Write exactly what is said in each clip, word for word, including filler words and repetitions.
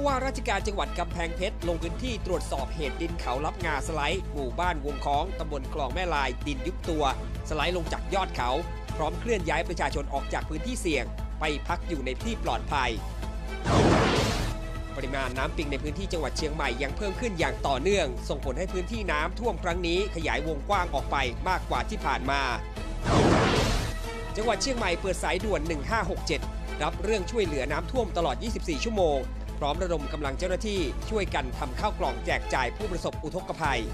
ว่าราชการจังหวัดกำแพงเพชรลงพื้นที่ตรวจสอบเหตุดินเขาลับงาสไลด์หมู่บ้านวงคล้องตำบลคลองแม่ลายดินยุบตัวสไลด์ลงจากยอดเขาพร้อมเคลื่อนย้ายประชาชนออกจากพื้นที่เสี่ยงไปพักอยู่ในที่ปลอดภัยปริมาณน้ำปิงในพื้นที่จังหวัดเชียงใหม่ยังเพิ่มขึ้นอย่างต่อเนื่องส่งผลให้พื้นที่น้ำท่วมครั้งนี้ขยายวงกว้างออกไปมากกว่าที่ผ่านมาจังหวัดเชียงใหม่เปิดสายด่วนหนึ่งห้าหกเจ็ดรับเรื่องช่วยเหลือน้ำท่วมตลอดยี่สิบสี่ชั่วโมงพร้อมระดมกำลังเจ้าหน้าที่ช่วยกันทำข้าวกล่องแจกจ่ายผู้ประสบอุทกภัย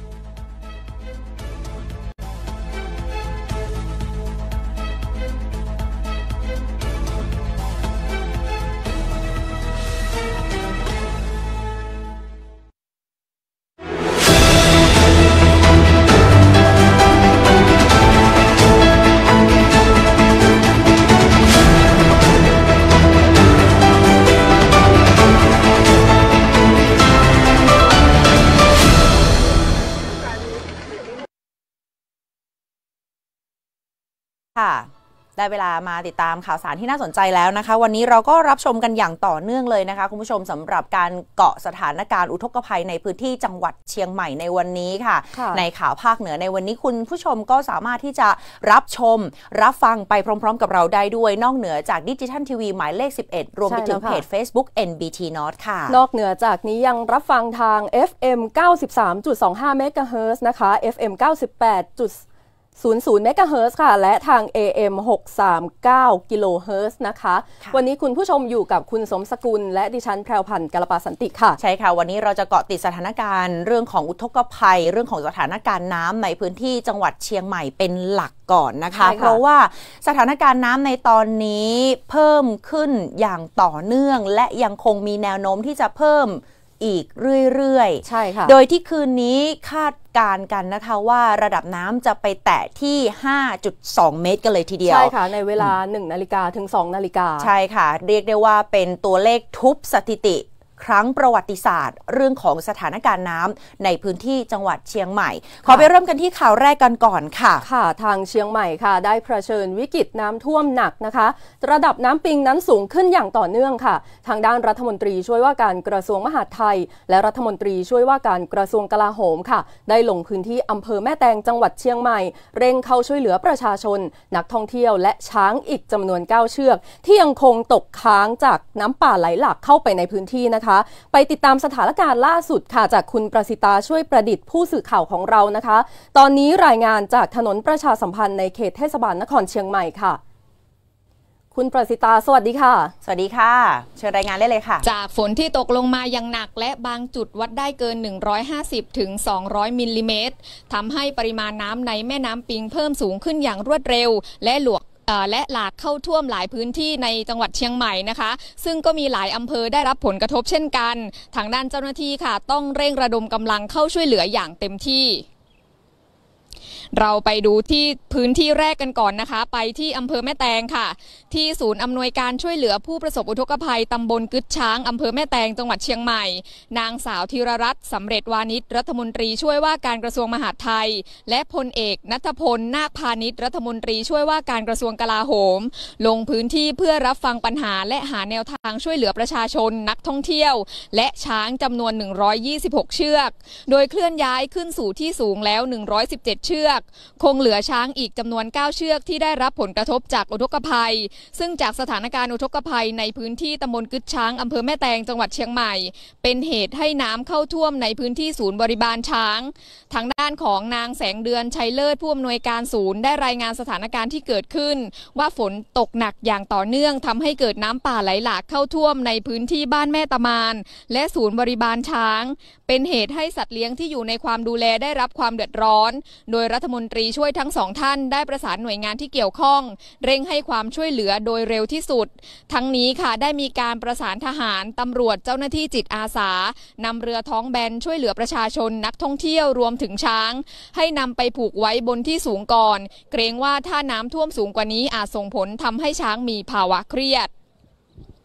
ค่ะได้เวลามาติดตามข่าวสารที่น่าสนใจแล้วนะคะวันนี้เราก็รับชมกันอย่างต่อเนื่องเลยนะคะคุณผู้ชมสำหรับการเกาะสถานการณ์อุทกภัยในพื้นที่จังหวัดเชียงใหม่ในวันนี้ค่ะในข่าวภาคเหนือในวันนี้คุณผู้ชมก็สามารถที่จะรับชมรับฟังไปพร้อมๆกับเราได้ด้วยนอกเหนือจากดิจิทัลทีวีหมายเลขสิบเอ็ดรวมไปถึงเพจ Facebook เอ็น บี ที North ค่ะนอกเหนือจากนี้ยังรับฟังทาง เอฟ เอ็ม เก้าสิบสามจุดสองห้า เมกะเฮิรตซ์นะคะ เอฟ เอ็ม เก้าสิบแปดจุดศูนย์ ศูนย์ เมกะเฮิรตซ์ค่ะและทาง เอ เอ็ม หกสามเก้า กิโลเฮิรตซ์นะคะวันนี้คุณผู้ชมอยู่กับคุณสมสกุลและดิฉันแพรวพันธ์กัลปาสันติค่ะใช่ค่ะวันนี้เราจะเกาะติดสถานการณ์เรื่องของอุทกภัยเรื่องของสถานการณ์น้ำในพื้นที่จังหวัดเชียงใหม่เป็นหลักก่อนนะคะเพราะว่าสถานการณ์น้ำในตอนนี้เพิ่มขึ้นอย่างต่อเนื่องและยังคงมีแนวโน้มที่จะเพิ่มอีกเรื่อยๆใช่ค่ะโดยที่คืนนี้คาดการกันนะคะว่าระดับน้ำจะไปแตะที่ ห้าจุดสอง เมตรกันเลยทีเดียวใช่ค่ะในเวลา หนึ่งนาฬิกาถึง สองนาฬิกาใช่ค่ะเรียกได้ว่าเป็นตัวเลขทุบสถิติครั้งประวัติศาสตร์เรื่องของสถานการณ์น้ำในพื้นที่จังหวัดเชียงใหม่ขอไปเริ่มกันที่ข่าวแรกกันก่อนค่ะค่ะทางเชียงใหม่ค่ะได้เผชิญวิกฤตน้ำท่วมหนักนะคะระดับน้ำปิงนั้นสูงขึ้นอย่างต่อเนื่องค่ะทางด้านรัฐมนตรีช่วยว่าการกระทรวงมหาดไทยและรัฐมนตรีช่วยว่าการกระทรวงกลาโหมค่ะได้ลงพื้นที่อำเภอแม่แตงจังหวัดเชียงใหม่เร่งเข้าช่วยเหลือประชาชนนักท่องเที่ยวและช้างอีกจำนวนเก้าเชือกที่ยังคงตกค้างจากน้ำป่าไหลหลากเข้าไปในพื้นที่นะคะไปติดตามสถานการณ์ล่าสุดค่ะจากคุณประสิตาช่วยประดิษฐ์ผู้สื่อข่าวของเรานะคะตอนนี้รายงานจากถนนประชาสัมพันธ์ในเขตเทศบาลนครเชียงใหม่ค่ะคุณประสิตาสวัสดีค่ะสวัสดีค่ะเชิญรายงานได้เลยค่ะจากฝนที่ตกลงมาอย่างหนักและบางจุดวัดได้เกินหนึ่งร้อยห้าสิบถึงสองร้อยมิลลิเมตรทำให้ปริมาณน้ำในแม่น้ำปิงเพิ่มสูงขึ้นอย่างรวดเร็วและหลวกและหลากเข้าท่วมหลายพื้นที่ในจังหวัดเชียงใหม่นะคะซึ่งก็มีหลายอำเภอได้รับผลกระทบเช่นกันทางด้านเจ้าหน้าที่ค่ะต้องเร่งระดมกำลังเข้าช่วยเหลืออย่างเต็มที่เราไปดูที่พื้นที่แรกกันก่อนนะคะไปที่อำเภอแม่แตงค่ะที่ศูนย์อำนวยการช่วยเหลือผู้ประสบอุทกภัยตำบลกึดช้างอำเภอแม่แตงจังหวัดเชียงใหม่นางสาวธีรรัตน์สำเร็จวานิชรัฐมนตรีช่วยว่าการกระทรวงมหาดไทยและพลเอกณัฐพลนาคพาณิชรัฐมนตรีช่วยว่าการกระทรวงกลาโหมลงพื้นที่เพื่อรับฟังปัญหาและหาแนวทางช่วยเหลือประชาชนนักท่องเที่ยวและช้างจำนวนหนึ่งร้อยยี่สิบหกเชือกโดยเคลื่อนย้ายขึ้นสู่ที่สูงแล้วหนึ่งร้อยสิบเจ็ดเชือกคงเหลือช้างอีกจำนวนเก้าเชือกที่ได้รับผลกระทบจากอุทกภัยซึ่งจากสถานการณ์อุทกภัยในพื้นที่ตำบลกึดช้างอำเภอแม่แตงจังหวัดเชียงใหม่เป็นเหตุให้น้ำเข้าท่วมในพื้นที่ศูนย์บริบาลช้างทางด้านของนางแสงเดือนชัยเลิศผู้อำนวยการศูนย์ได้รายงานสถานการณ์ที่เกิดขึ้นว่าฝนตกหนักอย่างต่อเนื่องทำให้เกิดน้ำป่าไหลหลากเข้าท่วมในพื้นที่บ้านแม่ตะมานและศูนย์บริบาลช้างเป็นเหตุให้สัตว์เลี้ยงที่อยู่ในความดูแลได้รับความเดือดร้อนโดยรัฐมนตรีช่วยทั้งสองท่านได้ประสานหน่วยงานที่เกี่ยวข้องเร่งให้ความช่วยเหลือโดยเร็วที่สุดทั้งนี้ค่ะได้มีการประสานทหารตำรวจเจ้าหน้าที่จิตอาสานำเรือท้องแบนช่วยเหลือประชาชนนักท่องเที่ยวรวมถึงช้างให้นำไปผูกไว้บนที่สูงก่อนเกรงว่าถ้าน้ำท่วมสูงกว่านี้อาจส่งผลทำให้ช้างมีภาวะเครียด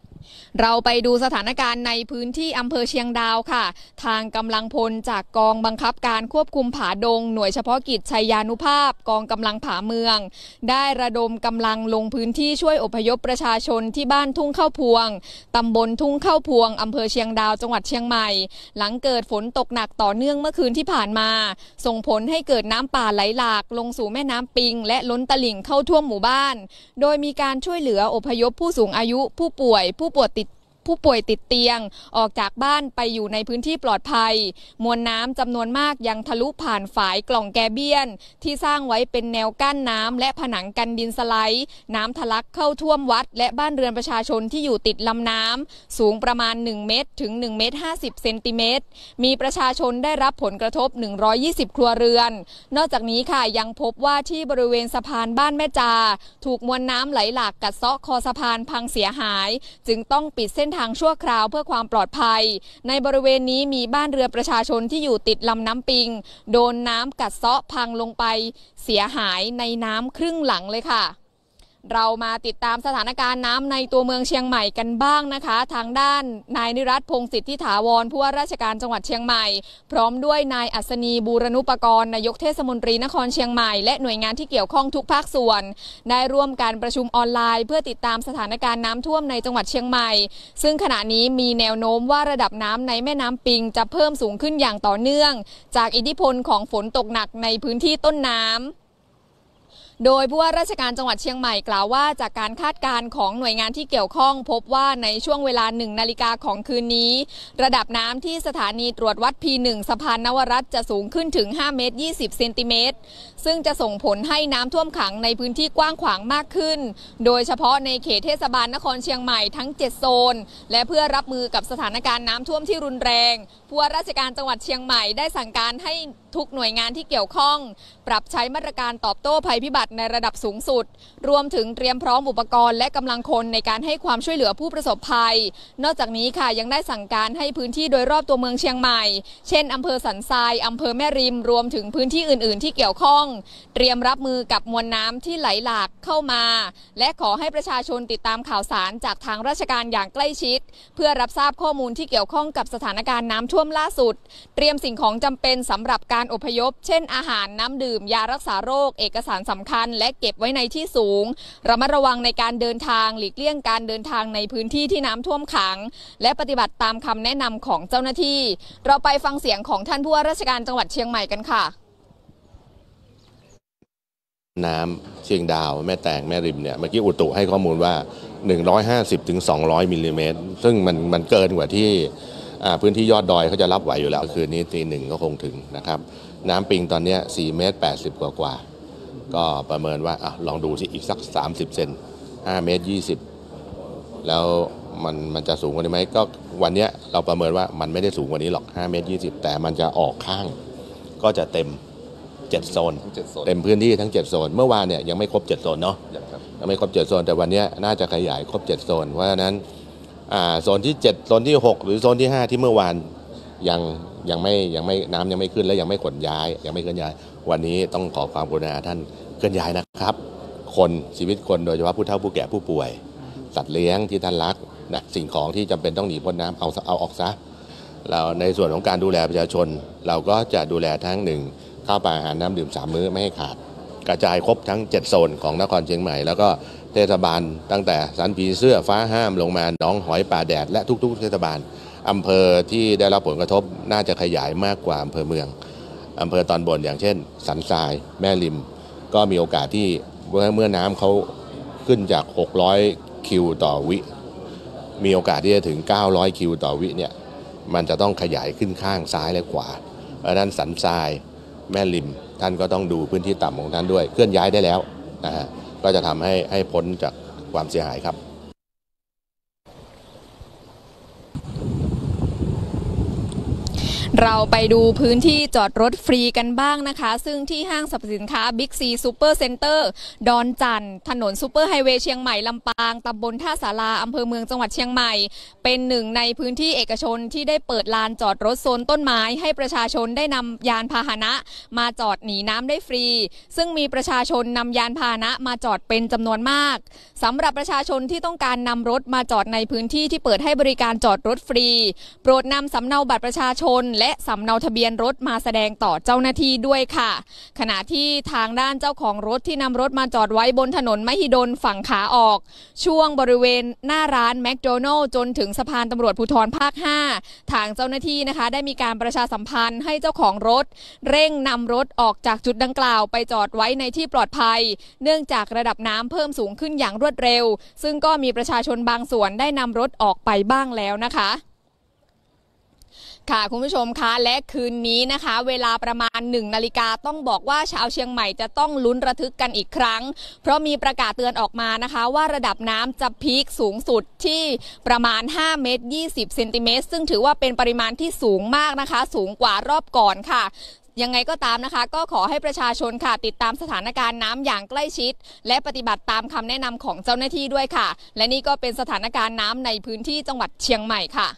เราไปดูสถานการณ์ในพื้นที่อำเภอเชียงดาวค่ะทางกำลังพลจากกองบังคับการควบคุมผาดงหน่วยเฉพาะกิจชัยยานุภาพกองกำลังผาเมืองได้ระดมกำลังลงพื้นที่ช่วยอพยพประชาชนที่บ้านทุ่งข้าวพวงตำบลทุ่งข้าวพวงอำเภอเชียงดาวจังหวัดเชียงใหม่หลังเกิดฝนตกหนักต่อเนื่องเมื่อคืนที่ผ่านมาส่งผลให้เกิดน้ำป่าไหลหลากลงสู่แม่น้ำปิงและล้นตลิ่งเข้าท่วมหมู่บ้านโดยมีการช่วยเหลืออพยพผู้สูงอายุผู้ป่วยผู้ป่วยติดผู้ป่วยติดเตียงออกจากบ้านไปอยู่ในพื้นที่ปลอดภัยมวลน้ำจำนวนมากยังทะลุผ่านฝายกล่องแกเบียนที่สร้างไว้เป็นแนวกั้นน้ำและผนังกันดินสไลด์น้ำทะลักเข้าท่วมวัดและบ้านเรือนประชาชนที่อยู่ติดลำน้ำสูงประมาณหนึ่งเมตรถึงหนึ่งเมตรห้าสิบเซนติเมตรมีประชาชนได้รับผลกระทบหนึ่งร้อยยี่สิบครัวเรือนนอกจากนี้ค่ะยังพบว่าที่บริเวณสะพานบ้านแม่จาถูกมวลน้ำไหลหลากกัดเซาะคอสะพานพังเสียหายจึงต้องปิดเส้นทางชั่วคราวเพื่อความปลอดภัยในบริเวณนี้มีบ้านเรือนประชาชนที่อยู่ติดลำน้ำปิงโดนน้ำกัดเซาะพังลงไปเสียหายในน้ำครึ่งหลังเลยค่ะเรามาติดตามสถานการณ์น้ำในตัวเมืองเชียงใหม่กันบ้างนะคะทางด้านนายนิรัตน์พงษ์สิทธิถาวรผู้ว่าราชการจังหวัดเชียงใหม่พร้อมด้วยนายอัศนีบูรณุปกรณ์นายกเทศมนตรีนครเชียงใหม่และหน่วยงานที่เกี่ยวข้องทุกภาคส่วนได้ร่วมการประชุมออนไลน์เพื่อติดตามสถานการณ์น้ำท่วมในจังหวัดเชียงใหม่ซึ่งขณะนี้มีแนวโน้มว่าระดับน้ำในแม่น้ำปิงจะเพิ่มสูงขึ้นอย่างต่อเนื่องจากอิทธิพลของฝนตกหนักในพื้นที่ต้นน้ำโดยผู้ว่าราชการจังหวัดเชียงใหม่กล่าวว่าจากการคาดการณ์ของหน่วยงานที่เกี่ยวข้องพบว่าในช่วงเวลาหนึ่งนาฬิกาของคืนนี้ระดับน้ำที่สถานีตรวจวัด พี หนึ่ง สะพานนวรัตน์จะสูงขึ้นถึงห้าเมตรยี่สิบเซนติเมตรซึ่งจะส่งผลให้น้ำท่วมขังในพื้นที่กว้างขวางมากขึ้นโดยเฉพาะในเขตเทศบาลนครเชียงใหม่ทั้งเจ็ดโซนและเพื่อรับมือกับสถานการณ์น้ำท่วมที่รุนแรงผู้ว่าราชการจังหวัดเชียงใหม่ได้สั่งการให้ทุกหน่วยงานที่เกี่ยวข้องปรับใช้มาตรการตอบโต้ภัยพิบัติในระดับสูงสุดรวมถึงเตรียมพร้อมอุปกรณ์และกำลังคนในการให้ความช่วยเหลือผู้ประสบภัยนอกจากนี้ค่ะยังได้สั่งการให้พื้นที่โดยรอบตัวเมืองเชียงใหม่เช่นอำเภอสันทรายอำเภอแม่ริมรวมถึงพื้นที่อื่นๆที่เกี่ยวข้องเตรียมรับมือกับมวลน้ำที่ไหลหลากเข้ามาและขอให้ประชาชนติดตามข่าวสารจากทางราชการอย่างใกล้ชิดเพื่อรับทราบข้อมูลที่เกี่ยวข้องกับสถานการณ์น้ำท่วมล่าสุดเตรียมสิ่งของจำเป็นสำหรับการอพยพเช่นอาหารน้ำดื่มยารักษาโรคเอกสารสำคัญและเก็บไว้ในที่สูงระมัดระวังในการเดินทางหลีกเลี่ยงการเดินทางในพื้นที่ที่น้ำท่วมขังและปฏิบัติตามคำแนะนำของเจ้าหน้าที่เราไปฟังเสียงของท่านผู้ว่าราชการจังหวัดเชียงใหม่กันค่ะน้ำเชียงดาวแม่แตงแม่ริมเนี่ยเมื่อกี้อุตุให้ข้อมูลว่าหนึ่งร้อยห้าสิบถึงสองร้อยมิลลิเมตรซึ่งมันมันเกินกว่าที่พื้นที่ยอดดอยเขาจะรับไหวอยู่แล้วคืนนี้ตีหนึ่งก็คงถึงนะครับน้ำปิงตอนนี้สี่เมตรแปดสิบกว่ากว่าก็ประเมินว่าอ่ะลองดูสิอีกสักสามสิบเซนห้าเมตรยี่สิบแล้วมันมันจะสูงกว่านี้ไหมก็วันนี้เราประเมินว่ามันไม่ได้สูงกว่านี้หรอกห้าเมตรยี่สิบแต่มันจะออกข้างก็จะเต็มเจ็ดโซนเต็มพื้นที่ทั้งเจ็ดโซนเมื่อวานเนี่ยยังไม่ครบเจ็ดโซนเนาะยังไม่ครบเจ็ดโซนแต่วันนี้น่าจะขยายครบเจ็ดโซนเพราะฉะนั้นอ่าโซนที่เจ็ดโซนที่หกหรือโซนที่ห้าที่เมื่อวานยังยังไม่ยังไม่น้ำยังไม่ขึ้นและยังไม่ขนย้ายยังไม่เคลื่อนย้ายวันนี้ต้องขอความกรุณาท่านเคลื่อนย้ายนะครับคนชีวิตคนโดยเฉพาะผู้เฒ่าผู้แก่ผู้ป่วยสัตว์เลี้ยงที่ท่านรักนะสิ่งของที่จำเป็นต้องหนีพ้นน้ำเอาเอาออกซะแล้วในส่วนของการดูแลประชาชนเราก็จะดูแลทั้งหนึ่งข้าวปลาอาหารน้ำดื่มสามมื้อไม่ให้ขาดกระจายครบทั้งเจ็ดโซนของนครเชียงใหม่แล้วก็เทศบาลตั้งแต่สันผีเสื้อฟ้าห้ามลงมาหนองหอยป่าแดดและทุกๆเทศบาลอำเภอที่ได้รับผลกระทบน่าจะขยายมากกว่าอำเภอเมืองอำเภอตอนบนอย่างเช่นสันทรายแม่ริมก็มีโอกาสที่เมื่อเมื่อน้ำเขาขึ้นจากหกร้อยคิวต่อวิมีโอกาสที่จะถึงเก้าร้อยคิวต่อวิเนี่ยมันจะต้องขยายขึ้นข้างซ้ายและขวาเพราะนั้นสันทรายแม่ริมท่านก็ต้องดูพื้นที่ต่ำของท่านด้วยเคลื่อนย้ายได้แล้วนะฮะก็จะทำให้ให้พ้นจากความเสียหายครับเเราไปดูพื้นที่จอดรถฟรีกันบ้างนะคะซึ่งที่ห้างสรรพสินค้า Big C Super Center ดอนจันทร์ถนนซูเปอร์ไฮเวย์เชียงใหม่ลำปางตำบลท่าสาราอำเภอเมืองจังหวัดเชียงใหม่เป็นหนึ่งในพื้นที่เอกชนที่ได้เปิดลานจอดรถโซนต้นไม้ให้ประชาชนได้นำยานพาหนะมาจอดหนีน้ำได้ฟรีซึ่งมีประชาชนนำยานพาหนะมาจอดเป็นจำนวนมากสำหรับประชาชนที่ต้องการนำรถมาจอดในพื้นที่ที่เปิดให้บริการจอดรถฟรีโปรดนำสำเนาบัตรประชาชนและสำเนาทะเบียนรถมาแสดงต่อเจ้าหน้าที่ด้วยค่ะขณะที่ทางด้านเจ้าของรถที่นำรถมาจอดไว้บนถนนมหิดลฝั่งขาออกช่วงบริเวณหน้าร้านแมคโดนัลล์จนถึงสะพานตำรวจภูธรภาคห้าทางเจ้าหน้าที่นะคะได้มีการประชาสัมพันธ์ให้เจ้าของรถเร่งนำรถออกจากจุดดังกล่าวไปจอดไว้ในที่ปลอดภัยเนื่องจากระดับน้ำเพิ่มสูงขึ้นอย่างรวดเร็วซึ่งก็มีประชาชนบางส่วนได้นำรถออกไปบ้างแล้วนะคะค่ะคุณผู้ชมคะและคืนนี้นะคะเวลาประมาณหนึ่งนาฬิกาต้องบอกว่าชาวเชียงใหม่จะต้องลุ้นระทึกกันอีกครั้งเพราะมีประกาศเตือนออกมานะคะว่าระดับน้ำจะพีคสูงสุดที่ประมาณห้าเมตรยี่สิบเซนติเมตรซึ่งถือว่าเป็นปริมาณที่สูงมากนะคะสูงกว่ารอบก่อนค่ะยังไงก็ตามนะคะก็ขอให้ประชาชนค่ะติดตามสถานการณ์น้ำอย่างใกล้ชิดและปฏิบัติตามคำแนะนำของเจ้าหน้าที่ด้วยค่ะและนี่ก็เป็นสถานการณ์น้ำในพื้นที่จังหวัดเชียงใหม่ค่ะ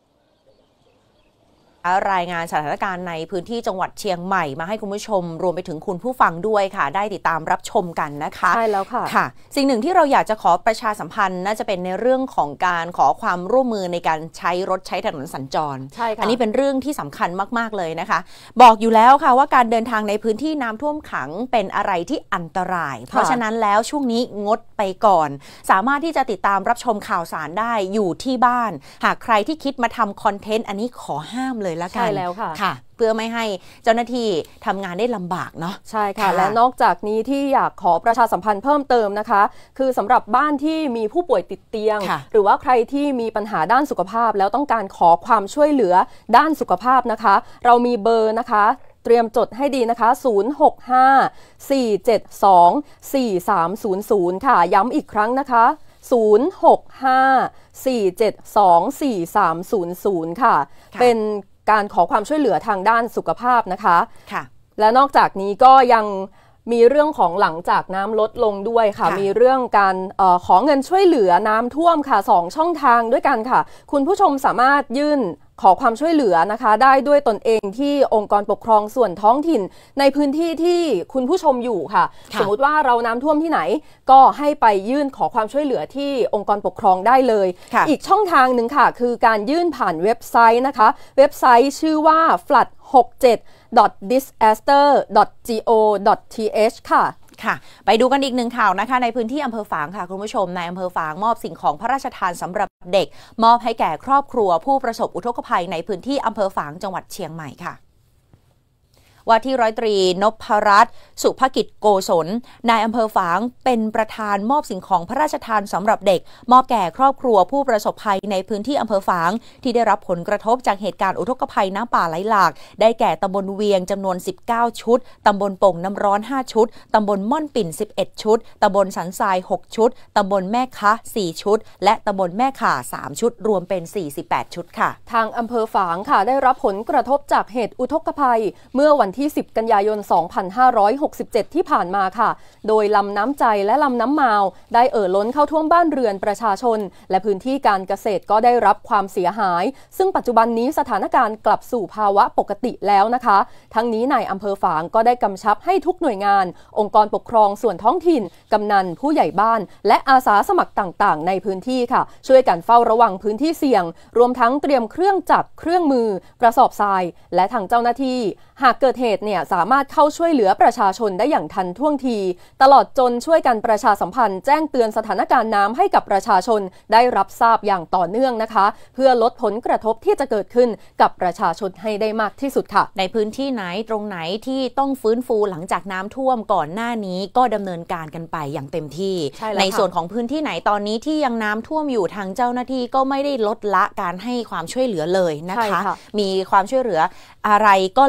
รายงานสถานการณ์ในพื้นที่จังหวัดเชียงใหม่มาให้คุณผู้ชมรวมไปถึงคุณผู้ฟังด้วยค่ะได้ติดตามรับชมกันนะคะใช่แล้วค่ะค่ะสิ่งหนึ่งที่เราอยากจะขอประชาสัมพันธ์น่าจะเป็นในเรื่องของการขอความร่วมมือในการใช้รถใช้ถนนสัญจรใช่ค่ะอันนี้เป็นเรื่องที่สำคัญมากๆเลยนะคะบอกอยู่แล้วค่ะว่าการเดินทางในพื้นที่น้ำท่วมขังเป็นอะไรที่อันตรายเพราะฉะนั้นแล้วช่วงนี้งดไปก่อนสามารถที่จะติดตามรับชมข่าวสารได้อยู่ที่บ้านหากใครที่คิดมาทำคอนเทนต์อันนี้ขอห้ามเลยละกันใช่แล้วค่ะค่ะเพื่อไม่ให้เจ้าหน้าที่ทำงานได้ลำบากเนาะใช่ค่ะและนอกจากนี้ที่อยากขอประชาสัมพันธ์เพิ่มเติมนะคะคือสำหรับบ้านที่มีผู้ป่วยติดเตียงหรือว่าใครที่มีปัญหาด้านสุขภาพแล้วต้องการขอความช่วยเหลือด้านสุขภาพนะคะเรามีเบอร์นะคะเตรียมจดให้ดีนะคะศูนย์ หก ห้า สี่ เจ็ด สอง สี่ สาม ศูนย์ ศูนย์ค่ะย้ำอีกครั้งนะคะศูนย์ หก ห้า สี่ เจ็ด สอง สี่ สาม ศูนย์ ศูนย์ค่ะเป็นการขอความช่วยเหลือทางด้านสุขภาพนะคะค่ะและนอกจากนี้ก็ยังมีเรื่องของหลังจากน้ำลดลงด้วยค่ะมีเรื่องการเอ่อขอเงินช่วยเหลือน้ำท่วมค่ะสองช่องทางด้วยกันค่ะคุณผู้ชมสามารถยื่นขอความช่วยเหลือนะคะได้ด้วยตนเองที่องค์กรปกครองส่วนท้องถิ่นในพื้นที่ที่คุณผู้ชมอยู่ค่ะสมมุติว่าเราน้ำท่วมที่ไหนก็ให้ไปยื่นขอความช่วยเหลือที่องค์กรปกครองได้เลยอีกช่องทางหนึ่งค่ะคือการยื่นผ่านเว็บไซต์นะคะเว็บไซต์ชื่อว่า flood หกเจ็ด ดอท ดิสแอสเตอร์ ดอท โก ดอท ที เอช ค่ะค่ะไปดูกันอีกหนึ่งข่าวนะคะในพื้นที่อำเภอฝางค่ะคุณผู้ชมในอำเภอฝางมอบสิ่งของพระราชทานสำหรับเด็กมอบให้แก่ครอบครัวผู้ประสบอุทกภัยในพื้นที่อำเภอฝางจังหวัดเชียงใหม่ค่ะว่าที่ร้อยตรีนพรัตน์สุภกิจโกศลนายอำเภอฝางเป็นประธานมอบสิ่งของพระราชทานสำหรับเด็กมอบแก่ครอบครัวผู้ประสบภัยในพื้นที่อำเภอฝางที่ได้รับผลกระทบจากเหตุการณ์อุทกภัยน้ำป่าไหลหลากได้แก่ตำบลเวียงจำนวนสิบเก้าชุดตำบลโป่งน้ำร้อนห้าชุดตำบลม่อนปิ่นสิบเอ็ดชุดตำบลสันทรายหกชุดตำบลแม่คะสี่ชุดและตำบลแม่ข่าสามชุดรวมเป็นสี่สิบแปดชุดค่ะทางอำเภอฝางค่ะได้รับผลกระทบจากเหตุอุทกภัยเมื่อวันที่สิบกันยายนสองพันห้าร้อยหกสิบเจ็ดที่ผ่านมาค่ะโดยลำน้ำใจและลำน้ำมาวได้เอ่อล้นเข้าท่วมบ้านเรือนประชาชนและพื้นที่การเกษตรก็ได้รับความเสียหายซึ่งปัจจุบันนี้สถานการณ์กลับสู่ภาวะปกติแล้วนะคะทั้งนี้นายอำเภอฝางก็ได้กำชับให้ทุกหน่วยงานองค์กรปกครองส่วนท้องถิ่นกำนันผู้ใหญ่บ้านและอาสาสมัครต่างๆในพื้นที่ค่ะช่วยกันเฝ้าระวังพื้นที่เสี่ยงรวมทั้งเตรียมเครื่องจักรเครื่องมือกระสอบทรายและทางเจ้าหน้าที่หากเกิดเหตุเนี่ยสามารถเข้าช่วยเหลือประชาชนได้อย่างทันท่วงทีตลอดจนช่วยกันประชาสัมพันธ์แจ้งเตือนสถานการณ์น้ำให้กับประชาชนได้รับทราบอย่างต่อเนื่องนะคะเพื่อลดผลกระทบที่จะเกิดขึ้นกับประชาชนให้ได้มากที่สุดค่ะในพื้นที่ไหนตรงไหนที่ต้องฟื้นฟูหลังจากน้ำท่วมก่อนหน้านี้ก็ดำเนินการกันไปอย่างเต็มที่ใ, ในส่วนของพื้นที่ไหนตอนนี้ที่ยังน้ำท่วมอยู่ทางเจ้าหน้าที่ก็ไม่ได้ลดละการให้ความช่วยเหลือเลยนะคะมีความช่วยเหลืออะไรก็แล้วแต่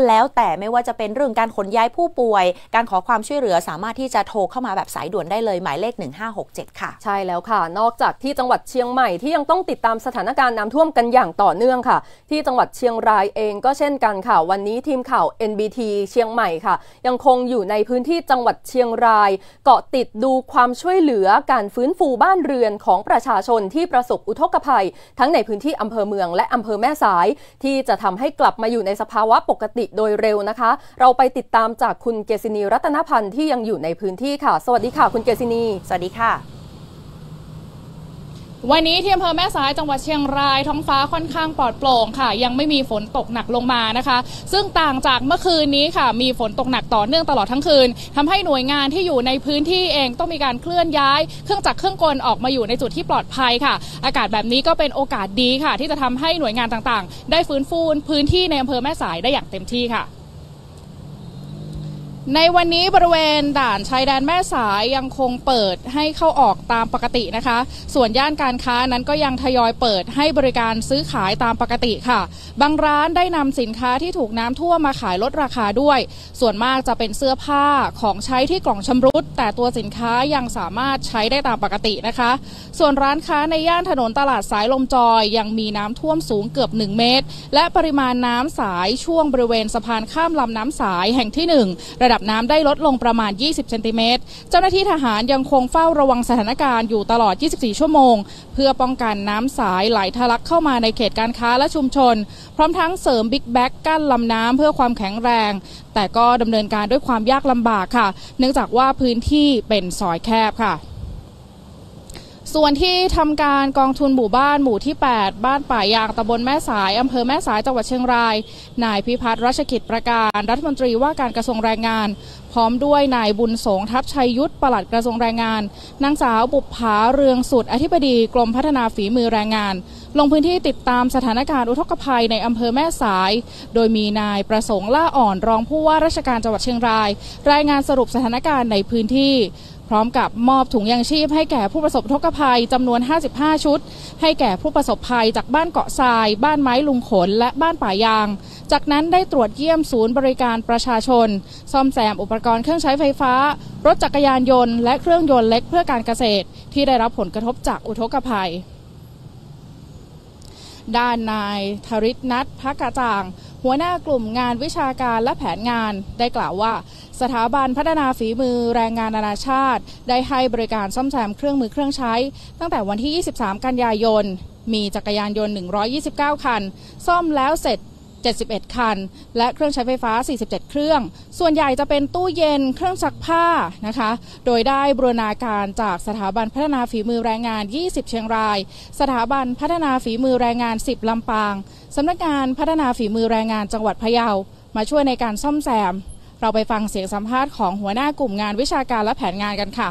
แต่ไม่ว่าจะเป็นเรื่องการขนย้ายผู้ป่วยการขอความช่วยเหลือสามารถที่จะโทรเข้ามาแบบสายด่วนได้เลยหมายเลขหนึ่งห้าหกเจ็ดค่ะใช่แล้วค่ะนอกจากที่จังหวัดเชียงใหม่ที่ยังต้องติดตามสถานการณ์น้ำท่วมกันอย่างต่อเนื่องค่ะที่จังหวัดเชียงรายเองก็เช่นกันค่ะวันนี้ทีมข่าว เอ็น บี ที เชียงใหม่ค่ะยังคงอยู่ในพื้นที่จังหวัดเชียงรายเกาะติดดูความช่วยเหลือการฟื้นฟูบ้านเรือนของประชาชนที่ประสบอุทกภัยทั้งในพื้นที่อำเภอเมืองและอำเภอแม่สายที่จะทำให้กลับมาอยู่ในสภาวะปกติโดยเร็วนะคะเราไปติดตามจากคุณเกษินีรัตนพันธ์ที่ยังอยู่ในพื้นที่ค่ะสวัสดีค่ะคุณเกษินีสวัสดีค่ะวันนี้ที่อำเภอแม่สายจังหวัดเชียงรายท้องฟ้าค่อนข้างปลอดโปร่งค่ะยังไม่มีฝนตกหนักลงมานะคะซึ่งต่างจากเมื่อคืนนี้ค่ะมีฝนตกหนักต่อเนื่องตลอดทั้งคืนทำให้หน่วยงานที่อยู่ในพื้นที่เองต้องมีการเคลื่อนย้ายเครื่องจักรเครื่องกลออกมาอยู่ในจุดที่ปลอดภัยค่ะอากาศแบบนี้ก็เป็นโอกาสดีค่ะที่จะทำให้หน่วยงานต่างๆได้ฟื้นฟูพื้นที่ในอำเภอแม่สายได้อย่างเต็มที่ค่ะในวันนี้บริเวณด่านชายแดนแม่สายยังคงเปิดให้เข้าออกตามปกตินะคะส่วนย่านการค้านั้นก็ยังทยอยเปิดให้บริการซื้อขายตามปกติค่ะบางร้านได้นำสินค้าที่ถูกน้ำท่วมมาขายลดราคาด้วยส่วนมากจะเป็นเสื้อผ้าของใช้ที่กล่องชำรุดแต่ตัวสินค้ายังสามารถใช้ได้ตามปกตินะคะส่วนร้านค้าในย่านถนนตลาดสายลมจอยยังมีน้ำท่วมสูงเกือบหนึ่งเมตรและปริมาณน้ำสายช่วงบริเวณสะพานข้ามลำน้ำสายแห่งที่หนึ่งระดับน้ำได้ลดลงประมาณยี่สิบเซนติเมตรเจ้าหน้าที่ทหารยังคงเฝ้าระวังสถานการณ์อยู่ตลอดยี่สิบสี่ชั่วโมงเพื่อป้องกันน้ำสายไหลทะลักเข้ามาในเขตการค้าและชุมชนพร้อมทั้งเสริมบิ๊กแบ็กกั้นลำน้ำเพื่อความแข็งแรงแต่ก็ดำเนินการด้วยความยากลำบากค่ะเนื่องจากว่าพื้นที่เป็นซอยแคบค่ะส่วนที่ทำการกองทุนหมู่บ้านหมู่ที่แปดบ้านป่ายางตำบลแม่สายอำเภอแม่สายจังหวัดเชียงรายนายพิพัฒน์รัชกิจประการรัฐมนตรีว่าการกระทรวงแรงงานพร้อมด้วยนายบุญสงทัพชัยยุทธปลัดกระทรวงแรงงานนางสาวบุปผาเรืองสุดอธิบดีกรมพัฒนาฝีมือแรงงานลงพื้นที่ติดตามสถานการณ์อุทกภัยในอำเภอแม่สายโดยมีนายประสงค์ล่าอ่อนรองผู้ว่าราชการจังหวัดเชียงรายรายงานสรุปสถานการณ์ในพื้นที่พร้อมกับมอบถุงยางชีพให้แก่ผู้ประสบอุทกภัยจำนวนห้าสิบห้าชุดให้แก่ผู้ประสบภัยจากบ้านเกาะทรายบ้านไม้ลุงขนและบ้านป่ายางจากนั้นได้ตรวจเยี่ยมศูนย์บริการประชาชนซ่อมแซมอุปกรณ์เครื่องใช้ไฟฟ้ารถจักรยานยนต์และเครื่องยนต์เล็กเพื่อการเกษตรที่ได้รับผลกระทบจากอุทกภัยด้านนายธริศนัทภกจ่างหัวหน้ากลุ่มงานวิชาการและแผนงานได้กล่าวว่าสถาบันพัฒนาฝีมือแรงงานนานาชาติได้ให้บริการซ่อมแซมเครื่องมือเครื่องใช้ตั้งแต่วันที่ยี่สิบสามกันยายนมีจักรยานยนต์หนึ่งร้อยยี่สิบเก้าคันซ่อมแล้วเสร็จเจ็ดสิบเอ็ดคันและเครื่องใช้ไฟฟ้าสี่สิบเจ็ดเครื่องส่วนใหญ่จะเป็นตู้เย็นเครื่องซักผ้านะคะโดยได้บูรณาการจากสถาบันพัฒนาฝีมือแรงงานยี่สิบเชียงรายสถาบันพัฒนาฝีมือแรงงานสิบลำปางสำนักงานพัฒนาฝีมือแรงงานจังหวัดพะเยามาช่วยในการซ่อมแซมเราไปฟังเสียงสัมภาษณ์ของหัวหน้ากลุ่มงานวิชาการและแผนงานกันค่ะ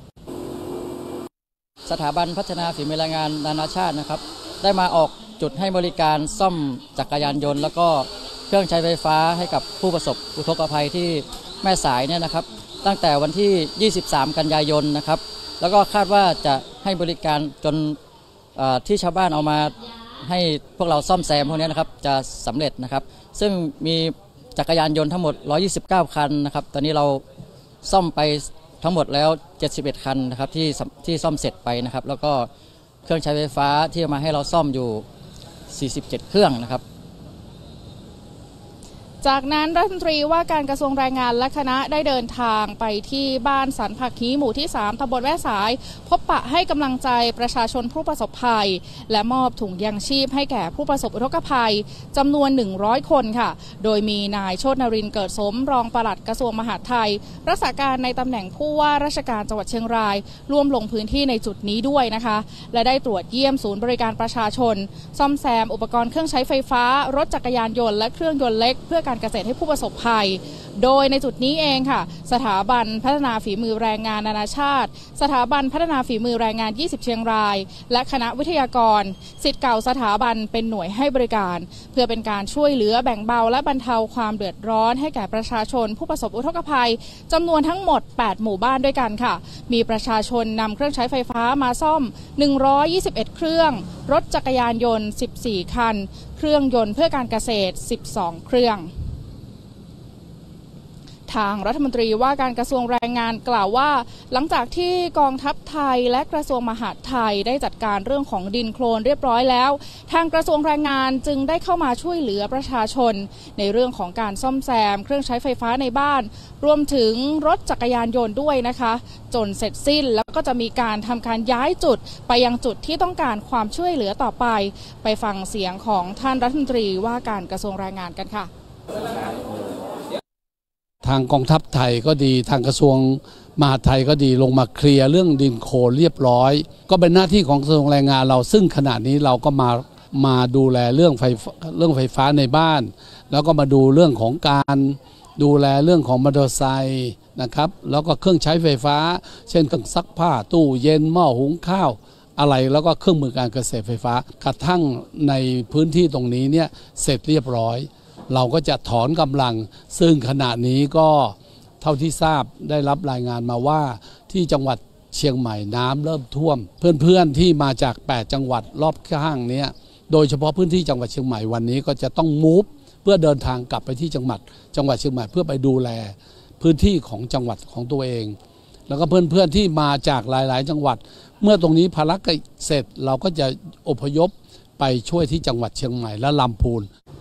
สถาบันพัฒนาฝีมือแรงงานนานาชาตินะครับได้มาออกจุดให้บริการซ่อมจักรยานยนต์แล้วก็เครื่องใช้ไฟฟ้าให้กับผู้ประสบอุทกภัยที่แม่สายเนี่ยนะครับตั้งแต่วันที่ยี่สิบสามกันยายนนะครับแล้วก็คาดว่าจะให้บริการจนที่ชาวบ้านเอามาให้พวกเราซ่อมแซมพวกนี้นะครับจะสำเร็จนะครับซึ่งมีจักรยานยนต์ทั้งหมดหนึ่งร้อยยี่สิบเก้าคันนะครับตอนนี้เราซ่อมไปทั้งหมดแล้วเจ็ดสิบเอ็ดคันนะครับที่ที่ซ่อมเสร็จไปนะครับแล้วก็เครื่องใช้ไฟฟ้าที่มาให้เราซ่อมอยู่สี่สิบเจ็ดเครื่องนะครับจากนั้นรัฐมนตรีว่าการกระทรวงแรงงานและคณะได้เดินทางไปที่บ้านสันผักฮีหมู่ที่สามตำบลแม่สายพบปะให้กำลังใจประชาชนผู้ประสบภัยและมอบถุงยางชีพให้แก่ผู้ประสบอุทกภัยจำนวนหนึ่งร้อยคนค่ะโดยมีนายโชตินรินทร์เกิดสมรองปลัดกระทรวงมหาดไทยรักษาการในตำแหน่งผู้ว่าราชการจังหวัดเชียงรายร่วมลงพื้นที่ในจุดนี้ด้วยนะคะและได้ตรวจเยี่ยมศูนย์บริการประชาชนซ่อมแซมอุปกรณ์เครื่องใช้ไฟฟ้ารถจักรยานยนต์และเครื่องยนต์เล็กเพื่อการเกษตรให้ผู้ประสบภัยโดยในจุดนี้เองค่ะสถาบันพัฒนาฝีมือแรงงานนานาชาติสถาบันพัฒนาฝีมือแรงงานยี่สิบเชียงรายและคณะวิทยากรศิษย์เก่าสถาบันเป็นหน่วยให้บริการเพื่อเป็นการช่วยเหลือแบ่งเบาและบรรเทาความเดือดร้อนให้แก่ประชาชนผู้ประสบอุทกภัยจำนวนทั้งหมดแปดหมู่บ้านด้วยกันค่ะมีประชาชนนำเครื่องใช้ไฟฟ้ามาซ่อมหนึ่งร้อยยี่สิบเอ็ดเครื่องรถจักรยานยนต์สิบสี่คันเครื่องยนต์เพื่อการเกษตรสิบสองเครื่องทางรัฐมนตรีว่าการกระทรวงแรงงานกล่าวว่าหลังจากที่กองทัพไทยและกระทรวงมหาดไทยได้จัดการเรื่องของดินโคลนเรียบร้อยแล้วทางกระทรวงแรงงานจึงได้เข้ามาช่วยเหลือประชาชนในเรื่องของการซ่อมแซมเครื่องใช้ไฟฟ้าในบ้านรวมถึงรถจักรยานยนต์ด้วยนะคะจนเสร็จสิ้นแล้วก็จะมีการทำการย้ายจุดไปยังจุดที่ต้องการความช่วยเหลือต่อไปไปฟังเสียงของท่านรัฐมนตรีว่าการกระทรวงแรงงานกันค่ะทางกองทัพไทยก็ดีทางกระทรวงมหาดไทยก็ดีลงมาเคลียร์เรื่องดินโคลนเรียบร้อยก็เป็นหน้าที่ของกระทรวงแรงงานเราซึ่งขณะนี้เราก็มามาดูแลเรื่องไฟเรื่องไฟฟ้าในบ้านแล้วก็มาดูเรื่องของการดูแลเรื่องของมอเตอร์ไซค์นะครับแล้วก็เครื่องใช้ไฟฟ้าเช่นเครื่องซักผ้าตู้เย็นหม้อหุงข้าวอะไรแล้วก็เครื่องมือการเกษตรไฟฟ้ากระทั่งในพื้นที่ตรงนี้เนี่ยเสร็จเรียบร้อยเราก็จะถอนกำลังซึ่งขณะนี้ก็เท่าที่ทราบได้รับรายงานมาว่าที่จังหวัดเชียงใหม่น้ำเริ่มท่วมเพื่อนๆที่มาจากแปดจังหวัดรอบข้างนี้โดยเฉพาะพื้นที่จังหวัดเชียงใหม่วันนี้ก็จะต้องมูฟเพื่อเดินทางกลับไปที่จังหวัดจังหวัดเชียงใหม่เพื่อไปดูแลพื้นที่ของจังหวัดของตัวเองแล้วก็เพื่อนๆที่มาจากหลายๆจังหวัดเมื่อตรงนี้ภารกิจเสร็จเราก็จะอพยพไปช่วยที่จังหวัดเชียงใหม่และลำพูน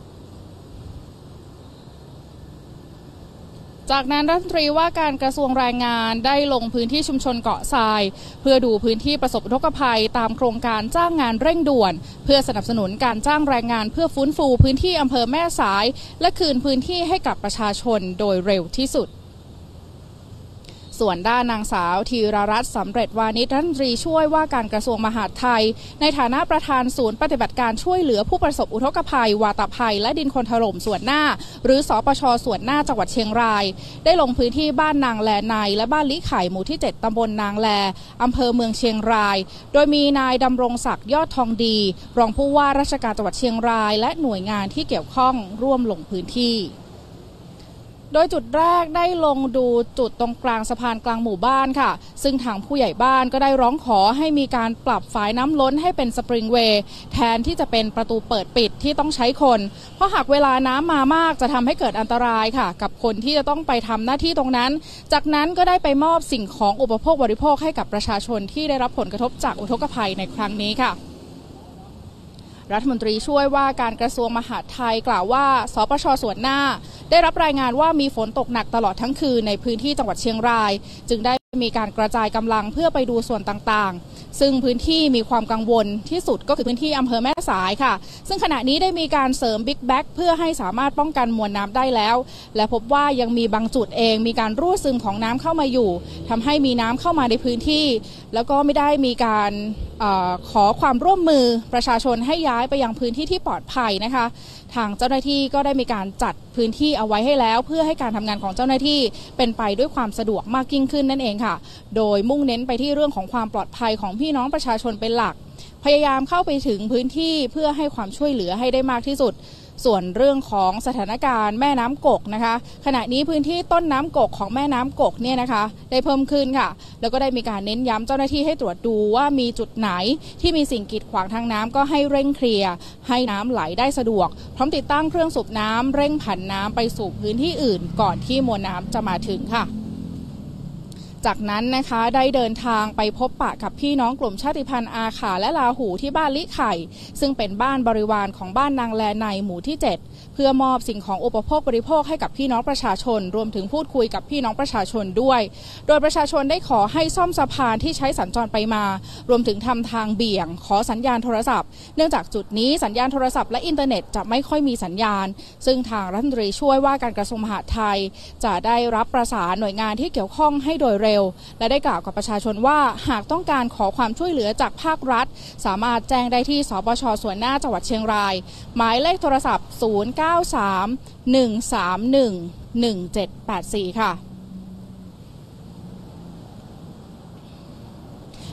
จากนั้นรัฐมนตรีว่าการกระทรวงแรงงานได้ลงพื้นที่ชุมชนเกาะทรายเพื่อดูพื้นที่ประสบอุทกภัยตามโครงการจ้างงานเร่งด่วนเพื่อสนับสนุนการจ้างแรงงานเพื่อฟื้นฟูพื้นที่อำเภอแม่สายและคืนพื้นที่ให้กับประชาชนโดยเร็วที่สุดส่วนด้านนางสาวธีรรัตน์สำเร็จวานิชรัฐมนตรีช่วยว่าการกระทรวงมหาดไทยในฐานะประธานศูนย์ปฏิบัติการช่วยเหลือผู้ประสบอุทกภัยวาตภัยและดินโคลนถล่มส่วนหน้าหรือสปช.ส่วนหน้าจังหวัดเชียงรายได้ลงพื้นที่บ้านนางแลในและบ้านลิไข่หมู่ที่เจ็ดตำบลนางแลอำเภอเมืองเชียงรายโดยมีนายดำรงศักดิ์ยอดทองดีรองผู้ว่าราชการจังหวัดเชียงรายและหน่วยงานที่เกี่ยวข้องร่วมลงพื้นที่โดยจุดแรกได้ลงดูจุดตรงกลางสะพานกลางหมู่บ้านค่ะซึ่งทางผู้ใหญ่บ้านก็ได้ร้องขอให้มีการปรับฝายน้ำล้นให้เป็นสปริงเวย์แทนที่จะเป็นประตูเปิดปิดที่ต้องใช้คนเพราะหากเวลาน้ำมามากจะทำให้เกิดอันตรายค่ะกับคนที่จะต้องไปทำหน้าที่ตรงนั้นจากนั้นก็ได้ไปมอบสิ่งของอุปโภคบริโภคให้กับประชาชนที่ได้รับผลกระทบจากอุทกภัยในครั้งนี้ค่ะรัฐมนตรีช่วยว่าการกระทรวงมหาดไทยกล่าวว่าสปช.ส่วนหน้าได้รับรายงานว่ามีฝนตกหนักตลอดทั้งคืนในพื้นที่จังหวัดเชียงรายจึงได้มีการกระจายกำลังเพื่อไปดูส่วนต่างๆซึ่งพื้นที่มีความกังวลที่สุดก็คือพื้นที่อำเภอแม่สายค่ะซึ่งขณะนี้ได้มีการเสริมบิ๊กแบ็กเพื่อให้สามารถป้องกันมวลน้ำได้แล้วและพบว่ายังมีบางจุดเองมีการรั่วซึมของน้ำเข้ามาอยู่ทำให้มีน้ำเข้ามาในพื้นที่แล้วก็ไม่ได้มีการเอ่อขอความร่วมมือประชาชนให้ย้ายไปยังพื้นที่ที่ปลอดภัยนะคะทางเจ้าหน้าที่ก็ได้มีการจัดพื้นที่เอาไว้ให้แล้วเพื่อให้การทำงานของเจ้าหน้าที่เป็นไปด้วยความสะดวกมากยิ่งขึ้นนั่นเองค่ะโดยมุ่งเน้นไปที่เรื่องของความปลอดภัยของพี่น้องประชาชนเป็นหลักพยายามเข้าไปถึงพื้นที่เพื่อให้ความช่วยเหลือให้ได้มากที่สุดส่วนเรื่องของสถานการณ์แม่น้ำกกนะคะขณะนี้พื้นที่ต้นน้ำกกของแม่น้ำกกเนี่ยนะคะได้เพิ่มขึ้นค่ะแล้วก็ได้มีการเน้นย้ำเจ้าหน้าที่ให้ตรวจดูว่ามีจุดไหนที่มีสิ่งกีดขวางทางน้ำก็ให้เร่งเคลียร์ให้น้ำไหลได้สะดวกพร้อมติดตั้งเครื่องสูบน้ำเร่งผันน้ำไปสู่พื้นที่อื่นก่อนที่มวลน้ำจะมาถึงค่ะจากนั้นนะคะได้เดินทางไปพบปะกับพี่น้องกลุ่มชาติพันธุ์อาขาและลาหูที่บ้านลิไข่ซึ่งเป็นบ้านบริวารของบ้านนางแลในหมู่ที่เจ็ดเพื่อมอบสิ่งของอุปโภคบริโภคให้กับพี่น้องประชาชนรวมถึงพูดคุยกับพี่น้องประชาชนด้วยโดยประชาชนได้ขอให้ซ่อมสะพานที่ใช้สัญจรไปมารวมถึงทำทางเบี่ยงขอสัญญาณโทรศัพท์เนื่องจากจุดนี้สัญญาณโทรศัพท์และอินเทอร์เน็ตจะไม่ค่อยมีสัญญาณซึ่งทางรัฐมนตรีช่วยว่าการกระทรวงมหาดไทยจะได้รับประสานหน่วยงานที่เกี่ยวข้องให้โดยเร็วและได้กล่าวกับประชาชนว่าหากต้องการขอความช่วยเหลือจากภาครัฐสามารถแจ้งได้ที่สปช.ส่วนหน้าจังหวัดเชียงรายหมายเลขโทรศัพท์ศูนย์ เก้า สาม หนึ่ง สาม หนึ่ง หนึ่ง เจ็ด แปด สี่ค่ะ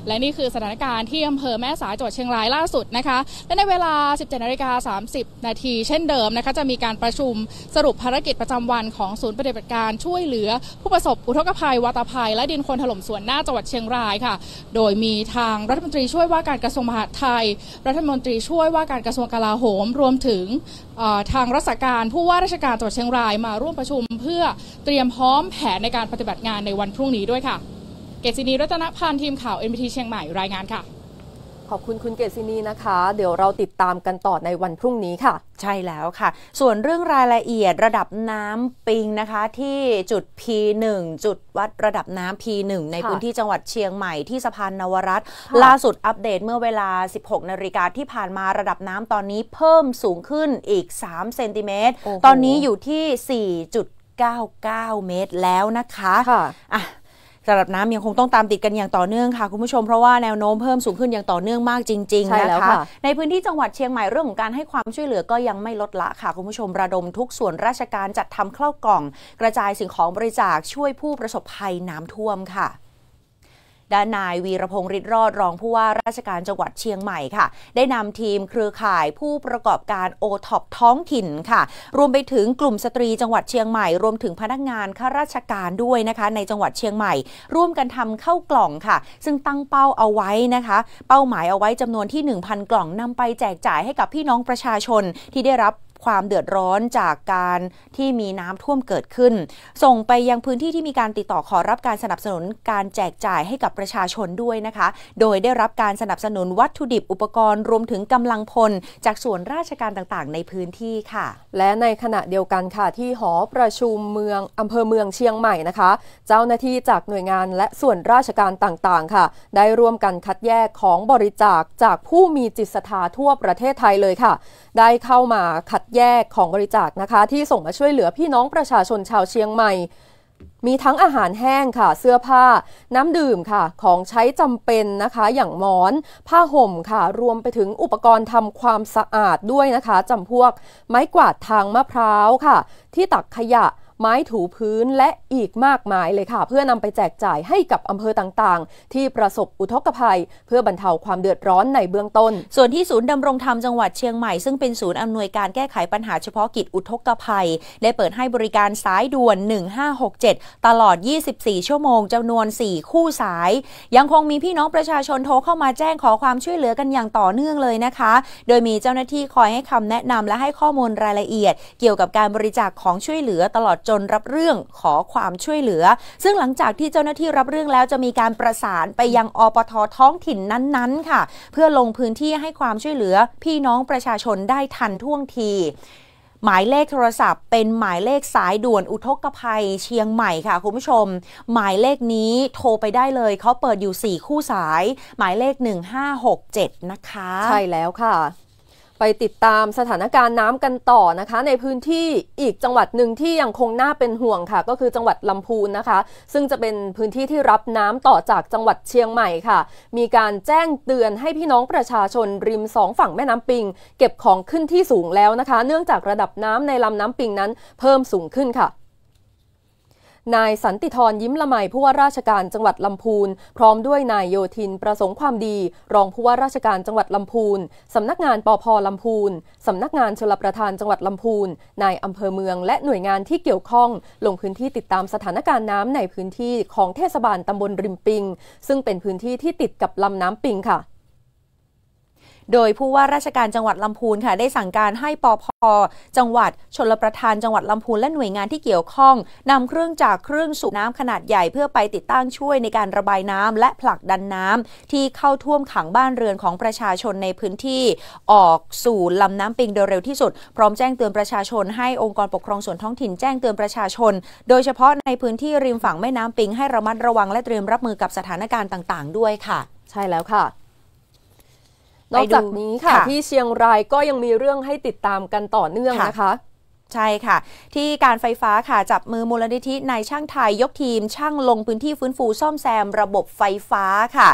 และนี่คือสถานการณ์ที่อำเภอแม่สายจังหวัดเชียงรายล่าสุดนะคะและในเวลา สิบเจ็ดนาฬิกาสามสิบนาทีเช่นเดิมนะคะจะมีการประชุมสรุปภารกิจประจำวันของศูนย์ปฏิบัติการช่วยเหลือผู้ประสบอุทกภัยวาตภัยและดินโคลนถล่มส่วนหน้าจังหวัดเชียงรายค่ะโดยมีทางรัฐมนตรีช่วยว่าการกระทรวงมหาดไทยรัฐมนตรีช่วยว่าการกระทรวงกลาโหมรวมถึงทางรัฐการผู้ว่าราชการจังหวัดเชียงรายมาร่วมประชุมเพื่อเตรียมพร้อมแผนในการปฏิบัติงานในวันพรุ่งนี้ด้วยค่ะเกษินีรัตนพันธ์ทีมข่าว เอ็น บี ที เชียงใหม่รายงานค่ะขอบคุณคุณเกษินีนะคะเดี๋ยวเราติดตามกันต่อในวันพรุ่งนี้ค่ะใช่แล้วค่ะส่วนเรื่องรายละเอียดระดับน้ำปิงนะคะที่จุด พี หนึ่ง จุดวัดระดับน้ำ พี หนึ่ง ในพื้นที่จังหวัดเชียงใหม่ที่สะพานนวรัตน์ล่าสุดอัปเดตเมื่อเวลา สิบหกนาฬิกาที่ผ่านมาระดับน้ำตอนนี้เพิ่มสูงขึ้นอีกสามเซนติเมตรตอนนี้อยู่ที่ สี่จุดเก้าเก้า เมตรแล้วนะคะค่ะอ่ะระดับน้ำยังคงต้องตามติดกันอย่างต่อเนื่องค่ะคุณผู้ชมเพราะว่าแนวโน้มเพิ่มสูงขึ้นอย่างต่อเนื่องมากจริงๆนะคะในพื้นที่จังหวัดเชียงใหม่เรื่องของการให้ความช่วยเหลือก็ยังไม่ลดละค่ะคุณผู้ชมระดมทุกส่วนราชการจัดทำข้าวกล่องกระจายสิ่งของบริจาคช่วยผู้ประสบภัยน้ำท่วมค่ะด้านนายวีรพงษ์ฤทธิ์รอดรองผู้ว่าราชการจังหวัดเชียงใหม่ค่ะได้นำทีมเครือข่ายผู้ประกอบการโอท็อปท้องถิ่นค่ะรวมไปถึงกลุ่มสตรีจังหวัดเชียงใหม่รวมถึงพนักงานข้าราชการด้วยนะคะในจังหวัดเชียงใหม่ร่วมกันทำข้าวกล่องค่ะซึ่งตั้งเป้าเอาไว้นะคะเป้าหมายเอาไว้จำนวนที่ หนึ่งพัน กล่องนำไปแจกจ่ายให้กับพี่น้องประชาชนที่ได้รับความเดือดร้อนจากการที่มีน้ำท่วมเกิดขึ้นส่งไปยังพื้นที่ที่มีการติดต่อขอรับการสนับสนุนการแจกจ่ายให้กับประชาชนด้วยนะคะโดยได้รับการสนับสนุนวัตถุดิบอุปกรณ์รวมถึงกำลังพลจากส่วนราชการต่างๆในพื้นที่ค่ะและในขณะเดียวกันค่ะที่หอประชุมเมืองอำเภอเมืองเชียงใหม่นะคะเจ้าหน้าที่จากหน่วยงานและส่วนราชการต่างๆค่ะได้ร่วมกันคัดแยกของบริจาคจากผู้มีจิตศรัทธาทั่วประเทศไทยเลยค่ะได้เข้ามาคัดแยกของบริจาคนะคะที่ส่งมาช่วยเหลือพี่น้องประชาชนชาวเชียงใหม่มีทั้งอาหารแห้งค่ะเสื้อผ้าน้ำดื่มค่ะของใช้จำเป็นนะคะอย่างหมอนผ้าห่มค่ะรวมไปถึงอุปกรณ์ทำความสะอาดด้วยนะคะจำพวกไม้กวาดทางมะพร้าวค่ะที่ตักขยะไม้ถูพื้นและอีกมากมายเลยค่ะเพื่อนำไปแจกจ่ายให้กับอำเภอต่างๆที่ประสบอุทกภัยเพื่อบรรเทาความเดือดร้อนในเบื้องต้นส่วนที่ศูนย์ดำรงธรรมจังหวัดเชียงใหม่ซึ่งเป็นศูนย์อำนวยการแก้ไขปัญหาเฉพาะกิจอุทกภัยได้เปิดให้บริการสายด่วนหนึ่งห้าหกเจ็ดตลอดยี่สิบสี่ชั่วโมงจำนวนสี่คู่สายยังคงมีพี่น้องประชาชนโทรเข้ามาแจ้งขอความช่วยเหลือกันอย่างต่อเนื่องเลยนะคะโดยมีเจ้าหน้าที่คอยให้คำแนะนำและให้ข้อมูลรายละเอียดเกี่ยวกับการบริจาคของช่วยเหลือตลอดจนรับเรื่องขอความช่วยเหลือซึ่งหลังจากที่เจ้าหน้าที่รับเรื่องแล้วจะมีการประสานไปยังอปท.ท้องถิ่นนั้นๆค่ะเพื่อลงพื้นที่ให้ความช่วยเหลือพี่น้องประชาชนได้ทันท่วงทีหมายเลขโทรศัพท์เป็นหมายเลขสายด่วนอุทกภัยเชียงใหม่ค่ะคุณผู้ชมหมายเลขนี้โทรไปได้เลยเขาเปิดอยู่สี่คู่สายหมายเลขหนึ่งห้าหกเจ็ดนะคะใช่แล้วค่ะไปติดตามสถานการณ์น้ำกันต่อนะคะในพื้นที่อีกจังหวัดหนึ่งที่ยังคงน่าเป็นห่วงค่ะก็คือจังหวัดลำพูนนะคะซึ่งจะเป็นพื้นที่ที่รับน้ำต่อจากจังหวัดเชียงใหม่ค่ะมีการแจ้งเตือนให้พี่น้องประชาชนริมสองฝั่งแม่น้ำปิงเก็บของขึ้นที่สูงแล้วนะคะเนื่องจากระดับน้ำในลำน้ำปิงนั้นเพิ่มสูงขึ้นค่ะนายสันติธรยิ้มละไมผู้ว่าราชการจังหวัดลำพูนพร้อมด้วยนายโยธินประสงค์ความดีรองผู้ว่าราชการจังหวัดลำพูนสำนักงานปภ.ลำพูนสำนักงานชลประทานจังหวัดลำพูนนายอำเภอเมืองและหน่วยงานที่เกี่ยวข้องลงพื้นที่ติดตามสถานการณ์น้ำในพื้นที่ของเทศบาลตำบลริมปิงซึ่งเป็นพื้นที่ที่ติดกับลำน้ำปิงค่ะโดยผู้ว่าราชการจังหวัดลำพูนค่ะได้สั่งการให้ปภ.จังหวัดชลประทานจังหวัดลำพูนและหน่วยงานที่เกี่ยวข้องนำเครื่องจักรเครื่องสูบน้ำขนาดใหญ่เพื่อไปติดตั้งช่วยในการระบายน้ำและผลักดันน้ำที่เข้าท่วมขังบ้านเรือนของประชาชนในพื้นที่ออกสู่ลำน้ำปิงโดยเร็วที่สุดพร้อมแจ้งเตือนประชาชนให้องค์กรปกครองส่วนท้องถิ่นแจ้งเตือนประชาชนโดยเฉพาะในพื้นที่ริมฝั่งแม่น้ำปิงให้ระมัดระวังและเตรียมรับมือกับสถานการณ์ต่างๆด้วยค่ะใช่แล้วค่ะนอกจากนี้ค่ะที่เชียงรายก็ยังมีเรื่องให้ติดตามกันต่อเนื่องนะคะใช่ค่ะที่การไฟฟ้าค่ะจับมือมูลนิธินายช่างไทยยกทีมช่างลงพื้นที่ฟื้นฟูซ่อมแซมระบบไฟฟ้าค่ะ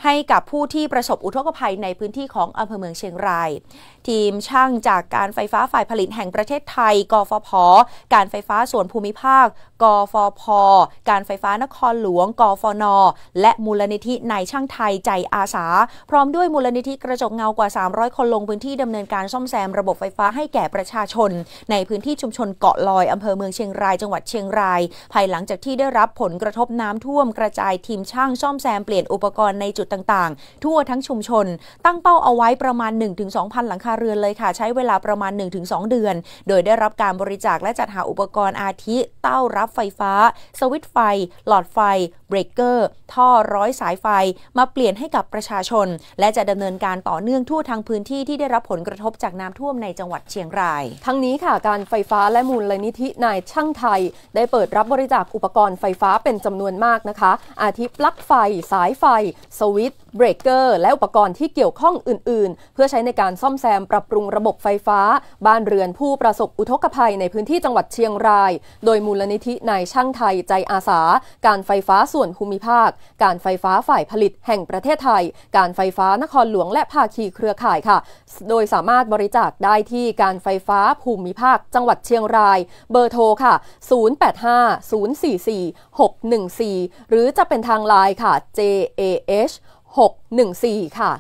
ให้กับผู้ที่ประสบอุทกภัยในพื้นที่ของอำเภอเมืองเชียงรายทีมช่างจากการไฟฟ้าฝ่ายผลิตแห่งประเทศไทยกฟผ.การไฟฟ้าส่วนภูมิภาคกฟผ.การไฟฟ้านครหลวงกฟน.และมูลนิธินายช่างไทยใจอาสาพร้อมด้วยมูลนิธิกระจกเงากว่าสามร้อยคนลงพื้นที่ดำเนินการซ่อมแซมระบบไฟฟ้าให้แก่ประชาชนในพื้นที่ชุมชนเกาะลอยอำเภอเมืองเชียงรายจังหวัดเชียงรายภายหลังจากที่ได้รับผลกระทบน้ำท่วมกระจายทีมช่างซ่อมแซมเปลี่ยนอุปกรณ์ในจุดต่างๆทั่วทั้งชุมชนตั้งเป้าเอาไว้ประมาณ หนึ่งถึงสองพัน หลังคาเรือนเลยค่ะใช้เวลาประมาณ หนึ่งถึงสอง เดือนโดยได้รับการบริจาคและจัดหาอุปกรณ์อาทิเต้ารับไฟฟ้าสวิตช์ไฟหลอดไฟเบรกเกอร์ท่อร้อยสายไฟมาเปลี่ยนให้กับประชาชนและจะดำเนินการต่อเนื่องทั่วทางพื้นที่ที่ได้รับผลกระทบจากน้ำท่วมในจังหวัดเชียงรายทั้งนี้ค่ะการไฟฟ้าและมูลนิธินายช่างไทยได้เปิดรับบริจาคอุปกรณ์ไฟฟ้าเป็นจำนวนมากนะคะอาทิปลั๊กไฟสายไฟสวิตช์เบรกเกอร์และอุปกรณ์ที่เกี่ยวข้องอื่นๆเพื่อใช้ในการซ่อมแซมปรับปรุงระบบไฟฟ้าบ้านเรือนผู้ประสบอุทกภัยในพื้นที่จังหวัดเชียงรายโดยมูลนิธินายช่างไทยใจอาสาการไฟฟ้าส่วนภูมิภาคการไฟฟ้าฝ่ายผลิตแห่งประเทศไทยการไฟฟ้านครหลวงและภาคีเครือข่ายค่ะโดยสามารถบริจาคได้ที่การไฟฟ้าภูมิภาคจังหวัดเชียงรายเบอร์โทรค่ะศูนย์ แปด ห้า ศูนย์ สี่ สี่ หก หนึ่ง สี่หรือจะเป็นทางไลน์ค่ะ เจ เอ เอช หก หนึ่ง สี่ค่ะ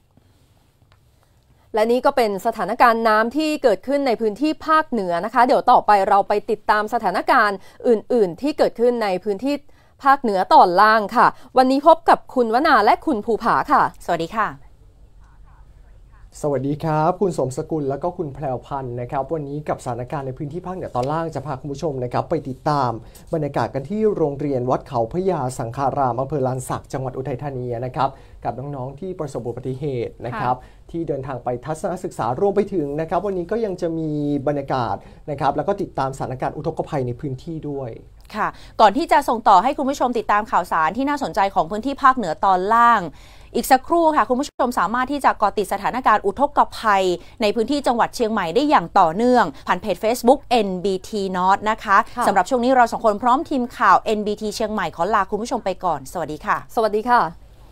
และนี่ก็เป็นสถานการณ์น้ำที่เกิดขึ้นในพื้นที่ภาคเหนือนะคะเดี๋ยวต่อไปเราไปติดตามสถานการณ์อื่นๆที่เกิดขึ้นในพื้นที่ภาคเหนือตอนล่างค่ะวันนี้พบกับคุณวนาและคุณภูผาค่ะสวัสดีค่ะสวัสดีครับคุณสมสกุลแล้วก็คุณแพรวพันธ์นะครับวันนี้กับสถานการณ์ในพื้นที่ภาคเหนือตอนล่างจะพาคุณผู้ชมนะครับไปติดตามบรรยากาศกันที่โรงเรียนวัดเขาพญาสังฆารามอำเภอลานสักจังหวัดอุทัยธานีนะครับกับน้องๆที่ประสบอุบัติเหตุนะครับที่เดินทางไปทัศนศึกษารวมไปถึงนะครับวันนี้ก็ยังจะมีบรรยากาศนะครับแล้วก็ติดตามสถานการณ์อุทกภัยในพื้นที่ด้วยค่ะก่อนที่จะส่งต่อให้คุณผู้ชมติดตามข่าวสารที่น่าสนใจของพื้นที่ภาคเหนือตอนล่างอีกสักครู่ค่ะคุณผู้ชมสามารถที่จะเกาะติดสถานการณ์อุทกภัยในพื้นที่จังหวัดเชียงใหม่ได้อย่างต่อเนื่องผ่านเพจ Facebook เอ็น บี ที North นะคะสำหรับช่วงนี้เราสองคนพร้อมทีมข่าว เอ็น บี ที เชียงใหม่ขอลาคุณผู้ชมไปก่อนสวัสดีค่ะสวัสดีค่ะ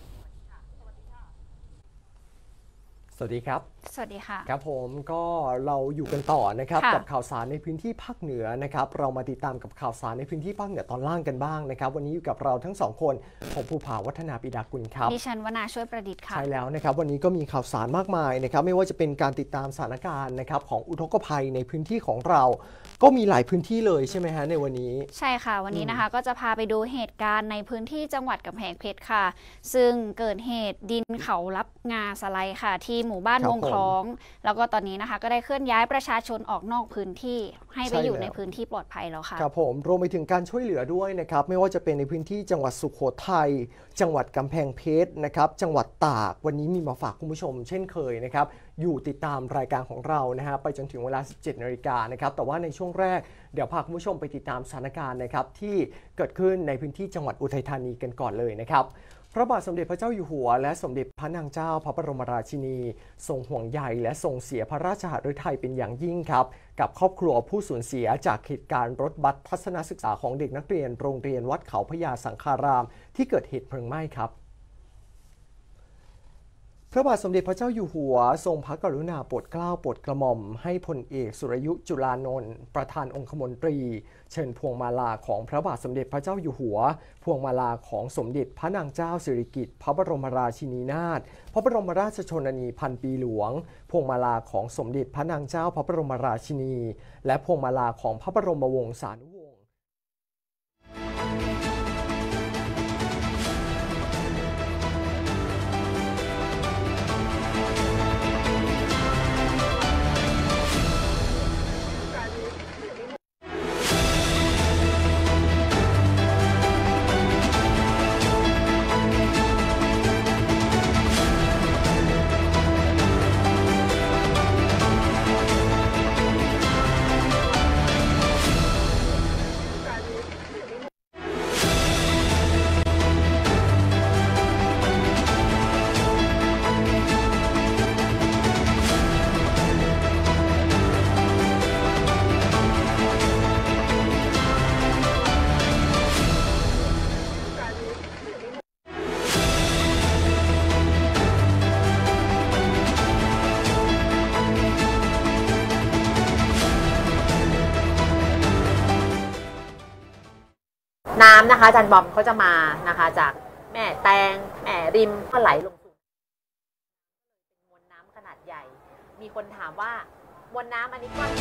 สวัสดีครับสวัสดีค่ะครับผมก็เราอยู่กันต่อนะครับกับข่าวสารในพื้นที่ภาคเหนือนะครับเรามาติดตามกับข่าวสารในพื้นที่ภาคเหนือตอนล่างกันบ้างนะครับวันนี้อยู่กับเราทั้งสองคนผมภูผาวัฒนาปิดากุลครับดิฉันวนาช่วยประดิษฐ์ค่ะใช่แล้วนะครับวันนี้ก็มีข่าวสารมากมายนะครับไม่ว่าจะเป็นการติดตามสถานการณ์นะครับของอุทกภัยในพื้นที่ของเราก็มีหลายพื้นที่เลยใช่ไหมฮะในวันนี้ใช่ค่ะวันนี้นะคะก็จะพาไปดูเหตุการณ์ในพื้นที่จังหวัดกำแพงเพชรค่ะซึ่งเกิดเหตุดินเขารับงาสไลด์ค่ะที่หมู่บ้านวงคล้องแล้วก็ตอนนี้นะคะก็ได้เคลื่อนย้ายประชาชนออกนอกพื้นที่ให้ไปอยู่ในพื้นที่ปลอดภัยแล้วค่ะครับผมรวมไปถึงการช่วยเหลือด้วยนะครับไม่ว่าจะเป็นในพื้นที่จังหวัดสุโขทัยจังหวัดกำแพงเพชรนะครับจังหวัดตากวันนี้มีมาฝากคุณผู้ชมเช่นเคยนะครับอยู่ติดตามรายการของเรานะฮะไปจนถึงเวลา สิบเจ็ดนาฬิกานะครับแต่ว่าในช่วงแรกเดี๋ยวพาคุณผู้ชมไปติดตามสถานการณ์นะครับที่เกิดขึ้นในพื้นที่จังหวัดอุทัยธานีกันก่อนเลยนะครับพระบาทสมเด็จพระเจ้าอยู่หัวและสมเด็จพระนางเจ้าพระบรมราชินีทรงห่วงใยและทรงเสียพระราชหฤทัยเป็นอย่างยิ่งครับกับครอบครัวผู้สูญเสียจากเหตุการณ์รถบัสทัศนศึกษาของเด็กนักเรียนโรงเรียนวัดเขาพญาสังฆารามที่เกิดเหตุเพลิงไหม้ครับพระบาทสมเด็จพระเจ้าอยู่หัวทรงพระกรุณาโปรดเกล้าโปรดกระหม่อมให้พลเอกสุรยุจุลานนท์ประธานองคมนตรีเชิญพวงมาลาของพระบาทสมเด็จพระเจ้าอยู่หัวพวงมาลาของสมเด็จพระนางเจ้าสิริกิติ์พระบรมราชินีนาถพระบรมราชชนนีพันปีหลวงพวงมาลาของสมเด็จพระนางเจ้าพระบรมราชินีและพวงมาลาของพระบรมวงศานุวงศ์น้ำนะคะอาจารย์บอมเขาจะมานะคะจากแม่แตงแม่ริมก็ไหลลงสู่มวลน้ำขนาดใหญ่มีคนถามว่ามวลน้ำอันนี้กว้าง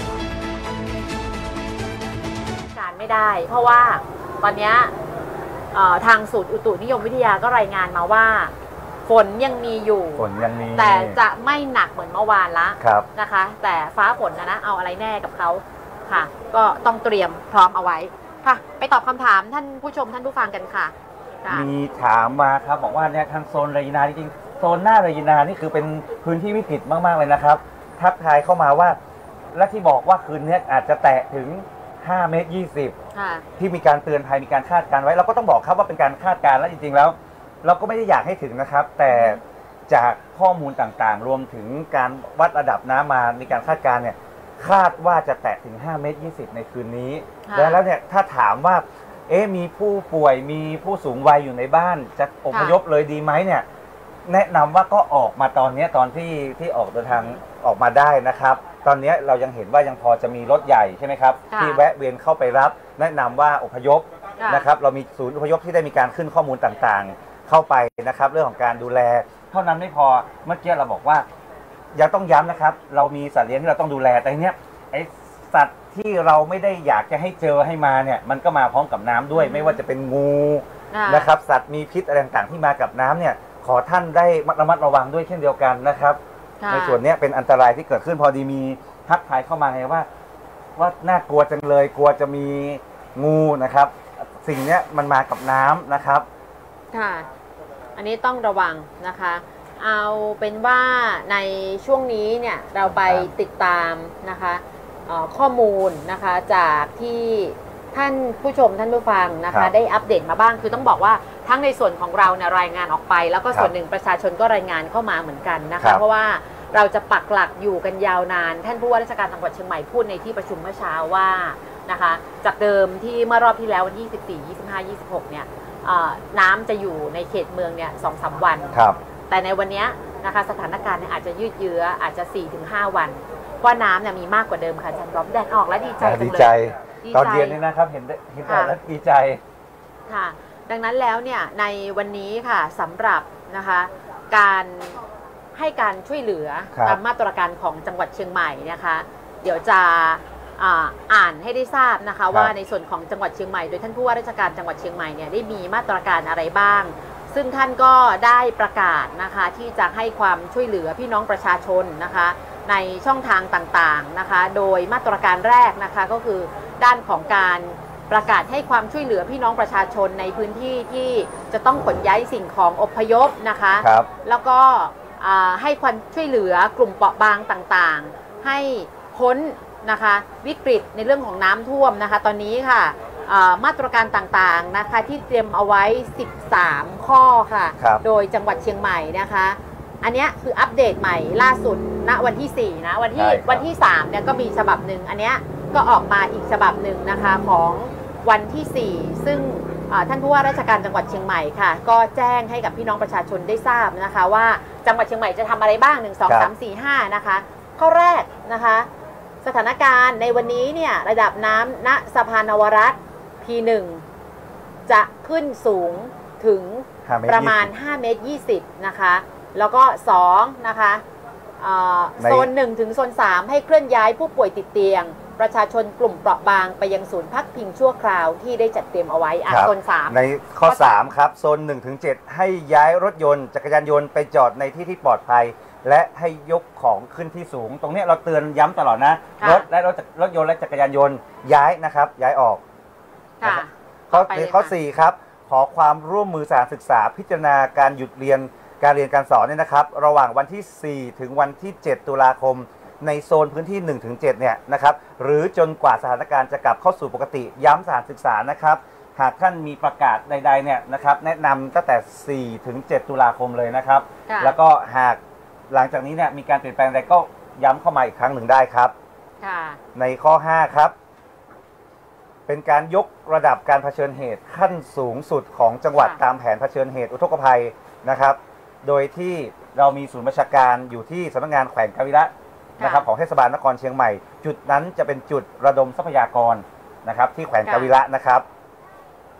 การไม่ได้เพราะว่าตอนนี้ทางศูนย์อุตุนิยมวิทยาก็รายงานมาว่าฝนยังมีอยู่ฝนยังมีแต่จะไม่หนักเหมือนเมื่อวานละนะคะแต่ฟ้าฝนนะนะเอาอะไรแน่กับเขาค่ะก็ต้องเตรียมพร้อมเอาไว้ค่ะไปตอบคำถามท่านผู้ชมท่านผู้ฟังกันค่ะมีถามมาครับบอกว่าเนี่ยทางโซนเรยินาจริงๆโซนหน้าเรยินานี่คือเป็นพื้นที่วิกฤตมากๆเลยนะครับทักทายเข้ามาว่าและที่บอกว่าคืนนี้อาจจะแตะถึงห้าเมตรยี่สิบที่มีการเตือนภัยมีการคาดการไว้เราก็ต้องบอกครับว่าเป็นการคาดการแล้วจริงๆแล้วเราก็ไม่ได้อยากให้ถึงนะครับแต่จากข้อมูลต่างๆรวมถึงการวัดระดับน้ำมามีการคาดการเนี่ยคาดว่าจะแตะถึงห้าเมตรยี่สิบในคืนนี้แล้วแล้วเนี่ยถ้าถามว่าเอ๊ะมีผู้ป่วยมีผู้สูงวัยอยู่ในบ้านจะอพยพเลยดีไหมเนี่ยแนะนำว่าก็ออกมาตอนนี้ตอนที่ที่ออกเดินทางออกมาได้นะครับตอนนี้เรายังเห็นว่ายังพอจะมีรถใหญ่ใช่ไหมครับที่แวะเวียนเข้าไปรับแนะนำว่าอพยพนะครับเรามีศูนย์อพยพที่ได้มีการขึ้นข้อมูลต่างๆเข้าไปนะครับเรื่องของการดูแลเท่านั้นไม่พอเมื่อกี้เราบอกว่ายังต้องย้ำนะครับเรามีสัตว์เลี้ยงที่เราต้องดูแลแต่เนี้ยไอสัตว์ที่เราไม่ได้อยากจะให้เจอให้มาเนี่ยมันก็มาพร้อมกับน้ำด้วยไม่ว่าจะเป็นงูนะครับสัตว์มีพิษอะไรต่างๆที่มากับน้ำเนี่ยขอท่านได้ระมัดระวังด้วยเช่นเดียวกันนะครับในส่วนนี้เป็นอันตรายที่เกิดขึ้นพอดีมีทักทายเข้ามาไงว่าว่าน่ากลัวจังเลยกลัวจะมีงูนะครับสิ่งนี้มันมากับน้ำนะครับค่ะอันนี้ต้องระวังนะคะเอาเป็นว่าในช่วงนี้เนี่ยเราไปติดตามนะคะข้อมูลนะคะจากที่ท่านผู้ชมท่านผู้ฟังนะคะได้อัปเดตมาบ้างคือต้องบอกว่าทั้งในส่วนของเราเนี่ยรายงานออกไปแล้วก็ส่วนหนึ่งประชาชนก็รายงานเข้ามาเหมือนกันนะคะเพราะว่าเราจะปักหลักอยู่กันยาวนานท่านผู้ว่าราชการจังหวัดเชียงใหม่พูดในที่ประชุมเมื่อเช้าว่านะคะจากเดิมที่เมื่อรอบที่แล้ววันที่ยี่สิบสี่ ยี่สิบห้า ยี่สิบหกเนี่ยน้ำจะอยู่ในเขตเมืองเนี่ย สองถึงสาม วันแต่ในวันนี้นะคะสถานการณ์เนี่ยอาจจะยืดเยื้ออาจจะ สี่ถึงห้า วันเพราะน้ำเนี่ยมีมากกว่าเดิมค่ะอาจารย์บอมแดดออกแล้วดีใจดีใจตอนเย็นนี่นะครับเห็นเห็นแล้วดีใจค่ะดังนั้นแล้วเนี่ยในวันนี้ค่ะสำหรับนะคะการให้การช่วยเหลือตามมาตรการของจังหวัดเชียงใหม่นะคะเดี๋ยวจะอ่านให้ได้ทราบนะคะว่าในส่วนของจังหวัดเชียงใหม่โดยท่านผู้ว่าราชการจังหวัดเชียงใหม่เนี่ยได้มีมาตรการอะไรบ้างซึ่งท่านก็ได้ประกาศนะคะที่จะให้ความช่วยเหลือพี่น้องประชาชนนะคะในช่องทางต่างๆนะคะโดยมาตรการแรกนะคะก็คือด้านของการประกาศให้ความช่วยเหลือพี่น้องประชาชนในพื้นที่ที่จะต้องขนย้ายสิ่งของอพยพนะคะแล้วก็ให้ความช่วยเหลือกลุ่มเปราะบางต่างๆให้พ้นนะคะวิกฤตในเรื่องของน้ำท่วมนะคะตอนนี้ค่ะมาตรการต่างๆนะคะที่เตรียมเอาไว้สิบสามข้อค่ะโดยจังหวัดเชียงใหม่นะคะอันนี้คืออัปเดตใหม่ล่าสุดณวันที่สี่นะวันที่วันที่สามเนี่ยก็มีฉบับหนึ่งอันนี้ก็ออกมาอีกฉบับหนึ่งนะคะของวันที่สี่ซึ่งท่านผู้ว่าราชการจังหวัดเชียงใหม่ค่ะก็แจ้งให้กับพี่น้องประชาชนได้ทราบนะคะว่าจังหวัดเชียงใหม่จะทำอะไรบ้างหนึ่ง สอง สาม สี่ ห้านะคะข้อแรกนะคะสถานการณ์ในวันนี้เนี่ยระดับน้ำณสะพานนวรัตน์ พี หนึ่ง จะขึ้นสูงถึงประมาณห้าเมตรยี่สิบนะคะแล้วก็สองนะคะโซนหนึ่งถึงโซนสามให้เคลื่อนย้ายผู้ป่วยติดเตียงประชาชนกลุ่มเปราะบางไปยังศูนย์พักพิงชั่วคราวที่ได้จัดเตรียมเอาไว้โซนสามในข้อสามครับโซนหนึ่งถึงเจ็ดให้ย้ายรถยนต์จักรยานยนต์ไปจอดในที่ที่ปลอดภัยและให้ยกของขึ้นที่สูงตรงนี้เราเตือนย้ำตลอดนะรถและรถรถยนต์และจักรยานยนต์ย้ายนะครับย้ายออกข้อข้อสี่ครับขอความร่วมมือสถานศึกษาพิจารณาการหยุดเรียนการเรียนการสอนเนี่ยนะครับระหว่างวันที่สี่ถึงวันที่เจ็ดตุลาคมในโซนพื้นที่ หนึ่งถึงเจ็ด เนี่ยนะครับหรือจนกว่าสถานการณ์จะกลับเข้าสู่ปกติย้ำสถานศึกษานะครับหากท่านมีประกาศใดๆเนี่ยนะครับแนะนำตั้งแต่สี่ถึงเจ็ดตุลาคมเลยนะครับแล้วก็หากหลังจากนี้เนี่ยมีการเปลี่ยนแปลงใดก็ย้ำเข้ามาอีกครั้งหนึ่งได้ครับในข้อห้าครับเป็นการยกระดับการเผชิญเหตุขั้นสูงสุดของจังหวัดตามแผนเผชิญเหตุอุทกภัยนะครับโดยที่เรามีศูนย์ประชาการอยู่ที่สำนักงานแขวงกาญจนะนะครับของเทศบาลนครเชียงใหม่จุดนั้นจะเป็นจุดระดมทรัพยากรนะครับที่แขวงกาญจนะนะครับ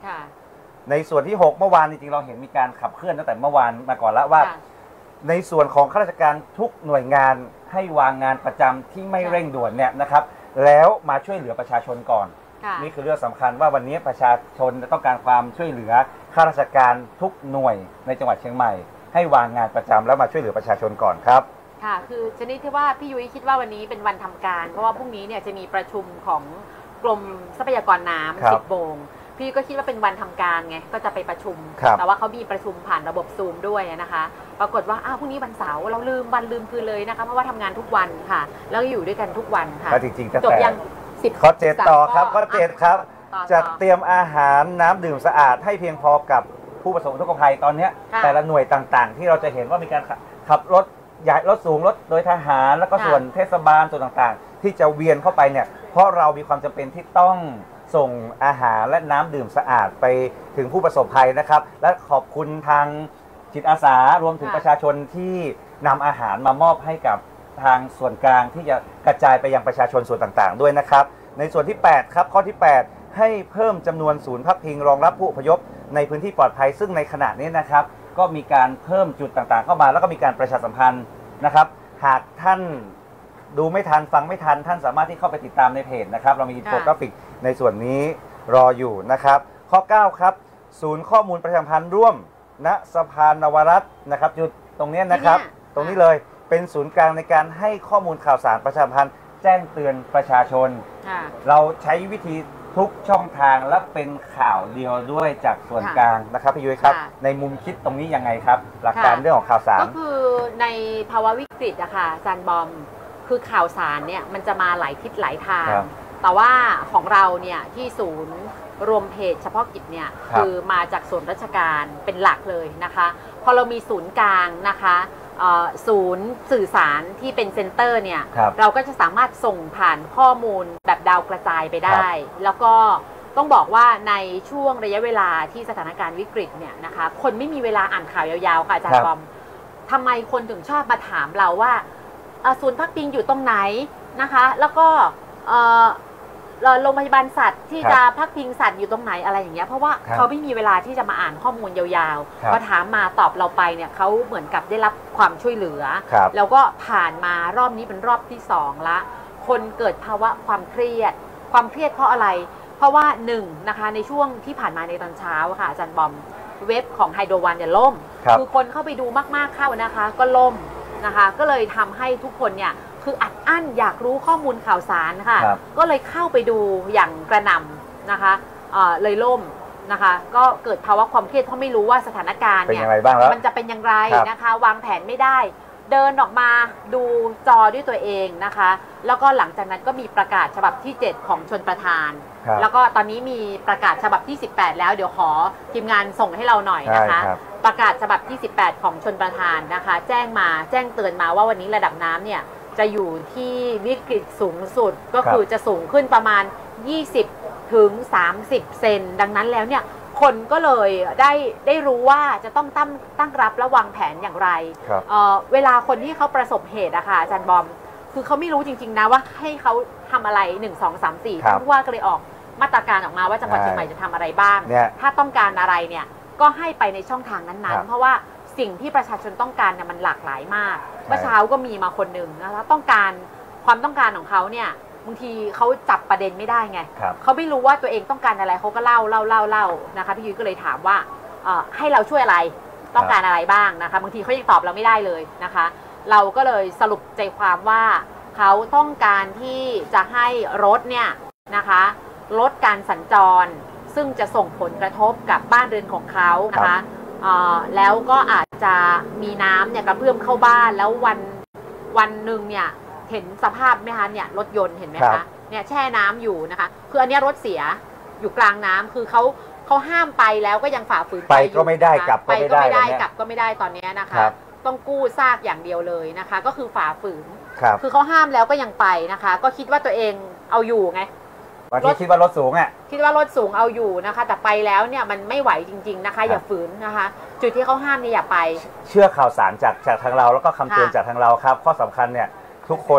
ในส่วนที่หกเมื่อวานจริงๆเราเห็นมีการขับเคลื่อนตั้งแต่เมื่อวานมาก่อนแล้วว่าในส่วนของข้าราชการทุกหน่วยงานให้วางงานประจำที่ไม่เร่งด่วนเนี่ยนะครับแล้วมาช่วยเหลือประชาชนก่อนนี่คือเรื่องสำคัญว่าวันนี้ประชาชนต้องการความช่วยเหลือข้าราชการทุกหน่วยในจังหวัดเชียงใหม่ให้วางงานประจำแล้วมาช่วยเหลือประชาชนก่อนครับค่ะคือชนิดที่ว่าพี่ยุ้ยคิดว่าวันนี้เป็นวันทำการเพราะว่าพรุ่งนี้เนี่ยจะมีประชุมของกรมทรัพยากรน้ำสิบโมงพี่ก็คิดว่าเป็นวันทำการไงก็จะไปประชุมแต่ว่าเขามีประชุมผ่านระบบซูมด้วยนะคะปรากฏว่าอ้าวพรุ่งนี้วันเสาร์เราลืมวันลืมคืนเลยนะคะเพราะว่าทำงานทุกวันค่ะแล้วอยู่ด้วยกันทุกวันค่ะจริงๆจบยังสิบข้อเจ็ดต่อครับข้อเจ็ดครับจัดเตรียมอาหารน้ำดื่มสะอาดให้เพียงพอกับผู้ประสบอุทกภัยตอนนี้แต่ละหน่วยต่างๆที่เราจะเห็นว่ามีการขับรถใหญ่รถสูงรถโดยทหารแล้วก็ส่วนเทศบาลส่วนต่างๆที่จะเวียนเข้าไปเนี่ยเพราะเรามีความจำเป็นที่ต้องส่งอาหารและน้ำดื่มสะอาดไปถึงผู้ประสบภัยนะครับและขอบคุณทางจิตอาสารวมถึงประชาชนที่นำอาหารมามอบให้กับทางส่วนกลางที่จะกระจายไปยังประชาชนส่วนต่างๆด้วยนะครับในส่วนที่แปดครับข้อที่แปดให้เพิ่มจำนวนศูนย์พักพิงรองรับผู้อพยพในพื้นที่ปลอดภัยซึ่งในขณะนี้นะครับก็มีการเพิ่มจุดต่างๆเข้ามาแล้วก็มีการประชาสัมพันธ์นะครับหากท่านดูไม่ทันฟังไม่ทันท่านสามารถที่เข้าไปติดตามในเพจนะครับเรามีอินโฟกราฟิกในส่วนนี้รออยู่นะครับข้อเก้าครับศูนย์ข้อมูลประชาสัมพันธ์ร่วมณสภานวรัตน์นะครับจุดตรงนี้นะครับตรงนี้เลยเป็นศูนย์กลางในการให้ข้อมูลข่าวสารประชาสัมพันธ์แจ้งเตือนประชาชนเราใช้วิธีทุกช่องทางและเป็นข่าวเดียวด้วยจากส่วนกลางนะครับพี่ยุ้ยครับในมุมคิดตรงนี้ยังไงครับหลักการเรื่องของข่าวสารก็คือในภาวะวิกฤตอะค่ะอาจารย์บอมคือข่าวสารเนี่ยมันจะมาหลายทิศหลายทางแต่ว่าของเราเนี่ยที่ศูนย์รวมเพจเฉพาะกิจเนี่ยคือมาจากส่วนราชการเป็นหลักเลยนะคะพอเรามีศูนย์กลางนะคะศูนย์สื่อสารที่เป็นเซ็นเตอร์เนี่ยเราก็จะสามารถส่งผ่านข้อมูลแบบดาวกระจายไปได้แล้วก็ต้องบอกว่าในช่วงระยะเวลาที่สถานการณ์วิกฤตเนี่ยนะคะคนไม่มีเวลาอ่านข่าวยาวๆค่ะอาจารย์บอมทำไมคนถึงชอบมาถามเราว่าศูนย์พักพิงอยู่ตรงไหนนะคะแล้วก็โรงพยาบาลสัตว์ที่จะพักพิงสัตว์อยู่ตรงไหนอะไรอย่างเงี้ยเพราะว่าเขาไม่มีเวลาที่จะมาอ่านข้อมูลยาวๆพอถามมาตอบเราไปเนี่ยเขาเหมือนกับได้รับความช่วยเหลือแล้วก็ผ่านมารอบนี้เป็นรอบที่สองละคนเกิดภาวะความเครียดความเครียดเพราะอะไรเพราะว่าหนึ่งนะคะในช่วงที่ผ่านมาในตอนเช้าค่ะอาจารย์บอมเว็บของไฮโดรวันเนี่ยล่มคือคนเข้าไปดูมากๆเข้านะคะก็ล่มนะคะก็เลยทำให้ทุกคนเนี่ยคืออัดอั้นอยากรู้ข้อมูลข่าวสารค่ะก็เลยเข้าไปดูอย่างกระหน่ำนะคะเลยล่มนะคะก็เกิดภาวะความเครียดเพราะไม่รู้ว่าสถานการณ์เนี่ยมันจะเป็นอย่างไรนะคะวางแผนไม่ได้เดินออกมาดูจอด้วยตัวเองนะคะแล้วก็หลังจากนั้นก็มีประกาศฉบับที่เจ็ดของชลประทานแล้วก็ตอนนี้มีประกาศฉบับที่สิบแปดแล้วเดี๋ยวขอทีมงานส่งให้เราหน่อยนะคะประกาศฉบับที่สิบแปดของชลประทานนะคะแจ้งมาแจ้งเตือนมาว่าวันนี้ระดับน้ำเนี่ยจะอยู่ที่วิกฤตสูงสุดก็คือจะสูงขึ้นประมาณยี่สิบถึงสามสิบเซนดังนั้นแล้วเนี่ยคนก็เลยได้ได้รู้ว่าจะต้องตั้งตั้งรับและวางแผนอย่างไรเอ่อเวลาคนที่เขาประสบเหตุอะค่ะอาจารย์บอมคือเขาไม่รู้จริงๆนะว่าให้เขาทำอะไรหนึ่ง สอง สาม สี่ท่านผู้ว่าก็เลยออกมาตรการออกมาว่าจังหวัดเชียงใหม่จะทำอะไรบ้างถ้าต้องการอะไรเนี่ยก็ให้ไปในช่องทางนั้นๆเพราะว่าสิ่งที่ประชาชนต้องการเนี่ยมันหลากหลายมากเมื่อเช้าก็มีมาคนหนึ่งนะคะต้องการความต้องการของเขาเนี่ยบางทีเขาจับประเด็นไม่ได้ไงเขาไม่รู้ว่าตัวเองต้องการอะไรเขาก็เล่าเล่าเล่าเล่านะคะพี่ยุ้ยก็เลยถามว่าให้เราช่วยอะไรต้องการอะไรบ้างนะคะบางทีเขายังตอบเราไม่ได้เลยนะคะเราก็เลยสรุปใจความว่าเขาต้องการที่จะให้รถเนี่ยนะคะลดการสัญจรซึ่งจะส่งผลกระทบกับบ้านเรือนของเขานะคะแล้วก็อาจจะมีน้ำเนี่ยกระเพื่อมเข้าบ้านแล้ววันวันหนึ่งเนี่ยเห็นสภาพไหมคะเนี่ยรถยนต์เห็นไหมคะเนี่ยแช่น้ำอยู่นะคะคืออันนี้รถเสียอยู่กลางน้ำคือเขาเขาห้ามไปแล้วก็ยังฝ่าฝืนไปก็ไม่ได้กลับก็ไม่ได้กลับก็ไม่ได้ตอนนี้นะคะต้องกู้ซากอย่างเดียวเลยนะคะก็คือฝ่าฝืนคือเขาห้ามแล้วก็ยังไปนะคะก็คิดว่าตัวเองเอาอยู่ไงบางทีคิดว่ารถสูงอ่ะคิดว่ารถสูงเอาอยู่นะคะแต่ไปแล้วเนี่ยมันไม่ไหวจริงๆนะคะอย่าฝืนนะคะจุดที่เขาห้ามนี่อย่าไปเชื่อข่าวสารจากจากทางเราแล้วก็คำเตือนจากทางเราครับข้อสำคัญเนี่ยทุกคน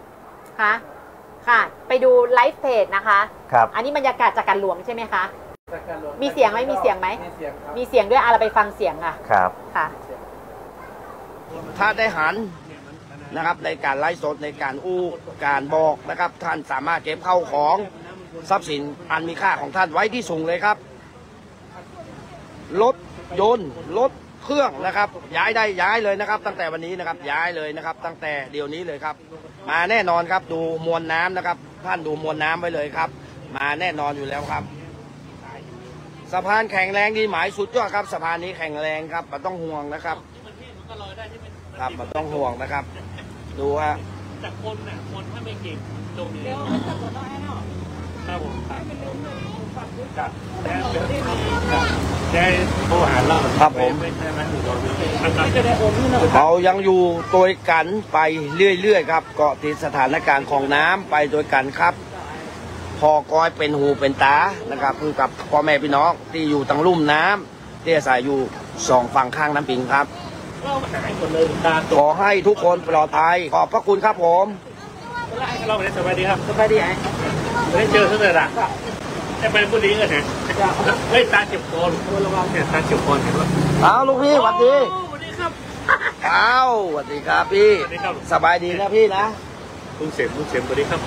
ค่ะค่ะไปดูไลฟ์เพจนะคะครับอันนี้บรรยากาศจากการหลวงใช่ไหมคะมีเสียงไหมมีเสียงไหมมีเสียงด้วยอะไรไปฟังเสียงค่ะครับค่ะถ้าได้หันนะครับในการไลฟ์สดในการอู้การบอกนะครับท่านสามารถเก็บเข้าของทรัพย์สินอันมีค่าของท่านไว้ที่สูงเลยครับรถยนต์รถเครื่องนะครับย้ายได้ย้ายเลยนะครับตั้งแต่วันนี้นะครับย้ายเลยนะครับตั้งแต่เดี๋ยวนี้เลยครับมาแน่นอนครับดูมวลน้ำนะครับท่านดูมวลน้ำไว้เลยครับมาแน่นอนอยู่แล้วครับสะพานแข็งแรงดีหมายสุดยอดครับสะพานนี้แข็งแรงครับไม่ต้องห่วงนะครับครับไม่ต้องห่วงนะครับดูฮะจากคนน่ะคนถ้าไม่เก่งตรงนี้ครับผมครับได้โทรหาเราครับผมเรายังอยู่ตัวกันไปเรื่อยๆครับเกาะติดสถานการณ์ของน้ำไปโดยกันครับพอกอยเป็นหูเป็นตานะครับคือกับพ่อแม่พี่น้องที่อยู่ตั้งลุ่มน้ำที่อาศัยอยู่สองฝั่งข้างน้ำปิงครับขอให้ทุกคนปลอดภัยขอบพระคุณครับผมเราไม่ได้สบายดีครับสบายดีไงไม่ได้เจอเท่าไหร่ละแต่ไปพูดดีกันเนี่ยเฮ้ยตาเจ็บคอระวังเนี่ยตาเจ็บคอเห็นไหมเอาลูกพี่สวัสดีสวัสดีครับเอาสวัสดีครับพี่สบายดีนะพี่นะลุงเสมลุงเสมสวัสดีครับ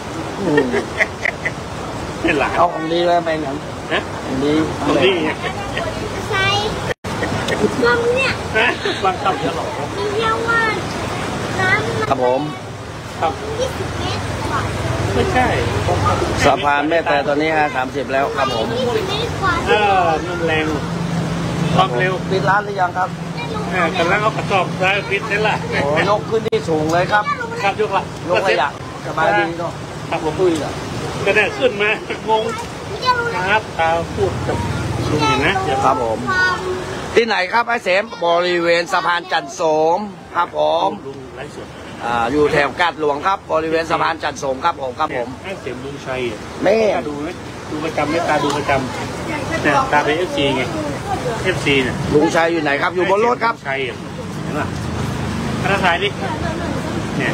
เป็นหลานเอาของดีเลยแม่งนะของดีของดีใช่ฟังเนี่ยฟังคำเยอะหรอเรียกว่าน้ำครับผมครับยี่สิบเมตรกว่าไม่ใช่สะพานแม่แต่ตอนนี้ฮะสามสิบแล้วครับผมยี่สิบเมตรกว่าเออมันแรงความเร็วปิดร้านหรือยังครับกำลังเอากระสอบได้ปิดนี่แหละโอ้ยกขึ้นที่สูงเลยครับครับยกละยกระยะสบายดีเนาะครับผมปุ้ยอ่ะก็ได้ขึ้นมางงครับตาพูดกับลุงเห็นนะครับผมที่ไหนครับไอ้เสมบริเวณสะพานจันทร์โสมครับผมอ่าอยู่แถวกาดหลวงครับบริเวณสะพานจันทร์โสมครับผมครับผมไอ้เสมลุงชัยแม่ดูไหมดูประจำไม่ตาดูประจำเนี่ยตาเป็นเอฟซีไงเอฟซีเนี่ยลุงชัยอยู่ไหนครับอยู่บนรถครับชัยเห็นป่ะคณะทายดิเนี่ย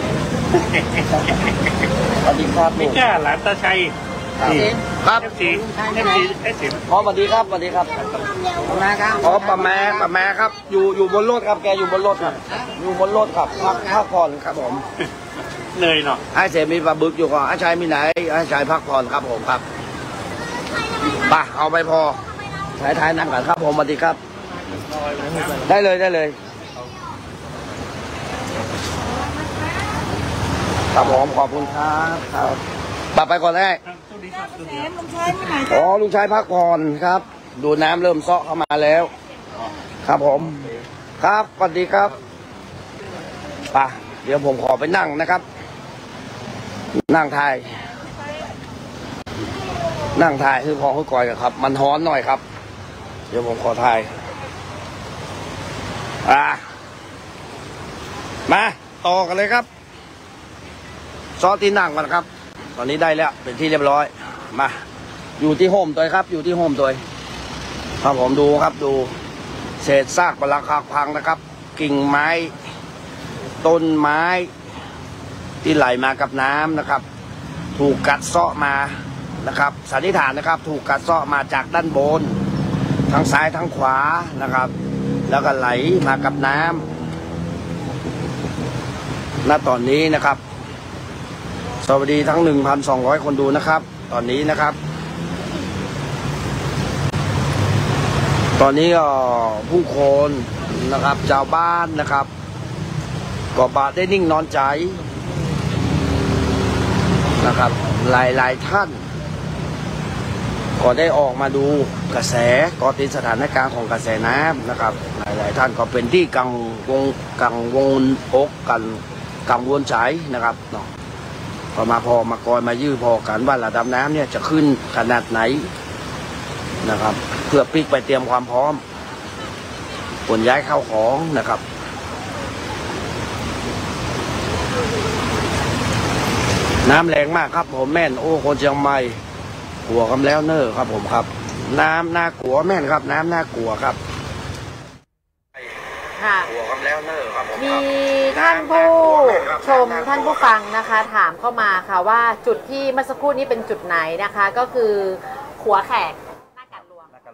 สวัสดีครับไม่กล้าหลานตาชัยครับเอฟซีเอฟซีเอฟซีอ๋อสวัสดีครับสวัสดีครับมาครับอ๋อปะแม่ปะแม่ครับอยู่อยู่บนรถครับแกอยู่บนรถครับอยู่บนรถครับพักพักผ่อนครับผมเหนื่อยเนาะไอ้เสมีปลาบึกอยู่ก่อนไอ้ชายมีไหนไอ้ชายพักผ่อนครับผมครับป่ะเอาไปพอถ่ายถ่ายนั่งกันครับผมสวัสดีครับได้เลยได้เลยครับผมขอบคุณครับครับป่ะไปก่อนได้อ๋อลุงชายพักผ่อนครับดูน้ำเริ่มเซาะเข้ามาแล้วครับผมครับสวัสดีครับป่ะเดี๋ยวผมขอไปนั่งนะครับนั่งถ่ายนั่งถ่ายคือพอคุยก่อยกันครับมันฮ้อนหน่อยครับเดี๋ยวผมขอถ่ายอ่ะมาต่อกันเลยครับซอสที่นั่งกันครับตอนนี้ได้แล้วเป็นที่เรียบร้อยมาอยู่ที่โฮมตัวครับอยู่ที่โฮมตัวครับผมดูครับดูเศษซากปรักหักพังนะครับกิ่งไม้ต้นไม้ที่ไหลมากับน้ำนะครับถูกกัดเซาะมานะครับสันนิษฐานนะครับถูกกัดเซาะมาจากด้านบนทั้งซ้ายทั้งขวานะครับแล้วก็ไหลมากับน้ำณตอนนี้นะครับสวัสดีทั้ง หนึ่งพันสองร้อย คนดูนะครับตอนนี้นะครับตอนนี้ก็ผู้คนนะครับชาวบ้านนะครับก็บาดได้นิ่งนอนใจนะครับหลายๆท่านก็ได้ออกมาดูกระแสก็ติดสถานการณ์ของกระแสน้ำนะครับหลายๆท่านก็เป็นที่กังวลกังวลอกกันกังวลใจนะครับเนาะก็มาพอมากอยมายื้อพอกันว่าระดับน้ำเนี่ยจะขึ้นขนาดไหนนะครับเพื่อปิกไปเตรียมความพร้อมขนย้ายเข้าของนะครับน้ำแรงมากครับผมแม่นโอ้คนเชียงใหม่กลัวกันแล้วเนอะครับผมครับน้ำน่ากลัวแม่นครับน้ำน่ากลัวครับค่ะกลัวกันแล้วเนอะครับผมมีท่านผู้ชมท่านผู้ฟังนะคะถามเข้ามาค่ะว่าจุดที่เมื่อสักครู่นี้เป็นจุดไหนนะคะก็คือขัวแขกหน้ากาดหลวง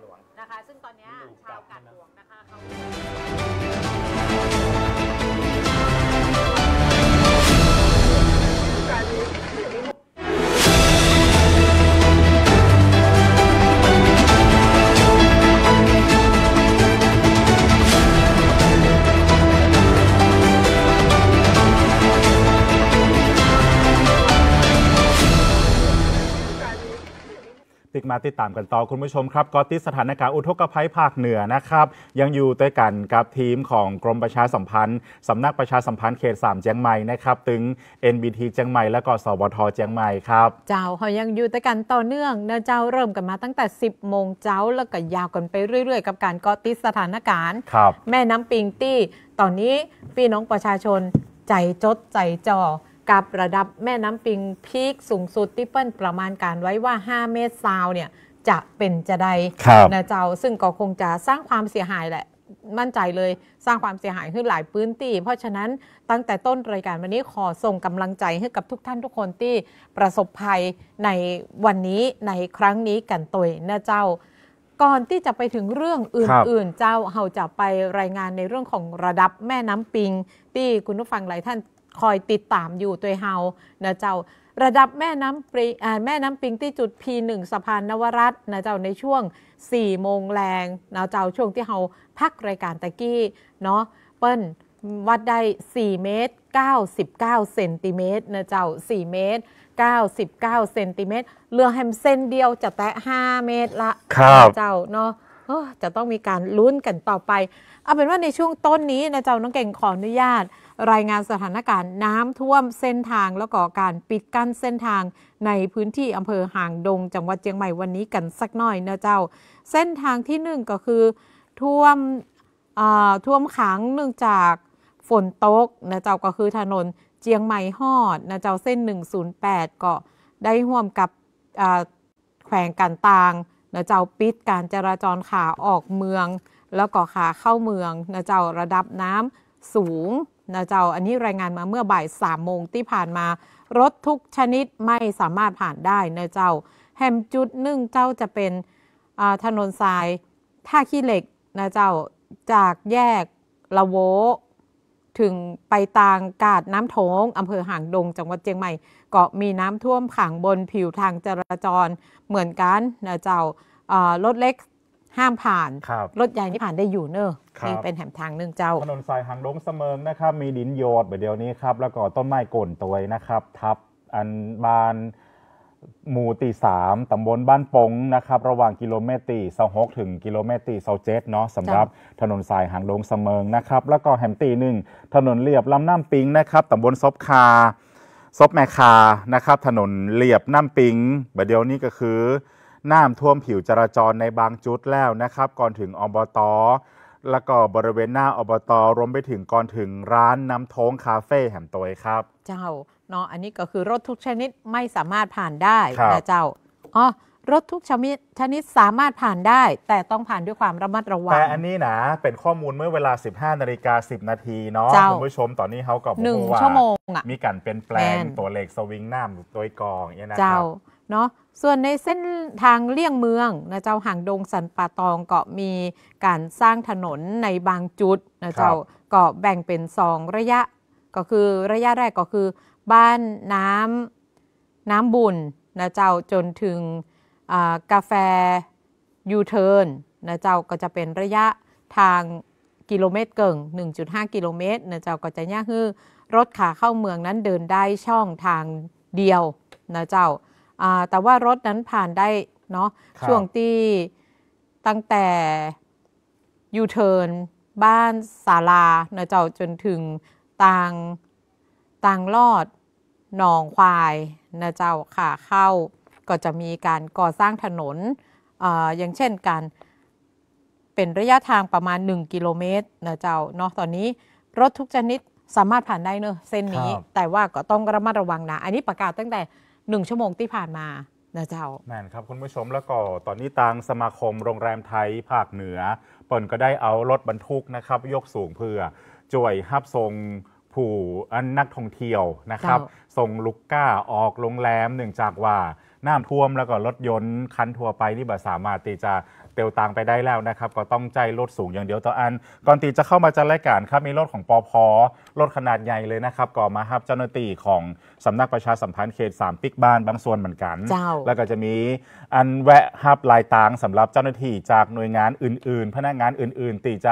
ติดมาติดตามกันต่อคุณผู้ชมครับก็ติดสถานการณ์อุทกภัยภาคเหนือนะครับยังอยู่ด้วยกันกับทีมของกรมประชาสัมพันธ์สำนักประชาสัมพันธ์เขตสามเจียงใหม่นะครับตึง เอ็น บี ที เจียงใหม่และก็สวทเจียงใหม่ครับเจ้าเขายังอยู่ด้วยกันต่อเนื่องเนะเจ้าเริ่มกันมาตั้งแต่สิบโมงเจ้าแล้วก็ยาวกันไปเรื่อยๆกับการเกาะติดสถานการณ์แม่น้ำปิงตี้ตอนนี้พี่น้องประชาชนใจจดใจจ่อกับระดับแม่น้ำปิงพีคสูงสุดที่เปิ้ลประมาณการไว้ว่าห้าเมตรซาวเนี่ยจะเป็นจะใดนะเจ้าซึ่งก็คงจะสร้างความเสียหายแหละมั่นใจเลยสร้างความเสียหายขึ้นหลายพื้นที่เพราะฉะนั้นตั้งแต่ต้นรายการวันนี้ขอส่งกำลังใจให้กับทุกท่านทุกคนที่ประสบภัยในวันนี้ในครั้งนี้กันตัวนะเจ้าก่อนที่จะไปถึงเรื่องอื่นๆเจ้าเราจะไปรายงานในเรื่องของระดับแม่น้ำปิงที่คุณผู้ฟังหลายท่านคอยติดตามอยู่ตัวเฮานะเจ้าระดับแม่น้ำปิงแม่น้ำปิงที่จุด พี หนึ่ง สะพานนวรัตน์นะเจ้าในช่วงสี่โมงแรงนะเจ้าช่วงที่เฮาพักรายการตะกี้เนาะเปิ้ลวัดได้สี่เมตรเก้าสิบเก้าเซนติเมตรนะเจ้าสี่เมตรเก้าสิบเก้าเซนติเมตรเรือแฮมเส้นเดียวจะแตะห้าเมตรละนะเจ้าเนาะจะต้องมีการลุ้นกันต่อไปเอาเป็นว่าในช่วงต้นนี้นะเจ้าน้องเก่งขออนุญาตรายงานสถานการณ์น้ำท่วมเส้นทางแล้วก็การปิดกั้นเส้นทางในพื้นที่อำเภอหางดงจังหวัดเชียงใหม่วันนี้กันสักหน่อยนะเจ้าเส้นทางที่หนึ่งก็คือท่วมท่วมขังเนื่องจากฝนตกนะเจ้าก็คือถนนเชียงใหม่ฮอดนะเจ้าเส้นหนึ่งศูนย์แปดก็ได้ร่วมกับแขวงกันตางนะเจ้าปิดการจราจรขาออกเมืองแล้วก็ขาเข้าเมืองนะเจ้าระดับน้ำสูงนะเจ้าอันนี้รายงานมาเมื่อบ่ายสามโมงที่ผ่านมารถทุกชนิดไม่สามารถผ่านได้นะเจ้าแฮมจุดหนึ่งเจ้าจะเป็นถนนทรายท่าขี้เหล็กนะเจ้าจากแยกละโวถึงไปตางกาดน้ำโถงอำเภอหางดงจังหวัดเชียงใหม่ก็มีน้ำท่วมขังบนผิวทางจราจรเหมือนกันนะเจ้ารถเล็กห้ามผ่านรถใหญ่นี่ผ่านได้อยู่เนอะนี่เป็นแหมทางหนึ่งเจ้าถนนสายหางดงเสมิงนะครับมีดินโยดแบบเดียวนี้ครับแล้วก็ต้นไม้โก่นตัวนะครับทับอันบานหมู่ตีสามตำบลบ้านปงนะครับระหว่างกิโลเมตรตีสองหกถึงกิโลเมตรตีสองเจ็ดเนาะสำหรับถนนสายหางดงเสมิงนะครับแล้วก็แหมตีหนึ่งถนนเลียบลำน้ำปิงนะครับตำบลซบคาซบแมคานะครับถนนเลียบน้ำปิงแบบเดียวนี้ก็คือน้ำท่วมผิวจราจรในบางจุดแล้วนะครับก่อนถึงอบต.แล้วก็บริเวณหน้าอบต.รวมไปถึงก่อนถึงร้านน้ำโท้งคาเฟ่แหมตัวครับเจ้าเนาะอันนี้ก็คือรถทุกชนิดไม่สามารถผ่านได้นะเจ้าอ๋อรถทุกชนิดชนิดสามารถผ่านได้แต่ต้องผ่านด้วยความระมัดระวังแต่อันนี้นะเป็นข้อมูลเมื่อเวลา สิบห้านาฬิกาสิบนาทีเนาะคุณผู้ชมตอนนี้เขาก็บอกว่ามีการเปลี่ยนแปลงตัวเลขสวิงน้ำตัวกองอย่างนี้นะครับเนาะส่วนในเส้นทางเลี่ยงเมืองนะเจ้าหางดงสันป่าตองก็มีการสร้างถนนในบางจุดนะเจ้าก็แบ่งเป็นสองระยะก็คือระยะแรกก็คือบ้านน้ำน้ำบุญนะเจ้าจนถึงกาแฟยูเทิร์นนะเจ้าก็จะเป็นระยะทางกิโลเมตรเกิง หนึ่งจุดห้า กิโลเมตรนะเจ้าก็จะยากคือรถขาเข้าเมืองนั้นเดินได้ช่องทางเดียวนะเจ้าแต่ว่ารถนั้นผ่านได้เนาะช่วงที่ตั้งแต่ยูเทิร์นบ้านศาลานะเจ้าจนถึงต่างต่างลอดหนองควายนะเจ้าขาเข้าก็จะมีการก่อสร้างถนน อ, อย่างเช่นการเป็นระยะทางประมาณหนึ่งกิโลเมตรนะเจ้าเนาะตอนนี้รถทุกชนิดสามารถผ่านได้เนอะเส้นนี้แต่ว่าก็ต้องระมัดระวังนะอันนี้ประกาศตั้งแต่หนึ่งชั่วโมงที่ผ่านมานะเจ้าแม่นครับคุณผู้ชมแล้วก็ตอนนี้ทางสมาคมโรงแรมไทยภาคเหนือเปิ่นก็ได้เอารถบรรทุกนะครับยกสูงเพื่อจ่วยฮับทรงผู้อันนักท่องเที่ยวนะครับส่งลูกก้าออกโรงแรมเนื่องจากว่าน้ำท่วมแล้วก็รถยนต์คันทั่วไปนี่บ่สามารถที่จะเตียวตังไปได้แล้วนะครับก็ต้องใจรถสูงอย่างเดียวต่ออันก่อนตีจะเข้ามาจัดรายการครับมีรถของปพ.รถขนาดใหญ่เลยนะครับก็มาฮับเจ้าหน้าที่ของสำนักประชาสัมพันธ์เขตสามปิกบ้านบางส่วนเหมือนกันแล้วก็จะมีอันแวะฮับลายตางสำหรับเจ้าหน้าที่จากหน่วยงานอื่นๆพนักงานอื่นๆตีจะ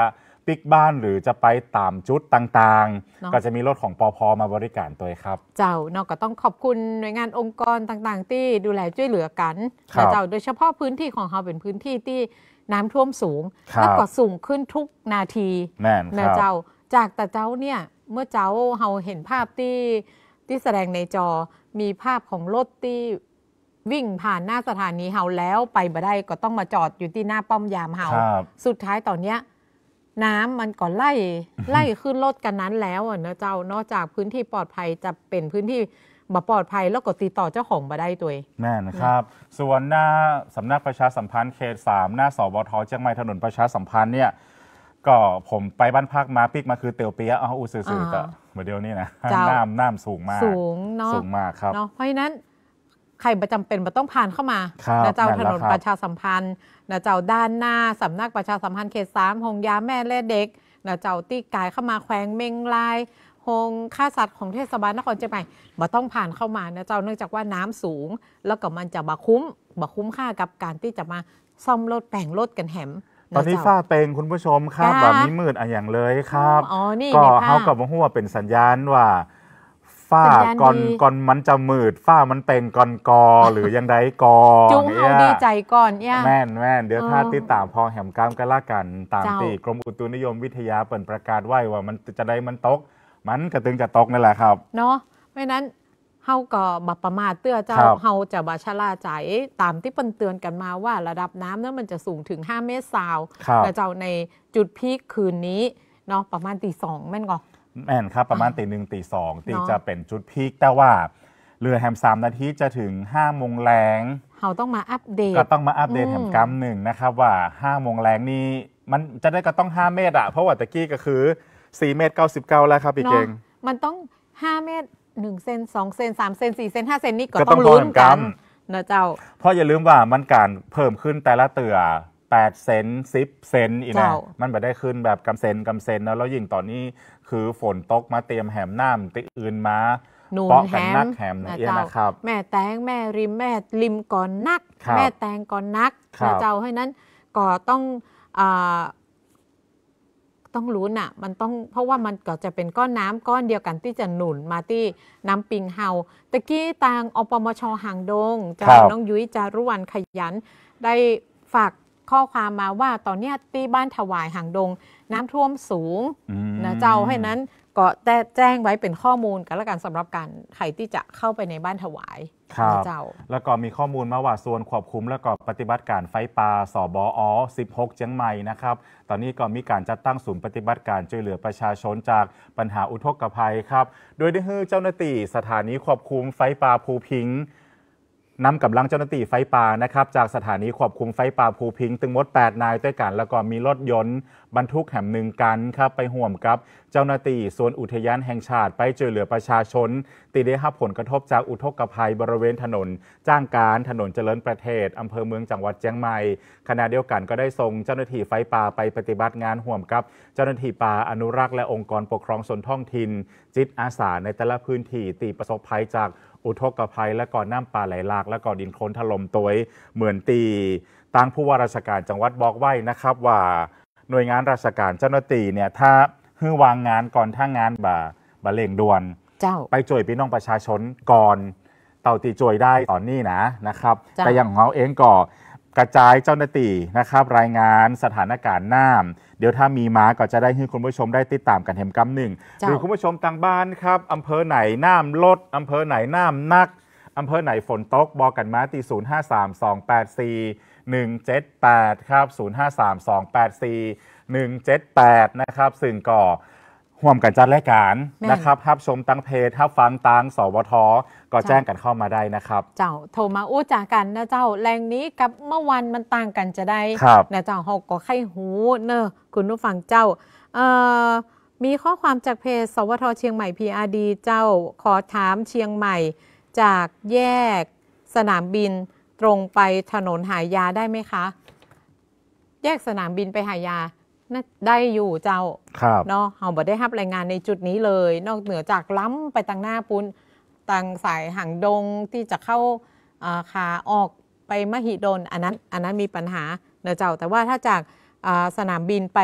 ปิกบ้านหรือจะไปตามจุดต่างๆก็จะมีรถของปพมาบริการตัวครับเจ้าเนาะก็ต้องขอบคุณหน่วยงานองค์กรต่างๆที่ดูแลช่วยเหลือกันเจ้าโดยเฉพาะพื้นที่ของเราเป็นพื้นที่ที่น้ำท่วมสูงแล้วก็สูงขึ้นทุกนาทีนะเจ้าจากแต่เจ้าเนี่ยเมื่อเจ้าเราเห็นภาพที่ที่แสดงในจอมีภาพของรถที่วิ่งผ่านหน้าสถานีเฮาแล้วไปบ่ได้ก็ต้องมาจอดอยู่ที่หน้าป้อมยามเฮาสุดท้ายตอนเนี้ยน้ำมันก็ไล่ไล่ขึ้นรถกันนั้นแล้วอ่ะนะเจ้านอกจากพื้นที่ปลอดภัยจะเป็นพื้นที่บ่ปลอดภัยแล้วก็ติดต่อเจ้าของบ่ได้ตัวแม่นะครับส่วนหน้าสำนักประชาสัมพันธ์เขตสามหน้าสบทเชียงใหม่ถนนประชาสัมพันธ์เนี่ยก็ผมไปบ้านพักมาปิกมาคือเตียวเปียเอาอูซื่อๆแต่เมื่อเดียวนี้นะน้ำน้ำสูงมากสูงเนาะสูงมากครับเพราะฉะนั้นใครประจำเป็นมาต้องผ่านเข้ามานะเจ้าถนนประชาสัมพันธ์นะเจ้าด้านหน้าสำนักประชาสัมพันธ์เขตสามหงยาแม่และเด็กนะเจ้าตีกายเข้ามาแขวงเมงลายหงค่าสัตว์ของเทศบาลนครเชียงใหม่มาต้องผ่านเข้ามานะเจ้าเนื่องจากว่าน้ำสูงแล้วก็มันจะบะคุ้มบะคุ้มค่ากับการที่จะมาซ่อมรถแต่งรถกันแหมตอนนี้ฟ้าเปงคุณผู้ชมครับแบบนี้มืดอะอย่างเลยครับก็เขากับหัวเป็นสัญญาณว่าฝ้าก่อนก่อนมันจะมืดฝ้ามันเป็นก่อนกอหรือยังไดกอจุงเฮาดีใจก่อนเนี่ยแม่นแม่นเดี๋ยวถ้าติดตามพอแหมกล้ามกันละกันตามที่กรมอุตุนิยมวิทยาเปิดประกาศไว้ว่ามันจะได้มันตกมันกระตึงจะตกนั่นแหละครับเนาะเพราะนั้นเฮาก็บัประมาทเตื้อเจ้าเฮาจะบาชะล่าใจตามที่เปิ้นเตือนกันมาว่าระดับน้ำนั้นมันจะสูงถึงห้าเมตรซาวแต่เจ้าในจุดพีคคืนนี้เนาะประมาณตีสองแม่นก่อแม่นครับประมาณตีหนึ่งตีสองตีจะเป็นจุดพีคแต่ว่าเรือแฮมสามนาทีจะถึงห้าโมงแรงเราต้องมาอัปเดตก็ต้องมาอัปเดตแฮมกำหนึ่งนะครับว่าห้าโมงแรงนี่มันจะได้ก็ต้องห้าเมตรอะเพราะว่าตะกี้ก็คือสี่เมตรเก้าสิบเก้าแล้วครับพี่เก่งมันต้องห้าเมตรหนึ่งเซนสองเซนสามเซนสี่เซนห้าเซนนี่ก็ต้องลุ้นกันนะเจ้าเพราะอย่าลืมว่ามันการเพิ่มขึ้นแต่ละเตือแปดเซนสิบเซนอีกนะมันไม่ได้ขึ้นแบบกำเซนกำเซนแล้วแล้วยิ่งตอนนี้คือฝนตกมาเตรียมแหมน้ำติอื่นมาเปาะกันนักแหมนะนะครับแม่แตงแม่ริมแม่ริมก่อนนักแม่แตงก่อนนักนะเจ้าให้นั้นก็ต้องต้องรู้น่ะมันต้องเพราะว่ามันก็จะเป็นก้อนน้ำก้อนเดียวกันที่จะหนุนมาที่น้ำปิงเฮาตะกี้ทางอปมช.หางดงจากน้องยุ้ยจารุวรรณขยันได้ฝากข้อความมาว่าตอนนี้ที่บ้านถวายหางดงน้ำท่วมสูงนะเจ้าให้นั้นก็แจ้งไว้เป็นข้อมูลกันแล้วกันสำหรับการใครที่จะเข้าไปในบ้านถวายนะเจ้าแล้วก็มีข้อมูลมาว่าส่วนควบคุมแล้วก็ปฏิบัติการไฟป่าสบอสิบหกเชียงใหม่นะครับตอนนี้ก็มีการจัดตั้งศูนย์ปฏิบัติการช่วยเหลือประชาชนจากปัญหาอุทกภัยครับโดยได้ให้เจ้าหน้าที่สถานีควบคุมไฟป่าภูพิงนำกำลังเจ้าหน้าที่ไฟป่านะครับจากสถานีควบคุมไฟป่าภูพิงตึงมดแปดนายด้วยกันแล้วก็มีรถยนต์บรรทุกแหมหนึ่งกันครับไปห่วมกับเจ้าหน้าที่ส่วนอุทยานแห่งชาติไปช่วยเหลือประชาชนที่ได้รับผลกระทบจากอุทกภัยบริเวณถนนจ้างการถนนเจริญประเทศอำเภอเมืองจังหวัดเชียงใหม่ขณะเดียวกันก็ได้ส่งเจ้าหน้าที่ไฟป่าไปปฏิบัติงานห่วมกับเจ้าหน้าที่ป่าอนุรักษ์และองค์กรปกครองส่วนท้องถิ่นจิตอาสาในแต่ละพื้นที่ที่ประสบภัยจากอุทกภัยและก่อนน้ำป่าไหลหลากและก่อดินโคลนถล่มตัวเหมือนตีตั้งผู้ว่าราชการจังหวัดบอกไว้นะครับว่าหน่วยงานราชการเจ้าหน้าที่เนี่ยถ้าฮื้อวางงานก่อนถ้างานบ่าบ่าเร่งด่วนไปช่วยพี่น้องประชาชนก่อนเต่าตีช่วยได้ตอนนี้นะนะครับแต่อย่างของเราเองก็กระจายเจ้าหน้าที่นะครับรายงานสถานการณ์น้ำเดี๋ยวถ้ามีมาก็จะได้ให้คุณผู้ชมได้ติดตามกันเห็นกำหนึ่งหรือคุณผู้ชมทางบ้านครับอำเภอไหนน้ำลดอำเภอไหนน้ำนักอำเภอไหนฝนตกบอกกันมาตีศูนย์ห้าสามสองแปดสี่หนึ่งเจ็ดแปดครับศูนย์ห้าสามสองแปดสี่หนึ่งเจ็ดแปดนะครับซึ่งก็ห่วมกันจัดรายการนะครับรับชมตั้งเพจรับฟังตังสวทก็แจ้งกันเข้ามาได้นะครับเจ้าโทรมาอู้จากันนะเจ้าแรงนี้กับเมื่อวันมันต่างกันจะได้นะเจ้าเฮาก็ไข้หูเนอะคุณผู้ฟังเจ้าเอ่อมีข้อความจากเพจสวทเชียงใหม่ พี อาร์ ดี เจ้าขอถามเชียงใหม่จากแยกสนามบินตรงไปถนนหายาได้ไหมคะแยกสนามบินไปหายาได้อยู่เจ้าเนาะเราบ่ได้รับรายงานในจุดนี้เลยนอกเหนือจากล้ำไปทางหน้าปุ้นทางสายหางดงที่จะเข้าขาออกไปมหิดลอันนั้นอันนั้นมีปัญหาเนอะเจ้าแต่ว่าถ้าจากสนามบินไป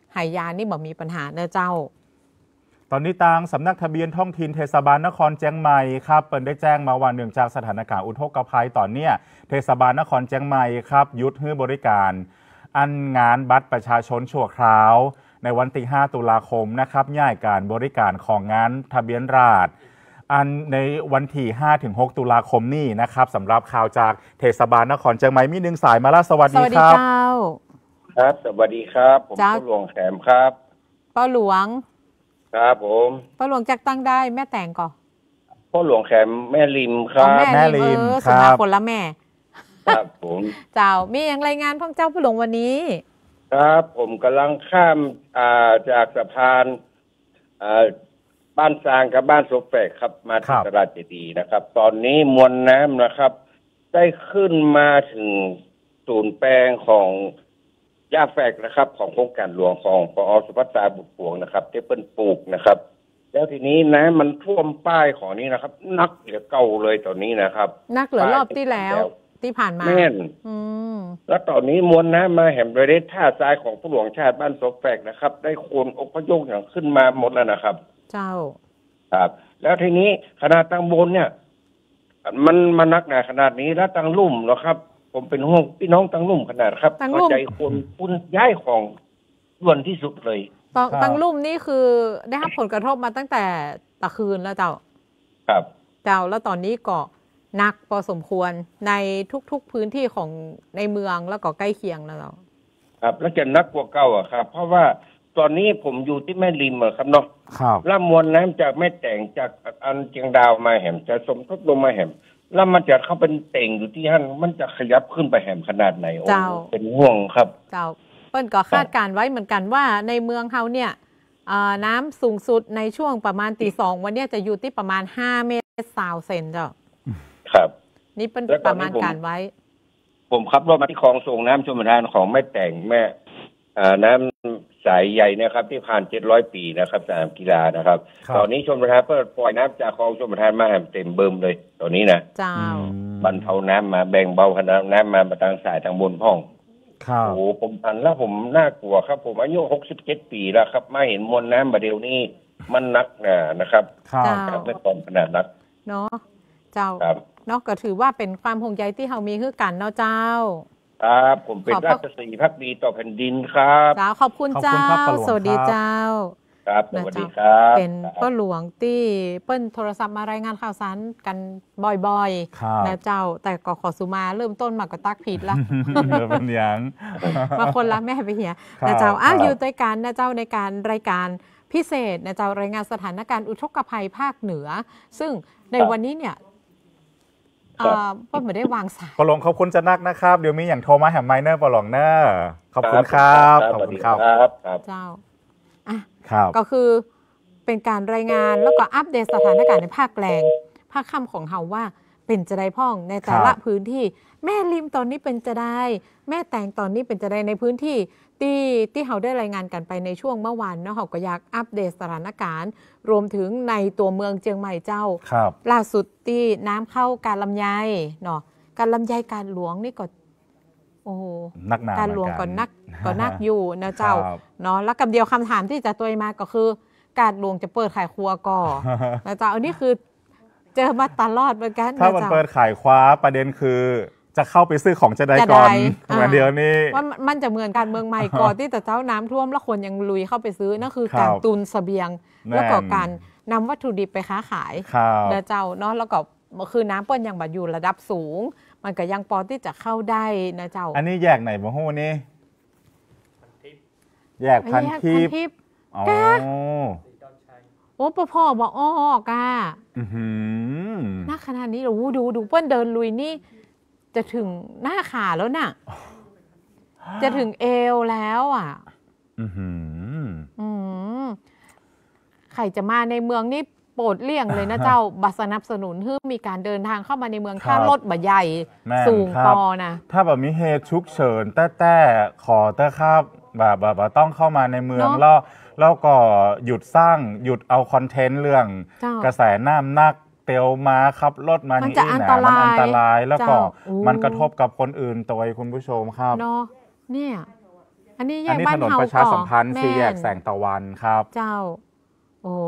หายยานี่บ่มีปัญหาเนอะเจ้าตอนนี้ทางสำนักทะเบียนท้องถิ่นเทศบาลนครเชียงใหม่ครับเปิดได้แจ้งมาว่าเนื่องจากสถานการณ์อุทกภัยตอนนี้เทศบาลนครเชียงใหม่ครับยุดให้บริการอันงานบัตรประชาชนชั่วคราวในวันที่ห้าตุลาคมนะครับย่ายการบริการของงานทะเบียนราษฎร์อันในวันที่ห้าถึงหกตุลาคมนี้นะครับสำหรับข่าวจากเทศบาลนครเชียงใหม่มีหนึ่งสายมาแล้วสวัสดีครับครับสวัสดีครับผมพ่อหลวงแขมครับพ่อหลวงครับผมพ่อหลวงจักตั้งได้แม่แต่งก่อนพ่อหลวงแขมแม่ริมครับแม่ริมครับคนละแม่ครับผมเจ้ามีอย่างรายงานพ่อเจ้าพ่อหลวงวันนี้ครับผมกำลังข้ามอ่าจากสะพานอ่าบ้านซางกับบ้านโซแฝกครับมาที่ตลาดเจดีย์นะครับตอนนี้มวลน้ำนะครับได้ขึ้นมาถึงศูนย์แปลงของย่าแฝกนะครับของโครงการหลวงของปอสุภัตตาบุตรพวงนะครับที่เป็นปลูกนะครับแล้วทีนี้น้ำมันท่วมป้ายของนี้นะครับนักเหลือเก่าเลยตอนนี้นะครับนักเหลือรอบที่แล้วที่ผ่านมาแม่นแล้วตอนนี้มวลน้ำมาแห่งบริเวณท่าทรายของผู้หลวงชาติบ้านโซแฝกนะครับได้โคนอพยพอย่างขึ้นมาหมดแล้วนะครับเจ้าครับแล้วทีนี้ขนาดตังบนเนี่ยมันมันนักหนาขนาดนี้แล้วตังลุ่มนะครับผมเป็นห่วงพี่น้องตังลุ่มขนาดครับเข้าใจคนคุณย้ายของด่วนที่สุดเลยตังลุ่มนี่คือได้รับผลกระทบมาตั้งแต่ตะคืนแล้วเจ้าครับเจ้าแล้วตอนนี้ก็หนักพอสมควรในทุกๆพื้นที่ของในเมืองแล้วก็ใกล้เคียงแล้วเจ้าครับแล้วจะนักกว่าเก่าอ่ะครับเพราะว่าตอนนี้ผมอยู่ที่แม่ริมอะครับเนาะแล้วมวลน้ำจากแม่แต่งจากอันเชียงดาวมาแหมจะสมทบลงมาแหมแล้วมันจะเข้าเป็นเต่งอยู่ที่นั่นมันจะขยับขึ้นไปแหมขนาดไหนโอ้เป็นห่วงครับเจ้าเปิ้ลก็คาดการไว้เหมือนกันว่าในเมืองเขาเนี่ยน้ำสูงสุดในช่วงประมาณตีสองวันนี้จะอยู่ที่ประมาณห้าเมตรสาวเซนเจ้าครับนี่เป็นประมาณการไว้ผมขับรถมาที่คลองส่งน้ำชลประทานของแม่แต่งแม่น้ำสายใหญ่นะครับที่ผ่านเจ็ดร้อยปีนะครับสนามกีฬานะครับตอนนี้ชลประทานเปิดปล่อยน้ำจากคลองชลประทานมาเต็มเบิ่มเลยตอนนี้นะเจ้าบรรเทาน้ำมาแบ่งเบาขนาดน้ำมาทางสายทางบนพ่องโอ้ผมอันแล้วผมน่ากลัวครับผมอายุหกสิบเจ็ดปีแล้วครับมาเห็นมวลน้ำมาเดี๋ยวนี้มันนักหนานะครับครับไม่ต้องขนาดนักเนาะเจ้าเนาะก็ถือว่าเป็นความห่วงใยที่เรามีคือกันเนาะเจ้าครับผมเป็นราชสีภักดีต่อแผ่นดินครับจ้าขอบคุณเจ้าสวัสดีเจ้าครับสวัสดีครับเป็นพ่อหลวงที่เปิ้ลโทรศัพท์มารายงานข่าวสารกันบ่อยๆนะเจ้าแต่ก็ขอสุมาเริ่มต้นมาก็ตักผิดละเป็นยังมาคนละแม่ไปเหียนะเจ้าอ้าวอยู่ด้วยกันนะเจ้าในการรายการพิเศษนะเจ้ารายงานสถานการณ์อุทกภัยภาคเหนือซึ่งในวันนี้เนี่ยก็ไม่ได้วางสายปลงขอบคุณจะนักนะครับเดี๋ยวมีอย่างโทรมาแฮมไมเนอร์ปลงเนอร์ขอบคุณครับขอบคุณครับเจ้าอ่ะก็คือเป็นการรายงานแล้วก็อัปเดตสถานการณ์ในภาคแกลงภาคค่ำของเฮาว่าเป็นจะได้พ่องในแต่ละพื้นที่แม่ริมตอนนี้เป็นจะได้แม่แตงตอนนี้เป็นจะได้ในพื้นที่ที่ที่เฮาได้รายงานกันไปในช่วงเมื่อวานเนาะเฮาก็อยากอัปเดตสถานการณ์รวมถึงในตัวเมืองเชียงใหม่เจ้าล่าสุดที่น้ำเข้าการลำไยเนาะการลำไยการหลวงนี่ก็โอ้นักหนาการหลวงก็นักก็นักอยู่นะเจ้าเนาะแล้วกับเดียวคำถามที่จะตัวมาก็คือการหลวงจะเปิดขายครัวก่อนะเจ้าอันนี้คือเจอมาตลอดเหมือนกันถ้ามันเปิดขายคว้าประเด็นคือจะเข้าไปซื้อของจะได้ก่อนเหมือนเดียวนี้ว่ามันจะเหมือนการเมืองใหม่ก่อนที่แต่เจ้าน้ำท่วมแล้วคนยังลุยเข้าไปซื้อนั่นคือการตุนเสบียงแล้วก็การนำวัตถุดิบไปค้าขายนะเจ้าเนาะแล้วก็คือน้ำเปิ้ลยังแบบอยู่ระดับสูงมันก็ยังพอที่จะเข้าได้นะเจ้าอันนี้แยกไหนบ่ฮู้นี่แยกพันทิพย์อ๋อโอ้พ่อพ่อบอกอ้อกะน่าขนาดนี้ดูดูดูเปิ้ลเดินลุยนี่จะถึงหน้าขาแล้วน่ะจะถึงเอวแล้วอ่ะใครจะมาในเมืองนี่โปรดเลี่ยงเลยนะเจ้าบัตรสนับสนุนให้มีการเดินทางเข้ามาในเมืองถ้ารถบัใหญ่สูงพอนะถ้าแบบมีเหตุฉุกเฉินแต่แต่ขอแต่ครับแบบแบบต้องเข้ามาในเมืองแล้วแล้วก็หยุดสร้างหยุดเอาคอนเทนต์เรื่องกระแสน้ำนักเตียวมาครับรถมานี่นะมันอันตรายแล้วก็มันกระทบกับคนอื่นตัวคุณผู้ชมครับเนาะเนี่ยอันนี้แยอันกนี้บ้าถนนนเฮาประชาสัมพันธ์ก่อสี่แยกม่นแสงตะวันครับเจ้า โอ้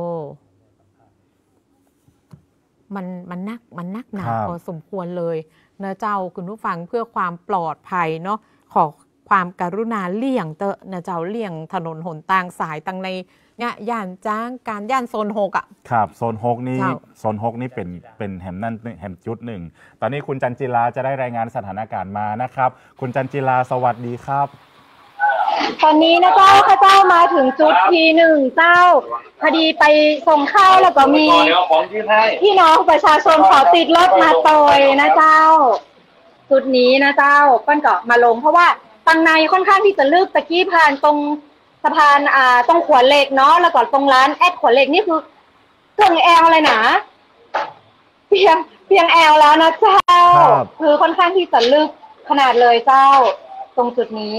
มันมันนักมันนักหนาพอสมควรเลยนะเจ้าคุณผู้ฟังเพื่อความปลอดภัยเนาะขอความกรุณาเลี่ยงเตอะนะเจ้าเลี่ยงถนนหนทางสายตังในเนี่ยย่านจ้างการย่านโซนหกอ่ะครับโซนหกนี่เจ้าโซนหกนี่เป็นเป็นแหมนั่นแหมจุดหนึ่งตอนนี้คุณจันจิลาจะได้รายงานสถานการณ์มานะครับคุณจันจิลาสวัสดีครับตอนนี้นะเจ้าข้าเจ้ามาถึงจุดทีหนึ่งเจ้าพอดีไปส่งข้าวแล้วก็มีพี่น้องประชาชนขอติดรถมาตอยนะเจ้าจุดนี้นะเจ้าก้อนก็มาลงเพราะว่าตังในค่อนข้างที่จะลึกตะกี้ผ่านตรงสะพานอ่าตรงขวดเหล็กเนาะแล้วก็ตรงร้านแอดขวดเหล็กนี่คือเครื่องแอลเลยนะเพียงเพียงแอลแล้วนะเจ้าคือค่อนข้างที่จะลึกขนาดเลยเจ้าตรงจุดนี้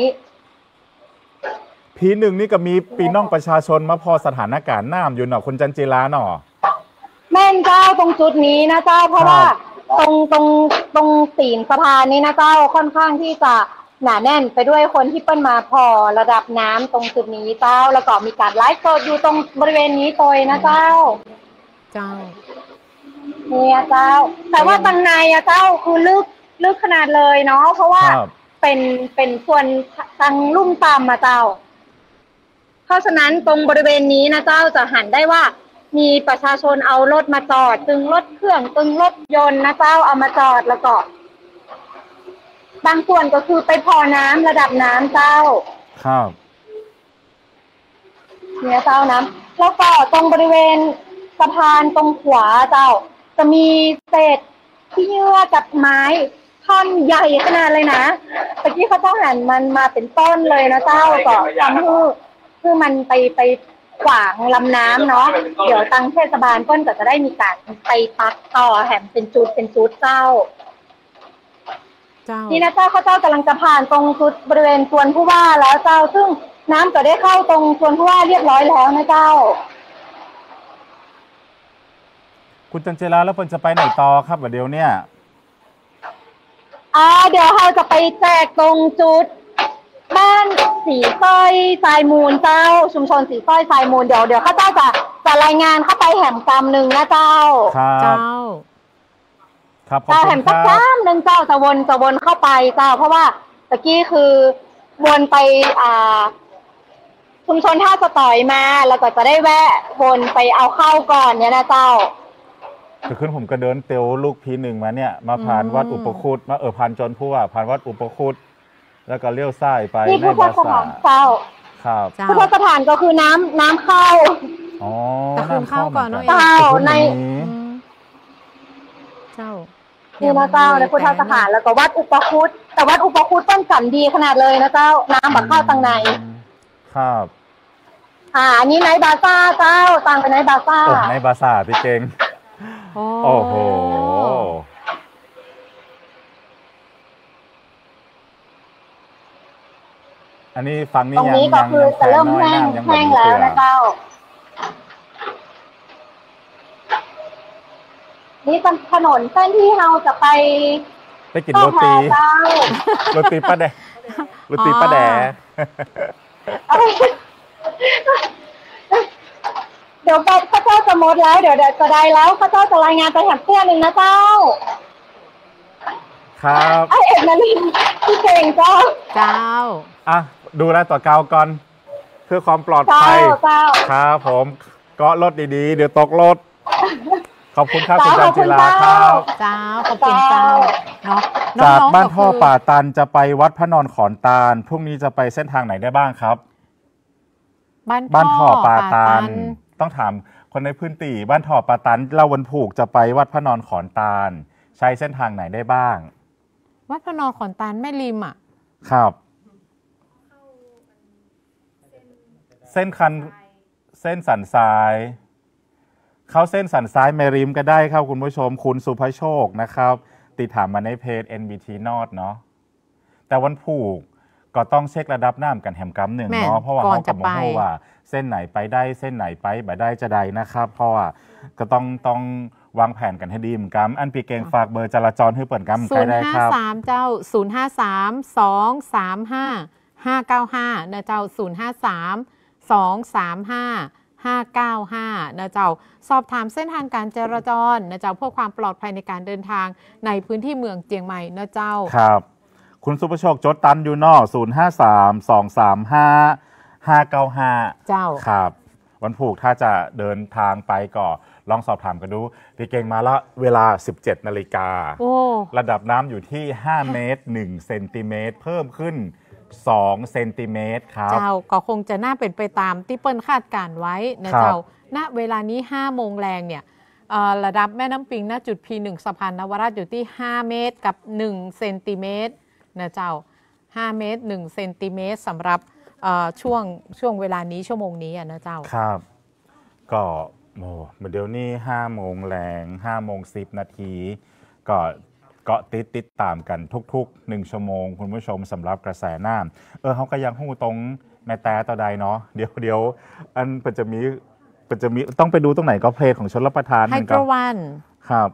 พีหนึ่งนี่ก็มีปีน้องประชาชนมาพอสถานการณ์น้ำอยู่หนอคุณจันจิลาหนอแม่นเจ้าตรงจุดนี้นะเจ้าเพราะว่าตรงตรงตรงตีนสะพานนี้นะเจ้าค่อนข้างที่จะหนาแน่นไปด้วยคนที่เปิ้ลมาพอระดับน้ำตรงจุดนี้เจ้าแล้วก็มีการไลฟ์สดอยู่ตรงบริเวณนี้โดยนะเจ้าเจ้าเนี่ยเจ้าแต่ว่าตังในอะเจ้าคือลึกลึกขนาดเลยเนาะเพราะว่าเป็นเป็นส่วนทางลุ่มต่ำมาเจ้าเพราะฉะนั้นตรงบริเวณนี้นะเจ้าจะหันได้ว่ามีประชาชนเอารถมาจอดตึงรถเครื่องตึงรถยนต์นะเจ้าเอามาจอดแล้วก็บางส่วนก็คือไปพอน้ำระดับน้ำเจ้าครับเนี่ยเจ้าน้ำแล้วก็ตรงบริเวณสะพานตรงขวาเจ้าจะมีเศษที่เยื่อกับไม้ท่อนใหญ่ขนาดเลยนะตะกี้เขาต้องหันมันมาเป็นต้นเลยนะเจ้าก็ทำให้คือมันไปไปขวางลำน้ำเนาะเดี๋ยวตังเทศบาลก้นก็จะได้มีการไปตัดต่อแหมเป็นจุดเป็นจุดเจ้านี่นะเจ้าข้าเจ้ากำลังจะผ่านตรงจุดบริเวณส่วนผู้ว่าแล้วเจ้าซึ่งน้ำก็ได้เข้าตรงส่วนผู้ว่าเรียบร้อยแล้วนะเจ้าคุณจันเจราแล้วเพิ่นจะไปไหนต่อครับเดี๋ยวเนี่ยอ่าเดี๋ยวเราจะไปแจกตรงจุดบ้านสีสร้อยทรายมูลเจ้าชุมชนสีสร้อยทรายมูลเดี๋ยวเดี๋ยวข้าเจ้าจะจะรายงานเข้าไปแหมกรรมหนึ่งนะเจ้าเจ้าครับขอบคุณครับแหมสักกรรมหนึ่งเจ้าจะวนจะวนเข้าไปเจ้าเพราะว่าตะกี้คือวนไปอ่าชุมชนท่าสะต่อยมาแล้วก็จะได้แวะวนไปเอาเข้าก่อนเนี่ยนะเจ้าคือขึ้นผมก็เดินเตียวลูกพีหนึ่งมาเนี่ยมาผ่านวัดอุปคุตมาเออผ่านจนผู้ว่าผ่านวัดอุปคุตแล้วก็เลี้ยวซ้ายไปในบาซาร์เจ้าครับพุทธสถานก็คือน้ำน้ำเข้าอ๋อน้ำเข้าก่อนเนาะเจ้าในเจ้านี่นะเจ้าในพุทธสถานแล้วก็วัดอุปคุตแต่วัดอุปคุตต้นสันดีขนาดเลยนะเจ้าน้ำบักเข้าตังในครับอ่าอันนี้ในบาซ่าเจ้าตังไปในบาซ่าในบาซ่าพี่เก่งโอ้โหอันนี้ฟังนี่ยังตรงนี้ก็คือจะเริ่มแห้งแห้งแล้วนะเจ้านี่เป็นถนนเส้นที่เราจะไปไปกินโรตีโรตีป้าแดโรตีป้าแดเดี๋ยวข้าเจ้าจะหมดแล้วเดี๋ยวจะได้แล้วข้าเจ้าจะรายงานไปแถมเตี้ยหนึ่งนะเจ้าครับไอเอ็ดนาลีพี่เก่งเจ้าเจ้าอ่ะดูแลต่อเกาก่อนเพื่อความปลอดภัยครับผมเกาะรถดีๆเดี๋ยวตกรถขอบคุณครับคุณจันจิลาครับเจ้าขอบคุณเจ้าเนาะจากบ้านท่อป่าตันจะไปวัดพระนอนขอนตาลพรุ่งนี้จะไปเส้นทางไหนได้บ้างครับบ้านท่อป่าตันต้องถามคนในพื้นที่บ้านท่อป่าตันเราวันผูกจะไปวัดพระนอนขอนตาลใช้เส้นทางไหนได้บ้างวัดพระนอนขอนตาลแม่ริมอ่ะครับเส้นคันเส้นสันทรายเข้าเส้นสันซ้ายแม่ริมก็ได้ครับคุณผู้ชมคุณสุภโชคนะครับติดถามมาในเพจ เอ็น บี ที North เนาะแต่วันผูกก็ต้องเช็คระดับน้ำกันแหมกำหนึ่งเนาะเพราะว่าเขากับโมโหว่าเส้นไหนไปได้เส้นไหนไปบ่ได้จะได้นะครับเพราะว่าก็ต้องต้องวางแผนกันให้ดีเหมือนกันอันปีเก่งฝากเบอร์จราจรให้เปิดกำใกล้ได้ครับศูนย์ห้าสามเจ้าศูนย์ห้าสาม สอง สาม ห้า หห้าเก้าห้านะเจ้าศูนย์ห้าสามสองสามห้าห้าเก้าห้านะเจ้าสอบถามเส้นทางการจราจรนะเจ้าเพื่อความปลอดภัยในการเดินทางในพื้นที่เมืองเจียงใหม่นะเจ้าครับคุณสุภโชคจดตันอยู่นอกศูนย์ห้าสามสองสามห้าห้าเก้าห้าเจ้าครับวันผูกถ้าจะเดินทางไปก็ลองสอบถามกันดูพี่เก่งมาละเวลา สิบเจ็ดนาฬิการะดับน้ำอยู่ที่ห้าเมตรหนึ่งเซนติเมตรเพิ่มขึ้นสองเซนติเมตรครับเจ้าก็คงจะน่าเป็นไปตามที่เปิ้ลคาดการไว้นะเจ้าณเวลานี้ห้าโมงแรงเนี่ยระดับแม่น้ำปิงณจุด พี หนึ่ง สะพานนวราชอยู่ที่ห้าเมตรกับหนึ่งเซนติเมตรนะเจ้าห้าเมตรหนึ่งเซนติเมตรสำหรับช่วงช่วงเวลานี้ชั่วโมงนี้นะเจ้าครับก็โอ้เดี๋ยวนี้ห้าโมงแรงห้าโมงสิบนาทีก็เกาะติดติดตามกันทุกๆหนึ่งชั่วโมงคุณผู้ชมสำหรับกระแสน้ำเออเขาก็ยังหู้ตรงแม่แต่ต่อใดเนาะเดี๋ยวเดี๋ยวอันเป็นจะมีเป็นจะมีต้องไปดูตรงไหนก็เพลงของชลประทานไฮโดรวันครับ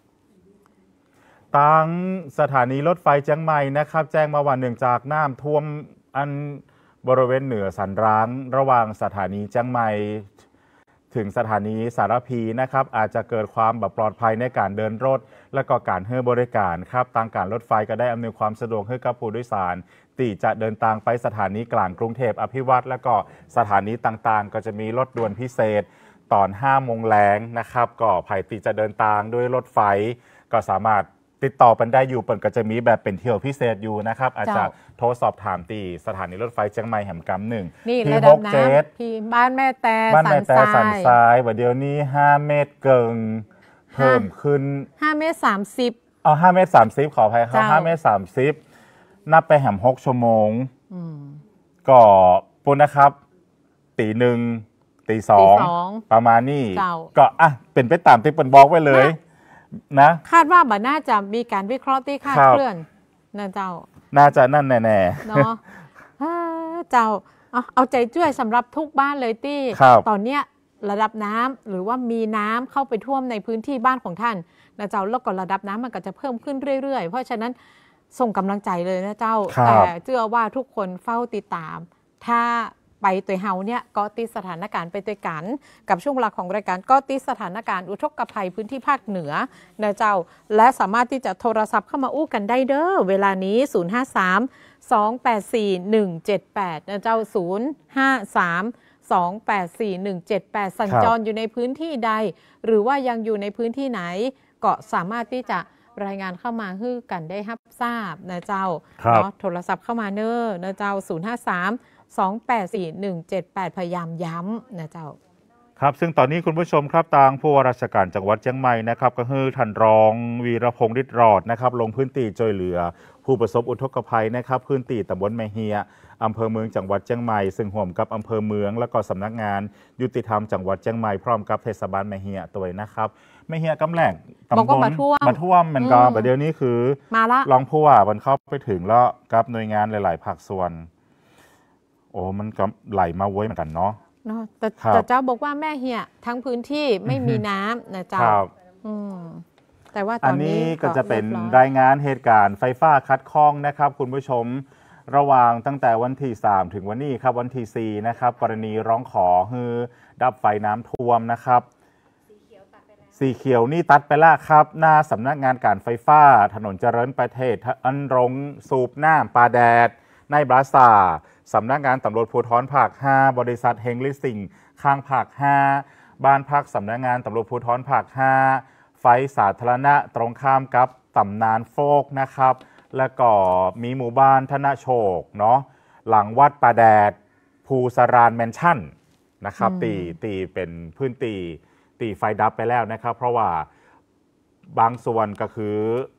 ตั้งสถานีรถไฟเชียงใหม่นะครับแจ้งมาว่าเนื่องจากน้ำท่วมอันบริเวณเหนือสันร้างระหว่างสถานีเชียงใหม่ถึงสถานีสารพีนะครับอาจจะเกิดความแบบปลอดภัยในการเดินรถและก็การให้บริการครับทางการรถไฟก็ได้อำนวยความสะดวกให้กับผู้โดยสารที่จะเดินทางไปสถานีกลางกรุงเทพอภิวัตรและก็สถานีต่างๆก็จะมีรถด่วนพิเศษตอนห้าโมงแรงนะครับก็ใครที่จะเดินทางด้วยรถไฟก็สามารถติดต่อกันได้อยู่เปิดก็จะมีแบบเป็นเที่ยวพิเศษอยู่นะครับอาจจะโทรสอบถามตีสถานีรถไฟเชียงใหม่แห่งกำหนึ่งนี่ระดับน้ำพี่บ้านแม่แต่บ้านแม่แต่สันทรายวันเดียวนี้ห้าเมตรเกิงเพิ่มขึ้นห้าเมตรสามสิบเอาห้าเมตรสามสิบขออภัยครับห้าเมตรสามสิบนับไปแห่งหกชั่วโมงก็ปุ่นนะครับตีหนึ่งตีสองประมาณนี้ก็อ่ะเป็นไปตามที่เปิดบอกไว้เลยนะคาดว่ามันน่าจะมีการวิเคราะห์ที่คาดเคลื่อนนะเจ้าน่าจะนั่นแน่ๆเนาะเจ้าเอาใจช่วยสำหรับทุกบ้านเลยที่ตอนเนี้ยระดับน้ำหรือว่ามีน้ำเข้าไปท่วมในพื้นที่บ้านของท่านนะเจ้าแล้วก็ระดับน้ำมันก็จะเพิ่มขึ้นเรื่อยๆเพราะฉะนั้นส่งกำลังใจเลยนะเจ้าแต่เชื่อว่าทุกคนเฝ้าติดตามถ้าไปตัวเฮาเนี่ยก็ติดสถานการณ์ไปด้วยกันกับช่วงเวลาของรายการก็ติดสถานการณ์อุทกภัยพื้นที่ภาคเหนือนะเจ้าและสามารถที่จะโทรศัพท์เข้ามาอู้กันได้เด้อเวลานี้ศูนย์ ห้า สาม สอง แปด สี่ หนึ่ง เจ็ด แปดนะเจ้าศูนย์ ห้า สาม สอง แปด สี่ หนึ่ง เจ็ด แปดสัญจรอยู่ในพื้นที่ใดหรือว่ายังอยู่ในพื้นที่ไหนก็สามารถที่จะรายงานเข้ามาให้กันได้รับทราบนะเจ้าเนาะโทรศัพท์เข้ามาเน้อนะเจ้าศูนย์ ห้า สาม สอง แปด สี่ หนึ่ง เจ็ด แปดพยายามย้ำนะเจ้าครับซึ่งตอนนี้คุณผู้ชมครับทางผู้ว่าราชการจังหวัดเชียงใหม่นะครับก็คือท่านรองวีรพงษ์ฤทธิ์รอดนะครับลงพื้นที่ช่วยเหลือผู้ประสบอุทกภัยนะครับพื้นที่ตำบลแม่เฮียอำเภอเมืองจังหวัดเชียงใหม่ซึ่งร่วมกับอำเภอเมืองและก็สำนักงานยุติธรรมจังหวัดเชียงใหม่พร้อมกับเทศบาลแม่เฮียตัวนะครับแม่เฮียกำแหลงตำบลมาท่วมมันก็ประเดี๋ยวนี้คือรองผู้ว่ามันเข้าไปถึงแล้วกับหน่วยงานหลายๆภาคส่วนโอ้มันก็ไหลมาเว้ยเหมือนกันเนาะเนาะแต่แต่เจ้าบอกว่าแม่เฮียทั้งพื้นที่ไม่มีน้ำนะเจ้าอืมแต่ว่าตอนนี้ก็จะเป็นรายงานเหตุการณ์ไฟฟ้าคัดข้องนะครับคุณผู้ชมระหว่างตั้งแต่วันที่สามถึงวันนี้ครับวันที่สี่นะครับกรณีร้องขอฮือดับไฟน้ำท่วมนะครับสีเขียวนี่ตัดไปแล้วครับหน้าสำนักงานการไฟฟ้าถนนเจริญประเทศอันรงสูบน้ำปลาแดดในบราซาสำนักงานตำรวจภูธรภาคห้าบริษัทเฮงลิสิงข้างภาคห้าบ้านพักสำนักงานตำรวจภูธรภาคห้าไฟสาธารณะตรงข้ามกับตำนานโฟกนะครับและก็มีหมู่บ้านธนโชคเนาะหลังวัดปลาแดดภูสารานแมนชั่นนะครับตีตีเป็นพื้นตีตีไฟดับไปแล้วนะครับเพราะว่าบางส่วนก็คือ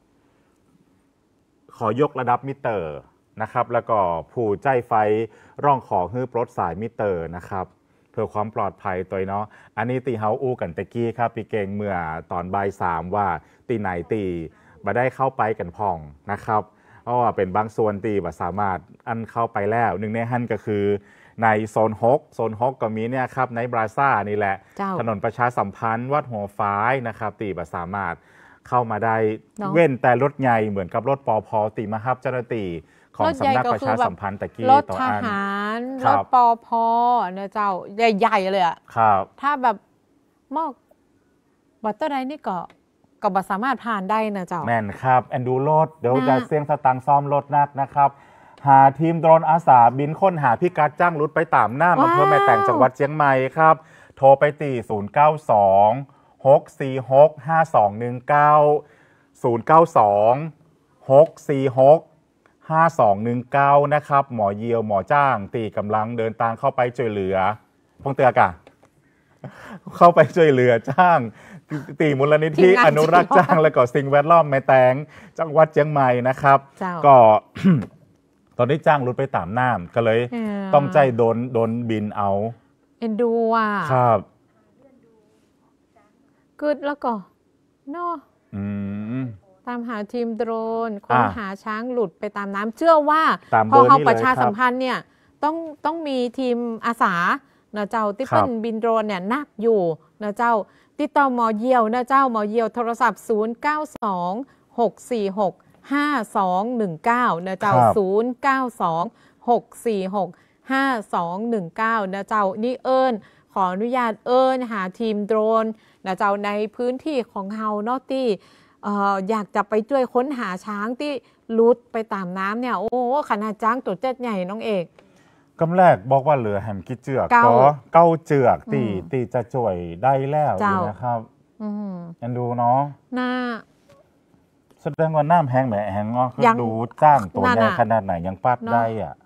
ขอยกระดับมิเตอร์นะครับแล้วก็ผู้ใจไฟร่องขอฮื้อปลดสายมิเตอร์นะครับเพื่อความปลอดภัยตัวเนาะอันนี้ตีเฮาอู้กันตะกี้ครับพี่เก่งเมื่อตอนบ่ายสามว่าตีไหนตีมาได้เข้าไปกันพองนะครับเพราะว่าเป็นบางส่วนตีว่าสามารถอันเข้าไปแล้วหนึ่งในฮั่นก็คือในโซนฮกโซนฮกก็มีเนี่ยครับในบราซ่านี่แหละถนนประชาสัมพันธ์วัดหัวฟ้ายนะครับตีว่าสามารถเข้ามาได้เว้นแต่รถใหญ่เหมือนกับรถปอพอตีมาฮับเจ้าหน้าที่ของสำนักประชาสัมพันธ์ตะกี้รถต่อทอันหารรครัถบปอพนะเจ้าใหญ่ๆเลยอะครับถ้าแบบมอกบัตเตอร์ไดนี่ก็ก็บ่สามารถผ่านได้นะเจ้าแม่นครับแอนดูรถเดี๋ยวน่าจะเสี่ยงสตังค์ซ่อมรถนักนะครับ หาทีมโดรนอาสาบินค้นหาพิกัดจ้างรุดไปตามหน้าอำเภอแม่แตงจังหวัดเชียงใหม่ครับ โทรไปตีศูนย์ เก้า สอง หก สี่ หก ห้า สอง หนึ่ง เก้า ศูนย์ เก้า สอง หก สี่ หก ห้า สอง หนึ่ง เก้านะครับหมอเยียวหมอจ้างตีกำลังเดินทางเข้าไปช่วยเหลือพงเตือกะ เข้าไปช่วยเหลือจ้างตีมูลนิธิอนุรักษ์จ้างและก็สิ่งแวดล้อมแม่แตงจังหวัดเชียงใหม่นะครับ ก็ ตอนนี้จ้างรถไปตามน้ำก็เลย ต้องใจโดนโดนบินเอาเอ็นดูอ่ะครับกึดแล้วก็เนาะอืมตามหาทีมโดรนค้นอ่าหาช้างหลุดไปตามน้ำเชื่อว่าตามพอเบอร์เขานี้ประชาเลยครับสัมพันธ์เนี่ยต้องต้องมีทีมอาสานะเจ้าที่ครับเป็นบินโดรนเนี่ยนักอยู่นะเจ้าติดต่อหมอเยียวนะเจ้าหมอเยียวโทรศัพท์ ศูนย์ เก้า สอง หก สี่ หก ห้า สอง หนึ่ง เก้านะเจ้าครับศูนย์ เก้า สอง หก สี่ หก ห้า สอง หนึ่ง เก้านะเจ้านี่เอิญขออนุญาตเอิญหาทีมโดรนนะเจ้าในพื้นที่ของเฮาเนาะที่เอ่ออยากจะไปช่วยค้นหาช้างที่ลุดไปตามน้ำเนี่ยโอ้ขนาดช้างตัวเจ็ดใหญ่น้องเอกกำแรกบอกว่าเหลือแหมกิเจือกเก้าก็เก้าเจือกตีอืมตีจะจ่วยได้แล้วเจ้าอยู่นะครับอืมแอนดูเนาะน่าแสดงว่าน้ำแห้งแหมแห้งเนาะคือยังดูจ้างตัวนั่นใหญ่น่ะขนาดไหนยังปัดเนาะได้อ่ะ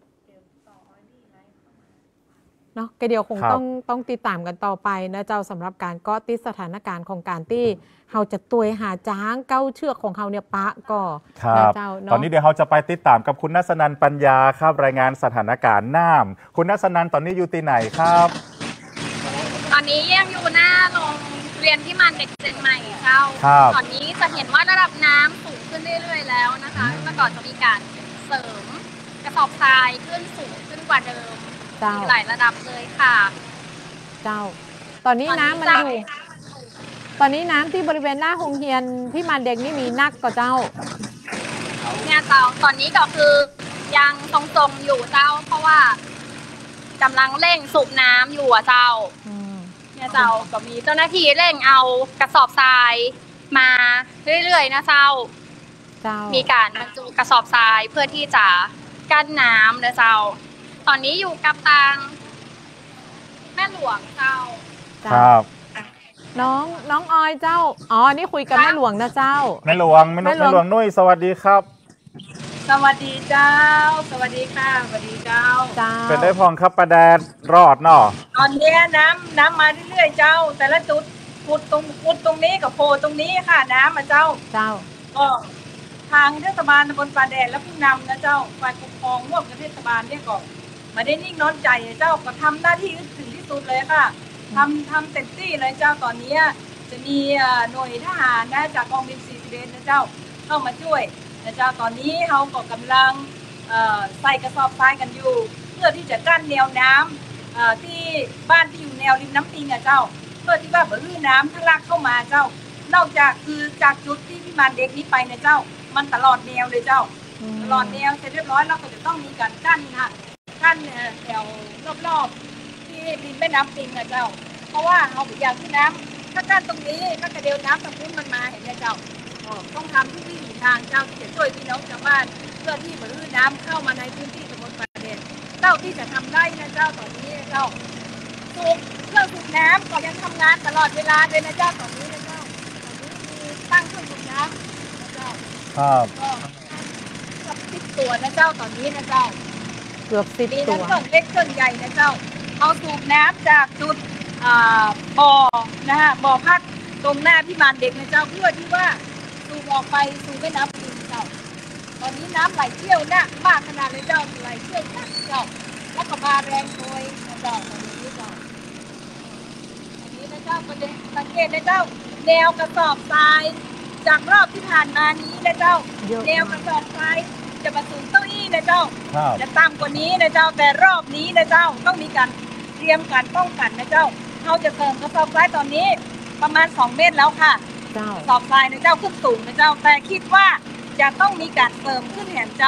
เนาะก็เดี๋ยวคงครับต้องต้องติดตามกันต่อไปนะเจ้าสำหรับการเก็ติดสถานการณ์ของการที่เฮาจะตัวยหาจ้างเก้าเชือกของเฮาเนี่ยปะก็ครันะบเจ้าตอนเนาะนี้เดี๋ยวเราจะไปติดตามกับคุณนัสนันปัญญาครับ รายงานสถานการณ์น้ำคุณนัสนันตอนนี้อยู่ที่ไหนครับตอนนี้ยังอยู่หน้าโรงเรียนที่มันเด็กเชียงใหม่เจ้าครับตอนนี้จะเห็นว่าระดับน้ำสูงขึ้นเรื่อยๆแล้วนะคะเมื่อก่อนจะมีการเสริมกระสอบทรายขึ้นสูงขึ้นกว่าเดิมเจ้ามีหลายระดับเลยค่ะเจ้า ตอนนี้น้ำมันอยู่ ตอนนี้น้ำที่บริเวณหน้าโรงเรียนที่มันเด็กนี่มีนักก็เจ้าเนี่ยเจ้าตอนนี้ก็คือยังทรงๆอยู่เจ้า เพราะว่ากำลังเร่งสูบน้ำอยู่อะเจ้าเนี่ยเจ้าก็มีเจ้าหน้าที่เร่งเอากระสอบทรายมาเรื่อยๆนะเจ้าเจ้ามีการบรรจุกระสอบทรายเพื่อที่จะกั้นน้ำนะเจ้า ตอนนี้อยู่กับทางแม่หลวงเจ้าครับน้องน้องออยเจ้า อ๋อ นี่คุยกับแม่หลวงนะเจ้าแม่หลวงแม่หลวงแม่หลวงแม่หลวงนุ้ยสวัสดีครับสวัสดีเจ้า สวัสดีค่ะ สวัสดีเจ้าเจ้าเป็นได้พองครับประแดดรอดเนาะตอนเนี้ยน้ำน้ำมาเรื่อยๆเจ้า แต่ละจุดขุดตรงขุดตรงนี้กับโพตรงนี้ค่ะ น้ำมาเจ้าเจ้าก็ทางเทศบาลตำบลป่าแดดและผู้นำนะเจ้าฝ่ายปกครองร่วมกับเทศบาลเนี่ยก็ไมาได้นิ่งนอนใจเจ้าก็ทำหน้าที่ถึงที่สุดเลยค่ะทำทำเต็มที่เลยเจ้าตอนนี้จะมีหน่วยทหารนะจากกองบินสี่สิบเอ็ดนะเจ้าเข้ามาช่วยนะเจ้าตอนนี้เขาก็กำลังใส่กระสอบทรายกันอยู่ เพื่อที่จะกั้นแนวน้ำที่บ้านที่อยู่แนวริมน้ำปิงอะเจ้า เพื่อที่ว่าบ่ลื่นน้ำทะลักเข้ามาเจ้านอกจากคือจากจุดที่พิมานเด็กนี้ไปนะเจ้ามันตลอดแนวเลยเจ้าตลอดแนวเสร็จเรียบร้อยเราก็จะต้องมีการกั้นค่ะกั้นแถวรอบๆที่ริมแม่น้ำปิงนะเจ้าเพราะว่าเราอยากที่น้ำถ้ากั้นตรงนี้ถ้ากระเดียวน้ำตรงนู้นมันมาเห็นไหมเจ้าต้องทำทุกที่ทางเจ้าที่จะช่วยพี่น้องชาวบ้านเพื่อที่บ่ลื่นน้ำเข้ามาในพื้นที่ตำบลป่าแดดเจ้าที่จะทำได้นะเจ้าตอนนี้เจ้าสูบเครื่องสูบน้ำก็ยังทำงานตลอดเวลาเลยนะเจ้าตอนนี้นะเจ้าตอนนี้มีตั้งเครื่องสูบน้ำนะเจ้าครับก็เกือบสิบตัวนะเจ้าตอนนี้นะเจ้าเกือบสิบมีตัทั้งวเครื่องเล็กเครื่องใหญ่นะเจ้าเอาสูบน้ำจากจุดอ่าบ่อนะฮะบ่อพักตรงหน้าพิมานเด็กนะเจ้าเพื่อที่ว่าสูบออกไปสู่แม่น้ำปิงเจ้าตอนนี้น้ำไหลเชี่ยวหนักมากขนาดเลยเจ้าไหลเชี่ยวหนักเจ้าแล้วก็มาแรงโดยนะเจ้าตอนนี้เจ้าอันนี้นะเจ้าประเด็นสังเกตนะเจ้าแนวกระสอบทรายจากรอบที่ผ่านมานี้นะเจ้าแนวกระสอบทรายจะมาสูงเก้าอี้นะเจ้าจะต่ำกว่านี้นะเจ้าแต่รอบนี้นะเจ้าต้องมีการเตรียมการป้องกันนะเจ้าเราจะเติมกระสอบทรายตอนนี้ประมาณสองเมตรแล้วค่ะกระสอบทรายนะเจ้าขึ้นสูงนะเจ้าแต่คิดว่าจะต้องมีการเติมขึ้นแหนเจ้า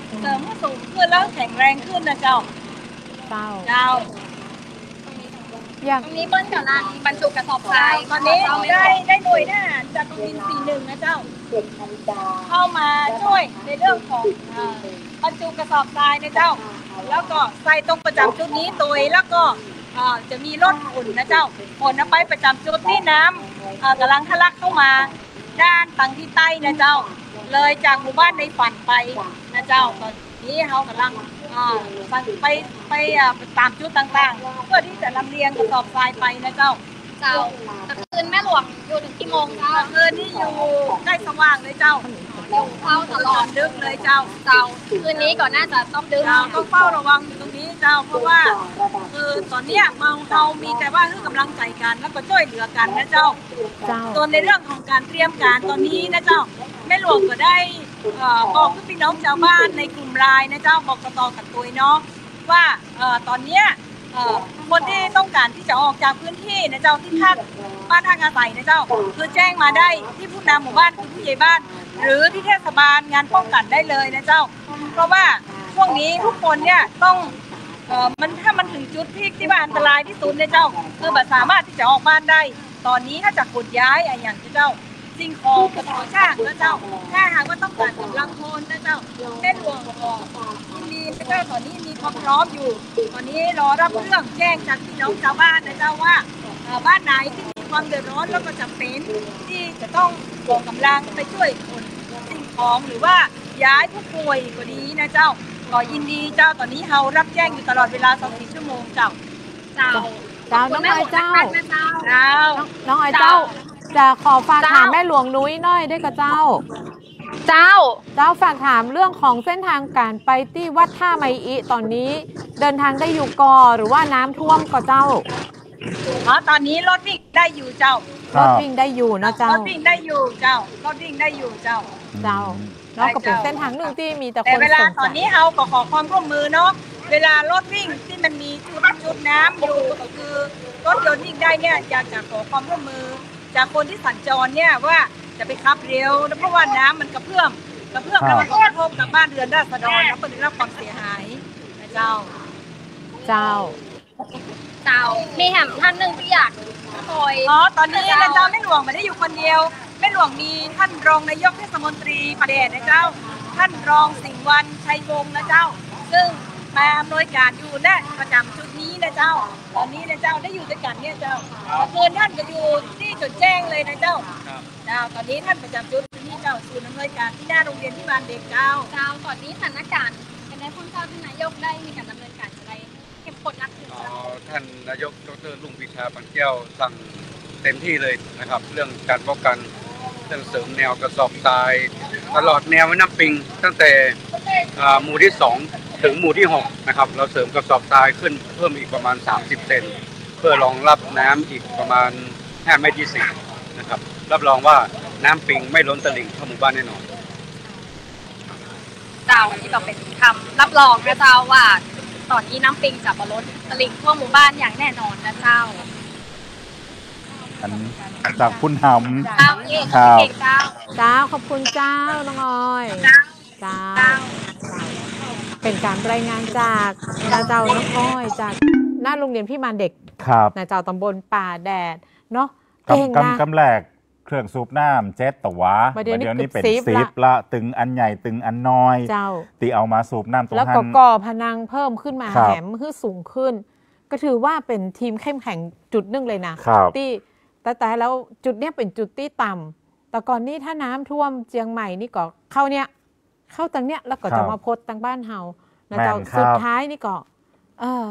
เสริมให้สูงขึ้นแล้วแข็งแรงขึ้นนะเจ้าเจ้าเจ้าตรงนี้เปิ้ลกำลังบรรจุกระสอบทรายตอนนี้ได้ได้หน่วยทหารจากกองบินสี่หนึ่งนะเจ้าเข้ามาช่วยในเรื่องของบรรจุกระสอบทรายนะเจ้าแล้วก็ใส่ตรงประจำจุดนี้ตัวแล้วก็จะมีรถขนนะเจ้าขนไปประจำจุดที่น้ำกำลังทะลักเข้ามาด้านทางที่ใต้นะเจ้าเลยจากหมู่บ้านในฝันไปนะเจ้าตอนนี้เขากำลังไปไปตามจุดต่างๆเพื่อที่จะลำเลียงกระสอบทรายไปนะเจ้าเจ้ากลางคืนแม่หลวงอยู่ถึงกี่โมงเจ้ากลางคืนนี่อยู่ใกล้สว่างเลยเจ้าอยู่เฝ้าตลอดดึกเลยเจ้าเจ้าคืนนี้ก่อนน่าจะต้องดึกต้องเฝ้าระวังอยู่ตรงนี้เจ้าเพราะว่าคือตอนนี้เมาเรามีแต่ว่าคือกำลังใจกันแล้วก็ช่วยเหลือกันนะเจ้าส่วนในเรื่องของการเตรียมการตอนนี้นะเจ้าแม่หลวงก็ได้บอกกับพี่น้องชาวบ้านในกลุ่มไลน์นะเจ้าบอกต่อๆกันตัวเนาะว่าตอนนี้คนที่ต้องการที่จะออกจากพื้นที่นะเจ้าที่พักบ้านทางอาศัยนะเจ้าคือแจ้งมาได้ที่ผู้นำหมู่บ้านคือผู้ใหญ่บ้านหรือที่เทศบาลงานป้องกันได้เลยนะเจ้าเพราะว่าช่วงนี้ทุกคนเนี่ยต้องเอ่อมันถ้ามันถึงจุดพีคที่ว่าอันตรายที่สุดนะเจ้าคือแบบสามารถที่จะออกบ้านได้ตอนนี้ถ้าจะขนย้ายอะไรอย่างเจ้าสิ่งของกระเป๋าช่างนะเจ้าถ้าหากว่าต้องการกำลังพลนะเจ้าแม่หลวงยินดีนะเจ้าตอนนี้มีความพร้อมอยู่ตอนนี้รอรับเรื่องแจ้งจากพี่น้องชาวบ้านนะเจ้าว่าบ้านไหนที่มีความเดือดร้อนแล้วก็จำเป็นที่จะต้องส่งกำลังไปช่วยคนสิ่งของหรือว่าย้ายผู้ป่วยก็ดีนะเจ้าก็ยินดีเจ้าตอนนี้เรารับแจ้งอยู่ตลอดเวลาสองถึงสี่ชั่วโมงเจ้าเจ้าเจ้าน้องไอเจ้าเจ้าน้องไอเจ้าจะขอฝากถามแม่หลวงนุ้ยหน่อยได้กับเจ้าเจ้าเจ้าฝากถามเรื่องของเส้นทางการไปที่วัดท่าไมอิตอนนี้เดินทางได้อยู่กอหรือว่าน้ำท่วมก็เจ้าอ๋อตอนนี้รถวิ่งได้อยู่เจ้ารถวิ่งได้อยู่นะเจ้ารถวิ่งได้อยู่เจ้ารถวิ่งได้อยู่เจ้าเจ้าเนาะก็เป็นเส้นทางหนึ่งที่มีแต่คนแต่เวลาตอนนี้เราก็ขอความร่วมมือเนาะเวลารถวิ่งที่มันมีจุดจุดน้ำอยู่ก็คือรถยนต์วิ่งได้เนี่ยอยากจะขอความร่วมมือจากคนที่สัญจรเนี่ยว่าจะไปขับเร็วเพราะว่าน้ำมันกระเพื่อมกระเพื่อมแล้วมันก็กระทบกับบ้านเรือนราษฎรแล้วก็ได้รับความเสียหายนะเจ้าเจ้าเจ้ามีแหมท่านหนึ่งที่อยากคอยอ๋อตอนนี้นะเจ้าแม่หลวงไม่ได้อยู่คนเดียวแม่หลวงมีท่านรองนายกเทศมนตรีประเดชนะเจ้าท่านรองสิงห์วันชัยวงศ์นะเจ้าซึ่งมาอำนวยการอยู่และประจำจุดนี้นะเจ้าตอนนี้นะเจ้าได้อยู่ด้วยกันเนี่ยเจ้าเกินท่านจะอยู่ที่จุดแจ้งเลยนะเจ้าเจ้าตอนนี้ท่านประจำจุดนี้เจ้าศูนย์อำนวยการที่หน้าโรงเรียนที่บ้านเด็กเจ้าเจ้าตอนนี้สถานการณ์เป็นในพ้นเจ้าท่านนายกได้มีการดำเนินการอะไรเข้มข้นนักขึ้นท่านนายกดร.ลุงปรีชาปันแก้วสั่งเต็มที่เลยนะครับเรื่องการป้องกันเรื่องเสริมแนวกระสอบทรายตลอดแนวแม่น้ำปิงตั้งแต่หมู่ที่สองถึงหมู่ที่หกนะครับเราเสริมกระสอบทรายขึ้นเพิ่มอีกประมาณสามสิบเซนเพื่อรองรับน้ำอีกประมาณห้าเมตรยี่สิบนะครับรับรองว่าน้ำปิงไม่ล้นตลิ่งเข้าหมู่บ้านแน่นอนเจ้าที่ก็เป็นคำรับรองนะเจ้าว่าตอนนี้น้ำปิงจะบล้นตลิ่งทั่วหมู่บ้านอย่างแน่นอนนะเจ้าจากคุณหำเจ้าเองเจ้าเจ้าขอบคุณเจ้าน้องออยเจ้าเป็นการรายงานจากนาเจ้าน้องอ้อยจากหน้าโรงเรียนพี่มานเด็กนาเจ้าตำบลป่าแดดเนาะเก่งนะกำแรกเครื่องสูบน้ำเจ็ดตัวเดี๋ยวนี้เป็นซีบละตึงอันใหญ่ตึงอันน้อยตีเอามาสูบน้ำตรงนั้นแล้วก็ก่อพนังเพิ่มขึ้นมาแหมขึ้นสูงขึ้นก็ถือว่าเป็นทีมเข้มแข็งจุดนึงเลยนะที่แต่แต่แล้วจุดเนี้ยเป็นจุดที่ต่ำแต่ก่อนนี้ถ้าน้ำท่วมเชียงใหม่นี่ก็เข้าเนี้ยเข้าตังเนี้ยแล้วก็จะมาพดตังบ้านเฮานะเจ้าสุดท้ายนี่ก็เออ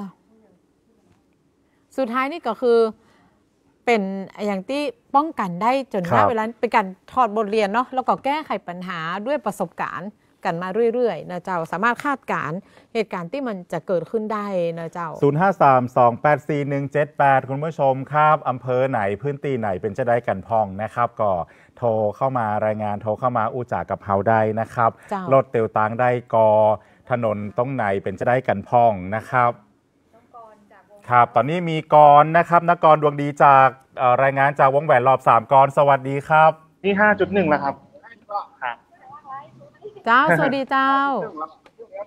สุดท้ายนี่ก็คือเป็นอย่างที่ป้องกันได้จนณเวลาเป็นการถอดบทเรียนเนาะแล้วก็แก้ไขปัญหาด้วยประสบการณ์กันมาเรื่อยๆนะเจ้าสามารถคาดการณ์เหตุการณ์ที่มันจะเกิดขึ้นได้นะเจ้าศูนย์ ห้า สาม สอง แปด สี่ หนึ่ง เจ็ด แปดคุณผู้ชมครับอำเภอไหนพื้นที่ไหนเป็นจะได้กันพองนะครับก็โทรเข้ามารายงานโทรเข้ามาอู้จ่ากับเฮาได้นะครับรถเตียวตังได้กอถนนตรงไหนเป็นจะได้กันพองนะครับครับตอนนี้มีกรนะครับนกรดวงดีจากรายงานจากวงแหวนรอบสามกรสวัสดีครับนี่ ห้าจุดหนึ่ง แล้วครับเจ้าสวัสดีเจ้า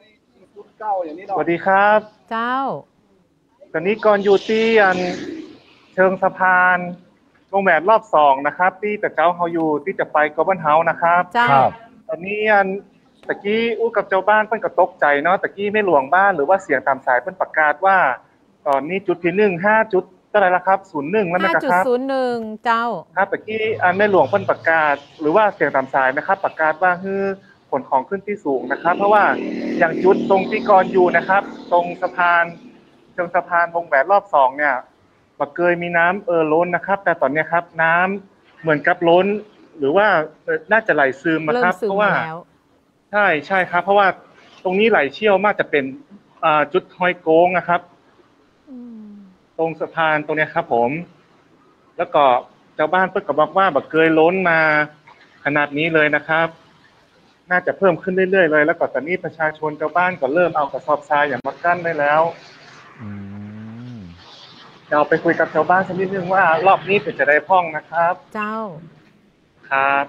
สวัสดีครับเจ้าตอนนี้ก่อนอยู่ที่อันเชิงสะพานวงแหวนรอบสองนะครับที่แต่เจ้าเขาอยู่ที่จะไปกอบันเฮานะครับเจ้าตอนนี้อันตะกี้อู้กับเจ้าบ้านเพิ่นก็ตกใจเนาะตะกี้ไม่หลวงบ้านหรือว่าเสียงตามสายเพิ่นประกาศว่าตอนนี้จุดที่หนึ่งห้าจุดเท่าไหร่ละครับศูนย์หนึ่งแล้วนะครับห้าจุดศูนย์หนึ่งเจ้าครับตะกี้อันไม่หลวงเพิ่นประกาศหรือว่าเสียงตามสายนะครับประกาศว่าฮือขนของขึ้นที่สูงนะครับเพราะว่าอย่างจุดตรงที่ก่อนอยู่นะครับตรงสะพานเชิงสะพานวงแหวนรอบสองเนี่ยบ่เคยมีน้ำเออล้นนะครับแต่ตอนนี้ครับน้ำเหมือนกับล้นหรือว่าน่าจะไหลซึมนะครับเพราะว่าใช่ใช่ครับเพราะว่าตรงนี้ไหลเชี่ยวมากจะเป็นจุดห้อยโค้งนะครับตรงสะพานตรงนี้ครับผมแล้วก็ชาวบ้านเพิ่งก็บอกว่าบ่เคยล้นมาขนาดนี้เลยนะครับน่าจะเพิ่มขึ้นเรื่อยๆเลยแล้วก็ตอนนี้ประชาชนชาวบ้านก็เริ่มเอากระสอบทรายอย่างมากั้นได้แล้วเราไปคุยกับชาวบ้านสักนิดนึงว่ารอบนี้เป็นจะได้พ่องนะครับเจ้าครับ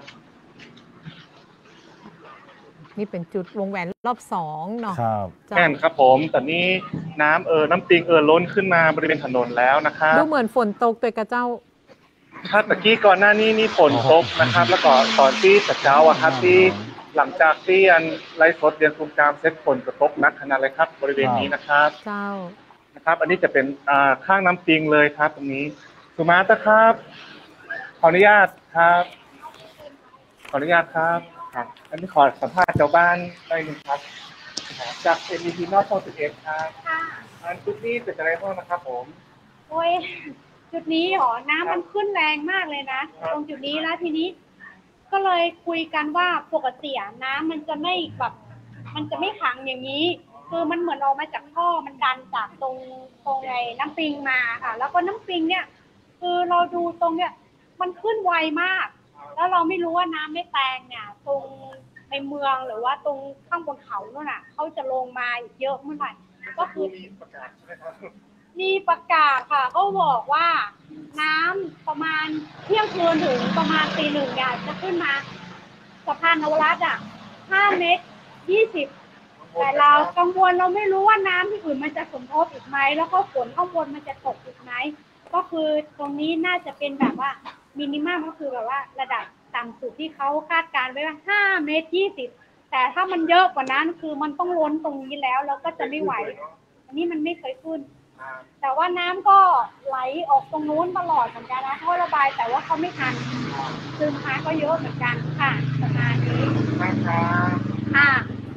นี่เป็นจุดวงแหวนรอบสองเนาะครับแน่นครับผมตอนนี้น้ำเออน้ำปิงเออล้นขึ้นมาบริเวณถนนแล้วนะครับดูเหมือนฝนตกตัวกระเจ้าครับตะกี้ก่อนหน้านี้นี่ฝนตกนะครับแล้วก็ตอนที่ตะเช้าอะครับที่หลังจากที่อันไลฟ์สดเรียนคุมการเซ็ตฝนกระทบนักขนาดเลยครับบริเวณนี้นะครับเจ้านะครับอันนี้จะเป็นอ่าข้างน้ำปิงเลยครับตรงนี้สุมาตะครับขออนุญาตครับขออนุญาตครับครับอันนี้ขอสัมภาษณ์ชาวบ้านได้หนึ่งครับจากเอ็นดีพีนอตโฟร์สิบเอ็ดครับอันจุดนี้เป็นอะไรบ้างนะครับผมโอ้ยจุดนี้หรอน้ำมันขึ้นแรงมากเลยนะตรงจุดนี้แล้วทีนี้ก็เลยคุยกันว่าปกติน้ำมันจะไม่แบบมันจะไม่ขังอย่างนี้คือมันเหมือนออกมาจากท่อมันดันจากตรงตรงไอ้น้ำปิงมาค่ะแล้วก็น้ำปิงเนี่ยคือเราดูตรงเนี่ยมันขึ้นไวมากแล้วเราไม่รู้ว่าน้ำไม่แตงเนี่ยตรงในเมืองหรือว่าตรงข้างบนเขาโน่นน่ะเขาจะลงมาอีกเยอะเมื่อไหร่ก็คือมีประกาศค่ะเขาบอกว่าน้ำประมาณเที่ยงคืนถึงประมาณตีหนึ่งเนี่ยจะขึ้นมาสะพานนวรัตน์อ่ะห้าเมตรยี่สิบแต่เรากังวลเราไม่รู้ว่าน้ำที่อื่นมันจะสมทบอีกไหมแล้วก็ฝนข้างบนมันจะตกอีกไหมก็คือตรงนี้น่าจะเป็นแบบว่ามินิมัมก็คือแบบว่าระดับต่ำสุดที่เขาคาดการไว้ว่าห้าเมตรยี่สิบแต่ถ้ามันเยอะกว่านั้นคือมันต้องล้นตรงนี้แล้วแล้วก็จะไม่ไหวอันนี้มันไม่เคยขึ้นแต่ว่าน้ำก็ไหลออกตรงนู้นตลอดเหมือนกันนะเพราะระบายแต่ว่าเขาไม่ทันซึมมาก็เยอะเหมือนกันค่ะประมาณนี้ค่ะ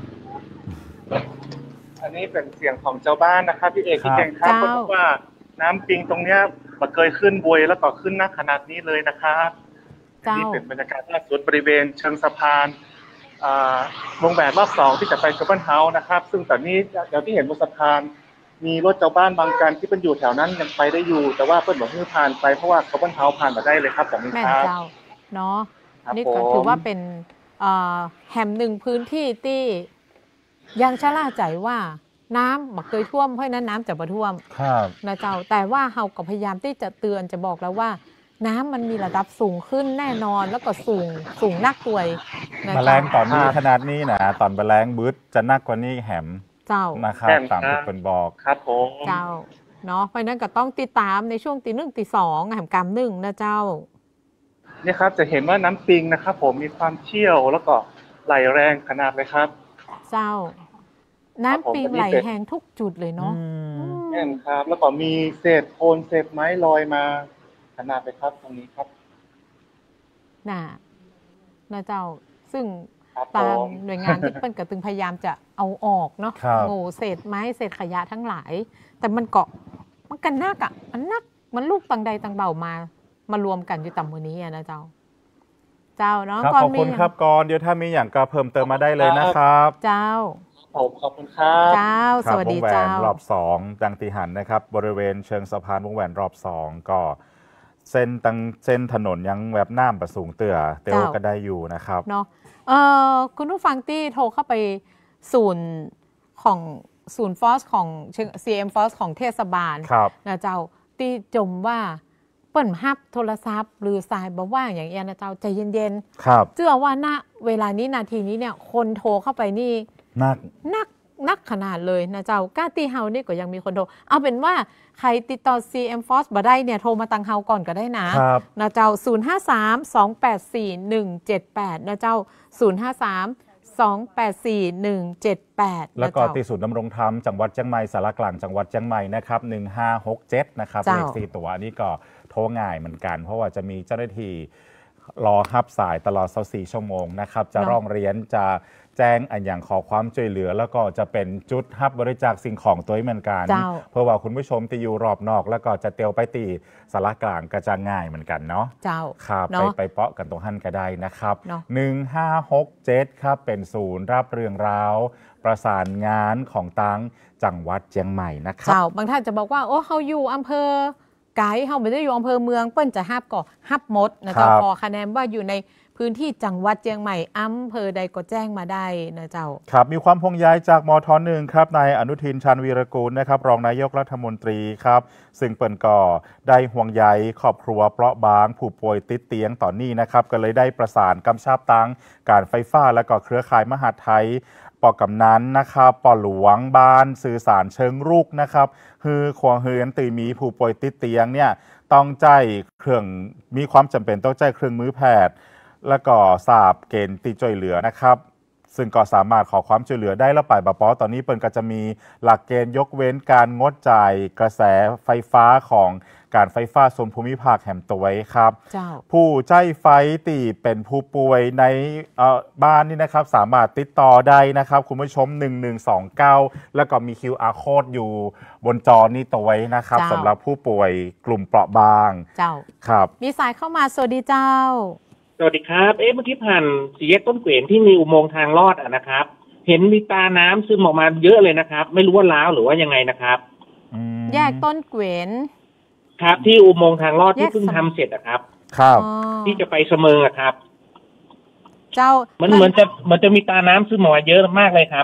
อันนี้เป็นเสียงของเจ้าบ้านนะครับพี่เอกพี่แกงครับเพราะว่าน้ำปิงตรงเนี้ยมันเคยขึ้นบวยแล้วก็ขึ้นนักขนาดนี้เลยนะครับนี่เป็นบรรยากาศล่าสุดบริเวณเชิงสะพานวงแหวนรอบสองที่จะไปกอบันเฮาส์นะครับซึ่งตอนนี้อย่างที่เห็นบนสะพานมีรถเจ้าบ้านบางกันที่เป็นอยู่แถวนั้นยังไปได้อยู่แต่ว่าเพิ่นบอกให้ผ่านไปเพราะว่ากอบันเฮาส์ผ่านมาได้เลยครับผมแม่เจ้าเนาะนี่ก็ถือว่าเป็นแห่งหนึ่งพื้นที่ที่ยังชะล่าใจว่าน้ำบักเคยท่วมเพราะนั้นน้ำจะมาท่วมนะเจ้าแต่ว่าเฮาก็พยายามที่จะเตือนจะบอกแล้วว่าน้ำมันมีระดับสูงขึ้นแน่นอนแล้วก็สูงสูงนักตัวยแมลงตอนนี้ขนาดนี้นะตอนแมลงบึ้ดจะนักกว่านี้แหมเจ้านะครับตามที่เป็นบอกครับผมเจ้าเนาะเพราะนั้นก็ต้องติดตามในช่วงตีหนึ่งตีสองแหมกรรมหนึ่งนะเจ้านี่ครับจะเห็นว่าน้ำปิงนะครับผมมีความเชี่ยวแล้วก็ไหลแรงขนาดเลยครับเจ้าน้ำปิงไหลแห้งทุกจุดเลยเนาะแน่นครับแล้วก็มีเศษโคลนเศษไม้ลอยมาขนาดเลยครับตรงนี้ครับน่ะนะเจ้าซึ่งตามหน่วยงานที่เป็นกระตึงพยายามจะเอาออกเนาะโง่เศษไม้เศษขยะทั้งหลายแต่มันเกาะมันกันนักอ่ะมันนักมันลูกตังใดตังเบามามารวมกันอยู่ต่ำมือนี้นะเจ้าเจ้าเนาะขอบคุณครับก่อนเดี๋ยวถ้ามีอย่างก็เพิ่มเติมมาได้เลยนะครับเจ้าขอบคุณครับเจ้าสวัสดีเจ้าวงแหวนรอบสองดังตีหันนะครับบริเวณเชิงสะพานวงแหวนรอบสองก็เส้นตั้งเส้นถนนยังแบบน้ำประสูงเตื่อเตียวก็ได้อยู่นะครับเนาะเออคุณผู้ฟังที่โทรเข้าไปศูนย์ของศูนย์ฟอสของ ซี เอ็ม ฟอสของเทศบาลนะเจ้าที่จมว่าเปิ่นฮับโทรศัพท์หรือสายบอกว่าอย่างเงี้ยนะเจ้าใจเย็นๆเชื่อว่าณเวลานี้นาทีนี้เนี่ยคนโทรเข้าไปนี่นักนักนักขนาดเลยนะเจ้าก้าตีเฮานี่ก็ยังมีคนโทรเอาเป็นว่าใครติดต่อ ซี เอ็ม Force บ่ได้เนี่ยโทรมาตังเฮาก่อนก็ได้นะนะเจ้าศูนย์ ห้า สาม สอง แปด สี่ หนึ่ง เจ็ด แปดนะเจ้าศูนย์ ห้า สาม สอง แปด สี่ หนึ่ง เจ็ด แปดแล้วก็ที่ศูนย์ดำรงธรรมจังหวัดเชียงใหม่สารกลางจังหวัดเชียงใหม่นะครับหนึ่งห้าหกเจ็ดนะครับเลขสี่ตัวนี้ก็โทรง่ายเหมือนกันเพราะว่าจะมีเจ้าหน้าที่รอรับสายตลอดยี่สิบสี่ชั่วโมงนะครับจะร้องเรียนจะแจ้งอันอย่างขอความช่วยเหลือแล้วก็จะเป็นจุดรับบริจาคสิ่งของตัวเหมือนกันเพื่อว่าคุณผู้ชมที่อยู่รอบนอกแล้วก็จะเตียวไปตีสารกลางก็จะง่ายเหมือนกันเนาะเจ้าครับไปไปเปาะกันตรงหันก็ได้นะครับหนึ่งห้าหกเจ็ดครับเป็นศูนย์รับเรื่องราวประสานงานของตังจังหวัดเชียงใหม่นะครับเจ้าบางท่านจะบอกว่าโอ้เขาอยู่อำเภอไกด์เขาไม่ได้อยู่อำเภอเมืองเปิ้นจะฮับก่อฮับมดนะเจ้าพอคะแนนว่าอยู่ในพื้นที่จังหวัดเชียงใหม่อำเภอใดก็แจ้งมาได้นะเจ้าครับมีความห่วงใยจากมทหนึ่งครับนายอนุทินชาญวีรกูลนะครับรองนายกรัฐมนตรีครับซึ่งเปิ้นก่อได้ห่วงใยครอบครัวเปราะบางผู้ป่วยติดเตียงต่อนนี้นะครับก็เลยได้ประสานกำชับตังการไฟฟ้าและก็เครือข่ายมหาดไทยปอกำนั้นนะครับปอหลวงบ้านสื่อสารเชิงรุกนะครับคือควงเฮือนตีมีผู้ป่วยติดเตียงเนี่ยต้องใจเครื่องมีความจำเป็นต้องใจเครื่องมือแพทย์แล้วก็ทราบเกณฑ์ตีช่วยเหลือนะครับซึ่งก็สามารถขอความช่วยเหลือได้แล้วไปบปตอนนี้เปิ้นก็จะมีหลักเกณฑ์ยกเว้นการงดจ่ายกระแสไฟฟ้าของการไฟฟ้าส่วนภูมิภาคแห่งตัวไว้ครับผู้ใจไฟตีเป็นผู้ป่วยในบ้านนี่นะครับสามารถติดต่อได้นะครับคุณผู้ชมหนึ่งหนึ่งสองเก้าแล้วก็มี คิว อาร์ Code อยู่บนจอนี่ตัวไว้นะครับสำหรับผู้ป่วยกลุ่มเปราะบางเจ้าครับมีสายเข้ามาสวัสดีเจ้าสวัสดีครับเอ๊ะเมื่อกี้ผ่านสี่แยกต้นเกวียนที่มีอุโมงค์ทางลอดอ่ะนะครับเห็นมีตาน้ำซึมออกมาเยอะเลยนะครับไม่รู้ว่าล้าวหรือว่ายังไงนะครับแยกต้นเกวียนครับที่อุโมงค์ทางลอดที่เพิ่งทำเสร็จอะครับครับที่จะไปเสมิงอะครับเจ้ามันเหมือนจะมันจะมีตาน้ำซึมออกมาเยอะมากเลยครับ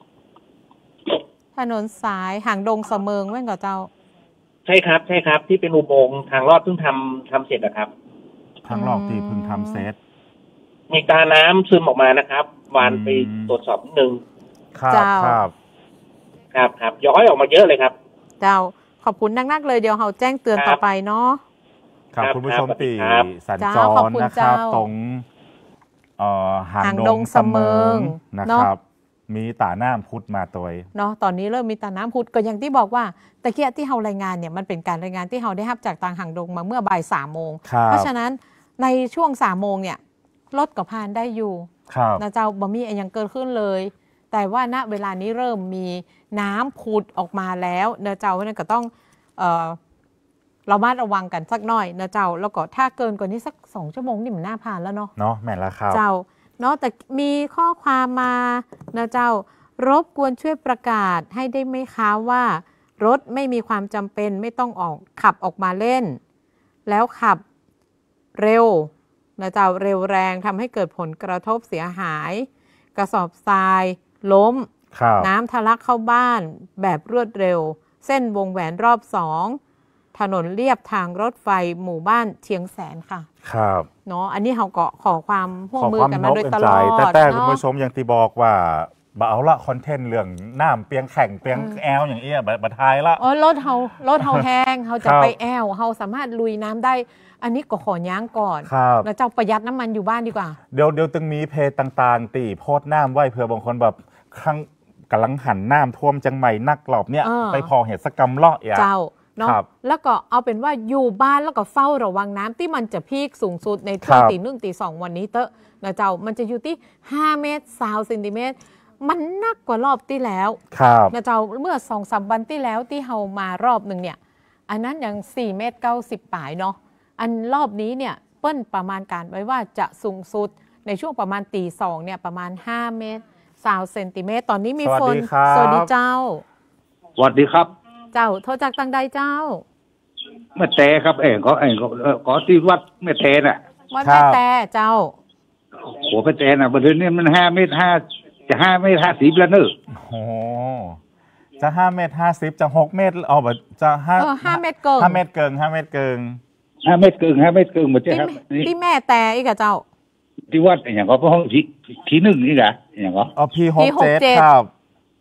ถนนสายหางดงเสมิงแม่งกับเจ้าใช่ครับใช่ครับที่เป็นอุโมงค์ทางลอดเพิ่งทำทำเสร็จอะครับทางลอดที่เพิ่งทำเสร็จมีตาน้ำซึมออกมานะครับวานไปตรวจสอบหนึ่งครับครับครับครับย้อยออกมาเยอะเลยครับเจ้าขอบคุณนักๆเลยเดี๋ยวเราแจ้งเตือนต่อไปเนาะครับคุณผู้ชมตีสัญจรนะครับตรงหางดงเสมิงนะครับมีตาน้ำพุดมาตัวเนาะตอนนี้เริ่มมีตาน้ำพุดก็อย่างที่บอกว่าตะเกียที่เรารายงานเนี่ยมันเป็นการรายงานที่เราได้รับจากทางหางดงมาเมื่อบ่ายสามโมงเพราะฉะนั้นในช่วงสามโมงเนี่ยรถก็ผ่านได้อยู่นะเจ้าบ่มีอะไรยังเกิดขึ้นเลยแต่ว่าณเวลานี้เริ่มมีน้ำผุดออกมาแล้วเนเจ้าเพราะนั้นก็ต้องเอ่อเรามาระวังกันสักหน่อยเนเจ้าแล้วก็ถ้าเกินกว่านี้สักสองชั่วโมงนี่มันน่าผ่านแล้วเนาะเนาะแม่นแล้วครับเจ้าเนาะแต่มีข้อความมาเนเจ้ารบกวนช่วยประกาศให้ได้ไหมคะว่ารถไม่มีความจำเป็นไม่ต้องออกขับออกมาเล่นแล้วขับเร็วนะเจ้าเร็วแรงทำให้เกิดผลกระทบเสียหายกระสอบทรายล้มน้ำทะลักเข้าบ้านแบบรวดเร็วเส้นวงแหวนรอบสองถนนเลียบทางรถไฟหมู่บ้านเชียงแสนค่ะครับเนาะอันนี้เขาก็ขอความร่วมมือกันมาโดยตลอดแต่แต่คุณผู้ชมยังที่บอกว่าบ่เอาละคอนเทนต์เรื่องน้ำเปียงแข่งเปียงแอลอย่างเอี้ยบัดทายละอ๋อรถเฮารถเฮาแห้งเฮาจะไปแอลเฮาสามารถลุยน้ำได้อันนี้ก็ขอย้างก่อนแล้วเจ้าประหยัดน้ำมันอยู่บ้านดีกว่าเดี๋ยวเดี๋ยวตึงมีเพจต่างๆตีโพสต์น้ำไว้เผื่อบางคนแบบครั้งกำลังหันน้ำท่วมจังใหม่นักหลอบเนี่ยไปพอเหตุสกรรมเลาะเจ้าเนาะแล้วก็เอาเป็นว่าอยู่บ้านแล้วก็เฝ้าระวังน้ำที่มันจะพีคสูงสุดในช่วงตีหนึ่งตีสองวันนี้เตอะนะเจ้ามันจะอยู่ที่ห้าเมตรสามเซนติเมตรมันนักกว่ารอบที่แล้วนะเจ้าเมื่อสองสามวันที่แล้วที่เฮามารอบหนึ่งเนี่ยอันนั้นยังสี่เมตรเก้าสิบปลายเนาะอันรอบนี้เนี่ยเปิ้ลประมาณการไว้ว่าจะสูงสุดในช่วงประมาณตีสองเนี่ยประมาณห้าเมตรสามเซนติเมตรตอนนี้มีฝนสวัสดีเจ้าสวัสดีครับเจ้าโทรจากตังใดเจ้าแม่แต่ครับเองเขาเองเขาที่วัดแม่แต่น่ะวัดแม่แต่เจ้าหัวแม่แต่น่ะประเด็นนี้มันห้าเมตรห้าจะห้าเมตรห้าสิบแล้วเนอะโอ้จะห้าเมตรห้าสิบจะหกเมตรเอาแบบจะห้าห้าเมตรเกินห้าเมตรเกินห้าเมตรเกินห้าเมตรเกินห้าเมตรเกินหมดใช่ครับที่แม่แต่อีกอะเจ้าที่วัดอย่างก็ห้องที่ที่หนึ่งนี่แหละอย่างก็อ๋อพีหกเจ็ดครับ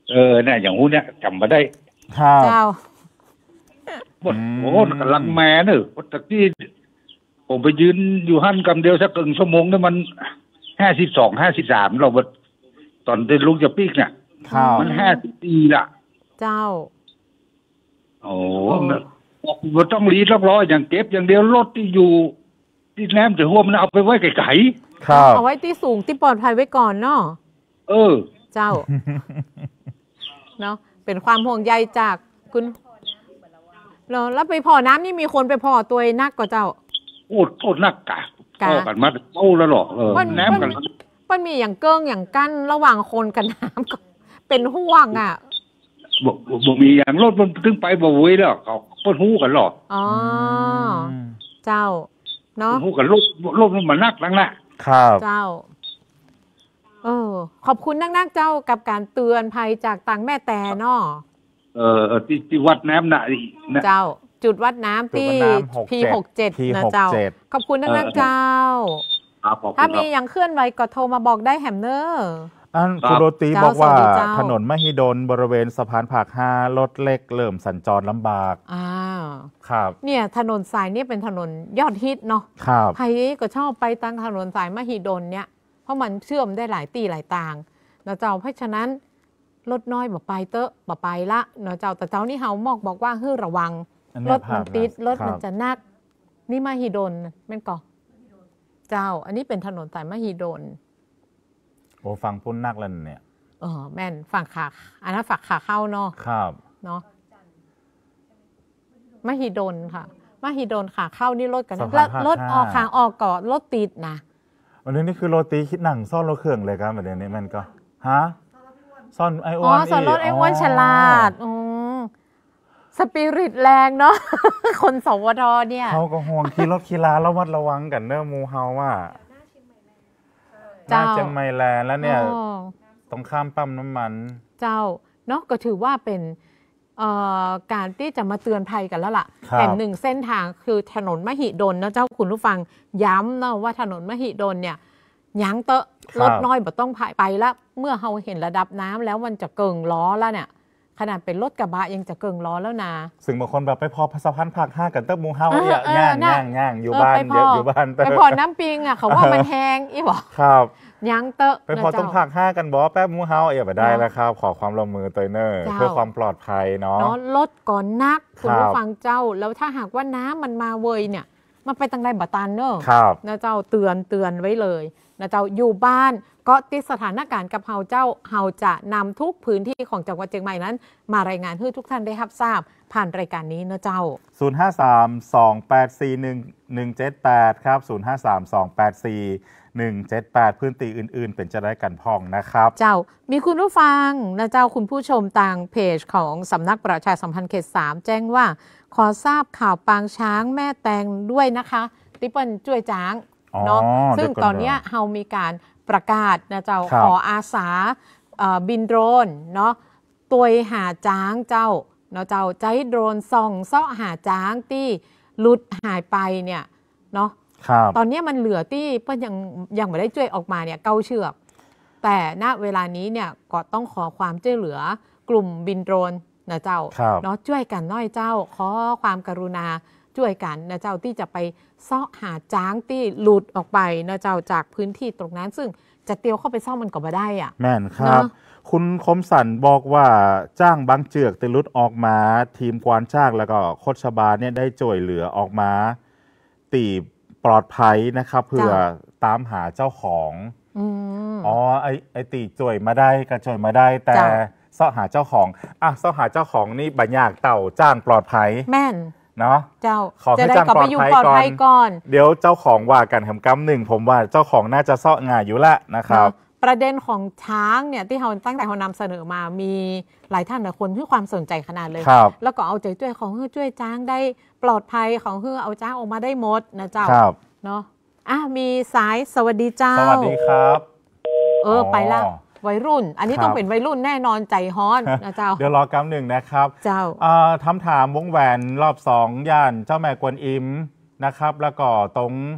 เออเนี่ยอย่างหู้เนี่ยจำมาได้เจ้าหมดโอ้กำลังแม่เนอะตะกี้ผมไปยืนอยู่หั่นกำเดียวสักครึ่งชั่วโมงนี่มันห้าสิบสองห้าสิบสามเราตอนเดินลุกจะปีกเนี่ยมันห้าสิบปีละเจ้าโอ้เราต้องรีดร้อยอย่างเก็บอย่างเดียวรถที่อยู่ที่แหลมจะหัวมันเอาไปไว้ไกลๆเอาไว้ที่สูงที่ปลอดภัยไว้ก่อนเนาะเออเจ้าเนาะเป็นความห่วงใยจากคุณแล้วไปพอน้ำนี่มีคนไปพอตัวนักกว่าเจ้าโอ้โทษนักกะพอกันมาโอ้แล้วหรอเออน้ำกันมันมีอย่างเกิ้งอย่างกั้นระหว่างคนกับน้ำก็เป็นห่วงอ่ะบ่บ่มีอย่างรถมันถึงไปบ่เว้ยแล้วเขาเพิ่นฮู้กันหรออ๋อเจ้าเนาะฮู้กันรถรถมันมานักลังละครับเจ้าเออขอบคุณนักๆเจ้ากับการเตือนภัยจากต่างแม่แต่เนาะเออที่ที่วัดน้ำน่ะเจ้าจุดวัดน้ำที่ พี หกเจ็ด นะเจ้าขอบคุณนักๆเจ้าถ้ามีอย่างเคลื่อนไหวก็โทรมาบอกได้แฮมเนอร์อันคุณโรตีบอกว่าถนนมหิดลบริเวณสะพานผักห้ารถเล็กเริ่มสัญจรลำบากอ่าครับเนี่ยถนนสายนี้เป็นถนนยอดฮิตเนาะครับใครก็ชอบไปตั้งถนนสายมหิดลเนี่ยเพราะมันเชื่อมได้หลายตีหลายต่างนะเจ้าเพราะฉะนั้นรถน้อยบ่ไปเตอะบ่ไปละนะเจ้าแต่เจ้านี่เฮามอกบอกว่าให้ระวังรถมันติดรถมันจะนักนี่มหิดลแม่นก่อเจ้าอันนี้เป็นถนนสายมหิดลโอ้ฟังพุ่นนักแล้วเนี่ยเออแม่นฝั่งขาอันนั้นฝั่งขาเข้าเนาะครับเนาะมหิดลค่ะมหิดลขาเข้านี่รถกันแล้วรถออกขาออกก่อนรถติดนะวันนี้นี่คือโรตีคิดหนังซ่อนรถเครื่องเลยครับแบบนี้มันก็ฮะซ่อนไอ้อ้วนอ๋อซ่อนรถไอ้อ้วนฉลาดอืมสปิริตแรงเนาะคนสวทเนี่ยเขาก็ห่วงขี่รถขี่ลาระมัดระวังกันเนอะมูเฮาว่าน่าจะไม่แลแล้วเนี่ยต้องข้ามปั๊มน้ำมันเจ้าเนาะก็ถือว่าเป็นการที่จะมาเตือนภัยกันแล้วล่ะแห่งหนึ่งเส้นทางคือถนนมหิดลนะเจ้าคุณผู้ฟังย้ำนะว่าถนนมหิดลเนี่ยยั้งเตอะรถน้อยบ่ต้องไปแล้วเมื่อเราเห็นระดับน้ำแล้วมันจะเกิงล้อแล้วเนี่ยขนาดเป็นรถกระบะยังจะเกิงล้อแล้วนะซึ่งบางคนแบบไปพอสะพานผักห้ากันเตอะมูเฮาเนี่ยย่างย่างย่างอยู่บ้านเดี๋ยวอยู่บ้านไปพอน้ำปิงอ่ะเขาว่ามันแห้งอีบอกครับยังเตอะไปพอต้องผักห้ากันบอแป๊บมูเฮาเอ๋ไปได้แล้วครับขอความร่วมมือเตยเนอร์เพื่อความปลอดภัยเนาะรถก่อนนักคุณผู้ฟังเจ้าแล้วถ้าหากว่าน้ำมันมาเวยเนี่ยมันไปตั้งไรบัตานเนอร์นะเจ้าเตือนเตือนไว้เลยนะเจ้าอยู่บ้านก็ติดสถานการณ์กับเฮาเจ้าเฮาจะนำทุกพื้นที่ของจังหวัดเชียงใหม่นั้นมารายงานให้ทุกท่านได้รับทราบผ่านรายการนี้นะเจ้าศูนย์ ห้า สาม สอง แปด สี่ หนึ่ง หนึ่ง เจ็ด แปดครับศูนย์ ห้า สาม สอง แปด สี่ หนึ่ง เจ็ด แปดพื้นที่อื่นๆเป็นจะได้กันพองนะครับเจ้ามีคุณผู้ฟังนะเจ้าคุณผู้ชมต่างเพจของสำนักประชาสัมพันธ์เขตสามแจ้งว่าขอทราบข่าวปางช้างแม่แตงด้วยนะคะติปเปิลช่วยจ้างเนาะซึ่งตอนนี้เฮามีการประกาศนะเจ้าขออาสาบินโดรนเนาะตัวหาจ้างเจ้าเนาะเจ้าใจโดรนส่องเสาะหาจ้างที่หลุดหายไปเนี่ยเนาะตอนนี้มันเหลือที่เพื่อนยังยังไม่ได้ช่วยออกมาเนี่ยเก้าเชือกแต่ณเวลานี้เนี่ยก็ต้องขอความช่วยเหลือกลุ่มบินโดรนนะเจ้าเนาะช่วยกันน้อยเจ้าขอความกรุณาช่วยกันนะเจ้าที่จะไปเสาะหาจ้างที่หลุดออกไปนะเจ้าจากพื้นที่ตรงนั้นซึ่งจะเตียวเข้าไปซ่อมมันก็ไม่ได้อ่ะแม่นครับคุณคมสันบอกว่าจ้างบางเจือกติลุดออกมาทีมควานช่างแล้วก็โคชบาเนี่ยได้จ่วยเหลือออกมาตีปลอดภัยนะครับเพื่อตามหาเจ้าของอ๋อไอไอตีจ่วยมาได้กระจ่วยมาได้แต่เสาะหาเจ้าของอ่ะเสาะหาเจ้าของนี่บัญญัติเต่าจ้างปลอดภัยแม่นเนาะเจ้าขอให้จ้างปลอดภัยก่อนเดี๋ยวเจ้าของว่ากันคำกำหนึ่งผมว่าเจ้าของน่าจะเสาะงานอยู่ละนะครับประเด็นของช้างเนี่ยที่เราตั้งแต่เรานำเสนอมามีหลายท่านหลายคนที่ความสนใจขนาดเลยแล้วก็เอาใจช่วยของเฮือช่วยจ้างได้ปลอดภัยของเฮือเอาจ้างออกมาได้หมดนะเจ้าเนาะอ่ะมีสายสวัสดีเจ้าสวัสดีครับเออไปละวัยรุ่นอันนี้ต้องเป็นวัยรุ่นแน่นอนใจฮ้อนนะเจ้าเดี๋ยวรอกำหนึ่งนะครับเจ้าทำถามวงแหวนรอบสองย่านเจ้าแม่กวนอิมนะครับแล้วก็ตรง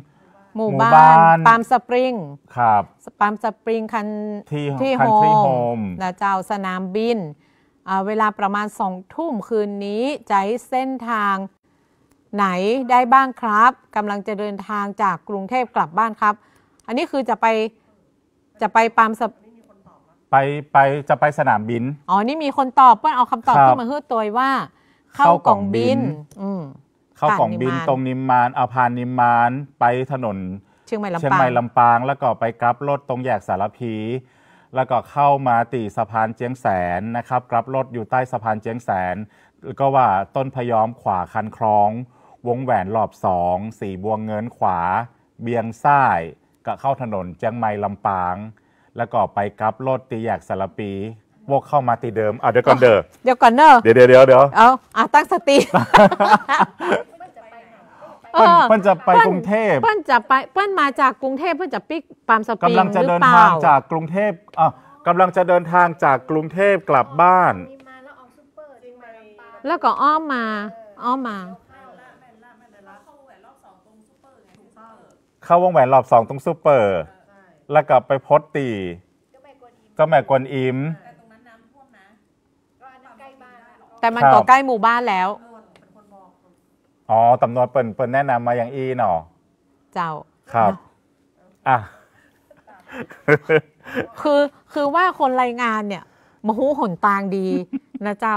หมู่บ้านปาล์มสปริงครับปาล์มสปริงคันที่โฮมนะเจ้าสนามบินเวลาประมาณสองทุ่มคืนนี้ใช้เส้นทางไหนได้บ้างครับกำลังจะเดินทางจากกรุงเทพกลับบ้านครับอันนี้คือจะไปจะไปปาล์มสไปไปจะไปสนามบินอ๋อนี่มีคนตอบเพื่อนเอาคำตอบขึ้นมาเพื่อตัวว่าเข้ากล่องบินเข้ากล่องบินตรงนิมมานเอาพานนิมมานไปถนนเชียงใหม่ลำปางเชียงใหม่ลำปางแล้วก็ไปกลับรถตรงแยกสารพีแล้วก็เข้ามาตีสะพานเจียงแสนนะครับกลับรถอยู่ใต้สะพานเจียงแสนแล้วก็ว่าต้นพยอมขวาคันคลองวงแหวนรอบสองสี่บวงเงินขวาเบียงซ้ายก็เข้าถนนเจียงใหม่ลำปางแล้วก็ไปกลับรถตีแยกสารปีวกเข้ามาตีเดิมอ่ะเดี๋ยวก่อนเด้อเดี๋ยวก่อนเด้อเดี๋ยวเดี๋ยวเดี๋ยวเอาอ่ะตั้งสติเพิ่นจะไปกรุงเทพเพิ่นจะไปเพิ่นมาจากกรุงเทพเพิ่นจะปิกปาล์มสปริงกำลังจะเดินทางจากกรุงเทพอ่ะกำลังจะเดินทางจากกรุงเทพกลับบ้านแล้วก็อ้อมมาอ้อมมาเข้าวงแหวนรอบสองตรงซูเปอร์แล้วก็ไปพดตีเจ้าแม่กวนอิมแต่มันก็ใกล้หมู่บ้านแล้วอ๋อตำรวจเปิ่นเปิ่นแนะนำมาอย่างอีเนาะเจ้าครับอ่ะคือคือว่าคนรายงานเนี่ยมาหูหนตางดีนะเจ้า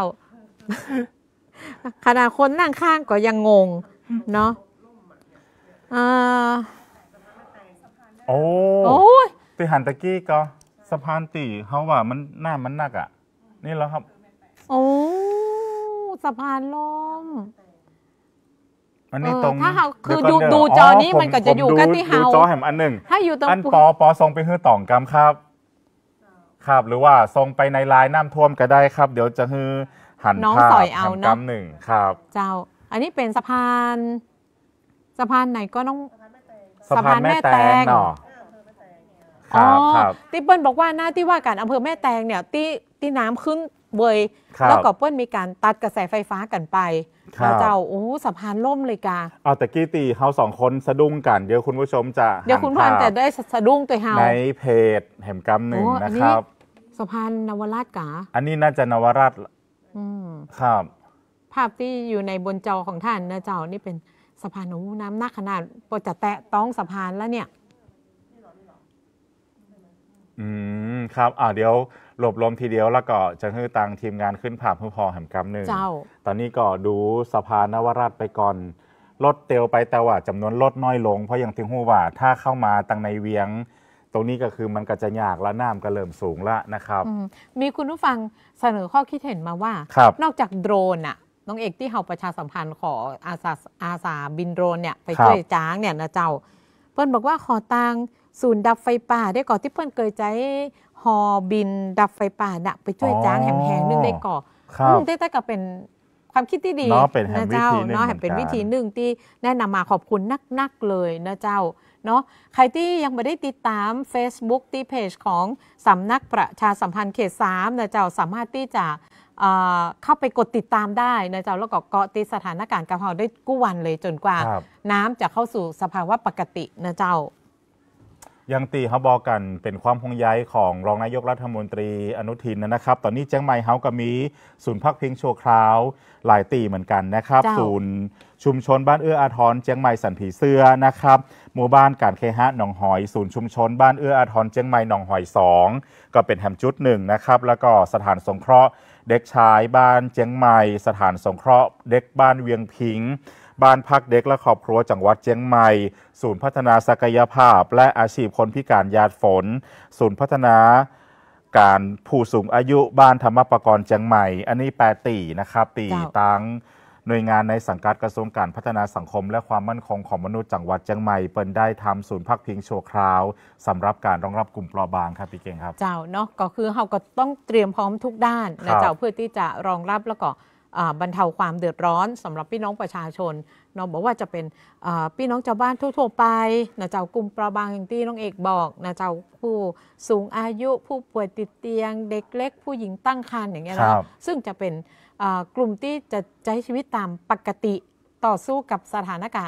ขนาดคนนั่งข้างก็ยังงงเนาะอ่าโอ้โอ้ยตีหันตะกี้ก็สะพานตีเขาว่ามันหน้ามันหนักอ่ะนี่แล้วครับโอ้สะพานลมอันนี้ตรงถ้าเขาคือดูดูจอนี้มันก็จะอยู่กันที่เฮาดูจอแหมอันหนึ่งถ้าอยู่ตรงอันปอปอทรงไปฮื้อต่องกำครับครับหรือว่าทรงไปในลายน้ำท่วมก็ได้ครับเดี๋ยวจะฮื้อหันภาพหันกำหนึ่งครับเจ้าอันนี้เป็นสะพานสะพานไหนก็ต้องสะพานแม่แตงเนาะอ๋อที่เปิ้ลบอกว่าหน้าที่ว่าการอำเภอแม่แตงเนี่ยที่ที่น้ำขึ้นเบยแล้วก็เปิ้ลมีการตัดกระแสไฟฟ้ากันไปแล้วเจ้าโอ้สะพานล่มเลยกาเอาแต่กี้ตีเขาสองคนสะดุ้งกันเดี๋ยวคุณผู้ชมจะเดี๋ยวคุณผู้ชมจะได้สะดุ้งตัวเฮาในเพจแห่มกำหนึ่งนะครับสะพานนวราชกาอันนี้น่าจะนวราชครับภาพที่อยู่ในบนจอของท่านนะเจ้านี่เป็นสะพานน้ำน้ำหนักขนาดพอจะแตะต้องสะพานแล้วเนี่ยอืมครับอ่าเดี๋ยวหลบลมทีเดียวแล้วก็จะให้ตังทีมงานขึ้นภาพเพื่อพอแห่มกำหนึ่งตอนนี้ก็ดูสะพานนวราชไปก่อนลดเตียวไปแต่ว่าจำนวนลดน้อยลงเพราะอย่างที่หูว่าถ้าเข้ามาตังในเวียงตรงนี้ก็คือมันก็จะยากและน้ำก็เริ่มสูงแล้วนะครับมีคุณผู้ฟังเสนอข้อคิดเห็นมาว่านอกจากโดรนน่ะน้องเอกที่เฮาประชาสัมพันธ์ขออาสาอาสาบินโดรนเนี่ยไปช่วยจ้างเนี่ยนะเจ้าเปิ้ลบอกว่าขอตังศูนย์ดับไฟป่าได้ก่อที่เปิ้ลเคยใจฮอบินดับไฟป่าน่ะไปช่วยจ้างแห่งๆนึงได้ก่อได้แต่ก็เป็นความคิดที่ดีนะเจ้าเนาะเป็นวิธีหนึ่งที่แนะนำมาขอบคุณนักๆเลยนะเจ้าเนาะใครที่ยังไม่ได้ติดตาม Facebook ที่เพจของสำนักประชาสัมพันธ์เขตสามนะเจ้าสามารถที่จะเข้าไปกดติดตามได้นะเจ้าแล้วก็เกาะติดสถานการณ์กับเราได้กู้วันเลยจนกว่าน้ำจะเข้าสู่สภาวะปกตินะเจ้ายังตีเขาบอกกันเป็นความห่วงใยของรองนายกรัฐมนตรีอนุทินนะครับตอนนี้เจียงใหม่เฮาก็มีศูนย์พักพิงชั่วคราวหลายตีเหมือนกันนะครับศูนย์ชุมชนบ้านเอื้ออาทรเจียงใหม่สันผีเสื้อนะครับหมู่บ้านการเคหะหนองหอยศูนย์ชุมชนบ้านเอื้ออาทรเจียงใหม่หนองหอยสองก็เป็นแห่งจุดหนึ่งนะครับแล้วก็สถานสงเคราะห์เด็กชายบ้านเจียงใหม่สถานสงเคราะห์เด็กบ้านเวียงพิงบ้านพักเด็กและครอบครัวจังหวัดเจียงใหม่ศูนย์พัฒนาศักยภาพและอาชีพคนพิการยาดฝนศูนย์พัฒนาการผู้สูงอายุบ้านธรรมประกรณ์เจียงใหม่อันนี้แปดตีนะครับตีตังหน่วยงานในสังกัดกระทรวงการพัฒนาสังคมและความมั่นคงของมนุษย์จังหวัดเชียงใหม่เปิดได้ทำศูนย์พักพิงชั่วคราวสำหรับการรองรับกลุ่มเปราะบางครับพี่เก่งครับเจ้าเนาะก็คือเราก็ต้องเตรียมพร้อมทุกด้านนะเจ้าเพื่อที่จะรองรับแล้วก็บรรเทาความเดือดร้อนสำหรับพี่น้องประชาชนน้องบอกว่าจะเป็นพี่น้องชาวบ้านทั่วๆไปนะเจ้ากลุ่มเปราะบางอย่างที่น้องเอกบอกนะเจ้าผู้สูงอายุผู้ป่วยติดเตียงเด็กเล็กผู้หญิงตั้งครรภ์อย่างเงี้ยนะซึ่งจะเป็นกลุ่มที่จะใช้ชีวิตตามปกติต่อสู้กับสถานการณ์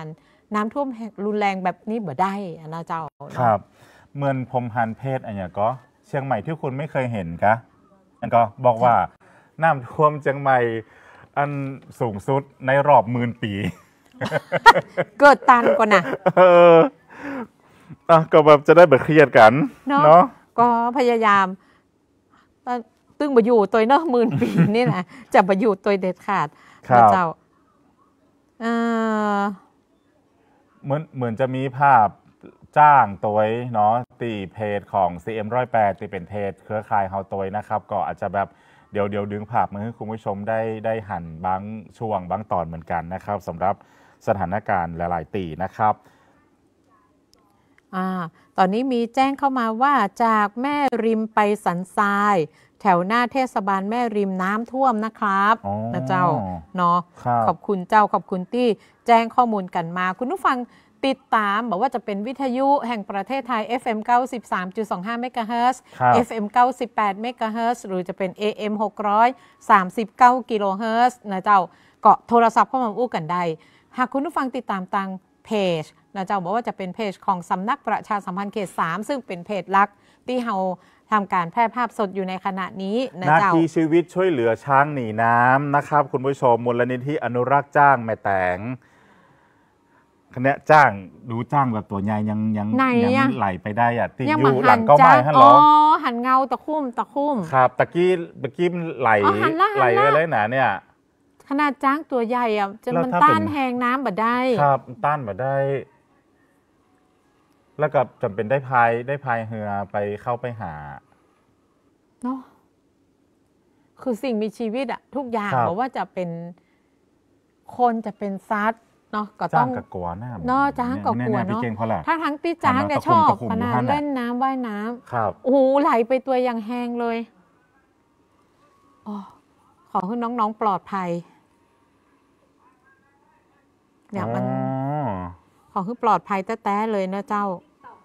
น้ำท่วมรุนแรงแบบนี้บ่ได้นะเจ้าครับเมืองพรมฮันเพศอันนี้ก็เชียงใหม่ที่คุณไม่เคยเห็นกะอันก็บอกว่าน้ำท่วมเชียงใหม่อันสูงสุดในรอบหมื่นปีเกิดตันก่อนนะเอออ่ะก็แบบจะได้แบบเครียดกันเนาะก็พยายามตึงบอยู่ตัวเนอะหมื่นปีนี่นะจะบอยู่ตัวเด็ดขาดพระเจ้าเออเหมือนเหมือนจะมีภาพจ้างตัวเนาะตีเพจของ ซี เอ็ม หนึ่งศูนย์แปด ที่เป็นเพจเครือข่ายเฮาตัวนะครับก็อาจจะแบบเดี๋ยวเดี๋ยวดึงภาพมาให้คุณผู้ชมได้ได้หันบางช่วงบางตอนเหมือนกันนะครับสำหรับสถานการณ์หลายๆตีนะครับอ่าตอนนี้มีแจ้งเข้ามาว่าจากแม่ริมไปสันทรายแถวหน้าเทศบาลแม่ริมน้ำท่วมนะครับนะเจ้าเนาะขอบคุณเจ้าขอบคุณที่แจ้งข้อมูลกันมาคุณผู้ฟังติดตามบอกว่าจะเป็นวิทยุแห่งประเทศไทย เอฟ เอ็ม เก้าสิบสามจุดสองห้า เมกะเฮิรตซ์ เอฟ เอ็ม เก้าสิบแปด เมกะเฮิรตซ์หรือจะเป็น เอ เอ็ม หกร้อยสามสิบเก้า กิโลเฮิรตซ์นะเจ้าก็โทรศัพท์เข้ามาอู้กันได้หากคุณผู้ฟังติดตามทางเพจนะเจ้าบอกว่าจะเป็นเพจของสำนักประชาสัมพันธ์เขตสามซึ่งเป็นเพจหลักที่เราทำการแพร่ภาพสดอยู่ในขณะนี้นะเจ้านาทีชีวิตช่วยเหลือช้างหนีน้ำนะครับคุณผู้ชมมูลนิธิอนุรักษ์จ้างแม่แตงคณะจ้างรู้จ้างแบบตัวใหญ่ยังยังยังไหลไปได้อ่ะตีอยู่หลังก็ไม่ฮัลโหลอ๋อหันเงาตะคุ่มตะคุ่มครับตะกี้ตะกี้ไหลไหลไปเลยนะเนี่ยขนาดจ้างตัวใหญ่อ่ะจะมันต้านแหงน้ำบ่ได้ครับต้านบ่ได้แล้วก็จำเป็นได้พายได้พายเรือไปเข้าไปหาเนาะคือสิ่งมีชีวิตอะทุกอย่างบอกว่าจะเป็นคนจะเป็นซัดเนาะก็ต้องจ้างกับกลัวหน้าเนาะจ้างกับกลัวเนาะถ้าทั้งตีจ้างเนี่ยชอบขนาดเล่นน้ำว่ายน้ำครับโอ้โหไหลไปตัวอย่างแห้งเลยอ๋อขอให้น้องๆปลอดภัยเนี่ยมันขอให้ปลอดภัยแต้ๆเลยนะเจ้า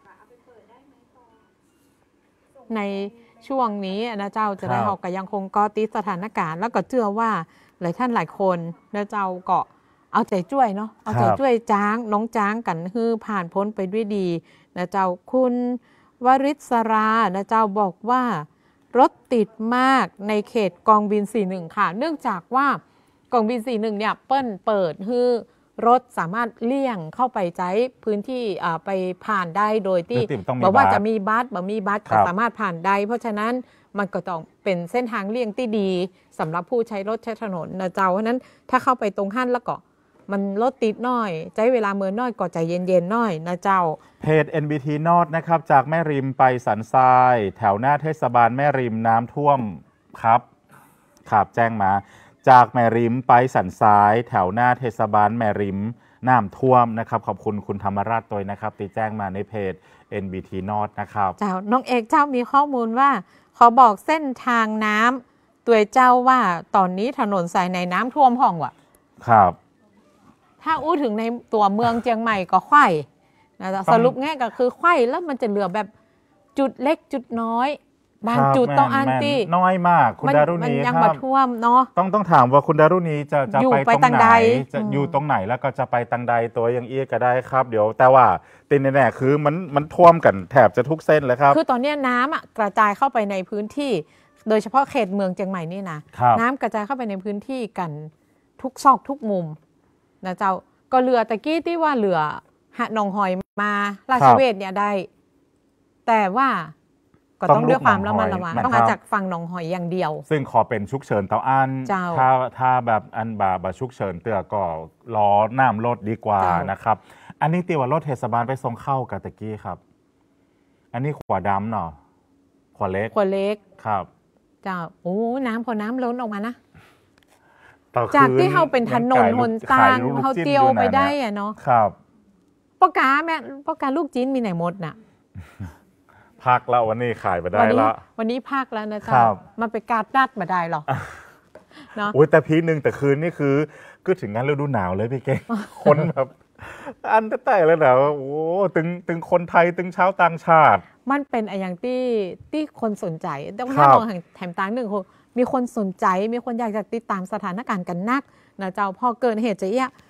ในช่วงนี้นะเจ้าจะได้หอกกับยังคงก็ติดสถานการณ์แล้วก็เชื่อว่าหลายท่านหลายคนนะเจ้าก็เอาใจช่วยเนาะเอาใจช่วยจ้างน้องจ้างกันคือผ่านพ้นไปด้วยดีนะเจ้าคุณวริศรานะเจ้าบอกว่ารถติดมากในเขตกองบินสี่สิบเอ็ดค่ะเนื่องจากว่ากองบินสี่สิบเอ็ดเนี่ยเปิ้ลเปิดคือรถสามารถเลี่ยงเข้าไปใช้พื้นที่ไปผ่านได้โดยที่บอกว่าจะมีบัสบ่มีบัสก็สามารถผ่านได้เพราะฉะนั้นมันก็ต้องเป็นเส้นทางเลี่ยงที่ดีสำหรับผู้ใช้รถใช้ถนนนะเจ้าเพราะนั้นถ้าเข้าไปตรงห้านแล้วก็มันรถติดน้อยใช้เวลาเมื่อน้อยก็ใจเย็นๆน้อยนะเจ้าเพจ เอ็น บี ที North นะครับจากแม่ริมไปสันทรายแถวหน้าเทศบาลแม่ริมน้ำท่วมครับขับแจ้งมาจากแม่ริมไปสันทรายแถวหน้าเทศบาลแม่ริมน้ำท่วมนะครับขอบคุณคุณธรรมราชตัวนะครับตีแจ้งมาในเพจ เอ็น บี ที North นะครับเจ้าน้องเอกเจ้ามีข้อมูลว่าขอบอกเส้นทางน้ำตัวเจ้าว่าตอนนี้ถนนสายในน้ำท่วมห้องว่ะครับถ้าอู้ถึงในตัวเมืองเชียงใหม่ก็ไข่นะสรุปง่ายก็คือไข่แล้วมันจะเหลือแบบจุดเล็กจุดน้อยบางจุดต้องอันตีน้อยมากคุณดารุณียังมาท่วมเนาะต้องต้องถามว่าคุณดารุณีจะจะไปตรงไหนจะอยู่ตรงไหนแล้วก็จะไปตังใดตัวยังเอียก็ได้ครับเดี๋ยวแต่ว่าตินแน่ๆคือมันมันท่วมกันแถบจะทุกเส้นเลยครับคือตอนนี้น้ำอ่ะกระจายเข้าไปในพื้นที่โดยเฉพาะเขตเมืองเชียงใหม่นี่นะน้ำกระจายเข้าไปในพื้นที่กันทุกซอกทุกมุมนะเจ้าก็เรือตะกี้ที่ว่าเรือหะนองหอยมาราชเวชเนี่ยได้แต่ว่าก็ต้องด้วยความระมัดระวังต้องมาจากฝั่งหนองหอยอย่างเดียวซึ่งขอเป็นชุกเฉินเตาอันถ้าถ้าแบบอันบาบาชุกเฉินเตือก็ล้อน้ำรถดีกว่านะครับอันนี้ตีว่ารถเทศบาลไปส่งเข้ากับตะกี้ครับอันนี้ขวาดำเนาะขวาเล็กขวาเล็กครับจ้าโอ้น้ำพอน้ำล้นออกมานะจากที่เขาเป็นถนนหนทางเขาเตียวไปได้อะเนาะครับปอกาแม่ปอกาลูกจีนมีไหนหมดน่ะพักแล้ววันนี้ขายไปได้แล้ววันนี้พักแล้วนะจ๊ะมันไปกาดดัดมาได้หรอเนาะโอ้ยแต่พีหนึ่งแต่คืนนี่คือก็ถึงงั้นฤดูหนาวเลยพี่เก่งคนแบบอันแต่แล้วนะโอ้ตึงตึงคนไทยตึงชาวต่างชาติมันเป็นอย่างที่ที่คนสนใจต้องน่ามองแถมต่างหนึ่งคนมีคนสนใจมีคนอยากจะติดตามสถานการณ์กันนักนะเจ้าพอเกิดเหตุจะเอี้ย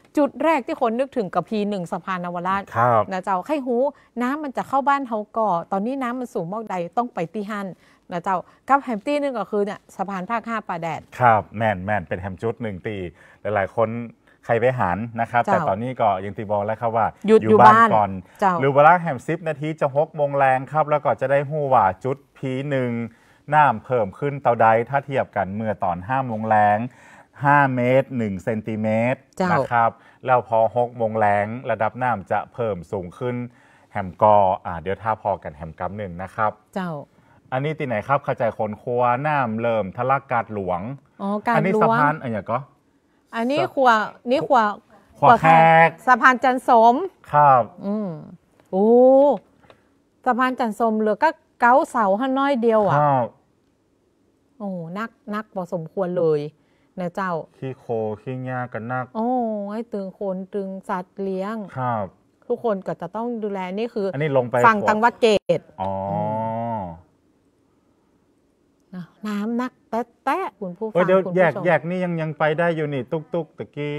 จุดแรกที่คนนึกถึงกับพีหนึ่งสะพานนวราชนะเจ้าไข่หูน้ำมันจะเข้าบ้านเฮาก่อตอนนี้น้ำมันสูงมากใดต้องไปที่ฮั่นนะเจ้ากับแฮมตี้นึงก็คือเนี่ยสะพานภาคห้าป่าแดดครับแม่นแม่นเป็นแฮมจุดหนึ่งตีหลายๆคนใครไปหันนะครับแต่ตอนนี้ก็ยังตีบอกแล้วครับว่าอยู่บ้านก่อนหรือเวลาแฮมซิปนาทีจะหกโมงแรงครับแล้วก็จะได้หู้ว่าจุดพีหนึ่งน้ำเพิ่มขึ้นเตาใดถ้าเทียบกันเมื่อตอนห้าโมงแรงห้าเมตรหนึ่งเซนติเมตรนะครับแล้วพอหกโมงแรงระดับน้ำจะเพิ่มสูงขึ้นแฮมกออ่าเดี๋ยวถ้าพอกันแฮมกำหนึ่งนะครับเจ้าอันนี้ที่ไหนครับเข้าใจคนครัวน้ำเริ่มทะลักกาดหลวงอ๋อการหลวงอันนี้สะพานอะไรก็อันนี้ครัวนี่ครัวขวาแขกสะพานจันสมครับอืมโอ้สะพานจันสมเหลือก็เก้าเสาห้าน้อยเดียวอ่ะโอ้นักนักพอสมควรเลยนะเจ้าขี้โคขี้หญ้ากันนักโอ้ให้ตึงคนตึงสัตว์เลี้ยงครับทุกคนก็จะต้องดูแลนี่คืออันนี้ลงไปฝั่งตังวัดเกตอ๋อน้ำนักแต๊ะแต๊ะคุณผู้ฟังเดี๋ยวแยกแยกนี่ยังยังไปได้อยู่นี่ตุ๊กตุ๊กตะกี้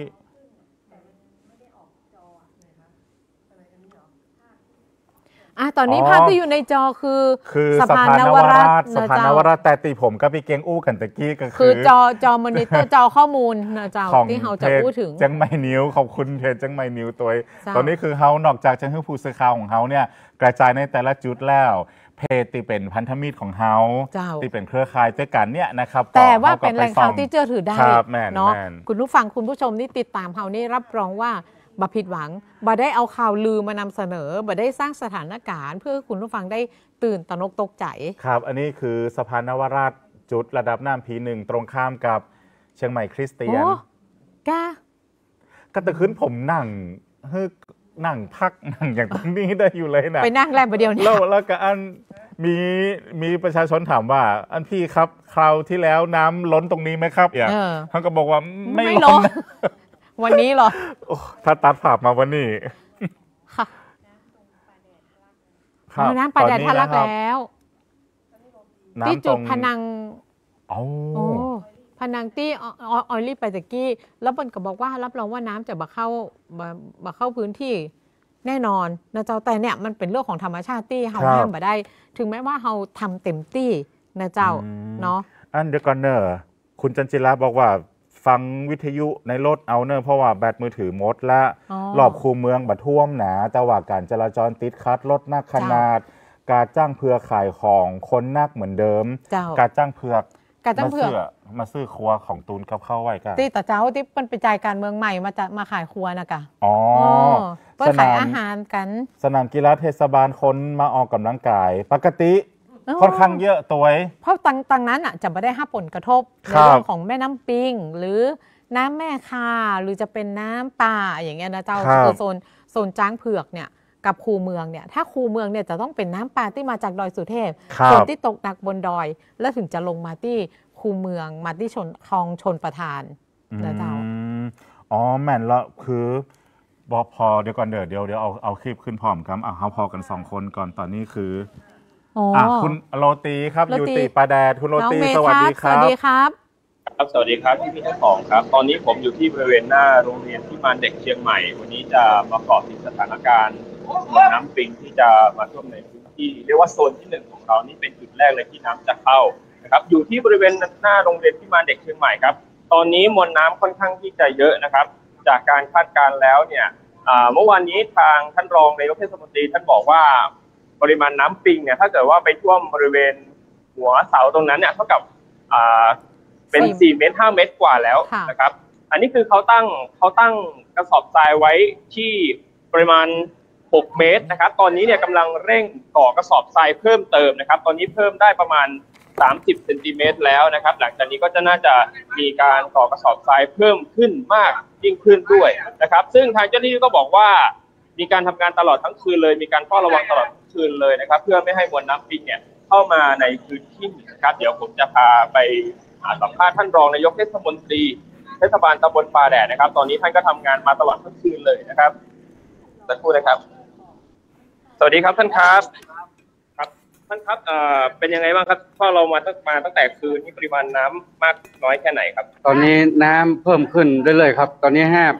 อ่ะตอนนี้ภาพที่อยู่ในจอคือคือสะพานนวราชสะพานนวราชแต่ตีผมก็พี่เกงอู้กันตะกี้ก็คือจอจอมอนิเตอร์จอข้อมูลนะเจ้าที่เขาจะพูดถึงจังไม่นิ้วขอบคุณเพจจังไม่นิ้วตัวตอนนี้คือเขานอกจากจะให้ผู้สื่อข่าวของเขาเนี่ยกระจายในแต่ละจุดแล้วเพจที่เป็นพันธมิตรของเขาที่เป็นเครือข่ายด้วยกันเนี่ยนะครับแต่ว่าเป็นแหล่งข่าวที่เชื่อถือได้เนาะคุณผู้ฟังคุณผู้ชมที่ติดตามเขานี่รับรองว่าบ่ผิดหวังบ่ได้เอาข่าวลือมานำเสนอบ่ได้สร้างสถานการณ์เพื่อคุณผู้ฟังได้ตื่นตระหนกตกใจครับอันนี้คือสะพานนวราชจุดระดับน้ำพีหนึ่งตรงข้ามกับเชียงใหม่คริสเตียนกะกระตะขึ้นผมนั่งฮึกนั่งพักนั่งอย่างตรงนี้ได้อยู่เลยนะไปนั่งแรมประเดี๋ยวนี้แล้วแล้วก็อันมีมีประชาชนถามว่าอันพี่ครับคราวที่แล้วน้ำล้นตรงนี้ไหมครับอย่างเขาก็บอกว่าไม่ล้นวันนี้เหรอถ้าตัดภาพมาวันนี้ค่ะน้ำปลาแดดทะลักแล้วที่จุดพนังโอ้พนังที่ออยลี่ไปตะกี้แล้วมันก็บอกว่ารับรองว่าน้ำจะมาเข้ามาเข้าพื้นที่แน่นอนนะเจ้าแต่เนี่ยมันเป็นเรื่องของธรรมชาติที่เฮาห้ามมาได้ถึงแม้ว่าเฮาทำเต็มที่นะเจ้าเนาะอันเดอร์กอนเนอร์คุณจันจิราบอกว่าฟังวิทยุในรถเอาเนอะเพราะว่าแบตมือถือหมดละรอบคูเมืองบัดท่วมหนาแต่ว่าการจราจรติดคัดรถนักขนาดการจ้างเพื่อขายของคนนักเหมือนเดิมการจ้างเพื่อการจ้างเพื่อมาซื้อครัวของตูนกับเข้าไว้กันที่แต่เจ้าที่เป็นไปจ่ายการเมืองใหม่มาจะมาขายครัวนะกะอ๋อเพื่อขายอาหารกันสนามกีฬาเทศบาลคนมาออกกำลังกายปกติค่อนข้างเยอะตัวเพราะตังตังนั้นอ่ะจะไม่ได้ห้าผลกระทบในเรื่องของแม่น้ำปิงหรือน้ำแม่คาหรือจะเป็นน้ำป่าอย่างเงี้ยนะเจ้าคือโซนโซนจ้างเผือกเนี่ยกับคูเมืองเนี่ยถ้าคูเมืองเนี่ยจะต้องเป็นน้ำป่าที่มาจากดอยสุเทพฝนที่ตกหนักบนดอยแล้วถึงจะลงมาที่คูเมืองมาที่ชนคลองชนประทานนะเจ้าอ๋อแม่นละคือบอกพอเดี๋ยวก่อนเดี๋ยวเดี๋ยวเดี๋ยวเอาเอาคลิปขึ้นพร้อมครับเอาพอกันสองคนก่อนตอนนี้คืออ่ะคุณโรตีครับอยู่ติปลาแดดคุณโรตีสวัสดีครับสวัสดีครับครับสวัสดีครับพี่พี่ทั้งสองครับตอนนี้ผมอยู่ที่บริเวณหน้าโรงเรียนพิมานเด็กเชียงใหม่วันนี้จะมาเกาะติดสถานการณ์น้ำปิงที่จะมาท่วมในพื้นที่เรียกว่าโซนที่หนึ่งของเรานี่เป็นจุดแรกเลยที่น้ำจะเข้านะครับอยู่ที่บริเวณหน้าโรงเรียนพิมานเด็กเชียงใหม่ครับตอนนี้มวลน้ำค่อนข้างที่จะเยอะนะครับจากการคาดการณ์แล้วเนี่ยเมื่อวานนี้ทางท่านรองนายกเทศมนตรีท่านบอกว่าปริมาณน้ำปิงเนี่ยถ้าเกิดว่าไปท่วมบริเวณหัวเสาตรงนั้นเนี่ยเท่ากับเป็นสี่เมตรห้าเมตรกว่าแล้วนะครับอันนี้คือเขาตั้งเขาตั้งกระสอบทรายไว้ที่ปริมาณหกเมตรนะครับตอนนี้เนี่ยกำลังเร่งก่อกระสอบทรายเพิ่มเติมนะครับตอนนี้เพิ่มได้ประมาณสามสิบเซนติเมตรแล้วนะครับหลังจากนี้ก็จะน่าจะมีการก่อกระสอบทรายเพิ่มขึ้นมากยิ่งขึ้นด้วยนะครับซึ่งทางเจ้าหน้าที่ก็บอกว่ามีการทำงานตลอดทั้งคืนเลยมีการเฝ้าระวังตลอดทั้งคืนเลยนะครับเพื่อไม่ให้มวลน้ำปิงเนี่ยเข้ามาในพื้นที่นะครับเดี๋ยวผมจะพาไปสัมภาษณ์ท่านรองนายกเทศมนตรีเทศบาลตำบลปลาแดดนะครับตอนนี้ท่านก็ทำงานมาตลอดทั้งคืนเลยนะครับสักครู่นะครับสวัสดีครับท่านครับครับท่านครับเอ่อเป็นยังไงบ้างครับพอเรามาตั้งมาตั้งแต่คืนนี้ปริมาณน้ำมากน้อยแค่ไหนครับตอนนี้น้ำเพิ่มขึ้นเรื่อยๆครับตอนนี้ห้า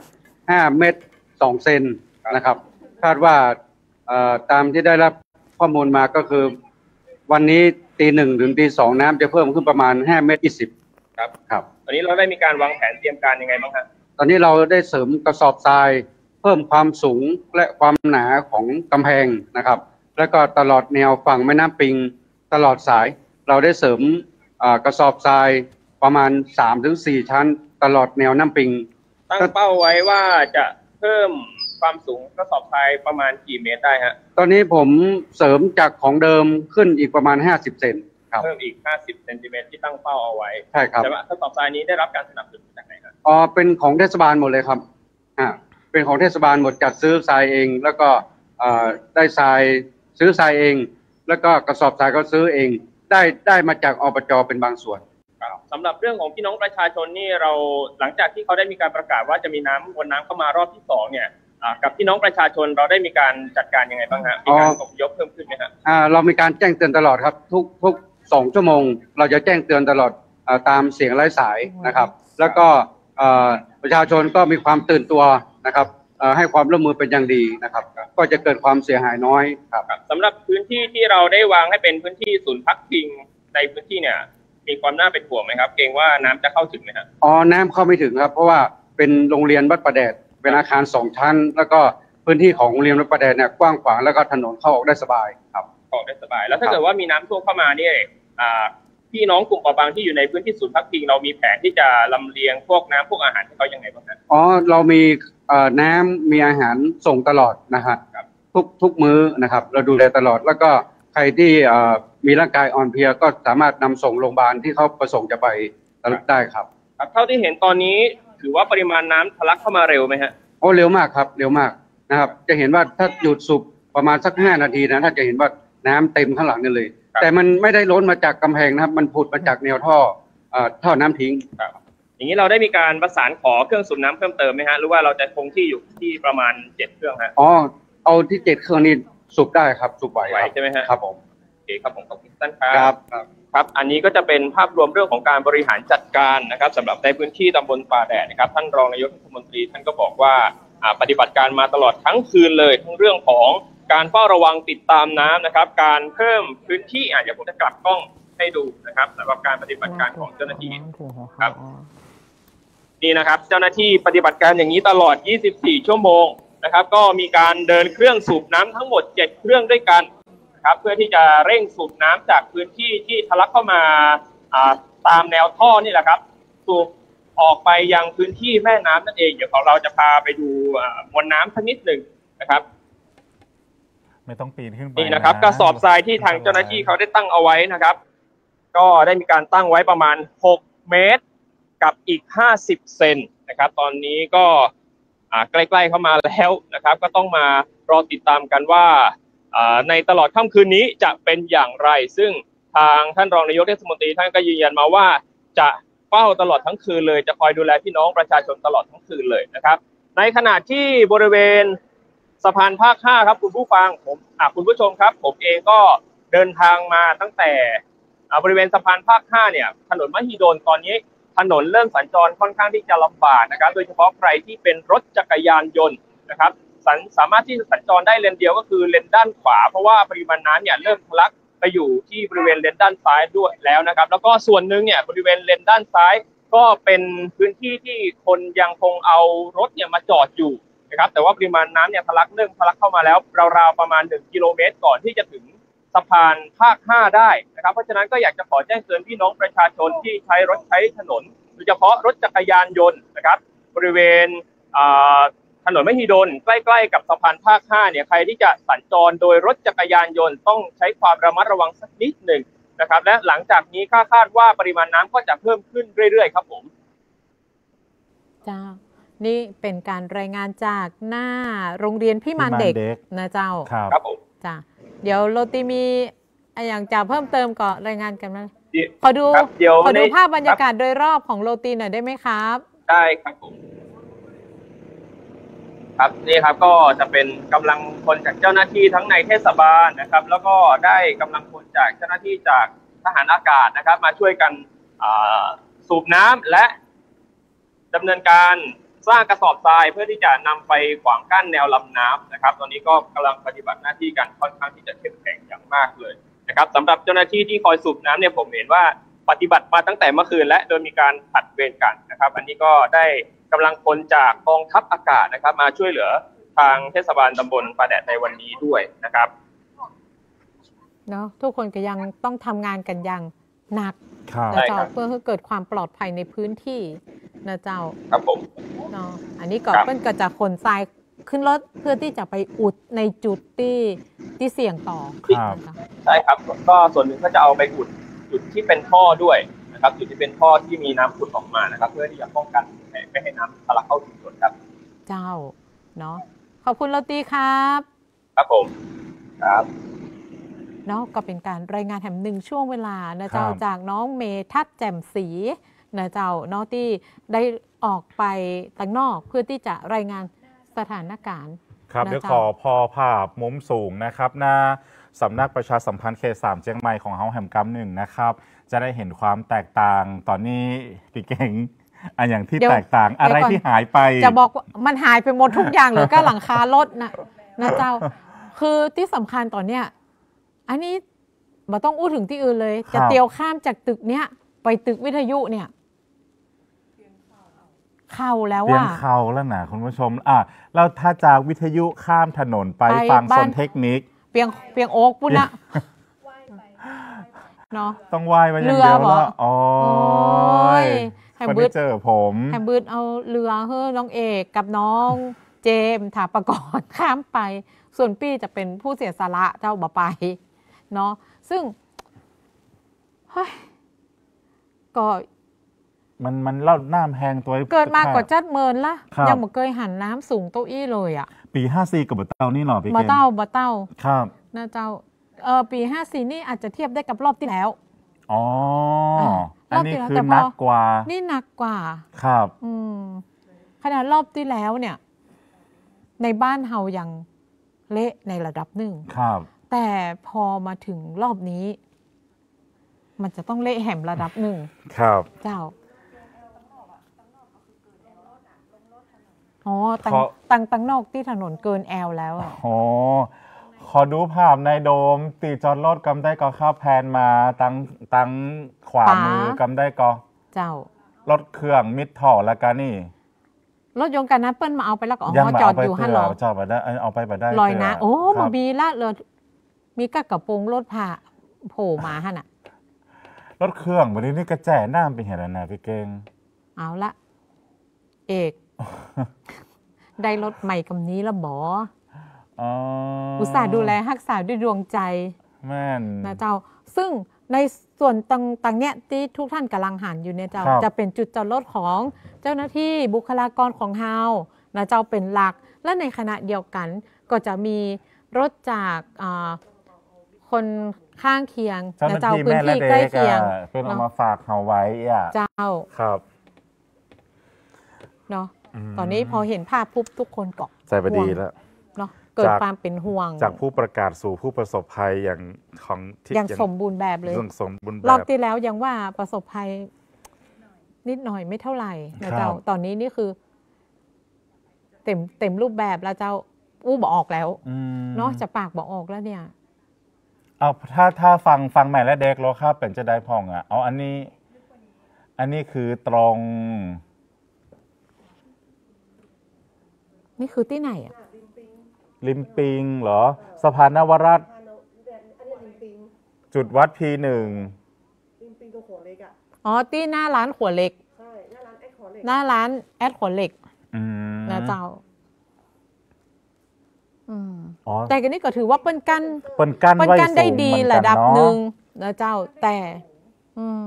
ห้าเมตรสองเซนนะครับคาดว่าตามที่ได้รับข้อมูลมาก็คือวันนี้ตีหนึ่งถึงตีสองน้ำจะเพิ่มขึ้นประมาณห้าเมตรยี่สิบครับครับตอนนี้เราได้มีการวางแผนเตรียมการยังไงบ้างครับตอนนี้เราได้เสริมกระสอบทรายเพิ่มความสูงและความหนาของกำแพงนะครับแล้วก็ตลอดแนวฝั่งแม่น้ำปิงตลอดสายเราได้เสริมกระสอบทรายประมาณ สามถึงสี่ ชั้นตลอดแนวน้ำปิงตั้งเป้าไว้ว่าจะเพิ่มความสูงกระสอบทรายประมาณกี่เมตรได้ฮะตอนนี้ผมเสริมจากของเดิมขึ้นอีกประมาณห้าสิบเซนครับเพิ่มอีกห้าสิบเซนติเมตรที่ตั้งเป้าเอาไว้ใช่ครับแต่ว่ากระสอบทรายนี้ได้รับการสนับสนุนจากไหนครับอ๋อเป็นของเทศบาลหมดเลยครับอ่าเป็นของเทศบาลหมดจัดซื้อทรายเองแล้วก็ได้ทรายซื้อทรายเองแล้วก็กระสอบทรายก็ซื้อเองได้ได้มาจากอบจ.เป็นบางส่วนสำหรับเรื่องของพี่น้องประชาชนนี่เราหลังจากที่เขาได้มีการประกาศว่าจะมีน้ำวนน้ำเข้ามารอบที่สองเนี่ยกับพี่น้องประชาชนเราได้มีการจัดการยังไงบ้างฮะมีการอพยพเพิ่มขึ้นไหมฮะอ่าเรามีการแจ้งเตือนตลอดครับทุกทุกสองชั่วโมงเราจะแจ้งเตือนตลอดตามเสียงไร้สายนะครับแล้วก็ประชาชนก็มีความตื่นตัวนะครับให้ความร่วมมือเป็นอย่างดีนะครับก็จะเกิดความเสียหายน้อยครับสำหรับพื้นที่ที่เราได้วางให้เป็นพื้นที่ศูนย์พักพิงในพื้นที่เนี่ยมีความน่าเป็นห่วงไหมครับเกรงว่าน้ำจะเข้าถึงไหมครับอ๋อน้ำเข้าไม่ถึงครับเพราะว่าเป็นโรงเรียนวัดประแดดเป็นอาคารสองชั้นแล้วก็พื้นที่ของโรงเรียนวัดประแดดเนี่ยกว้างขวางแล้วก็ถนนเข้าออกได้สบายครับออกได้สบายแล้วถ้าเกิดว่ามีน้ำท่วมเข้ามาเนี่ยพี่น้องกลุ่มเปราะบางที่อยู่ในพื้นที่ศูนย์พักพิงเรามีแผนที่จะลำเลียงพวกน้ำพวกอาหารให้เขายังไงบ้างครับอ๋อเรามีน้ำมีอาหารส่งตลอดนะฮะทุกทุกมื้อนะครับเราดูแลตลอดแล้วก็ใครที่มีร่างกายอ่อนเพลียก็สามารถนำส่งโรงพยาบาลที่เขาประสงค์จะไปได้ครับครับเท่าที่เห็นตอนนี้ถือว่าปริมาณน้ำทะลักเข้ามาเร็วไหมฮะโอ้เร็วมากครับเร็วมากนะครับจะเห็นว่าถ้าหยุดสูบประมาณสักห้านาทีนะถ้าจะเห็นว่าน้ำเต็มข้างหลังนี่เลยแต่มันไม่ได้ล้นมาจากกำแพงนะครับมันผุดมาจากแนวท่อท่อน้ำทิ้งอย่างนี้เราได้มีการประสานขอเครื่องสูบน้ำเพิ่มเติมไหมฮะหรือว่าเราจะคงที่อยู่ที่ประมาณเจ็ดเครื่องฮะอ๋อเอาที่เจ็ดเครื่องนี้สูบได้ครับสูบไหวใช่ไหมฮะครับผมโอเคครับผมขอบคุณท่านครับครับอันนี้ก็จะเป็นภาพรวมเรื่องของการบริหารจัดการนะครับสำหรับในพื้นที่ตำบลป่าแดดนะครับท่านรองนายกเทศมนตรีท่านก็บอกว่าปฏิบัติการมาตลอดทั้งคืนเลยทั้งเรื่องของการเฝ้าระวังติดตามน้ำนะครับการเพิ่มพื้นที่อ่ะเดี๋ยวผมจะกลับกล้องให้ดูนะครับสำหรับการปฏิบัติการของเจ้าหน้าที่ครับนี่นะครับเจ้าหน้าที่ปฏิบัติการอย่างนี้ตลอดยี่สิบสี่ชั่วโมงนะครับก็มีการเดินเครื่องสูบน้ำทั้งหมดเจ็ดเครื่องด้วยกันครับเพื่อที่จะเร่งสูบน้ำจากพื้นที่ที่ทะลักเข้ามาตามแนวท่อนี่แหละครับสูบออกไปยังพื้นที่แม่น้ำนั่นเองเดี๋ยวของเราจะพาไปดูมวลน้ำสักนิดหนึ่งนะครับไม่ต้องปีนขึ้นไปนี่นะครับกระสอบทรายที่ทางเจ้าหน้าที่เขาได้ตั้งเอาไว้นะครับก็ได้มีการตั้งไว้ประมาณหกเมตรกับอีกห้าสิบเซนนะครับตอนนี้ก็ใกล้ๆเข้ามาแล้วนะครับก็ต้องมารอติดตามกันว่าในตลอดค่ำคืนนี้จะเป็นอย่างไรซึ่งทางท่านรองนายกเทศมนตรีท่านก็ยืนยันมาว่าจะเฝ้าตลอดทั้งคืนเลยจะคอยดูแลพี่น้องประชาชนตลอดทั้งคืนเลยนะครับในขณะที่บริเวณสะพานภาคห้าครับคุณผู้ฟังผมอ่ะคุณผู้ชมครับผมเองก็เดินทางมาตั้งแต่บริเวณสะพานภาคห้าเนี่ยถนนมหิดลตอนนี้ถนนเริ่มสัญจรค่อนข้างที่จะลำบากนะครับโดยเฉพาะใครที่เป็นรถจักรยานยนต์นะครับสามารถที่จะสัญจรได้เลนเดียวก็คือเลนด้านขวาเพราะว่าปริมาณน้ำเนี่ยเริ่มทะลักไปอยู่ที่บริเวณเลนด้านซ้ายด้วยแล้วนะครับแล้วก็ส่วนหนึ่งเนี่ยบริเวณเลนด้านซ้ายก็เป็นพื้นที่ที่คนยังคงเอารถเนี่ยมาจอดอยู่นะครับแต่ว่าปริมาณน้ำเนี่ยทะลักเริ่มทะลักเข้ามาแล้วราวๆประมาณหนึ่งกิโลเมตรก่อนที่จะถึงสะพานภาคห้าได้นะครับเพราะฉะนั้นก็อยากจะขอแจ้งเตือนพี่น้องประชาชนที่ใช้รถใช้ถนนโดยเฉพาะรถจักรยานยนต์นะครับบริเวณถนนมหิดลใกล้ๆกับสะพานภาคห้าเนี่ยใครที่จะสัญจรโดยรถจักรยานยนต์ต้องใช้ความระมัดระวังสักนิดหนึ่งนะครับและหลังจากนี้คาดคาดว่าปริมาณน้ำก็จะเพิ่มขึ้นเรื่อยๆครับผมจ้านี่เป็นการรายงานจากหน้าโรงเรียนพี่มานเด็กนะเจ้าครับผมจ้าเดี๋ยวโรตีมีอย่างจะเพิ่มเติมก็รายงานกันมาขอดูขอดูภาพบรรยากาศโดยรอบของโรตีหน่อยได้ไหมครับได้ครับผมครับนี่ครับก็จะเป็นกำลังพลจากเจ้าหน้าที่ทั้งในเทศบาลนะครับแล้วก็ได้กำลังพลจากเจ้าหน้าที่จากทหารอากาศนะครับมาช่วยกันสูบน้ำและดำเนินการสร้างกระสอบทรายเพื่อที่จะนำไปขวางกั้นแนวลำน้ำนะครับตอนนี้ก็กำลังปฏิบัติหน้าที่กันค่อนข้างที่จะเข้มแข็งอย่างมากเลยนะครับสำหรับเจ้าหน้าที่ที่คอยสูบน้ำเนี่ยผมเห็นว่าปฏิบัติมาตั้งแต่เมื่อคืนและโดยมีการผลัดเวรกันนะครับอันนี้ก็ได้กำลังพลจากกองทัพอากาศนะครับมาช่วยเหลือทางเทศบาลตำบลปลาแดดในวันนี้ด้วยนะครับเนาะทุกคนก็ยังต้องทำงานกันอย่างหนักครับนะเจ้าเพื่อให้เกิดความปลอดภัยในพื้นที่นะเจ้าครับผมเนาะอันนี้ก็ครับเพิ่นก็จะขนทรายขึ้นรถเพื่อที่จะไปอุดในจุดที่ที่เสี่ยงต่อครับใช่ครับก็ส่วนหนึ่งก็จะเอาไปอุดจุดที่เป็นท่อด้วยนะครับจุดที่เป็นท่อที่มีน้ำขุ่นออกมานะครับเพื่อที่จะป้องกันไม่ให้น้ำทะลักเข้าชุมชนครับเจ้าเนาะขอบคุณโรตีครับครับผมครับเนาะก็เป็นการรายงานแถมหนึ่งช่วงเวลานะเจ้าครับจากน้องเมทัศน์แจ่มศรีนะเจ้าเนาะที่ได้ออกไปต่างนอกเพื่อที่จะรายงานสถานการณ์ครับนะเดี๋ยวเจ้าขอพอภาพมุมสูงนะครับหน้าสำนักประชาสัมพันธ์เขตสามเชียงใหม่ของเฮาแหมกำหนึ่งนะครับจะได้เห็นความแตกต่างตอนนี้พี่เก่งอันอย่างที่เดี๋ยวแตกต่างอะไรเดี๋ยวก่อนที่หายไปจะบอกว่ามันหายไปหมดทุกอย่างเหลือแค่หลังคารถนะนะเจ้า คือที่สำคัญตอนเนี้ยอันนี้บ่ต้องอู้ถึงที่อื่นเลยครับจะเตียวข้ามจากตึกเนี้ยไปตึกวิทยุเนี่ยเข้าแล้วเตรียว่ะมเข้าแล้วนะคุณผู้ชมอ่ะแล้วถ้าจากวิทยุข้ามถนนไปไปฟังบ้านโซนเทคนิคเปียงเปียงโอ๊กปุ่นละเนาะต้องไหว้ไปอย่างเดียวเรือเหรอแล้วโอ้โอ้ยยแฮมคนเบิที่ร์ดเจอผมแฮมเบิร์ดเอาเรือเฮ้อน้องเอกกับน้องเจมส์ถาปกรณ์ข้ามไป ส่วนปี้จะเป็นผู้เสียสละเจ้าบ่ไปเนาะซึ่งเฮ้ยก็มันมันเล่าน้ำแหงตัวเกิดมาก่อนจัดเมินละครับยังบ่เคยหันน้ำสูงโต๊ะอี้เลยอ่ะปีห้าสี่กับบเต้านี่หรอพี่บ่เก่งเต้าบ่เต้าครับนะเจ้าเออปีห้าสี่นี่อาจจะเทียบได้กับรอบที่แล้วอ๋ออา อันนี้รอบที่แล้วคือแต่พอนักกว่านี่หนักกว่าครับอืมขนาดรอบที่แล้วเนี่ย ในบ้านเฮายังเละในระดับหนึ่งครับแต่พอมาถึงรอบนี้ มันจะต้องเละแหมระดับหนึ่งครับเจ้าอ๋อตังขอตังตังนอกที่ถนนเกินแอลแล้วอะโอ้ขอดูภาพในโดม ตีจอดรถกำได้ก็ข้าแพนมาตั้งตั้งขวามือกำได้ก็เจ้ารถเครื่องมิดท่อแล้วกันนี่รถยนต์กันนะเปิ้ลมาเอาไปแล้วก็อ๋อยังมาจอดเอาไปอยู่ฮัเพื่ลโหลอจอดไปได้เอ้ยเอาไปไปได้ลอยนะเพื่โอ้ครัมาบบีละเลยมีกะกระโปรงรถผ่าโผล่มาฮะน่ะรถเครื่องวันนี้นี่กระแจน้ำไปเห็นแล้วนะพี่เก่งเอาละเอก ได้รถใหม่กำนี้ละบออ๋ออุตส่าห์ดูแลรักษาด้วยดวงใจแม่นนะเจ้า ซึ่งในส่วนต่างต่างเนี้ยที่ทุกท่านกำลังหันอยู่เนี่ยเจ้าครับจะเป็นจุดจอดรถของเจ้าหน้าที่บุคลากรของเฮานะเจ้าเป็นหลัก และในขณะเดียวกันก็จะมีรถจากอ่าคนข้างเคียงเจ้าหนะน้าเจ้าที่พื้แม่นและที่เด็ใกล้กเคียงอ่ะเพื่อนเอาเนาะมาฝากเขาไว้อ่ะเจ้าครับเนาะอืมตอนนี้พอเห็นภาพปุ๊บทุกคนเกาะใจประดีแล้วเนาะเกิดจากความเป็นห่วงจากผู้ประกาศสู่ผู้ประสบภัยอย่างของที่อย่างสมบูรณ์แบบเลยอย่างสมบูรณ์แบบรอบที่แล้วยังว่าประสบภัยนิดหน่อยไม่เท่าไหร่นะเจ้าครับตอนนี้นี่คือ เต็มเต็มรูปแบบแล้วเจ้า อู้บอกออกแล้วอืมเนาะจะปากบอกออกแล้วเนี่ยเอาถ้าถ้าฟังฟังแม่และเด็กแล้วครับเป็นจะได้พองอ่ะเอาอันนี้ อันนี้คือตรงนี่คือที่ไหนอ่ะริมปิงเหรอสะพานนวรัตน์จุดวัดพีหนึ่งอ๋อที่หน้าร้านขวดเหล็ก หน้าร้านแอดขวดเหล็กอืมนะเจ้า อืมอ๋อแต่กันนี้ก็ถือว่าเปิ้นกันเปิ้นกั้นเปิ้นไว้กันได้สูงดีเหมือนกันระดับเนาะหนึ่งนะเจ้า แต่ อืม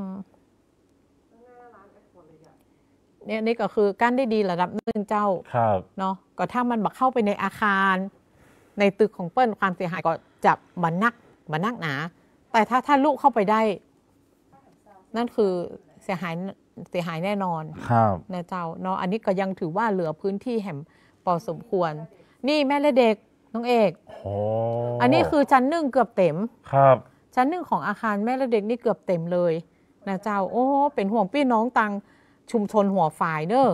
เนี่ยนี่ก็คือกั้นได้ดีระดับหนึ่งเจ้าครับเนาะก็ถ้ามันบักเข้าไปในอาคาร ในตึกของเปิ้ลความเสียหายก็จะบันนักบันนักหนา แต่ถ้าถ้าลูกเข้าไปได้ นั่นคือเสียหายเสียหายแน่นอนครับนะเจ้าเนาะอันนี้ก็ยังถือว่าเหลือพื้นที่แหมพอสมควร นี่แม่และเด็กน้องเอกโอ้อันนี้คือชั้นหนึ่งเกือบเต็มครับชั้นหนึ่งของอาคารแม่และเด็กนี่เกือบเต็มเลยนะเจ้า โอ้เป็นห่วงพี่น้องตังชุมชนหัวฝ่ายเด้อ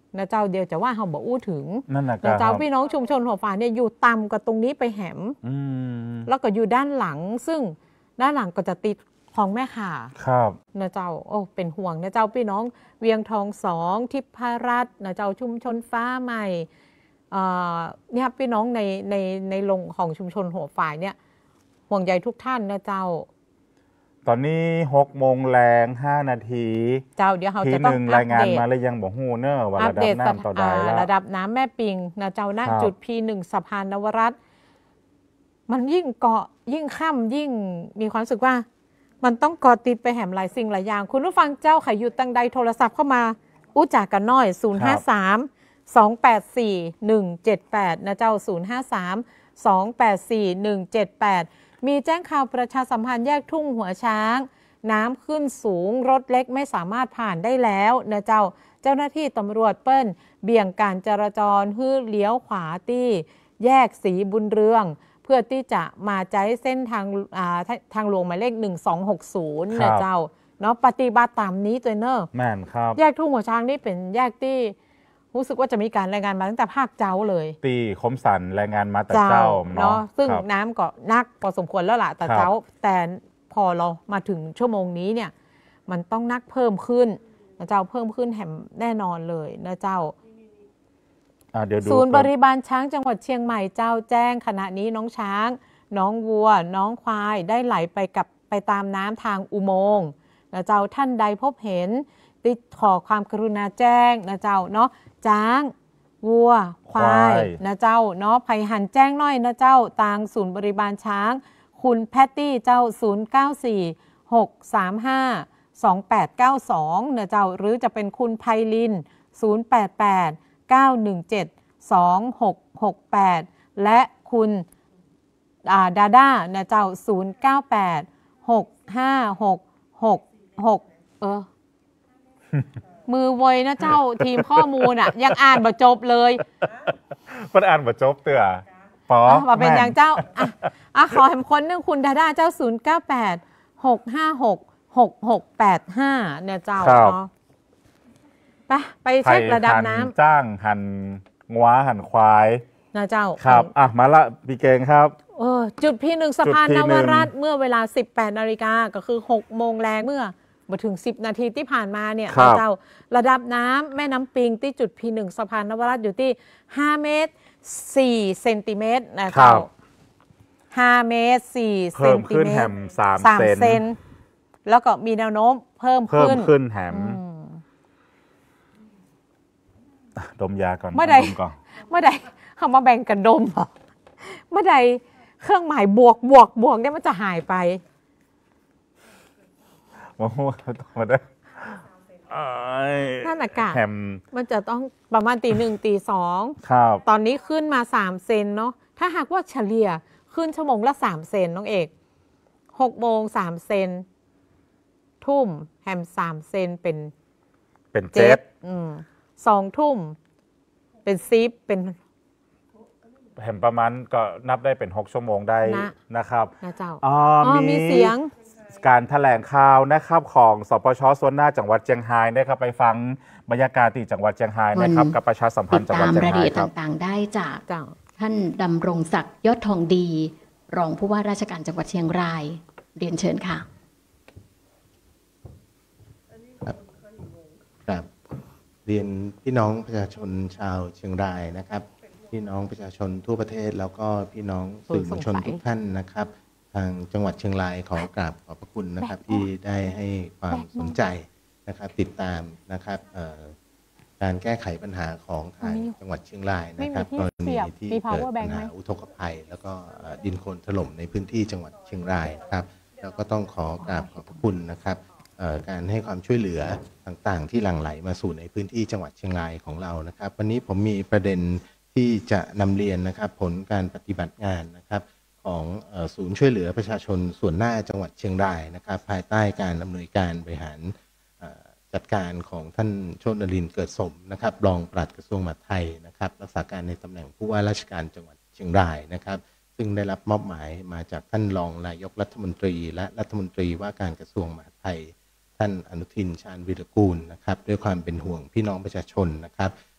นะเจ้าเดียวจะว่าเขาบอกอู้ถึงนั่นนะนะเจ้าพี่น้องชุมชนหัวฝายเนี่ยอยู่ต่ำกว่าตรงนี้ไปแหมแล้วก็อยู่ด้านหลังซึ่งด้านหลังก็จะติดของแม่ข่าครับนะเจ้าโอ้เป็นห่วงนะเจ้าพี่น้องเวียงทองสองทิพรัตน์นะเจ้าชุมชนฟ้าใหม่เนี่ยพี่น้องในในในลงของชุมชนหัวฝายเนี่ยห่วงใยทุกท่านนะเจ้าตอนนี้หกโมงแรงห้านาทีเจ้าเดี๋ยวเขาจะต้องรายงานมาเลยยังบอกฮู้เนอว่าระดับน้ำต่อใดแล้วระดับน้ำแม่ปิงนะเจ้าณจุด พี หนึ่ง สะพานนวรัตน์มันยิ่งเกาะยิ่งค่ำยิ่งมีความรู้สึกว่ามันต้องเกาะติดไปแหมหลายสิ่งหลายอย่างคุณผู้ฟังเจ้าไขอยู่ตังใดโทรศัพท์เข้ามาอู้จากกันน้อยศูนย์ ห้า สาม สอง แปด สี่ หนึ่ง เจ็ด แปดนะเจ้าศูนย์ ห้า สาม สอง แปด สี่ หนึ่ง เจ็ด แปดมีแจ้งข่าวประชาสัมพันธ์แยกทุ่งหัวช้างน้ำขึ้นสูงรถเล็กไม่สามารถผ่านได้แล้วนะเจ้าเจ้าหน้าที่ตำรวจเปิ้ลเบี่ยงการจราจรฮื้อเลี้ยวขวาที่แยกศรีบุญเรืองเพื่อที่จะมาใช้เส้นทางทางหลวงหมายเลขหนึ่งสองหกศูนย์นะเจ้าเนาะปฏิบัติตามนี้ตัวเนอร์แม่นครับแยกทุ่งหัวช้างนี่เป็นแยกที่รู้สึกว่าจะมีการรายงานมาตั้งแต่ภาคเจ้าเลยตีคมสันรายงานมาแต่เจ้าเนาะซึ่งน้ำก็นักพอสมควรแล้วล่ะแต่เจ้าแต่พอเรามาถึงชั่วโมงนี้เนี่ยมันต้องนักเพิ่มขึ้นนะเจ้าเพิ่มขึ้นแหมแน่นอนเลยนะเจ้าศูนย์บริบาลช้างจังหวัดเชียงใหม่เจ้าแจ้งขณะนี้น้องช้างน้องวัวน้องควายได้ไหลไปกับไปตามน้ำทางอุโมงค์นะเจ้าท่านใดพบเห็นติดขอความกรุณาแจ้งนะเจ้าเนาะช้างวัวควายนะเจ้าเนาะภัยหันแจ้งน้อยนะเจ้าทางศูนย์บริบาลช้างคุณแพตตี้เจ้าศูนย์ เก้า สี่ หก สาม ห้า สอง แปด เก้า สองนะเจ้าหรือจะเป็นคุณไพลินศูนย์ แปด แปด เก้า หนึ่ง เจ็ด สอง หก หก แปดและคุณดาด้านะเจ้าศูนย์ เก้า แปด หก ห้า หก หก หกเออมือไวนะเจ้าทีมข้อมูลอ่ะยังอ่านบ่จบเลยมันอ่านบ่จบเตือปอมาเป็นอย่างเจ้าอ่ะขอแหมคนนึงคุณดาด้าเจ้าศูนย์ เก้า แปด หก ห้า หก หก หก แปด ห้าเนี่ยเจ้าเนาะไปไปเช็คระดับน้ำจ้างหันงัวหันควายนะเจ้าครับอ่ะมาละพี่เกงครับเออจุดพีหนึ่งสะพานนวรัตน์เมื่อเวลา สิบแปดนาฬิกาก็คือหกโมงแรงเมื่อมาถึงสิบนาทีที่ผ่านมาเนี่ยเจ้าระดับน้ำแม่น้ำปิงที่จุด พี หนึ่ง สะพานนวรัตน์อยู่ที่ห้าเมตรสี่เซนติเมตรนะเจ้าห้าเมตรสี่เซนติเมตรสามเซนแล้วก็มีแนวโน้มเพิ่มขึ้นเพิ่มขึ้นแหมดมยาก่อนเมื่อใดเมื่อใดเขามาแบ่งกันดมเหรอเมื่อใดเครื่องหมายบวกบวกบวกเนี่ยมันจะหายไปโอ้โหต้องมาได้นั่นอากาศมันจะต้องประมาณตีหนึ่งตีสองตอนนี้ขึ้นมาสามเซนเนาะถ้าหากว่าเฉลี่ยขึ้นชั่วโมงละสามเซนน้องเอกหกโมงสามเซนทุ่มแฮมสามเซนเป็นเป็นเจ็ดสองทุ่มเป็นซิปเป็นแฮมประมาณก็นับได้เป็นหกชั่วโมงได้นะครับนะเจ้าอ๋อมีเสียงการแถลงข่าวนะครับของสปช.ส่วนหน้าจังหวัดเชียงรายนะครับไปฟังบรรยากาศที่จังหวัดเชียงรายนะครับกับประชาสัมพันธ์จังหวัดเชียงรายครับติดตามรายละเอียดต่างๆได้จากท่านดำรงศักดิ์ยอดทองดีรองผู้ว่าราชการจังหวัดเชียงรายเรียนเชิญค่ะครับเรียนพี่น้องประชาชนชาวเชียงรายนะครับพี่น้องประชาชนทั่วประเทศแล้วก็พี่น้องสื่อมวลชนทุกท่านนะครับทางจังหวัดเชียงรายขอกราบขอบพระคุณนะครับที่ได้ให้ความสนใจนะครับติดตามนะครับการแก้ไขปัญหาของทางจังหวัดเชียงรายนะครับกรณีที่เกิดปัญหาอุทกภัยแล้วก็ดินโคลนถล่มในพื้นที่จังหวัดเชียงรายครับแล้วก็ต้องขอกราบขอบพระคุณนะครับการให้ความช่วยเหลือต่างๆที่หลั่งไหลมาสู่ในพื้นที่จังหวัดเชียงรายของเรานะครับวันนี้ผมมีประเด็นที่จะนำเรียนนะครับผลการปฏิบัติงานนะครับของศูนย์ช่วยเหลือประชาชนส่วนหน้าจังหวัดเชียงรายนะครับภายใต้การอำนวยการบริหารจัดการของท่านโชตินรินทร์เกิดสมนะครับรองปลัดกระทรวงมหาดไทยนะครับรักษาการในตำแหน่งผู้ว่าราชการจังหวัดเชียงรายนะครับซึ่งได้รับมอบหมายมาจากท่านรองนายกรัฐมนตรีและรัฐมนตรีว่าการกระทรวงมหาดไทยท่านอนุทินชาญวีรกูลนะครับด้วยความเป็นห่วงพี่น้องประชาชนนะครับ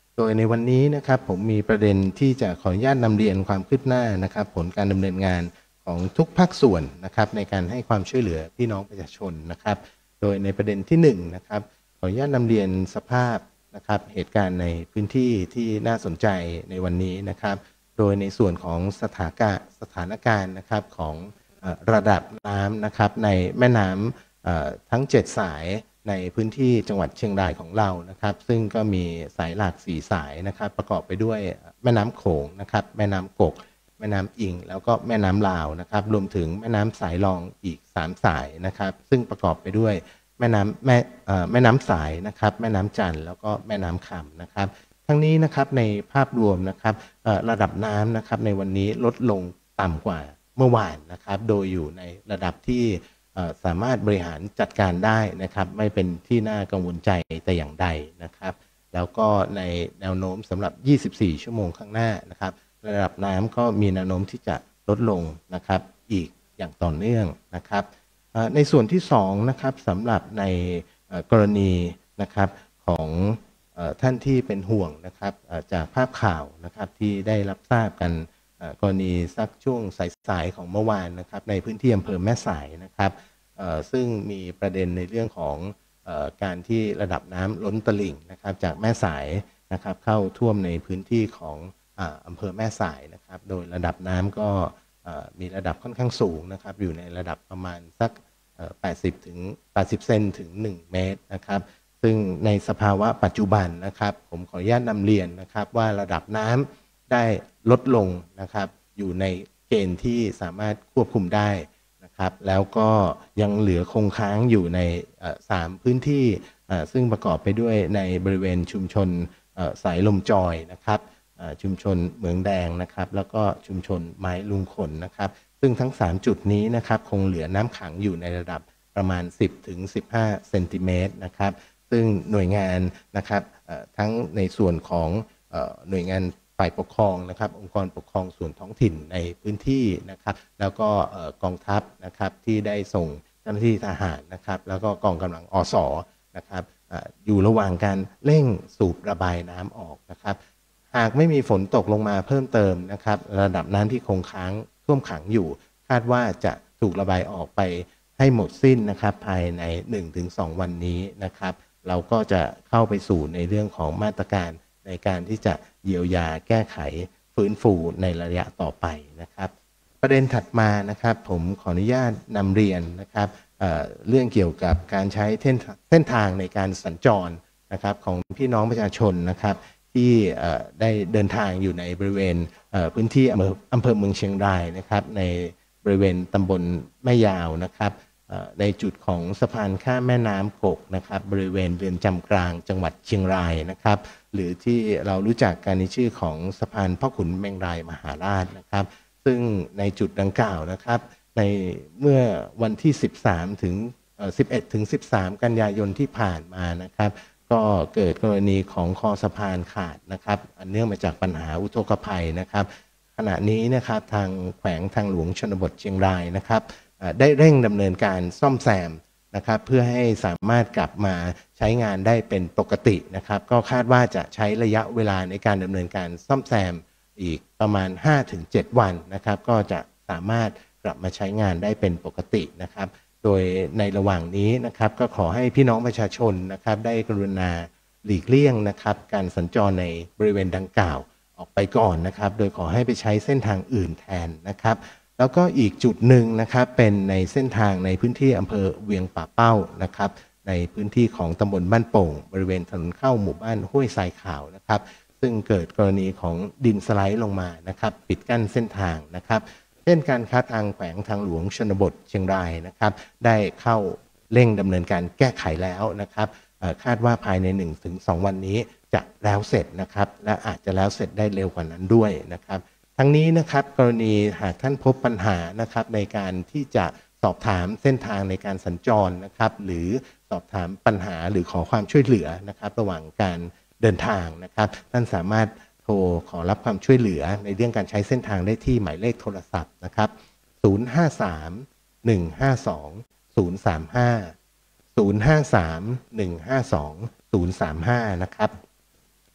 โดยในวันนี้นะครับผมมีประเด็นที่จะขออนุญาตนำเรียนความคืบหน้านะครับผลการดำเนินงานของทุกภาคส่วนนะครับในการให้ความช่วยเหลือพี่น้องประชาชนนะครับโดยในประเด็นที่หนึ่งนะครับขออนุญาตนำเรียนสภาพนะครับเหตุการณ์ในพื้นที่ที่น่าสนใจในวันนี้นะครับโดยในส่วนของสถานการณ์สถานการณ์นะครับของระดับน้ำนะครับในแม่น้ำทั้งเจ็ดสายในพื้นที่จังหวัดเชียงรายของเรานะครับซึ่งก็มีสายหลักสี่สายนะครับประกอบไปด้วยแม่น้ำโขงนะครับแม่น้ำกกแม่น้ำอิงแล้วก็แม่น้ำลาวนะครับรวมถึงแม่น้ำสายรองอีกสามสายนะครับซึ่งประกอบไปด้วยแม่น้ำแม่แม่น้ำสายนะครับแม่น้ำจันทร์แล้วก็แม่น้ำคำนะครับทั้งนี้นะครับในภาพรวมนะครับระดับน้ำนะครับในวันนี้ลดลงต่ำกว่าเมื่อวานนะครับโดยอยู่ในระดับที่สามารถบริหารจัดการได้นะครับไม่เป็นที่น่ากังวลใจแต่อย่างใดนะครับแล้วก็ในแนวโน้มสำหรับยี่สิบสี่ชั่วโมงข้างหน้านะครับระดับน้ำก็มีแนวโน้มที่จะลดลงนะครับอีกอย่างต่อเนื่องนะครับในส่วนที่สองนะครับสำหรับในกรณีนะครับของท่านที่เป็นห่วงนะครับจากภาพข่าวนะครับที่ได้รับทราบกันกรณีสักช่วงสายๆของเมื่อวานนะครับในพื้นที่อำเภอแม่สายนะครับซึ่งมีประเด็นในเรื่องของการที่ระดับน้ำล้นตลิ่งนะครับจากแม่สายนะครับเข้าท่วมในพื้นที่ของอำเภอแม่สายนะครับโดยระดับน้ำก็มีระดับค่อนข้างสูงนะครับอยู่ในระดับประมาณสักแปดสิบถึงแปดสิบเซนถึงหนึ่งเมตรนะครับซึ่งในสภาวะปัจจุบันนะครับผมขออนุญาตนำเรียนนะครับว่าระดับน้ำได้ลดลงนะครับอยู่ในเกณฑ์ที่สามารถควบคุมได้นะครับแล้วก็ยังเหลือคงค้างอยู่ในสามพื้นที่ซึ่งประกอบไปด้วยในบริเวณชุมชนสายลมจอยนะครับชุมชนเหมืองแดงนะครับแล้วก็ชุมชนไม้ลุงขนนะครับซึ่งทั้งสามจุดนี้นะครับคงเหลือน้ำขังอยู่ในระดับประมาณสิบถึงสิบห้าเซนติเมตรนะครับซึ่งหน่วยงานนะครับทั้งในส่วนของหน่วยงานฝ่ายปกครองนะครับองค์กรปกครองส่วนท้องถิ่นในพื้นที่นะครับแล้วก็กองทัพนะครับที่ได้ส่งเจ้าหน้าที่ทหารนะครับแล้วก็กองกำลังอสนะครับอยู่ระหว่างการเร่งสูบระบายน้ำออกนะครับหากไม่มีฝนตกลงมาเพิ่มเติมนะครับระดับน้ำที่คงค้างท่วมขังอยู่คาดว่าจะถูกระบายออกไปให้หมดสิ้นนะครับภายใน หนึ่งถึงสอง วันนี้นะครับเราก็จะเข้าไปสู่ในเรื่องของมาตรการในการที่จะเยียวยาแก้ไขฟื้นฟูในระยะต่อไปนะครับประเด็นถัดมานะครับผมขออนุญาตนำเรียนนะครับ เอ่อ เรื่องเกี่ยวกับการใช้เส้นทางในการสัญจรนะครับของพี่น้องประชาชนนะครับที่ได้เดินทางอยู่ในบริเวณพื้นที่อำเภออำเภอเมืองเชียงรายนะครับในบริเวณตำบลแม่ยาวนะครับในจุดของสะพานข้ามแม่น้ำกกนะครับบริเวณเรือนจำกลางจังหวัดเชียงรายนะครับหรือที่เรารู้จักกันในชื่อของสะพานพ่อขุนแมงรายมหาราชนะครับซึ่งในจุดดังกล่าวนะครับในเมื่อวันที่สิบสามถึงสิบเอ็ดถึงสิบสามกันยายนที่ผ่านมานะครับก็เกิดกรณีของคอสะพานขาดนะครับอันเนื่องมาจากปัญหาอุทกภัยนะครับขณะนี้นะครับทางแขวงทางหลวงชนบทเชียงรายนะครับได้เร่งดำเนินการซ่อมแซมนะครับเพื่อให้สามารถกลับมาใช้งานได้เป็นปกตินะครับก็คาดว่าจะใช้ระยะเวลาในการดำเนินการซ่อมแซมอีกประมาณ ห้าถึงเจ็ด วันนะครับก็จะสามารถกลับมาใช้งานได้เป็นปกตินะครับโดยในระหว่างนี้นะครับก็ขอให้พี่น้องประชาชนนะครับได้กรุณาหลีกเลี่ยงนะครับการสัญจรในบริเวณดังกล่าวออกไปก่อนนะครับโดยขอให้ไปใช้เส้นทางอื่นแทนนะครับแล้วก็อีกจุดหนึ่งนะครับเป็นในเส้นทางในพื้นที่อำเภอเวียงป่าเป้านะครับในพื้นที่ของตำบลบ้านโป่งบริเวณถนนเข้าหมู่บ้านห้วยทรายขาวนะครับซึ่งเกิดกรณีของดินสไลด์ลงมานะครับปิดกั้นเส้นทางนะครับเช่นการค้าทางแขวงทางหลวงชนบทเชียงรายนะครับได้เข้าเร่งดำเนินการแก้ไขแล้วนะครับคาดว่าภายใน หนึ่งถึงสอง วันนี้จะแล้วเสร็จนะครับและอาจจะแล้วเสร็จได้เร็วกว่านั้นด้วยนะครับทั้งนี้นะครับกรณีหากท่านพบปัญหานะครับในการที่จะสอบถามเส้นทางในการสัญจรนะครับหรือสอบถามปัญหาหรือขอความช่วยเหลือนะครับระหว่างการเดินทางนะครับท่านสามารถโทรขอรับความช่วยเหลือในเรื่องการใช้เส้นทางได้ที่หมายเลขโทรศัพท์นะครับศูนย์ ห้า สาม หนึ่ง ห้า สอง ศูนย์ สาม ห้า ศูนย์ ห้า สาม หนึ่ง ห้า สอง ศูนย์ สาม ห้านะครับ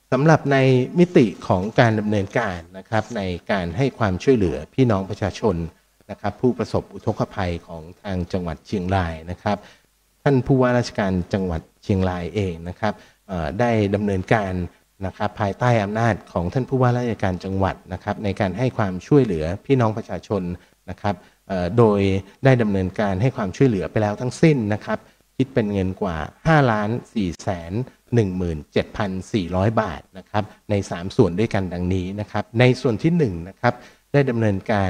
สำหรับในมิติของการดำเนินการนะครับในการให้ความช่วยเหลือพี่น้องประชาชนนะครับผู้ประสบอุทกภัยของทางจังหวัดเชียงรายนะครับท่านผู้ว่าราชการจังหวัดเชียงรายเองนะครับได้ดำเนินการนะครับภายใต้อำนาจของท่านผู้ว่าราชการจังหวัดนะครับในการให้ความช่วยเหลือพี่น้องประชาชนนะครับโดยได้ดำเนินการให้ความช่วยเหลือไปแล้วทั้งสิ้นนะครับคิดเป็นเงินกว่า ห้าล้านสี่แสนหนึ่งหมื่นเจ็ดพันสี่ร้อย บาทนะครับในสามส่วนด้วยกันดังนี้นะครับในส่วนที่หนึ่งนะครับได้ดำเนินการ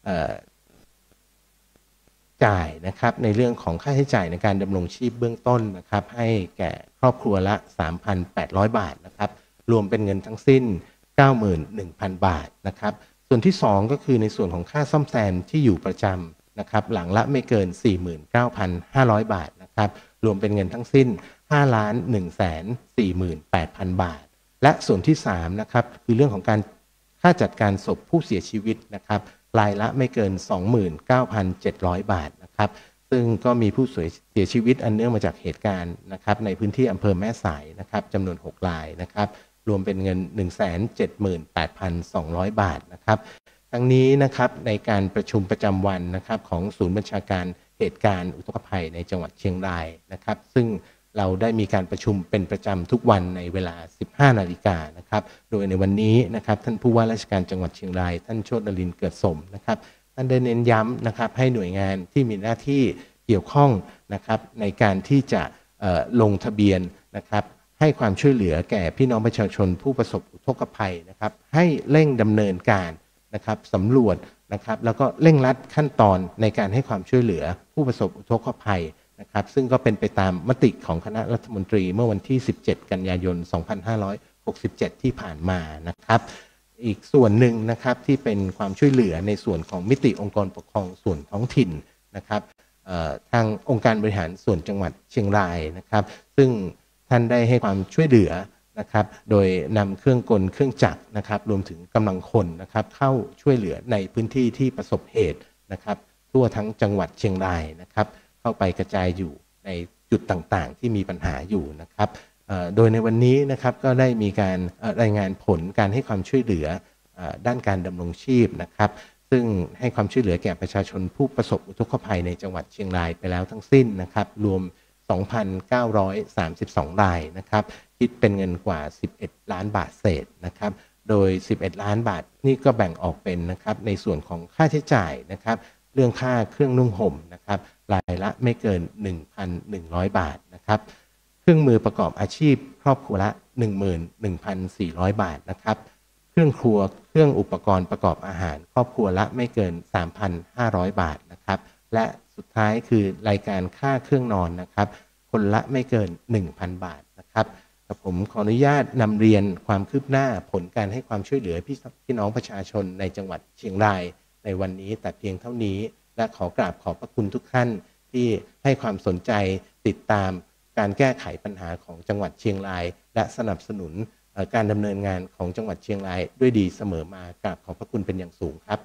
จ่ายนะครับในเรื่องของค่าใช้จ่ายในการดำรงชีพเบื้องต้นนะครับให้แก่ครอบครัวละ สามพันแปดร้อย บาทนะครับรวมเป็นเงินทั้งสิ้น เก้าหมื่นหนึ่งพัน บาทนะครับส่วนที่สองก็คือในส่วนของค่าซ่อมแซมที่อยู่ประจำนะครับหลังละไม่เกิน สี่หมื่นเก้าพันห้าร้อย บาทนะครับรวมเป็นเงินทั้งสิ้น ห้าล้านหนึ่งแสนสี่หมื่นแปดพัน บาทและส่วนที่สามนะครับคือเรื่องของการค่าจัดการศพผู้เสียชีวิตนะครับรายละไม่เกิน สองหมื่นเก้าพันเจ็ดร้อย บาทนะครับซึ่งก็มีผู้เสียชีวิตอันเนื่องมาจากเหตุการณ์นะครับในพื้นที่อำเภอแม่สายนะครับจำนวนหกรายนะครับรวมเป็นเงิน หนึ่งแสนเจ็ดหมื่นแปดพันสองร้อย บาทนะครับทั้งนี้นะครับในการประชุมประจำวันนะครับของศูนย์บัญชาการเหตุการณ์อุทกภัยในจังหวัดเชียงรายนะครับซึ่งเราได้มีการประชุมเป็นประจำทุกวันในเวลา สิบห้านาฬิกานะครับโดยในวันนี้นะครับท่านผู้ว่าราชการจังหวัดเชียงรายท่านโชตินรินทร์เกิดสมนะครับท่านได้เน้นย้ำนะครับให้หน่วยงานที่มีหน้าที่เกี่ยวข้องนะครับในการที่จะลงทะเบียนนะครับให้ความช่วยเหลือแก่พี่น้องประชาชนผู้ประสบอุทกภัยนะครับให้เร่งดำเนินการนะครับสำรวจนะครับแล้วก็เร่งรัดขั้นตอนในการให้ความช่วยเหลือผู้ประสบอุทกภัยนะครับซึ่งก็เป็นไปตามมติของคณะรัฐมนตรีเมื่อวันที่สิบเจ็ดกันยายนสองพันห้าร้อยหกสิบเจ็ดที่ผ่านมานะครับอีกส่วนหนึ่งนะครับที่เป็นความช่วยเหลือในส่วนของมิติองค์กรปกครองส่วนท้องถิ่นนะครับทางองค์การบริหารส่วนจังหวัดเชียงรายนะครับซึ่งท่านได้ให้ความช่วยเหลือนะครับโดยนำเครื่องกลเครื่องจักรนะครับรวมถึงกำลังคนนะครับเข้าช่วยเหลือในพื้นที่ที่ประสบเหตุนะครับทั่วทั้งจังหวัดเชียงรายนะครับเข้าไปกระจายอยู่ในจุดต่างๆที่มีปัญหาอยู่นะครับโดยในวันนี้นะครับก็ได้มีการรายงานผลการให้ความช่วยเหลือด้านการดำรงชีพนะครับซึ่งให้ความช่วยเหลือแก่ประชาชนผู้ประสบอุทกภัยในจังหวัดเชียงรายไปแล้วทั้งสิ้นนะครับรวม สองพันเก้าร้อยสามสิบสอง รายนะครับคิดเป็นเงินกว่าสิบเอ็ดล้านบาทเศษนะครับโดยสิบเอ็ดล้านบาทนี่ก็แบ่งออกเป็นนะครับในส่วนของค่าใช้จ่ายนะครับเรื่องค่าเครื่องนุ่งห่มนะครับรายละไม่เกิน หนึ่งพันหนึ่งร้อย บาทนะครับเครื่องมือประกอบอาชีพครอบครัวละ หนึ่งหมื่นหนึ่งพันสี่ร้อย บาทนะครับเครื่องครัวเครื่องอุปกรณ์ประกอบอาหารครอบครัวละไม่เกิน สามพันห้าร้อย บาทนะครับและสุดท้ายคือรายการค่าเครื่องนอนนะครับคนละไม่เกิน หนึ่งพัน บาทนะครับผมขออนุญาตนำเรียนความคืบหน้าผลการให้ความช่วยเหลือพี่พี่น้องประชาชนในจังหวัดเชียงรายในวันนี้แต่เพียงเท่านี้และขอกราบขอบพระคุณทุกท่านที่ให้ความสนใจติดตามการแก้ไขปัญหาของจังหวัดเชียงรายและสนับสนุนการดำเนินงานของจังหวัดเชียงรายด้วยดีเสมอมากราบขอบพระคุณเป็นอย่างสูงครับ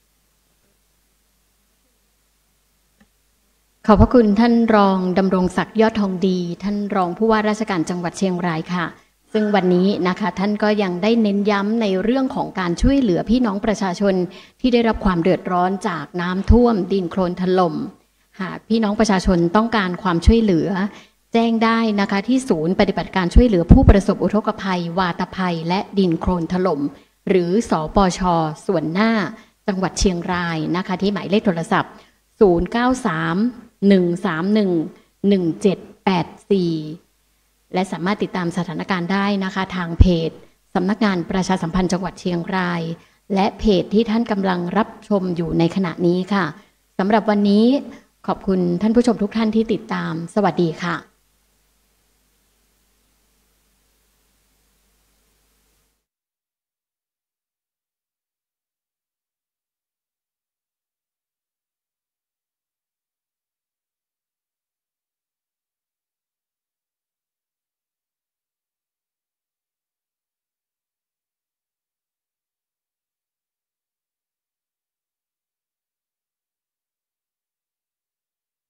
ขอบพระคุณท่านรองดำรงศักดิ์ยอดทองดีท่านรองผู้ว่าราชการจังหวัดเชียงรายค่ะซึ่งวันนี้นะคะท่านก็ยังได้เน้นย้ำในเรื่องของการช่วยเหลือพี่น้องประชาชนที่ได้รับความเดือดร้อนจากน้ำท่วมดินโคลนถล่มหากพี่น้องประชาชนต้องการความช่วยเหลือแจ้งได้นะคะที่ศูนย์ปฏิบัติการช่วยเหลือผู้ประสบอุทกภัยวาตภัยและดินโคลนถล่มหรือสปช.ส่วนหน้าจังหวัดเชียงรายนะคะที่หมายเลขโทรศัพท์ศูนย์ เก้า สาม หนึ่ง สาม หนึ่ง หนึ่ง เจ็ด แปด สี่และสามารถติดตามสถานการณ์ได้นะคะทางเพจสำนักงานประชาสัมพันธ์จังหวัดเชียงรายและเพจที่ท่านกำลังรับชมอยู่ในขณะนี้ค่ะสำหรับวันนี้ขอบคุณท่านผู้ชมทุกท่านที่ติดตามสวัสดีค่ะ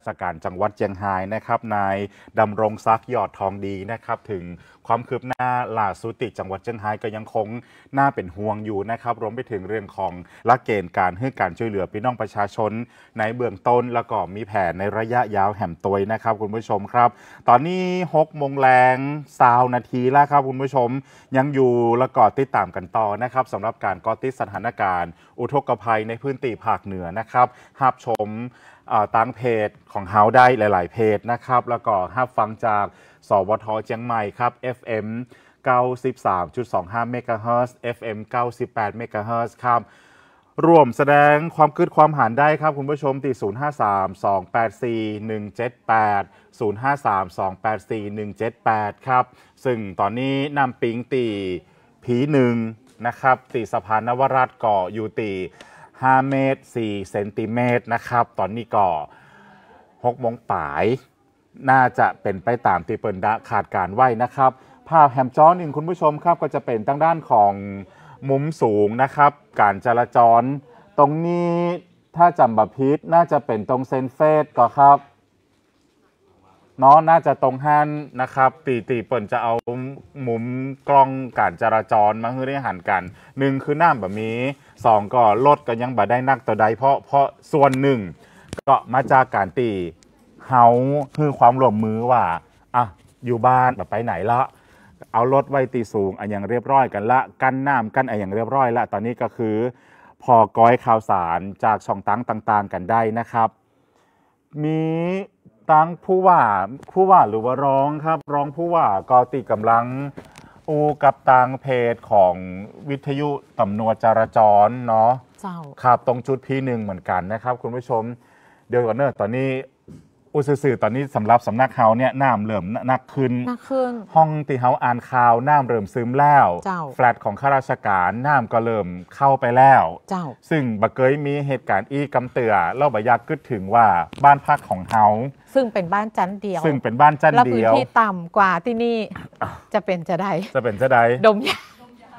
ชการจังหวัดเชียงรายนะครับนายดำรงศักดิ์ยอดทองดีนะครับถึงความคืบหน้าล่าสุดที่จังหวัดเชียงรายก็ยังคงน่าเป็นห่วงอยู่นะครับรวมไปถึงเรื่องของหลักเกณฑ์การให้การช่วยเหลือพี่น้องประชาชนในเบื้องต้นแล้วก็มีแผนในระยะยาวแหมตัวยนะครับคุณผู้ชมครับตอนนี้หกโมงแรงสาวนาทีแล้วครับคุณผู้ชมยังอยู่แล้วก็ติดตามกันต่อนะครับสำหรับการก่อติดสถานการณ์อุทกภัยในพื้นที่ภาคเหนือนะครับรับชมตั้งเพจของเฮาได้หลายๆเพจนะครับแล้วก็รับฟังจากสวทเชียงใหม่ครับ เอฟ เอ็ม เก้าสิบสามจุดสองห้า เมกะเฮิรตซ์ เอฟ เอ็ม เก้าสิบแปด เมกะเฮิรตซ์ครับร่วมแสดงความคิดความเห็นได้ครับคุณผู้ชมที่ศูนย์ ห้า สาม สอง แปด สี่ หนึ่ง เจ็ด แปด ศูนย์ ห้า สาม สอง แปด สี่ หนึ่ง เจ็ด แปดครับซึ่งตอนนี้นำปิงตีผีหนึ่งนะครับตีสะพานนวรัตน์ก่ออยู่ตีห้าเมตรสี่เซนติเมตรนะครับตอนนี้ก่อหกโมงป่ายน่าจะเป็นไปตามที่เปิลดะขาดการไว้นะครับภาพแฮมจอหนึ่งคุณผู้ชมครับก็จะเป็นทางด้านของมุมสูงนะครับการจราจรตรงนี้ถ้าจำบพิษน่าจะเป็นตรงเซนเฟสก็ครับเนาะน่าจะตรงฮันนะครับตีตีเปิ่นจะเอามุมกล้องการจราจรมาให้ได้หันกันหนึ่งคือน้ำแบบนี้สองก็รถก็ยังบ่ได้นักต่อใดเพราะเพราะส่วนหนึ่งก็มาจากการตีเฮาคือความร่วมมือว่าอ่ะอยู่บ้านแบบไปไหนละเอารถไว้ตีสูงอันอย่างเรียบร้อยกันละกั้นน้ำกั้นอันอย่างเรียบร้อยละตอนนี้ก็คือพอก้อยข่าวสารจากช่องตั้งต่างๆกันได้นะครับมีตั้งผู้ว่าผู้ว่าหรือว่าร้องครับร้องผู้ว่าก็ติกำลังอูกับตางเพจของวิทยุตำรวจจราจรเนาะครับตรงจุดพีหนึ่งเหมือนกันนะครับคุณผู้ชมเดี๋ยวก่อนเนอะตอนนี้อุสื่อตอนนี้สำหรับสำนักเฮาเนี่ยน้ำเริ่มนักขึ้นนักขึ้นห้องที่เฮาอ่านข่าวน้ำเริ่มซึมแล้วแฟลตของข้าราชการน้ำก็เริ่มเข้าไปแล้วซึ่งบักเกยมีเหตุการณ์อีกำเตือเล่าบอยากกึดถึงว่าบ้านพักของเฮาซึ่งเป็นบ้านชั้นเดียวซึ่งเป็นบ้านชั้นเดียวและพื้นที่ต่ำกว่าที่นี่จะเป็นจะได้จะเป็นจะได้ดมยา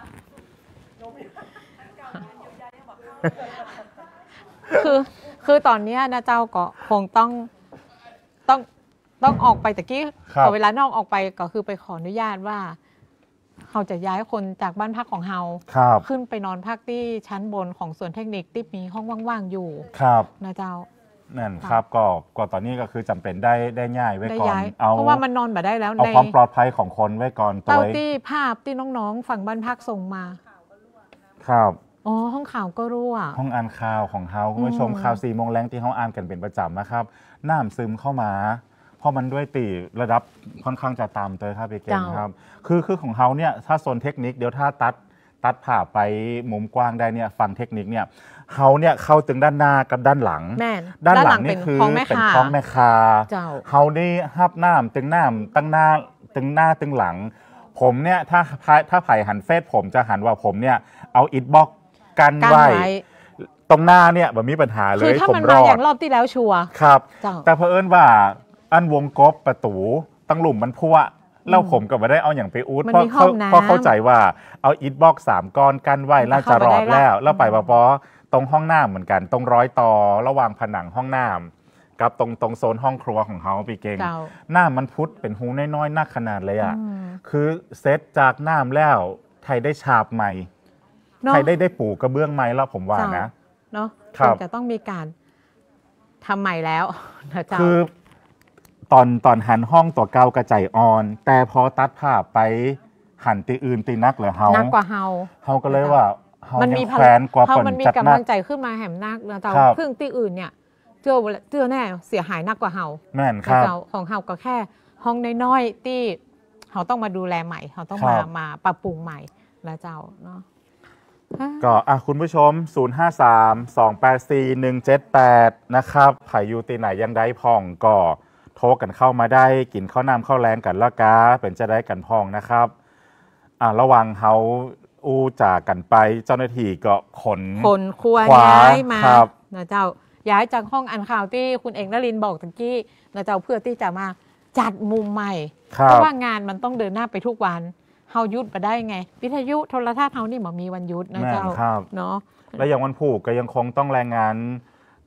คือคือตอนนี้นะเจ้าก็คงต้องต้องต้องออกไปตะกี้พอเวลานอกออกไปก็คือไปขออนุญาตว่าเขาจะย้ายคนจากบ้านพักของเฮาขึ้นไปนอนพักที่ชั้นบนของส่วนเทคนิคที่มีห้องว่างๆอยู่นะเจ้านั่นครับก็ก็ตอนนี้ก็คือจำเป็นได้ได้ง่ายไว้ก่อนเอาเพราะว่ามันนอนแบบได้แล้วเอาความปลอดภัยของคนไว้ก่อนตัวเต้าที่ภาพที่น้องๆฝั่งบ้านพักส่งมาครับอ๋อห้องข่าวก็รั่วห้องอ่านข่าวของเฮาคุณผู้ชมข่าวสี่โมงแรงที่เขาอ่านกันเป็นประจำนะครับน้ำซึมเข้ามาเพราะมันด้วยตีระดับค่อนข้างจะต่ำเลยครับพี่เก่งครับคือคือของเฮาเนี่ยถ้าโซนเทคนิคเดี๋ยวถ้าตัดตัดผ่าไปมุมกว้างได้เนี่ยฝั่งเทคนิคเนี่ยเฮาเนี่ยเข้าถึงด้านหน้ากับด้านหลังด้านหลังนี่คือเป็นท้องแม่คาเฮานี่ฮับน้ำตึงน้ำตั้งหน้าตึงหน้าตึงหลังผมเนี่ยถ้าถ้าไผ่หันเฟซผมจะหันว่าผมเนี่ยเอาอิฐบล็อกกันไว้ตรงหน้าเนี่ยมันมีปัญหาเลยคือถ้ามันมาอย่างรอบที่แล้วชัวร์ครับแต่เผอิญว่าอันวงกบประตูตั้งหลุมมันพัวแล้วผมก็ไม่ได้เอาอย่างไปอูดเพราะเพราะเข้าใจว่าเอาอิฐบล็อกสามก้อนกันไว้แล้วจะรอดแล้วแล้วไปปอตรงห้องน้ำเหมือนกันตรงร้อยต่อระหว่างผนังห้องน้ำกับตรงตรงโซนห้องครัวของเขาปีเก่งหน้ามันพุดเป็นหูน้อยๆนักขนาดเลยอ่ะคือเซตจากน้ำแล้วไทยได้ฉาบใหม่ใครได้ได้ปูกระเบื้องไม้แล้วผมว่านะเนาะจะต้องมีการทำใหม่แล้วคือตอนตอนหันห้องตัวเก่ากระจายออนแต่พอตัดภาพไปหันตีอื่นตีนักเหรอเฮานักกว่าเฮาเฮาก็เลยว่าเฮายังแฟนกว่าผลจัดนักมันมีกำลังใจขึ้นมาแหมนักนะเจ้าครึ่งตีอื่นเนี่ยเจอเจอแน่เสียหายนักกว่าเฮาแม่นครับของเฮาก็แค่ห้องน้อยๆที่เฮาต้องมาดูแลใหม่เฮาต้องมามาปรับปรุงใหม่แล้วเจ้าเนาะก็อ่ะคุณผู้ชมศูนย์ ห้า สาม สอง แปด สี่ หนึ่ง เจ็ด แปดนะครับไผ่ยูตีไหนยังได้พองก็โทรกันเข้ามาได้กินข้าวน้ำข้าวแรงกันละกาเป็นจะได้กันพองนะครับอ่ะระวังเฮาอู้จากกันไปเจ้าหน้าที่ก็ขนขนครัวย้ายมานะเจ้าย้ายจากห้องอ่านข่าวที่คุณเอกนรินทร์บอกตะกี้นะเจ้าเพื่อที่จะมาจัดมุมใหม่เพราะว่างานมันต้องเดินหน้าไปทุกวันเฮายุดมาได้ไงวิทยุโทรทัศน์เฮานี่มันมีวันยุดนะเจ้าเนาะและอย่างวันผูกก็ยังคงต้องแรงงาน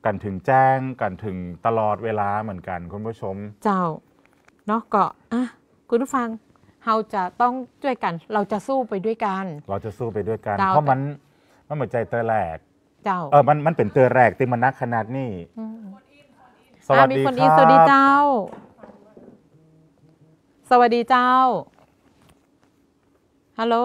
กันถึงแจ้งกันถึงตลอดเวลาเหมือนกันคุณผู้ชมเจ้าเนาะก็อ่ะคุณผู้ฟังเราจะต้องช่วยกันเราจะสู้ไปด้วยกันเราจะสู้ไปด้วยกันเพราะมันมันเหมือนใจเตอแรกเจ้าเออมันมันเป็นเตอแรกที่มันนักขนาดนี้สวัสดีครับสวัสดีเจ้าสวัสดีเจ้าฮัลโหล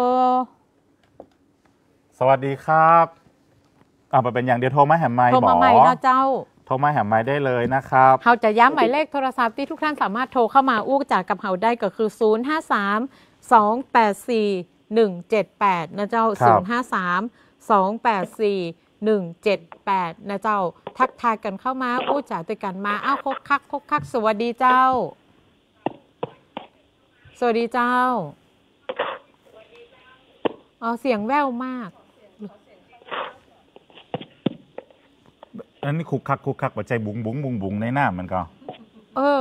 สวัสดีครับอ่าเป็นอย่างเดียวโทรมาแหมไมค์บอกโทรมาใหม่นะเจ้าโทรมาแหมไมค์ได้เลยนะครับเราจะย้ำหมายเลขโทรศัพท์ที่ทุกท่านสามารถโทรเข้ามาอู้จากกับเราได้ก็คือศูนย์ ห้า สาม สอง แปด สี่ หนึ่ง เจ็ด แปดนะเจ้าศูนย์ ห้า สาม สอง แปด สี่ หนึ่ง เจ็ด แปดนะเจ้าทักทายกันเข้ามาอู้จากด้วยกันมาอ้าวคกคักคกคักสวัสดีเจ้าสวัสดีเจ้าอ๋อเสียงแว่วมากอันนี้คุกคักคุกคักหัวใจบุ๋งบุ๋งบุ๋งบุ๋งในหน้ามันก็เออ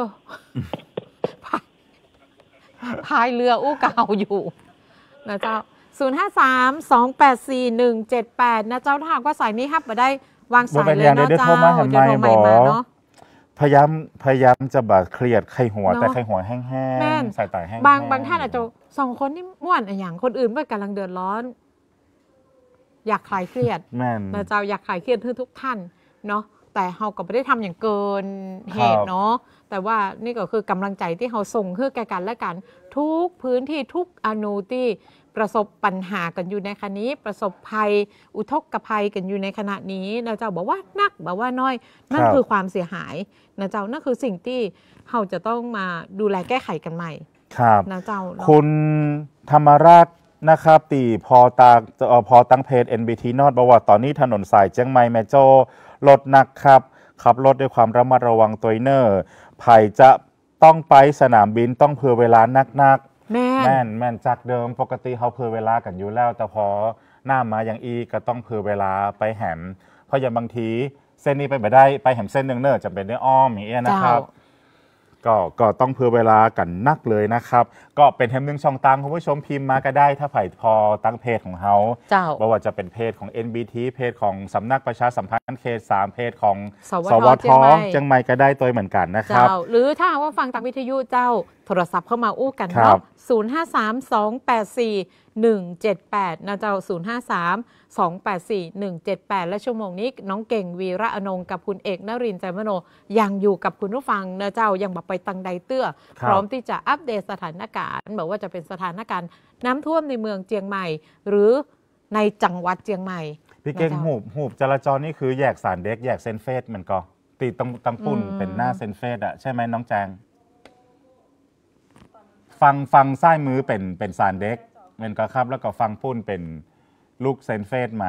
พายเรืออู้เก่าอยู่นะเจ้าศูนย์ ห้า สาม สอง แปด สี่ หนึ่ง เจ็ด แปดนะเจ้าถ้าหากว่าสายนี้ฮับมาได้วางสายเลยนะเจ้าจะโทรมาเนาะพยายามพยายามจะแบบเครียดไข้หัวแต่ไข้หัวแห้งๆใส่ตาแห้งบางบางท่านอาจจะสองคนนี่ม่วนอย่างคนอื่นเมื่อกำลังเดือดร้อนอยากคลายเครียดนะเจ้าอยากคลายเครียดทุกท่านเนาะแต่เราก็ไม่ได้ทำอย่างเกินเหตุเนาะแต่ว่านี่ก็คือกำลังใจที่เราส่งเพื่อแก่กันและกันทุกพื้นที่ทุกอนุที่ประสบปัญหากันอยู่ในขณะนี้ประสบภัยอุทกภัยกันอยู่ในขณะนี้นะเจ้าบอกว่านักบอกว่าน้อยนั่นคือความเสียหายนะเจ้านั่นคือสิ่งที่เราจะต้องมาดูแลแก้ไขกันใหม่ครับนะเจ้าคุณธรรมราชนะครับตีพอตาพอตั้งเพจ เอ็น บี ที นอตบอกว่าตอนนี้ถนนสายเชียงใหม่แม่โจ้รถหนักครับขับรถด้วยความระมัดระวังตัวเนอร์ไผ่จะต้องไปสนามบินต้องเผื่อเวลานักๆแม่นแม่นแม่นจากเดิมปกติเขาเผื่อเวลากันอยู่แล้วแต่พอหน้ามาอย่างอีก็ต้องเผื่อเวลาไปแหมเพราะอย่างบางทีเส้นนี้ไปไม่ได้ไปแหมเส้นหนึ่งเนอจำเป็นได้อ้อมอย่างเงี้ยนะครับก็ก็ต้องเผื่อเวลากันนักเลยนะครับก็เป็นแฮมหนึ่งช่องทางคุณผู้ชมพิมพ์มาก็ได้ถ้าไผ่พอตั้งเพจของเขาบอกว่าจะเป็นเพจของ เอ็น บี ที เพจของสำนักประชาสัมพันธ์เขตสามเพจของสวทเชียงใหม่ก็ได้ตัวเหมือนกันนะครับหรือถ้าว่าฟังทางวิทยุเจ้าโทรศัพท์เข้ามาอู้กันเนาะศูนย์ ห้า สาม สอง แปด สี่ หนึ่ง เจ็ด แปดนะเจ้าศูนย์ ห้า สาม สอง แปด สี่ หนึ่ง เจ็ด แปดและชั่วโมงนี้น้องเก่งวีระอนงกับคุณเอกนรินทร์ใจมโนยังอยู่กับคุณผู้ฟังนะเจ้ายังบอกไปตังใดเตื้อพร้อมที่จะอัปเดตสถานการณ์บอกว่าจะเป็นสถานการณ์น้ำท่วมในเมืองเชียงใหม่หรือในจังหวัดเชียงใหม่พี่เก่งหูบหูบจราจรนี่คือแยกสารเด็กแยกเซนเฟสมันก็ตีตังตังปุ่นเป็นหน้าเซนเฟสอะใช่ไหมน้องแจงฟังฟังซ้ายมือเป็นเป็นสารเด็กมันก็ครับแล้วก็ฟังปุ่นเป็นลูกเซนเฟสมา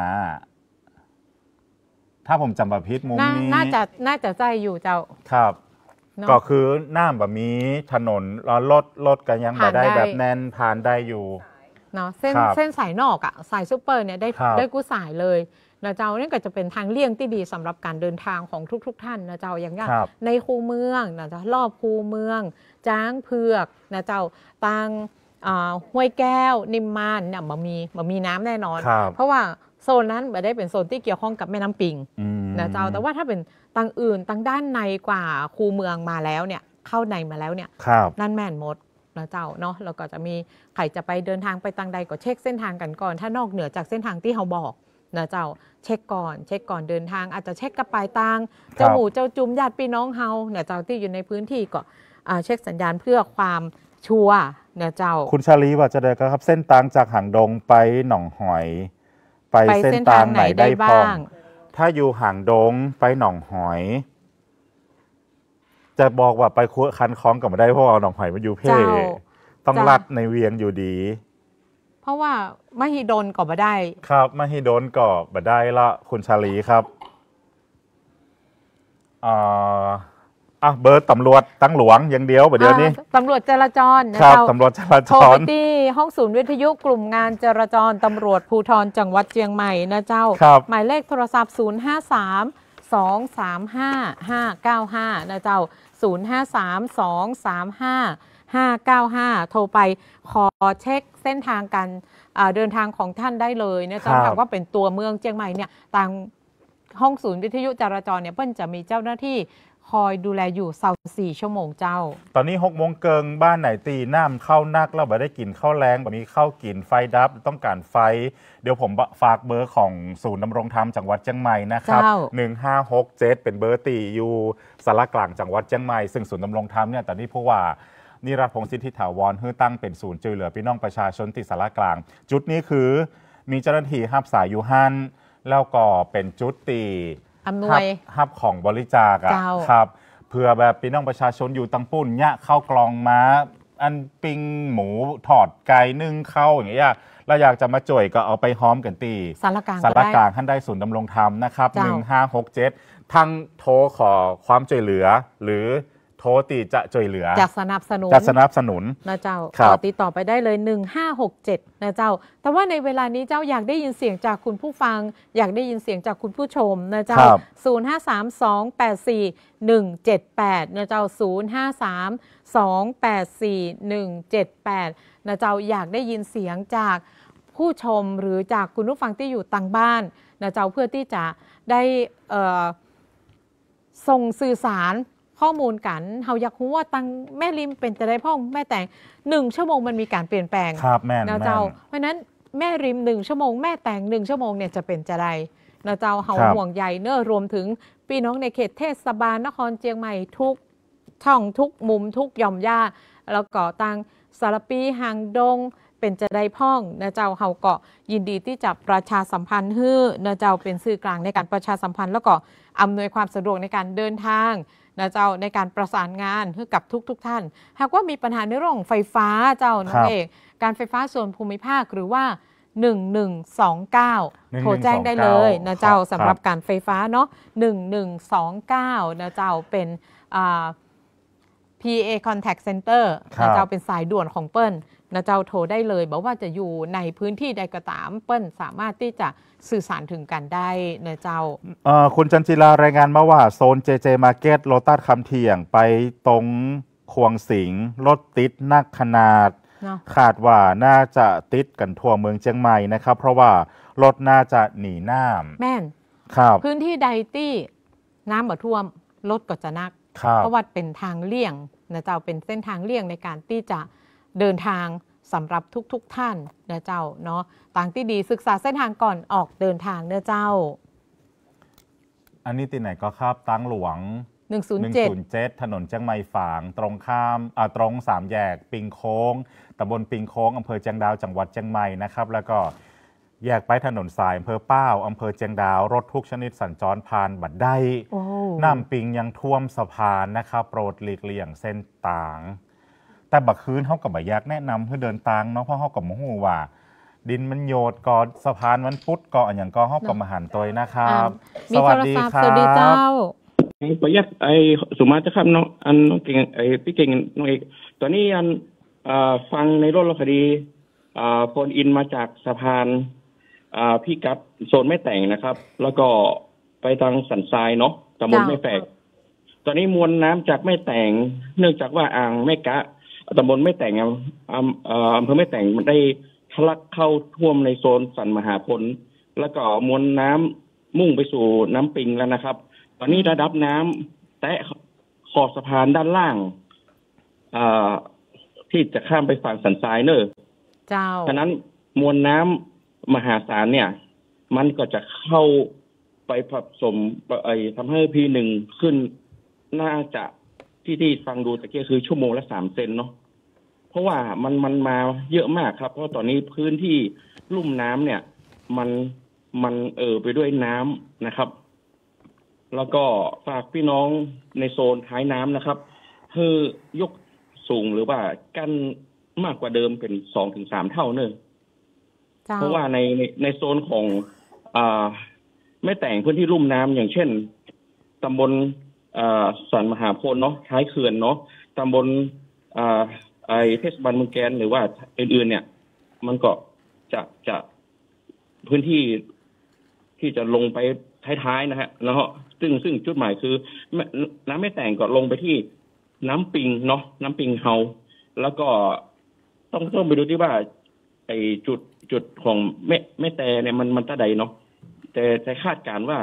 ถ้าผมจำแบบพิษมุมนี้น่าจะน่าจะใจอยู่เจ้าครับก็คือหน้าแบบมีถนนรถรถกันยังแบบได้แบบแน่นผ่านได้อยู่เนาะเส้นเส้นสายนอกอะสายซูเปอร์เนี่ยได้ได้กู้สายเลยนะเจ้านี่ก็จะเป็นทางเลี่ยงที่ดีสำหรับการเดินทางของทุกๆ ท่านนะเจ้าอย่างเงี้ยในคูเมืองนะเจ้ารอบคูเมืองจ้างเผือกนะเจ้าตังห้วยแก้วนิมมานเนี่ยมันมีมันมีน้ำแน่นอนเพราะว่าโซนนั้นไม่ได้เป็นโซนที่เกี่ยวข้องกับแม่น้ำปิงนะเจ้าแต่ว่าถ้าเป็นตังอื่นตังด้านในกว่าคูเมืองมาแล้วเนี่ยเข้าในมาแล้วเนี่ยนั่นแม่นหมดนะเจ้าเนาะแล้วก็จะมีใครจะไปเดินทางไปตังใดก็เช็คเส้นทางกันก่อนถ้านอกเหนือจากเส้นทางที่เขาบอกนะเจ้าเช็คก่อนเช็คก่อนเดินทางอาจจะเช็คกับปลายทางเจ้าหมู่เจ้าจุ่มญาติพี่น้องเฮาเนี่ยเจ้าที่อยู่ในพื้นที่ก็เช็คสัญญาณเพื่อความชัวร์เนี่ยเจ้าคุณชาลีว่าจะได้ครับเส้นทางจากหางดงไปหนองหอยไปเส้นทางไหนได้บ้างถ้าอยู่หางดงไปหนองหอยจะบอกว่าไปคันคล้องกับมาได้เพราะเอาหนองหอยมาอยู่เพ่ต้องลัดในเวียงอยู่ดีเพราะว่ามหิดลก็มาได้ครับมหิดลก็มาได้ละคุณชาลีครับอ่าอ่ะเบอร์ตำรวจตั้งหลวงอย่างเดียวแบบเดียวนี้ตำรวจจราจรนะครับตำรวจจราจรโทรไปที่ห้องศูนย์วิทยุกลุ่มงานจราจรตำรวจภูธรจังหวัดเชียงใหม่นะเจ้าหมายเลขโทรศัพท์ศูนย์ ห้า สาม สอง สาม ห้า ห้า เก้า ห้านะเจ้าศูนย์ ห้า สาม สอง สาม ห้า ห้า เก้า ห้าโทรไปขอเช็คเส้นทางการเดินทางของท่านได้เลยนะเจ้าหากว่าเป็นตัวเมืองเชียงใหม่เนี่ยต่างห้องศูนย์วิทยุจราจรเนี่ยเปิ้ลจะมีเจ้าหน้าที่คอยดูแลอยู่เสาร์สี่ชั่วโมงเจ้าตอนนี้หกโมงเกิงบ้านไหนตีน้ำเข้านักแล้วบ่ได้กินข้าวแรงบ่มีข้าวกินไฟดับต้องการไฟเดี๋ยวผมฝากเบอร์ของศูนย์ดำรงธรรมจังหวัดเชียงใหม่นะครับหนึ่งห้าหกเจ็ดเป็นเบอร์ตีอยู่สารกลางจังหวัดเชียงใหม่ซึ่งศูนย์ดำรงธรรมเนี่ยตอนนี้ผู้ว่านิรัตน์พงษ์สิทธิถาวรเพื่อตั้งเป็นศูนย์ช่วยเหลือพี่น้องประชาชนที่สารกลางจุดนี้คือมีเจ้าหน้าที่ฮับสายอยู่ฮั่นแล้วก็เป็นจุดตีอำนวยฮับของบริจาคอะครับเพื่อแบบพี่น้องประชาชนอยู่ตังปุ่นเนี่ยเข้ากลองม้าอันปิ้งหมูถอดไก่นึ่งเข้าอย่างเงี้ยแล้วอยากจะมาจ่วยก็เอาไปห้อมกันตีสารกลางสารกลางท่านได้ศูนย์ดำรงธรรมนะครับหนึ่งห้าหกเจ็ดทั้งโทรขอความช่วยเหลือหรือโทรตีจะช่วยเหลือจะสนับสนุนจะสนับสนุนนะเจ้าขอติดต่อไปได้เลยหนึ่งห้าหกเจ็ดนะเจ้าแต่ว่าในเวลานี้เจ้าอยากได้ยินเสียงจากคุณผู้ฟังอยากได้ยินเสียงจากคุณผู้ชมนะเจ้าศูนย์ ห้า สาม สอง แปด สี่ หนึ่ง เจ็ด แปดนะเจ้าศูนย์ ห้า สาม สอง แปด สี่ หนึ่ง เจ็ด แปดนะเจ้าอยากได้ยินเสียงจากผู้ชมหรือจากคุณผู้ฟังที่อยู่ต่างบ้านนะเจ้าเพื่อที่จะได้ส่งสื่อสารข้อมูลกันเฮาอยากรู้ว่าตังแม่ริมเป็นจะได้พ่องแม่แต่งหนึ่งชั่วโมงมันมีการเปลี่ยนแปลงครับแม่นะเจ้าเพราะนั้นแม่ริมหนึ่งชั่วโมงแม่แต่งหนึ่งชั่วโมงเนี่ยจะเป็นจะได้นะเจ้าเฮาห่วงใยเนอะรวมถึงพี่น้องในเขตเทศบาลนครเชียงใหม่ทุกช่องทุกมุมทุกหย่อมย่าแล้วก็ตังสารปีหางดงเป็นจะได้พ่องนะเจ้าเฮาก็ยินดีที่จะประชาสัมพันธ์ฮื้อนะเจ้าเป็นสื่อกลางในการประชาสัมพันธ์แล้วก็อำนวยความสะดวกในการเดินทางนะเจ้าในการประสานงานให้กับทุกๆ ท, ท่านหากว่ามีปัญหาในเรื่องไฟฟ้าเจ้านั่นเองการไฟฟ้าส่วนภูมิภาคหรือว่าหนึ่งหนึ่งสองเก้าโทรแจ้งได้เลยนะเจ้าสำหรับการไฟฟ้าเนาะหนึ่งหนึ่งสองเก้านะเจ้าเป็นอ่า พี เอ Contact Center นะเจ้าเป็นสายด่วนของเปิ้ลนะเจ้าโทรได้เลยบอกว่าจะอยู่ในพื้นที่ใดก็ตามเปิ้ลสามารถที่จะสื่อสารถึงกันได้นะเจ้าคุณจันจิรารายงานมาว่าโซน เจ เจ Market โลตัสคำเที่ยงไปตรงควงสิงรถติดนักขนาดคาดว่าน่าจะติดกันทั่วเมืองเชียงใหม่นะครับเพราะว่ารถน่าจะหนีน้ำแม่นครับพื้นที่ใดที่น้ำบ่ท่วมรถก็จะนักเพราะว่าเป็นทางเลี่ยงนะเจ้าเป็นเส้นทางเลี่ยงในการที่จะเดินทางสำหรับทุกๆ ท่านนะเจ้าเนาะต่างที่ดีศึกษาเส้นทางก่อนออกเดินทางเนะเจ้าอันนี้ที่ไหนก็ครับตังหลวงหนึ่งศูนย์เจ็ดถนนเชียงใหม่ฝางตรงข้ามอ่าตรงสามแยกปิงโค้งตำบลปิงโค้งอำเภอเชียงดาวจังหวัดเชียงใหม่นะครับแล้วก็แยกไปถนนสายอำเภอป้าวอำเภอเชียงดาวรถทุกชนิดสัญจรผ่านบัดได้น้ำปิงยังท่วมสะพานนะครับโปรดหลีกเลี่ยงเส้นต่างแต่บักคืนเขากับบักอยากแนะนำเพื่อเดินทางเนาะเพราะเขากับมหูว่าดินมันโยดก่อสะพานมันพุดก่ออย่างก็เขากับมหันตัวนะครับสวัสดีครับสวัสดีเจ้าประหยัดไอ้สุมาจะครับน้องอันน้องเก่งไอ้พี่เก่งน้องเอกตอนนี้อันฟังในรถคดีโฟนอินมาจากสะพานพี่กัดโซนแม่แต่งนะครับแล้วก็ไปทางสันทรายเนาะตำบลแม่แฝกตอนนี้มวลน้ำจากแม่แต่งเนื่องจากว่าอ่างแม่กะตำบลแม่แต่งอำเภอแม่แต่งมันได้ทะลักเข้าท่วมในโซนสันมหาพลแล้วก็มวลน้ำมุ่งไปสู่น้ำปิงแล้วนะครับตอนนี้ระดับน้ำแตะขอบสะพานด้านล่างที่จะข้ามไปฝั่งสันทรายเนอะเจ้าฉะนั้นมวลน้ำมหาศาลเนี่ยมันก็จะเข้าไปผสมไอ้ทำให้พีหนึ่งขึ้นน่าจะที่ที่ฟังดูตะเกียคือชั่วโมงละสามเซนเนาะเพราะว่ามันมันมาเยอะมากครับเพราะตอนนี้พื้นที่ลุ่มน้ำเนี่ยมันมันเอ่อไปด้วยน้ำนะครับแล้วก็ฝากพี่น้องในโซนท้ายน้ำนะครับเพื่อยกสูงหรือว่ากั้นมากกว่าเดิมเป็นสองถึงสามเท่าเนอะเพราะว่าในในในโซนของอ่าไม่แต่งพื้นที่ลุ่มน้ำอย่างเช่นตำบลสันมหาพลเนาะท้ายเขื่อนเนาะตำบลไอเทศบาลเมืองแกนหรือว่าอื่นๆเนี่ยมันก็จะจะพื้นที่ที่จะลงไปท้ายๆนะฮะแล้วซึ่งซึ่งจุดหมายคือน้ำไม่แต่งก็ลงไปที่น้ำปิงเนาะน้ำปิงเฮาแล้วก็ต้องต้องไปดูที่ว่าไอจุดจุดของแม่แม่แต่เนี่ยมันมันตะใดเนาะแต่แต่คาดการว่า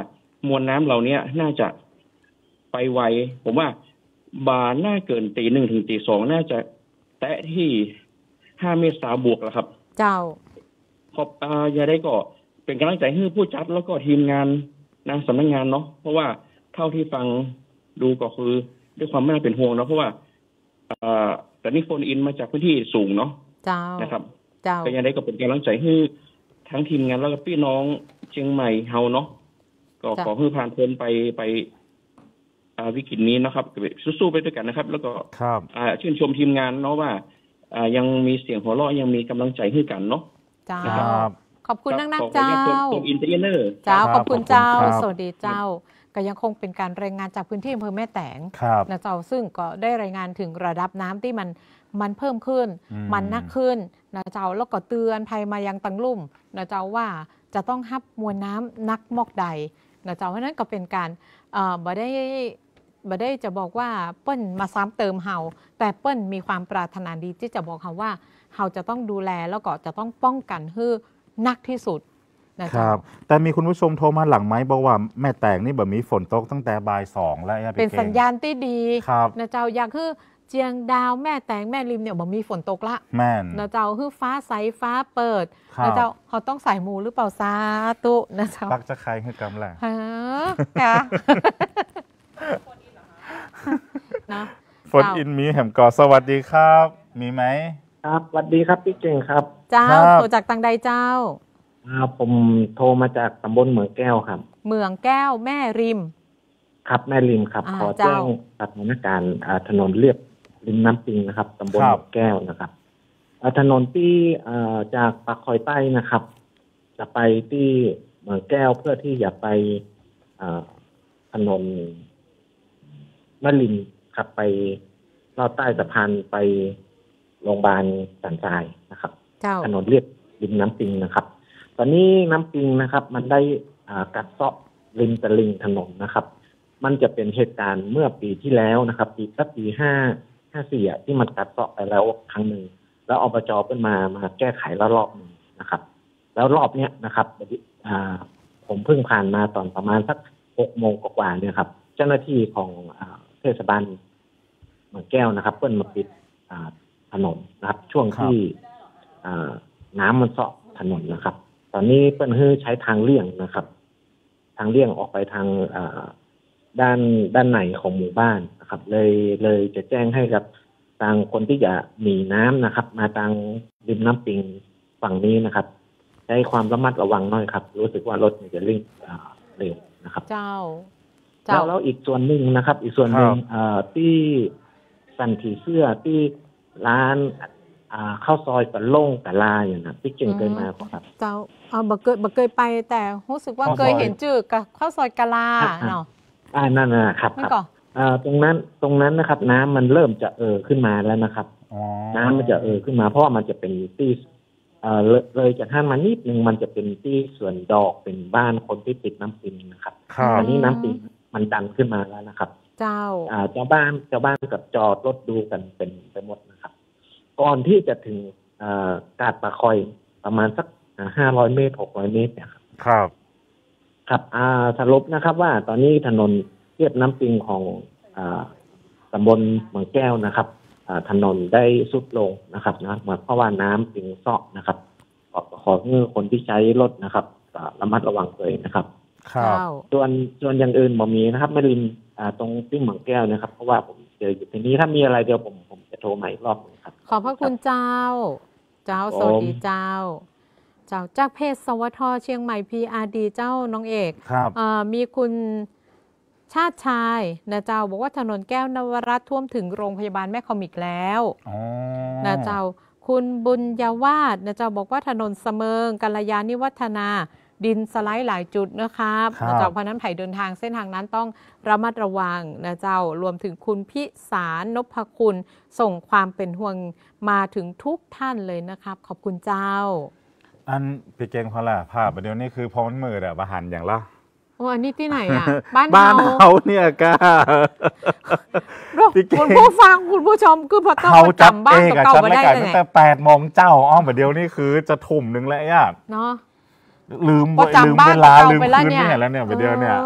มวลน้ำเหล่านี้น่าจะไปไวผมว่าบาน่าเกินตีหนึ่งถึงตีสองน่าจะแตะที่ห้าเมตรสามบวกแล้วครับเจ้าขอบอ่าอย่าได้ก็เป็นกำลังใจให้ผู้จัดแล้วก็ทีมงานนะสำนักงานเนาะเพราะว่าเท่าที่ฟังดูก็คือด้วยความไม่น่าเป็นห่วงเนาะเพราะว่าอ่าแต่นี่โฟนอินมาจากพื้นที่สูงเนาะเจ้านะครับเจ้าก็ยังได้ก็เป็นกำลังใจให้ทั้งทีมงานแล้วก็พี่น้องเชียงใหม่เฮาเนาะก็ขอให้ผ่านพ้นไปไปวิกฤตนี้นะครับสู้ๆไปด้วยกันนะครับแล้วก็ชื่นชมทีมงานเนาะว่ายังมีเสียงหัวเราะยังมีกำลังใจให้กันเนาะจ้าขอบคุณนักนักเจ้าอินเตอร์เนอร์เจ้าขอบคุณเจ้าสวัสดีเจ้าก็ยังคงเป็นการรายงานจากพื้นที่อำเภอแม่แตงนะเจ้าซึ่งก็ได้รายงานถึงระดับน้ำที่มันมันเพิ่มขึ้นมันนักขึ้นนะเจ้าแล้วก็เตือนภัยมายังตังลุ่มนะเจ้าว่าจะต้องฮับมวลน้ำนักมอกใดนะเจ้าเพราะนั้นก็เป็นการเอ่อบ่ได้บ่ได้จะบอกว่าเปิ้ลมาซ้ำเติมเฮาแต่เปิ้ลมีความปรารถนาดีที่จะบอกเฮาว่าเฮาจะต้องดูแลแล้วก็จะต้องป้องกันให้นักที่สุดนะครับแต่มีคุณผู้ชมโทรมาหลังไหมบอกว่าแม่แตงนี่แบบมีฝนตกตั้งแต่บ่ายสองแล้วเป็นสัญญาณที่ดีนะเจ้าอยากคือเจียงดาวแม่แตงแม่ริมเนี่ยบอกมีฝนตกละแม่นนะเจ้าคือฟ้าใสฟ้าเปิดนะเจ้าเขาต้องใส่หมูหรือเปล่าซาตุนะเจ้าปักจะใครให้กำลังฮะค่ะฝนอินมีแหมก่อสวัสดีครับมีไหมครับสวัสดีครับพี่เก่งครับเจ้าโทรจากตังใดเจ้าผมโทรมาจากตำบลเหมืองแก้วครับเมืองแก้วแม่ริมครับแม่ริมครับขอแจ้งสถานการณ์ถนนเลียบริมน้ำปิงนะครับตำบลเหมืองแก้วนะครับถนนที่จากปากคอยใต้นะครับจะไปที่เหมืองแก้วเพื่อที่จะไปถนนแม่ริมขับไปลอดใต้สะพานไปโรงพยาบาลสันทรายนะครับถนนเลียบริมน้ำปิงนะครับตอนนี้น้ำปิงนะครับมันได้กัดเซาะริมตลิ่งถนนนะครับมันจะเป็นเหตุการณ์เมื่อปีที่แล้วนะครับปีสักปีห้าห้าสี่อ่ะที่มันกัดเซาะไปแล้วครั้งหนึ่งแล้วอบจ.ขึ้นมามาแก้ไขแล้วรอบนึงนะครับแล้วรอบเนี้ยนะครับผมเพิ่งผ่านมาตอนประมาณสักหกโมงกว่าเนี่ยครับเจ้าหน้าที่ของเทศบาลเมืองแก้วนะครับเพิ่นมาปิดถนนนะครับช่วงที่น้ำมันเซาะถนนนะครับตอนนี้เปิ้นให้ใช้ทางเลี่ยงนะครับทางเลี่ยงออกไปทางด้านด้านในของหมู่บ้านนะครับเลยเลยจะแจ้งให้กับทางคนที่จะหนีน้ำนะครับมาทางริมน้ำปิงฝั่งนี้นะครับใช้ความระมัดระวังหน่อยครับรู้สึกว่ารถมันจะลิ่งเร็วนะครับเจ้าแล้วแล้วอีกส่วนหนึ่งนะครับอีกส่วนหนึ่งที่สันผีเสื้อที่ร้านข้าวซอยกับล่งกับลาอย่างนั้นพี่เก่งเคยมาครับเจ้าเอาบักเคยบักเคยไปแต่รู้สึกว่าเคยเห็นจื่อกับข้าวซอยกะลาเนาะอ่านั่นนะครับครับอ่าตรงนั้นตรงนั้นนะครับน้ำมันเริ่มจะเอ่อขึ้นมาแล้วนะครับน้ำมันจะเอ่อขึ้นมาเพราะว่ามันจะเป็นที่เอ่อเลยจากท่านมานิดนึงมันจะเป็นที่ส่วนดอกเป็นบ้านคนที่ติดน้ำปิงนะครับตอนนี้น้ำปิงมันดันขึ้นมาแล้วนะครับเจ้าอ่าเจ้าบ้านเจ้าบ้านกับจอดรถดูกันเป็นไปหมดนะครับก่อนที่จะถึงกาดปะคอยประมาณสักห้าร้อยเมตรหกร้อยเมตรเนี่ยครับครับครับอ่าสรุปนะครับว่าตอนนี้ถนนเรียบน้ำปิงของอ่าตำบลเมืองแก้วนะครับอ่าถนนได้สุดลงนะครับนะเพราะว่าน้ำปิงเซาะนะครับขอขอให้คนที่ใช้รถนะครับระมัดระวังเลยนะครับครับส่วนส่วนอย่างอื่นบ่มีนะครับไม่ริมอ่าตรงที่เมืองแก้วนะครับเพราะว่าผมเจออยู่ที่นี้ถ้ามีอะไรเดี๋ยวผมผมจะโทรใหม่รอบนึงครับขอบพระคุณเจ้าเจ้าสวัสดีเจ้าเจ้าจากเพจสวทเชียงใหม่ พี อาร์ ดี เจ้าน้องเอกครับมีคุณชาติชายนะเจ้าบอกว่าถนนแก้วนวรัตน์ท่วมถึงโรงพยาบาลแม่คอมิกแล้วนะเจ้าคุณบุญยวาดนะเจ้าบอกว่าถนนเสมิงกัลยาณิวัฒนาดินสไลด์หลายจุดนะครับนะเจ้าเพราะนั้นไผ่เดินทางเส้นทางนั้นต้องระมัดระวังนะเจ้ารวมถึงคุณพิสารนพคุณส่งความเป็นห่วงมาถึงทุกท่านเลยนะครับขอบคุณเจ้าอันพี่เก่งพอละภาพเดี๋ยวนี้คือพอมันมืดอะบะหันอย่างละโอ้อันนี้ที่ไหนอะบ้านบ้านเขาเนี่ยก้าคุณผู้ฟังคุณผู้ชมคือพอต้องจำบ้านเก่าๆมาได้เลยตั้งแต่แปดโมงเจ้าอ้อมเดี๋ยวนี้คือจะทุ่มหนึ่งแล้วอ่ะเนาะลืมลืมเวลาลืมคืนนี่แล้วเนี่ยเดี๋ยวเนี่ย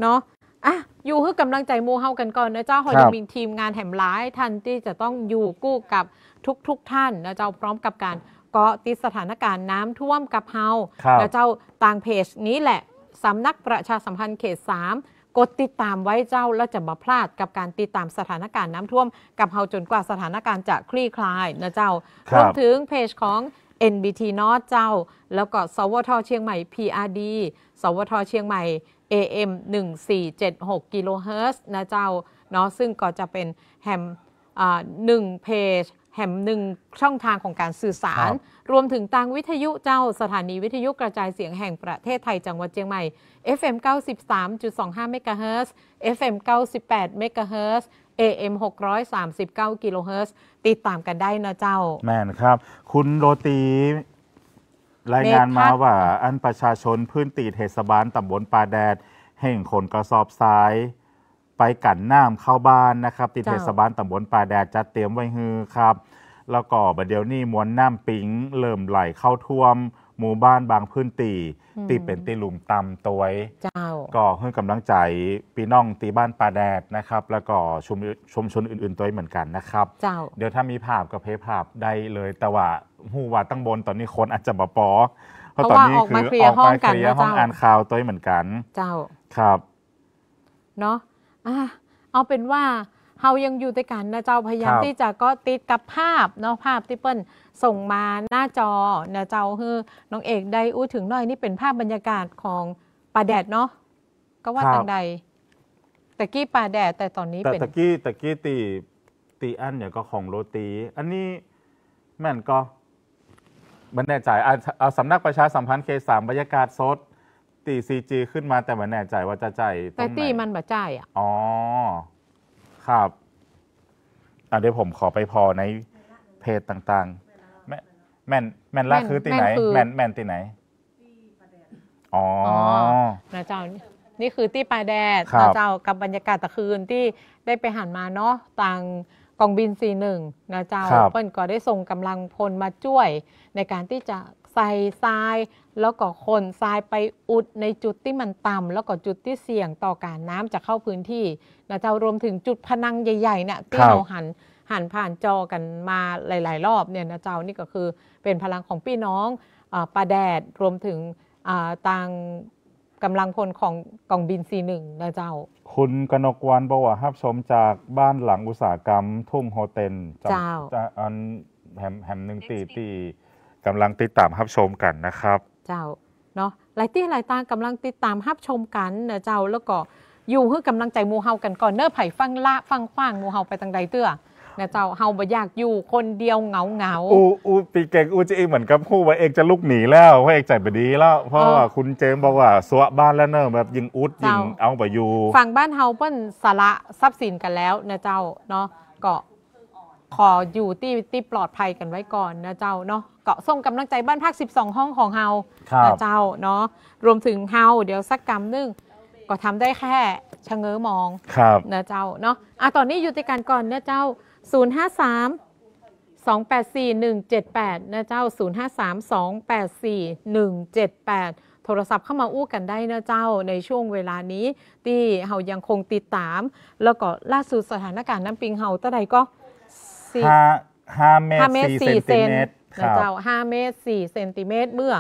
เนาะอ่ะอยู่ให้กำลังใจมูเฮากันก่อนนะเจ้าเขายังมีทีมงานแถมหลายท่านที่จะต้องอยู่กู้กับทุกๆ ท่านนะเจ้าพร้อมกับการเกาะติดสถานการณ์น้ำท่วมกับเฮานะเจ้าต่างเพจนี้แหละสำนักประชาสัมพันธ์เขตสามกดติดตามไว้เจ้าแล้วจะบ่พลาดกับการติดตามสถานการณ์น้ำท่วมกับเฮาจนกว่าสถานการณ์จะคลี่คลายนะเจ้ารวมถึงเพจของ เอ็น บี ที North เจ้าแล้วก็สวทเชียงใหม่ พี อาร์ ดี สวทเชียงใหม่ เอ เอ็ม หนึ่งสี่เจ็ดหก กิโลเฮิรตซ์นะเจ้าเนาะซึ่งก็จะเป็นแฮมหนึ่งเพจแฮมหนึ่งช่องทางของการสื่อสารรวมถึงทางวิทยุเจ้าสถานีวิทยุกระจายเสียงแห่งประเทศไทยจังหวัดเชียงใหม่ เอฟ เอ็ม เก้าสิบสามจุดสองห้า เมกะเฮิรตซ์ เอฟ เอ็ม เก้าสิบแปด เมกะเฮิรตซ์ เอ เอ็ม หกร้อยสามสิบเก้า กิโลเฮิรตซ์ติดตามกันได้นะเจ้าแม่นครับคุณโรตีรายงานมาว่าอันประชาชนพื้นที่เทศบาลตำบลป่าแดดแห่งขนกระสอบทรายไปกันน้ำเข้าบ้านนะครับที่เทศบาลตำบลป่าแดดจัดเตรียมไว้ฮือครับแล้วก็บัดเดี๋ยวนี้มวลน้ำปิงเริ่มไหลเข้าท่วมหมู่บ้านบางพื้นที่ที่เป็นตีหลุมต่ำตัวก็ให้กำลังใจพี่น้องตีบ้านป่าแดดนะครับแล้วก็ชุมชมชนอื่นๆตัวเหมือนกันนะครับเดี๋ยวถ้ามีภาพก็เพภาพได้เลยแต่ว่าหูว่าตั้งบนตอนนี้คนอาจจะบ่ปอเพราะตอนนี้คือออกมาเคลียร์ห้องกันห้องอ่านข่าวตัวเหมือนกันเจ้าครับเนาะอ่ะเอาเป็นว่าเฮายังอยู่ด้วยกันนะเจ้าพยายามที่จะก็ติดกับภาพเนาะภาพที่เปิ้ลส่งมาหน้าจอนะเจ้าคือน้องเอกได้อู้ถึงหน่อยนี่เป็นภาพบรรยากาศของป่าแดดเนาะก็ว่าทางใดตะกี้ป่าแดดแต่ตอนนี้เป็นตะกี้ตะกี้ตีตีอันเนี่ยก็ของโรตีอันนี้แม่นก็บรรยากาศเอาสำนักประชาสัมพันธ์เคสามบรรยากาศสดตีซีจีขึ้นมาแต่ไม่แน่ใจว่าจะใจแต่ตีมันบ่ใจอ่ะอ๋อครับอ่ะเดี๋ยวผมขอไปพอในเพจต่างๆแม่แม่นแม่นล่าคือตีไหนแม่นแม่นตีไหนอ๋อนะเจ้านี่คือตีปลายแดดนะเจ้ากับบรรยากาศตะคืนที่ได้ไปหันมาเนาะต่างกองบินสี่หนึ่งนะเจ้าเปิ้ลก็ได้ส่งกำลังพลมาช่วยในการที่จะใส่ทรายแล้วก็คนทรายไปอุดในจุดที่มันต่ำแล้วก็จุดที่เสี่ยงต่อการน้ำจะเข้าพื้นที่นะเจ้ารวมถึงจุดพนังใหญ่ๆเนี่ยที่เราหันหันผ่านจอกันมาหลายๆรอบเนี่ยนะเจ้านี่ก็คือเป็นพลังของพี่น้องป่าแดดรวมถึงต่างกำลังพลของกองบินซีหนึ่งนะเจ้าคุณกนกวรรณบอกว่ารับชมจากบ้านหลังอุตสาหกรรมทุ่งโฮเทลเจ้าอันแหมแหมหนึ่งตีตีกำลังติดตามรับชมกันนะครับเจ้าเนาะหลายที่หลายตากำลังติดตามรับชมกันนะเจ้าแล้วก็อยู่ให้กำลังใจมูเฮากันก่อนเน้อไผ่ฟังละฟังขว้างมูเฮาไปทางใดเตื้อนะเจ้าเฮาบ่อยากอยู่คนเดียวเหงาเหงาอูอูปีเก่งอูจีเหมือนกับพูดว่าเอกจะลุกหนีแล้วว่าเอกใจบดีแล้วเพราะว่าคุณเจมบอกว่าสวะบ้านแล้วเนอะแบบยิงอุดยิงเอาไปอยู่ฝั่งบ้านเฮาเปิ้นสละทรัพย์สินกันแล้วนะเจ้าเนาะก็ขออยู่ที่ที่ปลอดภัยกันไว้ก่อนนะเจ้าเนาะเกาะส่งกำลังใจบ้านพักสิบสองห้องของเฮานะเจ้าเนาะรวมถึงเฮาเดี๋ยวสักกรรมนึงก็ทำได้แค่ชะเง้อมองนะเจ้าเนาะอ่ะตอนนี้อยู่ติกันก่อนนะเจ้าศูนย์ ห้า สาม สอง แปด สี่ หนึ่ง เจ็ด แปดนะเจ้าศูนย์ ห้า สาม สอง แปด สี่ หนึ่ง เจ็ด แปดโทรศัพท์เข้ามาอู้กันได้นะเจ้าในช่วงเวลานี้ที่เฮายังคงติดตามแล้วก็ล่าสุดสถานการณ์น้ำปิงเฮาตะใดก็ห้าเมตรสี่เซนติเมตรนะเจ้าห้าเมตรสี่เซนติเมตรเมื่อ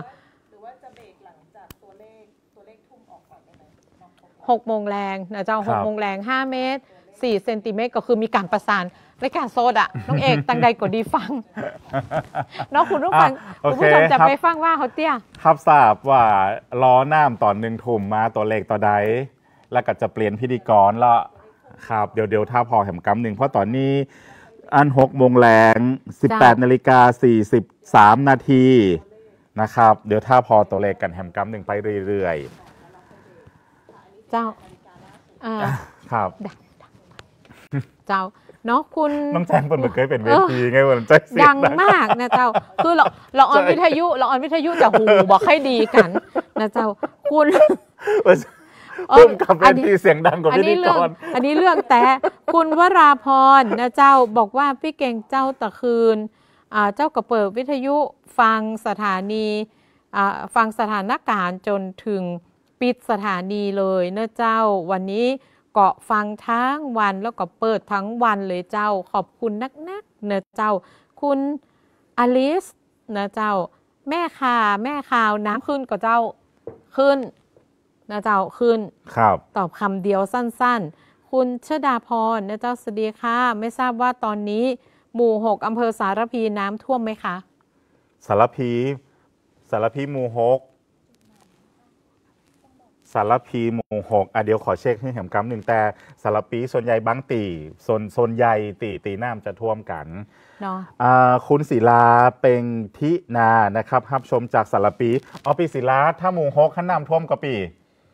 หกโมงแรงนะเจ้าหกโมงแรงห้าเมตรสี่เซนติเมตรก็คือมีการประสานในการโซดอะน้องเอกตังใดก็ดีฟังน้องคุณผู้ฟังคุณผู้ชมจะไปฟังว่าเขาเตี้ยครับทราบว่าล้อน้ำตอนหนึ่งทุ่มมาตัวเลขต่อใดแล้วก็จะเปลี่ยนพิธีกรแล้วครับเดี๋ยวเดี๋ยวถ้าพอแหมกำหนึ่งเพราะตอนนี้อันหกโมงแรงสิบแปดนาฬิกาสี่สิบสามนาทีนะครับเดี๋ยวถ้าพอตัวเลขกันแหมกำหนึ่งไปเรื่อยๆเจ้าครับเจ้าเนาะคุณน้องแจงเปิดเหมือนเคยเป็นเวทีไงวันใจเสียงดังมากนะเจ้าคือเราเราออนวิทยุเราออนวิทยุจะหูบอกให้ดีกันนะเจ้าคุณพุ่มกับเวทีเสียงดังกว่าพิธีกรอันนี้เรื่องแต่คุณวราพรนะเจ้าบอกว่าพี่เก่งเจ้าตะคืนเจ้าก็เปิดวิทยุฟังสถานีฟังสถานการณ์จนถึงปิดสถานีเลยเนอะเจ้าวันนี้เกาะฟังทั้งวันแล้วก็เปิดทั้งวันเลยเจ้าขอบคุณนักๆเนอะเจ้าคุณอลิสเนอะเจ้าแม่ข่าแม่ข่าวน้ำขึ้นก็เจ้าขึ้นนะเจ้าขึ้นครับตอบคำเดียวสั้นๆคุณชดาพรนะเจ้าสวัสดีค่ะไม่ทราบว่าตอนนี้หมู่หกอำเภอสารพีน้ำท่วมไหมคะสารพีสารพีหมู่หกสารพีหมู่หกอ่ะเดี๋ยวขอเช็คให้เห็นคำหนึ่งแต่สารพีส่วนใหญ่บางตีโซนโซนใหญ่ตีตีน้ำจะท่วมกันเนาะคุณศิลาเป็นทินานะครับรับชมจากสารปีอ๋อปีศิลาถ้าหมู่หกขั้นน้ำท่วมก็ปี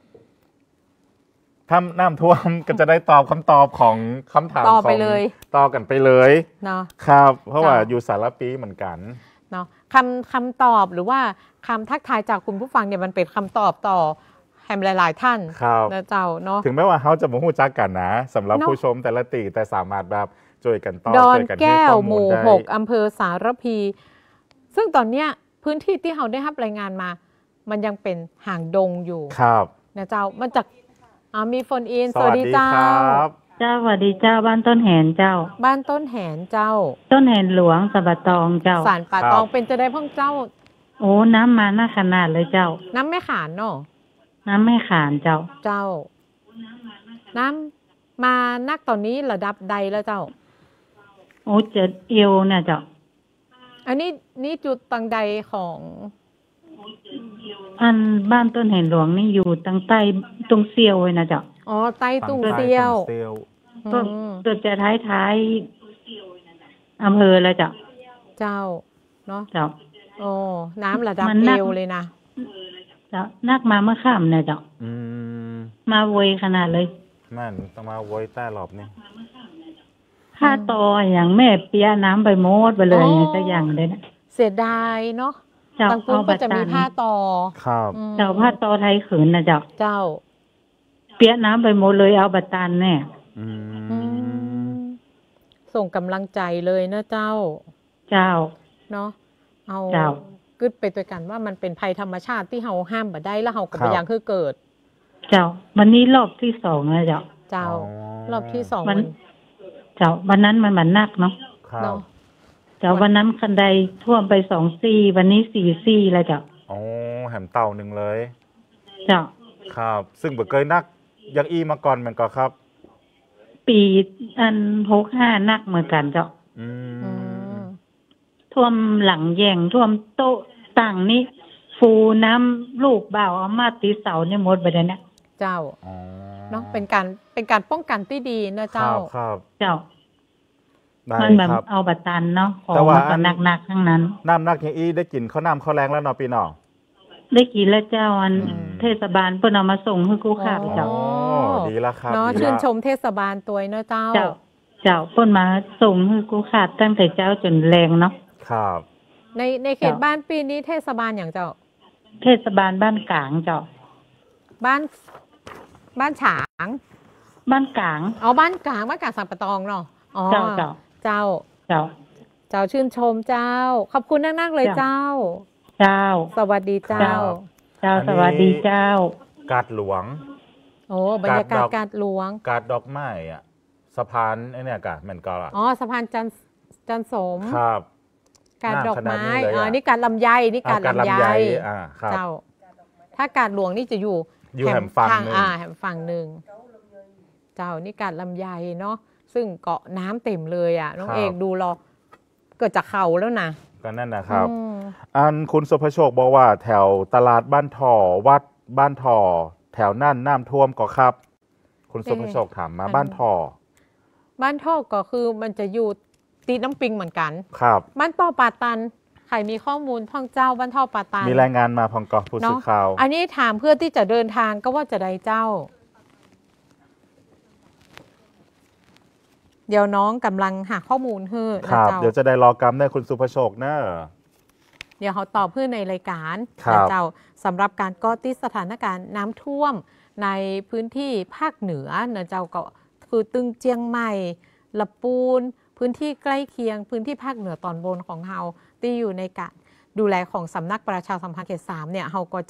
ถ้าน้ำท่วมก็จะได้ตอบคำตอบของคำถามต่อไปเลยต่อกันไปเลยเนาะครับเพราะว่าอยู่สารปีเหมือนกันเนาะคำคำตอบหรือว่าคำทักทายจากคุณผู้ฟังเนี่ยมันเป็นคำตอบต่อแฮมหลายๆท่านนะเจ้าเนาะถึงแม้ว่าเขาจะมาหูจักกันนะสำหรับผู้ชมแต่ละตีแต่สามารถแบบช่วยกันต่อดอนแก้วหมู่หกอำเภอสารพีซึ่งตอนเนี้ยพื้นที่ที่เราได้รับรายงานมามันยังเป็นห่างดงอยู่ครับนะเจ้ามันจากมีโฟนอินสวัสดีเจ้าเจ้าสวัสดีเจ้าบ้านต้นแหนเจ้าบ้านต้นแหนเจ้าต้นแหนหลวงสะบะตองเจ้าสารป่าตองเป็นจะได้พ่องเจ้าโอ้น้ำมาหน้าขนาดเลยเจ้าน้ำไม่ขานเนาะน้ำไม่ขานเจ้าเจ้าน้ำมานักตอนนี้ระดับใดแล้วเจ้าโอ้เจ็ดเอวเนี่ยเจ้าอันนี้นี่จุดตังใดของอันบ้านต้นแหนหลวงนี่อยู่ตั้งใต้ตรงเซียวเลยนะเจ้าอ๋อใต้ตรงเซียวตัวตัวจะท้ายท้ายอำเภอแล้วเจ้าเจ้าเนาะเจ้าโอ้น้ำระดับเอวเลยนะเจ้านักมาเมื่อค่ำเนี่ยเจ้ามาโวยขนาดเลยนั่นต้องมาโวยใต้หลบนี่ค่าต่ออย่างแม่เปียน้ำไปโมดไปเลยสักอย่างเลยนะเสียดายเนาะบางคนก็จะมีผ้าต่อครับเจ้าผ้าต่อไทยขืนนะเจ้าเจ้าเปียน้ำไปโมดเลยเอาบัตตันเนี่ยส่งกำลังใจเลยนะเจ้าเจ้าเนาะเอากึดไปตัวกันว่ามันเป็นภัยธรรมชาติที่เราห้ามบ่ได้แล้วเราก็พยายามคือเกิดเจ้าวันนี้รอบที่สองแล้วเจ้าเจ้ารอบที่สองวันเจ้าวันนั้นมันมันนักเนาะเจ้าวันนั้นคันใดท่วมไปสองซี่วันนี้สี่ซี่แล้วเจ้าอ๋อแหมเต่าหนึ่งเลยเจ้าครับซึ่งบ่เคยนักยังอีมาก่อนเหมือนกันครับปีอันหกห้านักเหมือนกันเจ้าท่วมหลังแยงท่วมโต๊ะต่างนี่ฟูน้ำลูกบ่าวเอามาตีเสาเนี่ยหมดไปเลยเนี่ยเจ้าเนาะเป็นการเป็นการป้องกันที่ดีนะเจ้าครับเจ้ามันแบบเอาบัตตันเนาะของมันหนักๆทั้งนั้นน้ำนักอย่างอีได้กินข้าวน้ำข้าวแรงแล้วเนาะปีเนาะได้กินแล้วเจ้าอันเทศบาลเพิ่นเอามาส่งให้กู้ค่าเจ้าดีแล้วครับเนาะชื่นชมเทศบาลตัวเนาะเจ้าเจ้าเจ้าเพิ่นมาส่งให้กู้ค่าตั้งแต่เจ้าจนแรงเนาะครับในในเขตบ้านปีนี้เทศบาลอย่างเจ้าเทศบาลบ้านกลางเจ้าบ้านบ้านฉางบ้านกลางอ๋อบ้านกลางบ้านกลางสังปะตองเนาะอ๋อเจ้าเจ้าเจ้าเจ้าเจ้าชื่นชมเจ้าขอบคุณนักๆเลยเจ้าเจ้าสวัสดีเจ้าเจ้าสวัสดีเจ้ากาดหลวงโอ้บรรยากาศกาดหลวงกาดดอกไม้อะสะพานไอ้เนี่ยกาดมันก็ละอ๋อสะพานจันจันสมครับกาดดอกไม้อ๋อนี่กาดลำไยนี่กาดลำไยเจ้าถ้ากาดหลวงนี่จะอยู่อยู่แหมฝั่งนึงอ่าแหมฝั่งหนึ่งเจ้านี่กาดลำไยเนาะซึ่งเกาะน้ำเต็มเลยอ่ะน้องเอกดูรอเกิดจากเขาแล้วนะก็นั่นนะครับอันคุณสุภโชคบอกว่าแถวตลาดบ้านถ่อวัดบ้านถ่อแถวนั่นน้ำท่วมก็ครับคุณสุภโชคถามมาบ้านถ่อบ้านถ่อก็คือมันจะอยู่ตีน้ำปิงเหมือนกันครับบ้านต่อปาตันใครมีข้อมูลท่องเจ้าบ้านท่อปาตันมีรายงานมาพองกอผู้สื่อข่าวอันนี้ถามเพื่อที่จะเดินทางก็ว่าจะได้เจ้าเดี๋ยวน้องกำลังหาข้อมูลเฮ้อครับเดี๋ยวจะได้รอกรรมได้คุณสุภโชคเนอะเดี๋ยวเขาตอบเพื่อในรายการเจ้าสำหรับการก่อติดสถานการณ์น้ำท่วมในพื้นที่ภาคเหนือเนอะเจ้าก็คือตึงเจียงใหม่ละปูนพื้นที่ใกล้เคียงพื้นที่ภาคเหนือตอนบนของเราที่อยู่ในการดูแลของสำนักประชาสัมพันธ์เขตสามเนี่ยเราก็จะ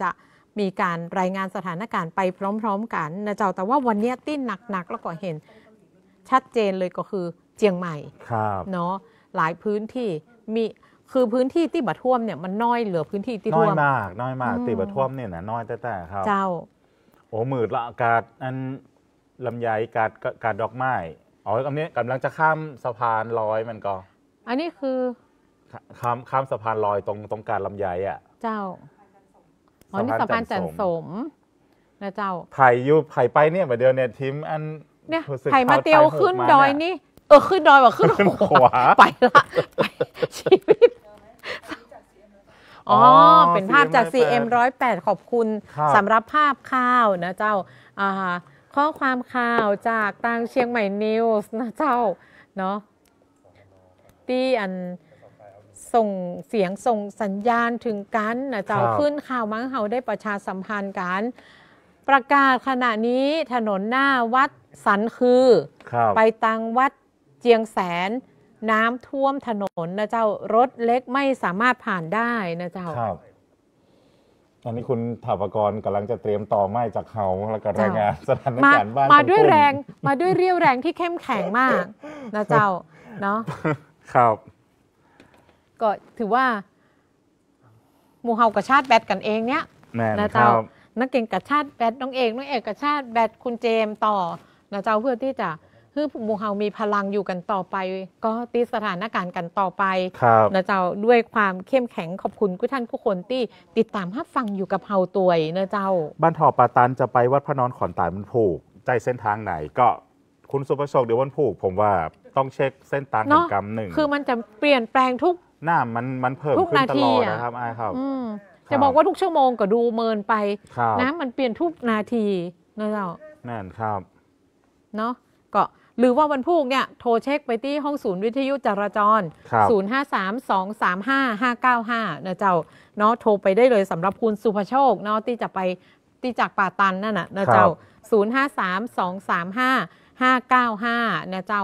มีการรายงานสถานการณ์ไปพร้อมๆกันนะเจ้าแต่ว่าวันนี้ที่หนักๆแล้วก็เห็นชัดเจนเลยก็คือเจียงใหม่เนาะหลายพื้นที่มีคือพื้นที่ที่บัดท่วมเนี่ยมันน้อยเหลือพื้นที่ที่ท่วมน้อยมากน้อยมากที่บัดท่วมเนี่ยนะน้อยแต่แต่ครับเจ้าโอ้มืดละอากาศอันลำไยกาดกาดดอกไม้อ๋ออันนี้กำลังจะข้ามสะพานลอยมันก็อันนี้คือข้ามข้ามสะพานลอยตรงตรงกาดลำไยอ่ะเจ้าอ๋อนี่สะพานจันสมนะเจ้าไผ่ยูไผ่ไปเนี่ยแบบเดียวเนี่ยทีมอันเนี่ยไผ่มาเตียวขึ้นดอยนี่เออขึ้นดอยว่าขึ้นขวาไปละชีวิตอ๋อเป็นภาพจาก ซี เอ็ม หนึ่งศูนย์แปด ขอบคุณสำหรับภาพข่าวนะเจ้าอ่าข้อความข่าวจากทางเชียงใหม่นิวส์นะเจ้าเนาะที่อันส่งเสียงส่งสัญญาณถึงกันนะเจ้าขึ้นข่าวมั้งเฮาได้ประชาสัมพันธ์กันประกาศขณะนี้ถนนหน้าวัดสันคือไปตังวัดเจียงแสนน้ำท่วมถนนนะเจ้ารถเล็กไม่สามารถผ่านได้นะเจ้าครับอันนี้คุณถาปกรกำลังจะเตรียมต่อไม้จากเขาแล้วก็รายงานสถานการณ์บ้านมาด้วยแรงมาด้วยเรี่ยวแรงที่เข้มแข็งมากนะเจ้าเนาะครับก็ถือว่าหมู่เฮากระชาติแบตกันเองเนี้ยนะเจ้านักเก่งกระชาติแบตน้องเอกน้องเอกกระชาติแบตคุณเจมต่อนะเจ้าเพื่อที่จะคือหมู่เฮามีพลังอยู่กันต่อไปก็ตีสถานการณ์กันต่อไปนะเจ้าด้วยความเข้มแข็งขอบคุณทุกท่านทุกคนที่ติดตามรับฟังอยู่กับเฮาตัวนะเจ้าบ้านถอปาตันจะไปวัดพระนอนขอนตายมันผูกใจเส้นทางไหนก็คุณสุภโชคเดี๋ยววันผูกผมว่าต้องเช็คเส้นทางแห่งกรรมหนึ่งคือมันจะเปลี่ยนแปลงทุกหน้ามันมันเพิ่มขึ้นตลอดนะครับไอ้ครับจะบอกว่าทุกชั่วโมงก็ดูเมินไปน้ำมันเปลี่ยนทุกนาทีนะเจ้านั่นครับเนาะก็หรือว่าวันพุธเนี่ยโทรเช็คไปที่ห้องศูนย์วิทยุจราจรศูนย์ ห้า สาม สอง สาม ห้า ห้า เก้า ห้านะเจ้าเนาะโทรไปได้เลยสำหรับคุณสุภโชคเนาะที่จะไปที่จากป่าตันนั่นน่ะนะเจ้าศูนย์ ห้า สาม สอง สาม ห้า ห้า เก้า ห้านะเจ้า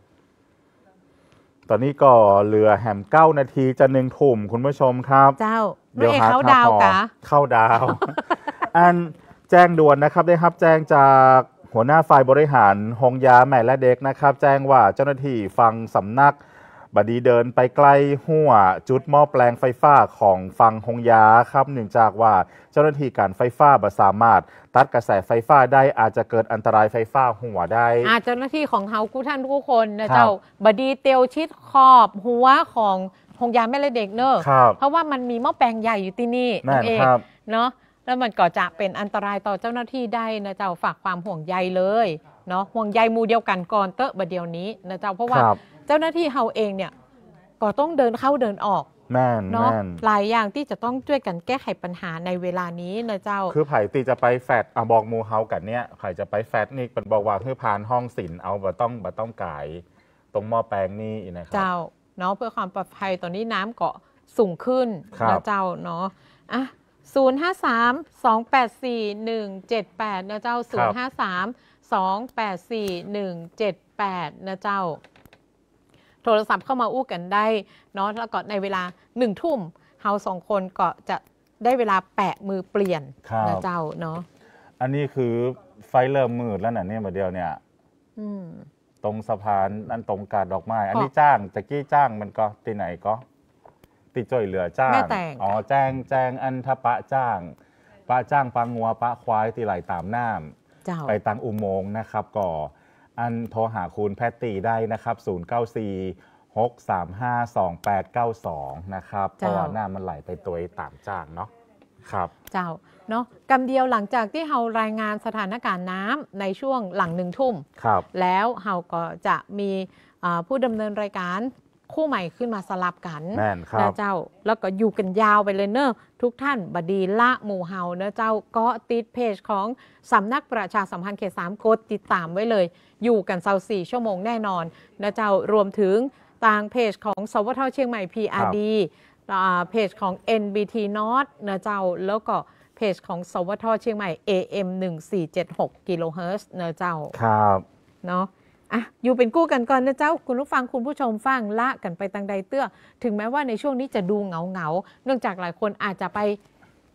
ตอนนี้ก็เหลือแหมเก้านาทีจะหนึ่งทุ่มคุณผู้ชมครับเจ้าเดี๋ยวเข้าดาวกะเข้าดาวอันแจ้งด่วนนะครับได้รับแจ้งจากหัวหน้าฝ่ายบริหารหงยาแม่และเด็กนะครับแจ้งว่าเจ้าหน้าที่ฟังสำนักบดีเดินไปใกล้หัวจุดหม้อแปลงไฟฟ้าของฟังหงยาครับเนื่องจากว่าเจ้าหน้าที่การไฟฟ้าบ่สามารถตัดกระแสไฟฟ้าได้อาจจะเกิดอันตรายไฟฟ้าหัวได้อาเจ้าหน้าที่ของเฮาทุกท่านทุกคนนะเจ้าบดีเตียวชิดขอบหัวของหงยาแม่และเด็กเนอะเพราะว่ามันมีหม้อแปลงใหญ่อยู่ที่นี่นั่นเองเนาะแล้วมันก็จะเป็นอันตรายต่อเจ้าหน้าที่ได้นะเจ้าฝากความห่วงใยเลยเนาะห่วงใยมูเดียวกันก่อนเตอะบะเดียวนี้นะเจ้าเพราะว่าเจ้าหน้าที่เฮาเองเนี่ยก็ต้องเดินเข้าเดินออกเนาะหลายอย่างที่จะต้องช่วยกันแก้ไขปัญหาในเวลานี้นะเจ้าคือไผ่ตีจะไปแฟดอ่ะบอกมูเฮากันเนี่ยไผ่จะไปแฟดนี่เป็นบอกว่าคือผ่านห้องศิลป์เอาบ่ต้องบ่ต้องกายตรงหม้อแปลงนี่นะครับเจ้าเนาะเพื่อความปลอดภัยตอนนี้น้ำเกาะสูงขึ้นนะเจ้าเนาะอ่ะศูนย์ ห้า สาม สอง แปด สี่ หนึ่ง เจ็ด แปดนะเจ้าศูนย์ ห้า สาม สอง แปด สี่ หนึ่ง เจ็ด แปดนะเจ้าโทรศัพท์เข้ามาอู้กันได้เนาะแล้วก็ในเวลาหนึ่งทุ่มเฮาสองคนก็จะได้เวลาแปะมือเปลี่ยนนะเจ้าเนาะอันนี้คือไฟเริ่มมืดแล้วนะเนี่ยเดียวเนี่ยตรงสะพานอันตรงกาดดอกไม้อันนี้จ้างตะกี้จ้างมันก็ที่ไหนก็ติดจ่อยเหลือจ้างอ๋อแจ้งแจ้งอันทปะจ้างปะจ้างปะงัวปะควายตีไหลตามน้ำไปตังอุโมงค์นะครับก่ออันโทรหาคุณแพตตี้ได้นะครับศูนย์ เก้า สี่ หก สาม ห้า สอง แปด เก้า สองนะครับเพราะว่าน้ำมันไหลไปตัวตามจ้างเนาะครับเจ้าเนาะกำเดียวหลังจากที่เฮารายงานสถานการณ์น้ำในช่วงหลังหนึ่งทุ่มแล้วเฮาก็จะมีผู้ดำเนินรายการคู่ใหม่ขึ้นมาสลับกันนะเจ้าแล้วก็อยู่กันยาวไปเลยเนอะทุกท่านบดีละหมู่เฮานะเจ้าก็ติดเพจของสำนักประชาสัมพันธ์เขตสามกดติดตามไว้เลยอยู่กันเซาสี่ชั่วโมงแน่นอนนะเจ้ารวมถึงทางเพจของสวทเชียงใหม่ พี อาร์ ดี เพจของ เอ็น บี ที North นะเจ้าแล้วก็เพจของสวทเชียงใหม่ เอ เอ็ม หนึ่ง สี่ เจ็ด หก กิโลเฮิรตซ์นะเจ้าครับเนาะอ่ะอยู่เป็นกู้กันก่อนนะเจ้าคุณผู้ฟังคุณผู้ชมฟังละกันไปตังใดเตื้อถึงแม้ว่าในช่วงนี้จะดูเหงาเหงาเนื่องจากหลายคนอาจจะไป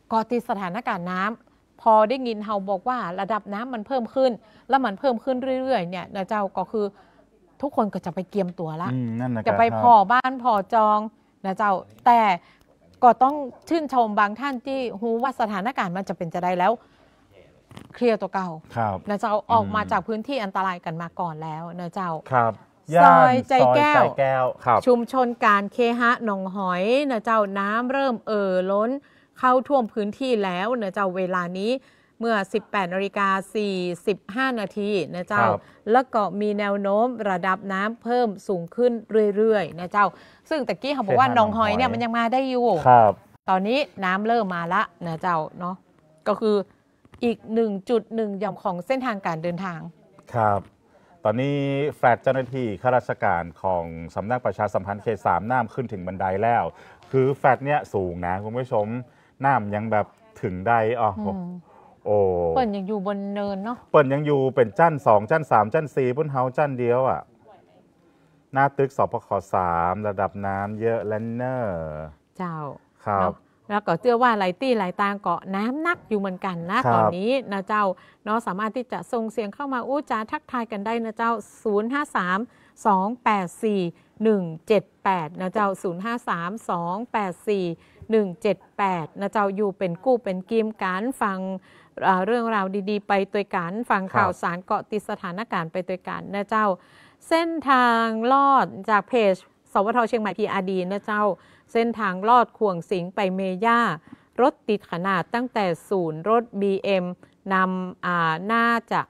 เกาะติดสถานการณ์น้ำพอได้ยินเฮาบอกว่าระดับน้ำมันเพิ่มขึ้นแล้วมันเพิ่มขึ้นเรื่อยๆเนี่ยนะเจ้าก็คือทุกคนก็จะไปเกียมตัวละจะไปพอบ้านพอจองนะเจ้าแต่ก็ต้องชื่นชมบางท่านที่รู้ว่าสถานการณ์มันจะเป็นจะได้แล้วเคลียร์ตัวเก่านะเจ้าออกมาจากพื้นที่อันตรายกันมาก่อนแล้วนะเจ้าครับซอยใจแก้วครับชุมชนการเคหะหนองหอยนะเจ้าน้ำเริ่มเอ่อล้นเข้าท่วมพื้นที่แล้วนะเจ้าเวลานี้เมื่อ สิบแปดนาฬิกาสี่สิบห้า นาทีนะเจ้าแล้วก็มีแนวโน้มระดับน้ำเพิ่มสูงขึ้นเรื่อยๆนะเจ้าซึ่งตะกี้เขาบอกว่าหนองหอยเนี่ยมันยังมาได้อยู่ตอนนี้น้ำเริ่มมาละนะเจ้าเนาะก็คืออีก หนึ่งจุดหนึ่ง ย่อมของเส้นทางการเดินทางครับตอนนี้แฟลตเจ้าหน้าที่ข้าราชการของสำนักประชาสัมพันธ์เขตสามน้ำขึ้นถึงบันไดแล้วคือแฟลตเนี้ยสูงนะคุณผู้ชมน้ำยังแบบถึงได้อ๋อโอ้เปิ่นยังอยู่บนเนินเนาะเปิ่นยังอยู่เป็นจั้นสองจั้นสามจั้นสี่บนเฮาจั้นเดียวอ่ะหน้าตึกสปขสามระดับน้ำเยอะแล้วเนอเจ้าครับแล้วก็เชื่อว่าไหลตี้ไหลตางเกาะน้ำนักอยู่เหมือนกันนะตอนนี้นะเจ้าเนาะสามารถที่จะส่งเสียงเข้ามาอู้จาทักทายกันได้นะเจ้าศูนย์ ห้า สาม สอง แปด สี่ หนึ่ง เจ็ด แปดนะเจ้าศูนย์ ห้า สาม สอง แปด สี่ หนึ่ง เจ็ด แปดนะเจ้าอยู่เป็นกู้เป็นกิมการฟังเรื่องราวดีๆไปตัวกันฟังข่าวสารเกาะติดสถานการณ์ไปตัวกันนะเจ้าเส้นทางลอดจากเพจสวทเชียงใหม่ พี อาร์ ดี นะเจ้าเส้นทางลอดขวงสิงไปเมย่ารถติดขนาดตั้งแต่ศูนย์รถ บี เอ็ม นำอ่าน่าจะ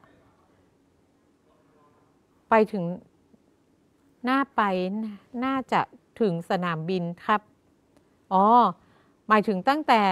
ไปถึงหน้าไปน่าจะถึงสนามบินครับอ๋อหมายถึงตั้งแต่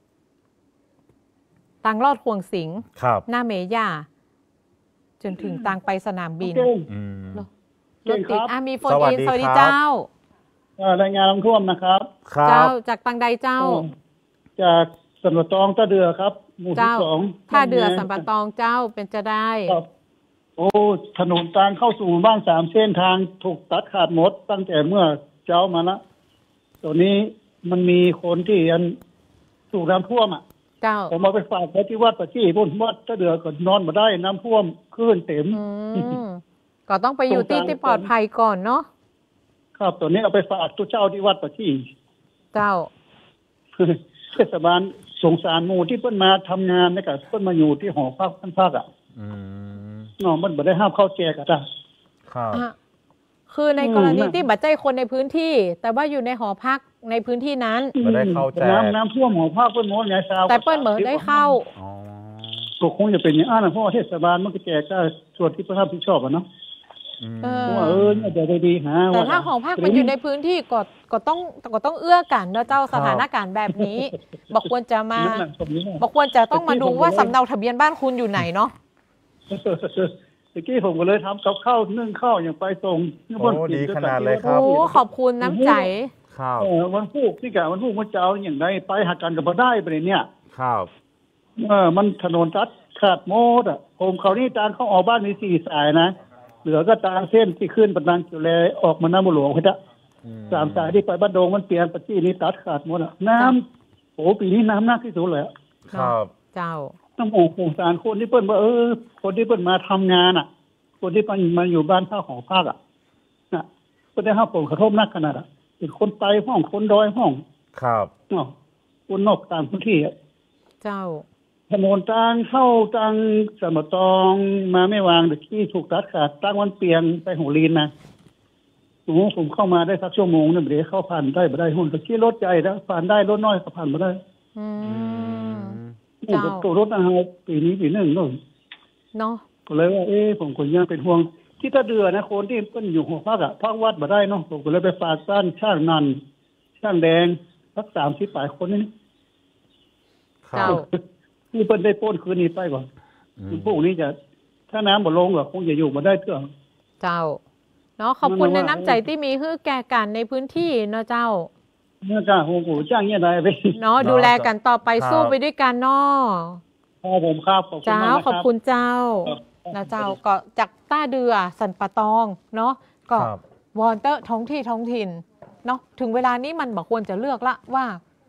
ทางลอดขวงสิงหน้าเมย่าจนถึงทางไปสนามบินรถติดอ่ะมีโฟนอินสวัสดีเจ้ารายงานน้ำท่วมนะครับเจ้าจากตังใดเจ้าจากสันปะตองท่าเดือครับหมู่ที่สองท่าเดือสันปะตองเจ้าเป็นจะได้โอ้ถนนทางเข้าสู่บ้านสามเส้นทางถูกตัดขาดหมดตั้งแต่เมื่อเช้ามาละตัวนี้มันมีคนที่อันถูกน้ำท่วมอ่ะเจ้าผมมาไปฝากไว้ที่วัดปะที่บนวัดท่าเดือก็นอนมาได้น้ำท่วมคลื่นเต็มก็ต้องไปอยู่ที่ที่ปลอดภัยก่อนเนาะครับตัวนี้เอาไปฝากตัวเจ้าที่วัดปะที่เจ้าเทศบาลสงสารหมู่ที่เพิ่นมาทำงานในกับเพิ่นมาอยู่ที่หอพักท่านพักอ่ะเนาะมันบ่ได้ห้ามเข้าแจกอ่ะจ้ะครับคือในกรณีที่บัดใจคนในพื้นที่แต่ว่าอยู่ในหอพักในพื้นที่นั้นบ่ได้เข้าแจกน้ำน้ำท่วมหอพักเพิ่นหมดไงชาวแต่เปิ้นบ่ได้เข้าอ๋อก็คงจะเป็นอย่างนั้นนะเพราะเทศบาลมันก็แจกก็ส่วนที่เพิ่นรับผิดชอบอ่ะเนาะเออเออเนี่ยจะได้ดีหาแต่ถ้าของภาคมันอยู่ในพื้นที่ก็ก็ต้องก็ต้องเอื้อกันนะเจ้าสถานการณ์แบบนี้บอกควรจะมาบอกควรจะต้องมาดูว่าสำเนาทะเบียนบ้านคุณอยู่ไหนเนาะตะกี้ผมก็เลยทำกับข้าวนึ่งข้าวอย่างไปส่งโอ้ดีขนาดเลยครับโอ้ขอบคุณน้ำใจข้าววันพูกที่กะวันพูกวันเจ้าอย่างไรไปหากันกับมาได้ไปเนี่ยข้าวเออมันถนนตัดขาดโมดอ่ะผมเขานี่จานเขาออกบ้านมีสี่สายนะเหลือก็ตางเส้นที่ขึ้นบันดังจุเลออกมาน้ำบุหลวงเขาจะสามสายที่ไปบ้านโดงมันเปลี่ยนปะจี้นี้ตัดขาดหมดอ่ะน้ำโอ้ปีนี้น้ำหนักที่สุดเลยครับเจ้าต้องโอ้โหสารคนที่เปิ้ลว่าเออคนที่เปิ้ลมาทำงานอ่ะคนที่มันมาอยู่บ้านข้าวของภาคอ่ะนะก็ได้ห้าผลกระทบนักขนาดอ่ะเป็นคนไตห้องคนดอยห้องครับอ๋อคนนอกต่างพื้นที่อ่ะเจ้าถนนทางเข้าทางสมตองมาไม่วางเด็กที่ถูกตัดขาดตั้งวันเปลี่ยนไปหัวลีนนะโอ้ผมเข้ามาได้สักชั่วโมงเนี่ยเดี๋ยวเข้าผ่านได้ไม่ได้หุ่นตะกี้รถใหญ่แล้วผ่านได้รถน้อยก็ผ่านมาได้อืมเจ้าตัวรถนะฮะปีนี้ปีหนึ่งเนาะเนาะก็เลยว่าเอ๊ะผมคนยังเป็นห่วงที่ตะเดือนะคนที่เป็นอยู่หัวภาคอะภาควัดมาได้เนาะผมก็เลยไปฝากบ้านช่างนันช่างแดงสักสามสิบปลายคนนี่เจ้าที่เพิ่นได้ป้นคืนนี้ไปก่อนพวกนี้จะถ้าน้ำบ่ลงก็คงจะอยู่มาได้เพื่อเจ้าเนาะขอบคุณในน้ำใจที่มีคือแก่กันในพื้นที่เนาะเจ้าเนาะจ้าโอ้โหจ้างเนี่ยได้ไปเนาะดูแลกันต่อไปสู้ไปด้วยกันเนาะขอบผมครับขอบคุณเจ้าขอบคุณเจ้านะเจ้าก็จากต้าเดือสันปะตองเนาะก็วอนเตอร์ท้องที่ท้องถิ่นเนาะถึงเวลานี้มันบอกควรจะเลือกละว่า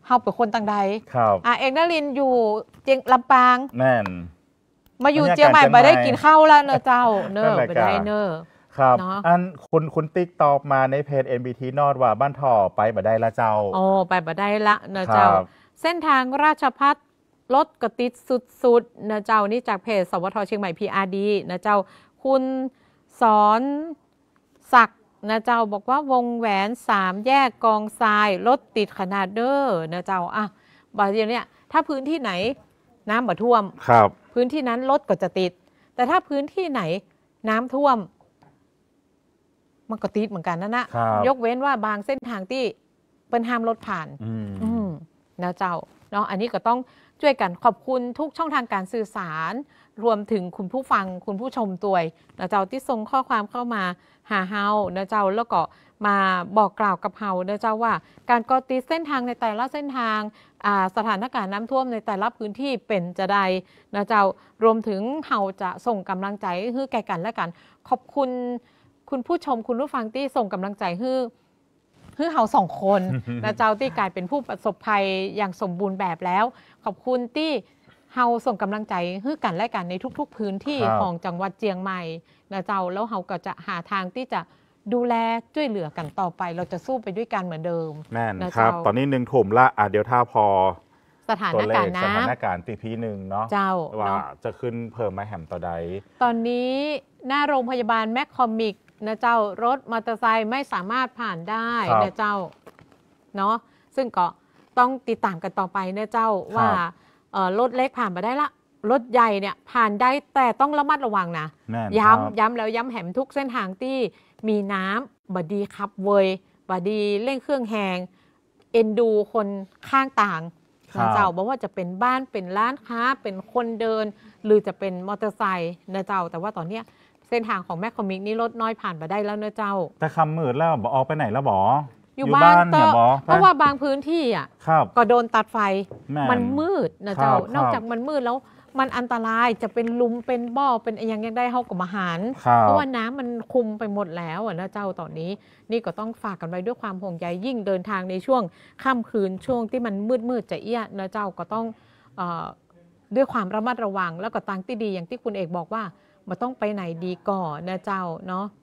เฮาเป็นคนต่างใดครับอ่ะเอกนรินทร์อยู่เจียงลำปางแน่นมาอยู่เจียงใหม่มาได้กินข้าวแล้วเนอะเจ้าเนอะไปได้เนอะครับเนาะอันคุณคุณติ๊กตอบมาในเพจ เอ็น บี ที นอดว่าบ้านถ่อไปบ่ได้ละเจ้าโอ้ไปบ่ได้ละเนอะเจ้าครับเส้นทางราชพัฒน์รถกระติดสุดๆเนอะเจ้านี่จากเพจสวทเชียงใหม่ พี อาร์ ดี เนอะเจ้าคุณสอนศักดิ์นะเจ้าบอกว่าวงแหวนสามแยกกองทรายรถติดขนาดเด้อนะเจ้าอ่ะบางทีเนี่ยถ้าพื้นที่ไหนน้ำบ่ท่วมครับพื้นที่นั้นรถก็จะติด แต่ถ้าพื้นที่ไหนน้ำท่วมมันก็ติดเหมือนกันนั่นนะครับ ยกเว้นว่าบางเส้นทางที่เป็นห้ามรถผ่านอืมอืมนะเจ้าเนาะอันนี้ก็ต้องช่วยกันขอบคุณทุกช่องทางการสื่อสาร รวมถึงคุณผู้ฟังคุณผู้ชมตัวยนะเจ้าที่ส่งข้อความเข้ามาหาเฮานะเจ้าแล้วก็มาบอกกล่าวกับเฮานะเจ้าว่าการเกาะติดเส้นทางในแต่ละเส้นทางอ่าสถานการณ์น้ำท่วมในแต่ละพื้นที่เป็นจะใดนะเจ้ารวมถึงเฮาจะส่งกำลังใจให้แก่กันและกันขอบคุณคุณผู้ชมคุณผู้ฟังที่ส่งกำลังใจให้คือเฮาสองคนนะเจ้าที่กลายเป็นผู้ประสบภัยอย่างสมบูรณ์แบบแล้วขอบคุณที่เฮาส่งกำลังใจให้กันและกันในทุกๆพื้นที่ของจังหวัดเจียงใหม่นะเจ้าแล้วเฮาก็จะหาทางที่จะดูแลช่วยเหลือกันต่อไปเราจะสู้ไปด้วยกันเหมือนเดิมแม่นนะครับตอนนี้หนึ่งถุ่มละอ่ะเดี๋ยวถ้าพอสถานการณ์สถานน้ำการณ์ตีพีหนึ่งเนาะเจ้าว่าเนาะจะขึ้นเพิ่มไหมแหมต่อใดตอนนี้หน้าโรงพยาบาลแมคคอมิกนะเจ้ารถมอเตอร์ไซค์ไม่สามารถผ่านได้ครับนะเจ้าเนาะซึ่งก็ต้องติดตามกันต่อไปนะเจ้าว่าเอ่อรถเล็กผ่านมาได้ละรถใหญ่เนี่ยผ่านได้แต่ต้องระมัดระวังนะแม่นย้ครับำย้ำแล้วย้ำแหมทุกเส้นทางที่มีน้ำบดีขับเวยบดีเร่งเครื่องแหงเอ็นดูคนข้างต่างครันะบเจ้าบอกว่าจะเป็นบ้านเป็นร้านค้าเป็นคนเดิน หรือจะเป็นมอเตอร์ไซค์นะเจ้าแต่ว่าตอนเนี้ยเส้นทางของแมคคอมิกนี่รถน้อยผ่านมาได้แล้วนะเจ้าแต่คำมืดแล้วบอออกไปไหนแล้วบออยู่บ้านเนี่ยบอเพราะว่าบางพื้นที่อ่ะครับก็โดนตัดไฟแม่นมันมืดนะเจ้าครับนอกจากมันมืดแล้วมันอันตรายจะเป็นหลุมเป็นบ่อเป็นอะไรอย่างยังได้เฮากับมาหารครับเพราะว่าน้ำมันคุมไปหมดแล้วอะนะเจ้าตอนนี้ นี่ก็ต้องฝากกันไว้ด้วยความห่วงใยยิ่งเดินทางในช่วงค่ำคืนช่วงที่มันมืดมืดๆจะเอี้ยนะเจ้าก็ต้องเอ่อด้วยความระมัดระวัง แล้วก็ตั้งที่ดีอย่างที่คุณเอกบอกว่ามันต้องไปไหนดีก่อนนะเจ้าเนาะ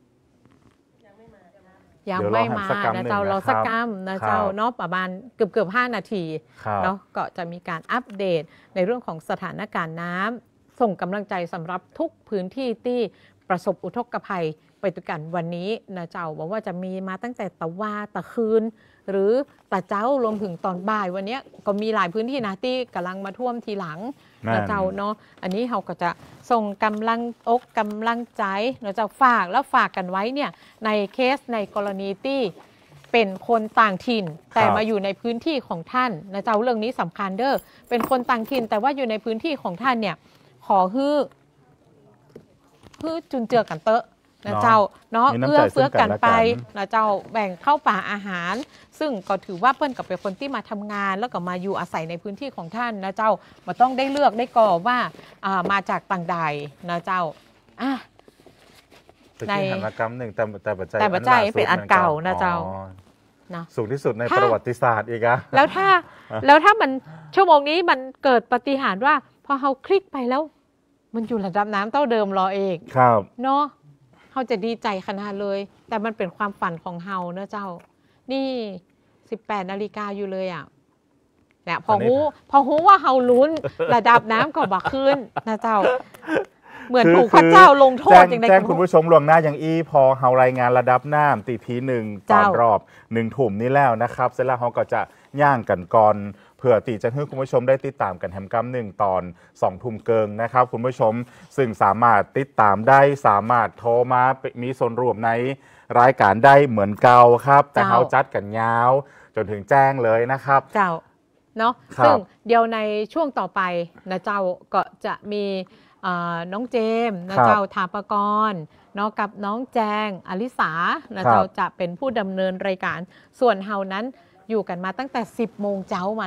ยังไม่มานะเจ้าเราสักกรรมนะเจ้าเนาะประมาณเกือบเกือบห้านาทีครับเนาะก็จะมีการอัปเดตในเรื่องของสถานการณ์น้ำส่งกำลังใจสำหรับทุกพื้นที่ที่ประสบอุทกภัยไปด้วยกันวันนี้นะเจ้าบอกว่าจะมีมาตั้งแต่ตะวาตะคืน หรือตะเจ้ารวมถึงตอนบ่ายวันนี้ก็มีหลายพื้นที่นะที่กำลังมาท่วมทีหลังแม่นนะเจ้าเนาะอันนี้เราก็จะส่งกำลังอกกำลังใจนะเจ้าฝากแล้วฝากกันไว้เนี่ยในเคสในกรณีที่เป็นคนต่างถิ่น แต่มาอยู่ในพื้นที่ของท่านนะเจ้าเรื่องนี้สำคัญเด้อเป็นคนต่างถิ่น แต่ว่าอยู่ในพื้นที่ของท่านเนี่ยขอฮื้อฮื้อจุนเจือกันเตอะนะเจ้าเนาะมีน้ำใจเอื้อเฟื้อกันไปซึ่งกันและกันนะเจ้าแบ่งเข้าป่าอาหาร ซึ่งก็ถือว่าเปิ้ลกับเป็นคนที่มาทำงาน แล้วก็มาอยู่อาศัยในพื้นที่ของท่านนะเจ้ามาต้องได้เลือกได้ก่อว่าอ่ามาจากต่างใดนะเจ้าอ่ะตะในกี้หันมากรรมหนึ่งแต่แต่ปัจจัยแต่ปัจจัยล่าสุดเป็นอันเก่านะเจ้าอ๋อนะสูงที่สุดในถ้าประวัติศาสตร์อีกอะแล้วถ้าแล้วถ้ามันชั่วโมงนี้มันเกิดปาฏิหาริย์ว่า พอเขาคลิกไปแล้ว มันอยู่ระดับน้ำเท่าเดิมรอเองครับเนาะเขาจะดีใจขนาดเลย แต่มันเป็นความฝันของเฮาเนอะเจ้า นี่สิบแปดนาฬิกาอยู่เลยอ่ะเนี่ยพอหูพอหูว่าเฮาลุ้น ระดับน้ำก็บักขึ้นนะเจ้า เหมือนคือถูกพระเจ้าลงโทษแจ้อย่างใดแจ้งก็คุณผู้ชมล่วงหน้าอย่างอีพอเฮารายงานระดับน้ำตีพีหนึ่งตเจ้าอนรอบหนึ่งถุ่มนี้แล้วนะครับ เสร็จแล้วเขาก็จะย่างกันก่อนเผื่อตีจะให้คุณผู้ชมได้ติดตามกันแฮมกัมหนึ่งตอนสองทุ่มเกิงนะครับ คุณผู้ชมซึ่งสามารถติดตามได้สามารถโทรมามีส่วนร่วมในรายการได้เหมือนเก่าครับ แต่เขาจัดกันยาว จนถึงแจ้งเลยนะครับเจ้าเนาะครับซึ่งเดี๋ยวในช่วงต่อไปนะเจ้าก็จะมีอ่าน้องเจมส์นะเจ้าถาปกรณ์เนาะกับน้องแจงอลิสานะเจ้าจะเป็นผู้ดำเนินรายการส่วนเฮานั้นอยู่กันมาตั้งแต่ สิบโมงเจ้ามาละ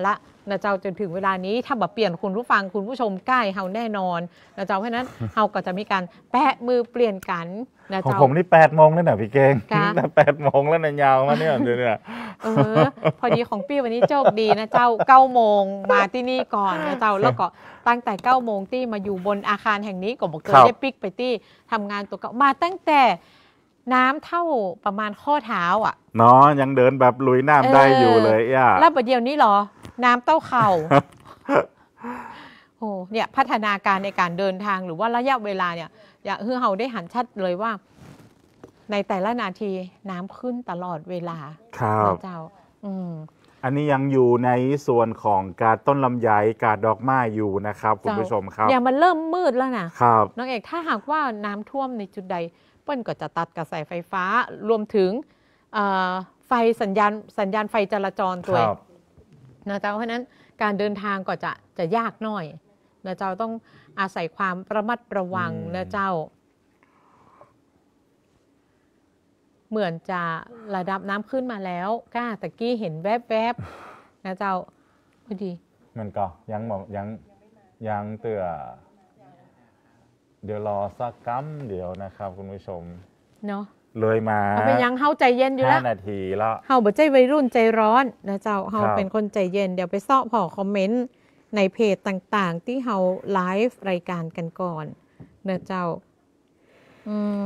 นะเจ้าจนถึงเวลานี้ถ้าแบบเปลี่ยนคุณผู้ฟังคุณผู้ชมใกล้เฮาแน่นอนนะเจ้าเพราะนั้นเฮาก็จะมีการแปะมือเปลี่ยนกันนะเจ้าของผมนี่แปดโมงแล้วนะพี่เก่งแต่แปดโมงแล้วนะยาวมาเนี่ยเดี๋ยวเนี่ยเออพอดีของพี่วันนี้โชคดีนะเจ้าเก้าโมงมาที่นี่ก่อนนะเจ้าแล้วก็ตั้งแต่เก้าโมงที่มาอยู่บนอาคารแห่งนี้ก็บอกเคยได้ปิกไปที่ทำงานตัวเก่ามาตั้งแต่น้ำเท่าประมาณข้อเท้าอ่ะเนาะยังเดินแบบลุยน้ำได้อยู่เลยอ่ะแล้วประเดี๋ยวนี้เหรอน้ำเต้าเข่าโอ้เนี่ยพัฒนาการในการเดินทางหรือว่าระยะเวลาเนี่ยอยากให้เราได้หันชัดเลยว่าในแต่ละนาทีน้ำขึ้นตลอดเวลาครับเจ้าอืมอันนี้ยังอยู่ในส่วนของการต้นลำไยการดอกไม้อยู่นะครับคุณผู้ชมครับเนี่ยมันเริ่มมืดแล้วนะครับน้องเอกถ้าหากว่าน้ำท่วมในจุดใดเปิ้ลก็จะตัดกระแสไฟฟ้ารวมถึงไฟสัญญาณสัญญาณไฟจราจรตัวนะเจ้าเพราะนั้นการเดินทางก็จะจะยากหน่อยนะเจ้าต้องอาศัยความระมัดระวังนะเจ้าเหมือนจะระดับน้ำขึ้นมาแล้วก้าตะกี้เห็นแวบๆนะเจ้าพอดีมันก็ยังบอกยังยังเตือเดี๋ยวรอสักกั๊มเดียวนะครับคุณผู้ชมเนาะเลยมาเอาไปยังเฮาใจเย็นอยู่แล้วห้านาทีแล้วเฮาบ่ใจวัยรุ่นใจร้อนนะเจ้าเฮาเป็นคนใจเย็นเดี๋ยวไปซ้อพอคอมเมนต์ในเพจต่างๆที่เฮาไลฟ์รายการกันก่อนนะเจ้าอืม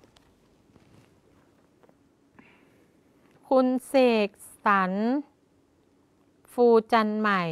คุณเสกสรรฟูจันใหม่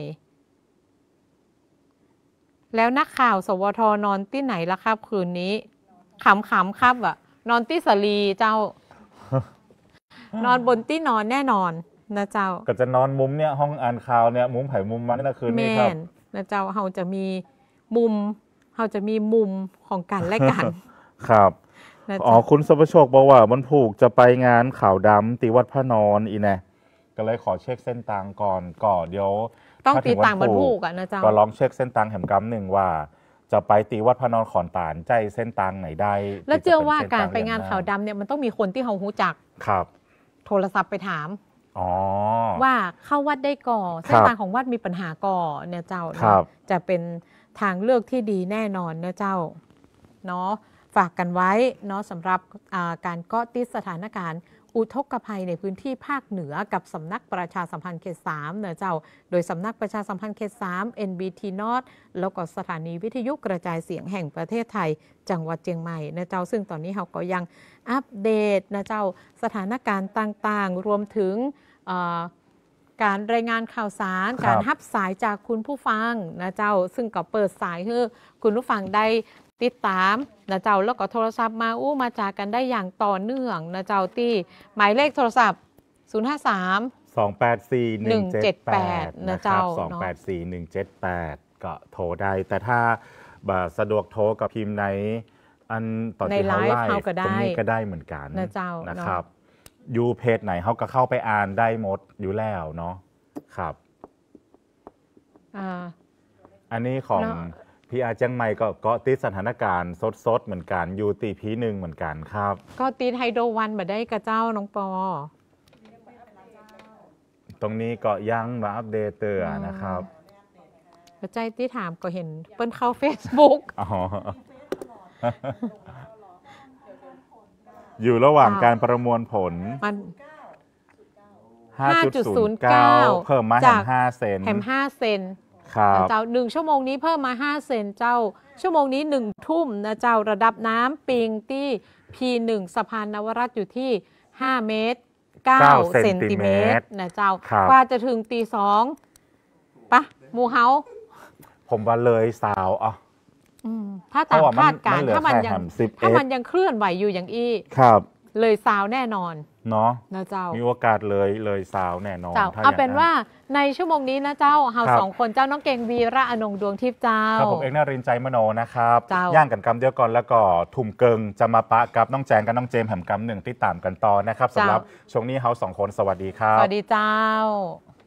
แล้วนักข่าวสวทนอนที่ไหนล่ะครับคืนนี้ขำๆครับอ่ะนอนที่สลีเจ้า นอนบนที่นอนแน่นอนนะเจ้าก็จะนอนมุมเนี่ยห้องอ่านข่าวเนี่ยมุมไผ่มุมมันนะคืนนี้ครับนะเจ้าเฮาจะมีมุมเฮาจะมีมุมของกันและกันครับอ๋อคุณสุภโชคบอกว่ามันผูกจะไปงานข่าวดำตีวัดพระนอนอีแน่ก็เลยขอเช็คเส้นทางก่อนก่อนเดี๋ยวต้องตีต่างบรรทุกอ่ะนะเจ้าก็ลองเช็คเส้นทางแหมกำหนึ่งว่าจะไปตีวัดพระนอนขอนตาลใจเส้นทางไหนได้แล้วเชื่อว่าการไปงานข่าวดำเนี่ยมันต้องมีคนที่เขารู้จักครับโทรศัพท์ไปถามอ๋อว่าเข้าวัดได้ก่อเส้นทางของวัดมีปัญหาก่อเนี่ยเจ้าจะเป็นทางเลือกที่ดีแน่นอนนะเจ้าเนาะฝากกันไว้เนาะสำหรับการเกาะติดสถานการณ์อุทกภัยในพื้นที่ภาคเหนือกับสำนักประชาสัมพันธ์เขตสามเนอะเจ้าโดยสำนักประชาสัมพันธ์เขตสาม เอ็น บี ที North แล้วก็สถานีวิทยุกระจายเสียงแห่งประเทศไทยจังหวัดเชียงใหม่นะเจ้าซึ่งตอนนี้เราก็ยังอัปเดตนะเจ้าสถานการณ์ต่างๆรวมถึงการรายงานข่าวสารการรับสายจากคุณผู้ฟังนะเจ้าซึ่งก็เปิดสายให้คุณผู้ฟังได้ติดตามนะเจ้าแล้วก็โทรศัพท์มาอู้มาจากกันได้อย่างต่อเนื่องนะเจ้าที่หมายเลขโทรศัพท์ศูนย์ ห้า สามสอง แปด สี่ หนึ่ง เจ็ด แปดนะเจ้าสอง แปด สี่ หนึ่ง เจ็ด แปดก็โทรได้แต่ถ้าบ่สะดวกโทรกับพิมพ์ในอันตอนที่เขาไลฟ์ตรงนี้ก็ได้เหมือนกันนะเจ้านะครับยูเพจไหนเขาก็เข้าไปอ่านได้หมดอยู่แล้วเนาะครับอันนี้ของพี่อาเจียงใหม่ก็เกาะติดสถานการณ์สดๆเหมือนกันยูตีพีหนึ่งเหมือนกันครับก็ติดไฮโดรวันมาได้กระเจ้าน้องปอตรงนี้ก็ยังมาอัปเดตเตือนะครับหัวใจที่ถามก็เห็นเปิ้ลเข้า Facebook อ๋ออยู่ระหว่างการประมวลผลมันห้าจุดศูนย์เก้า เพิ่มมาแหมห้าเซนแหมห้าเซนเจ้าหนึ่งชั่วโมงนี้เพิ่มมาห้าเซนเจ้าชั่วโมงนี้หนึ่งทุ่มนะเจ้าระดับน้ำปิงที่ พี หนึ่ง สะพานนวรัตน์อยู่ที่ห้าเมตรเก้าเซนติเมตรนะเจ้ากว่าจะถึงตีสองปะหมูเฮาผมว่าเลยสาวอ่ะถ้าตามคาดการณ์ถ้ามันยังถ้ามันยังเคลื่อนไหวอยู่อย่างอี้ครับเลยสาวแน่นอนเนาะนะเจ้ามีโอกาสเลยเลยสาวแน่นอนเอาเป็นว่าในชั่วโมงนี้นะเจ้าเฮาสองคนเจ้าน้องเก่งวีระอนงดวงทิพย์เจ้าครับผมเอกนรินทร์ใจมโนนะครับย่างกันกำเดียวก่อนแล้วก็ทุ่มเกิงจะมาปะกับน้องแจงกับน้องเจมแหมกำหนึ่งที่ตามกันต่อนะครับสำหรับช่วงนี้เฮาสองคนสวัสดีครับสวัสดีเจ้า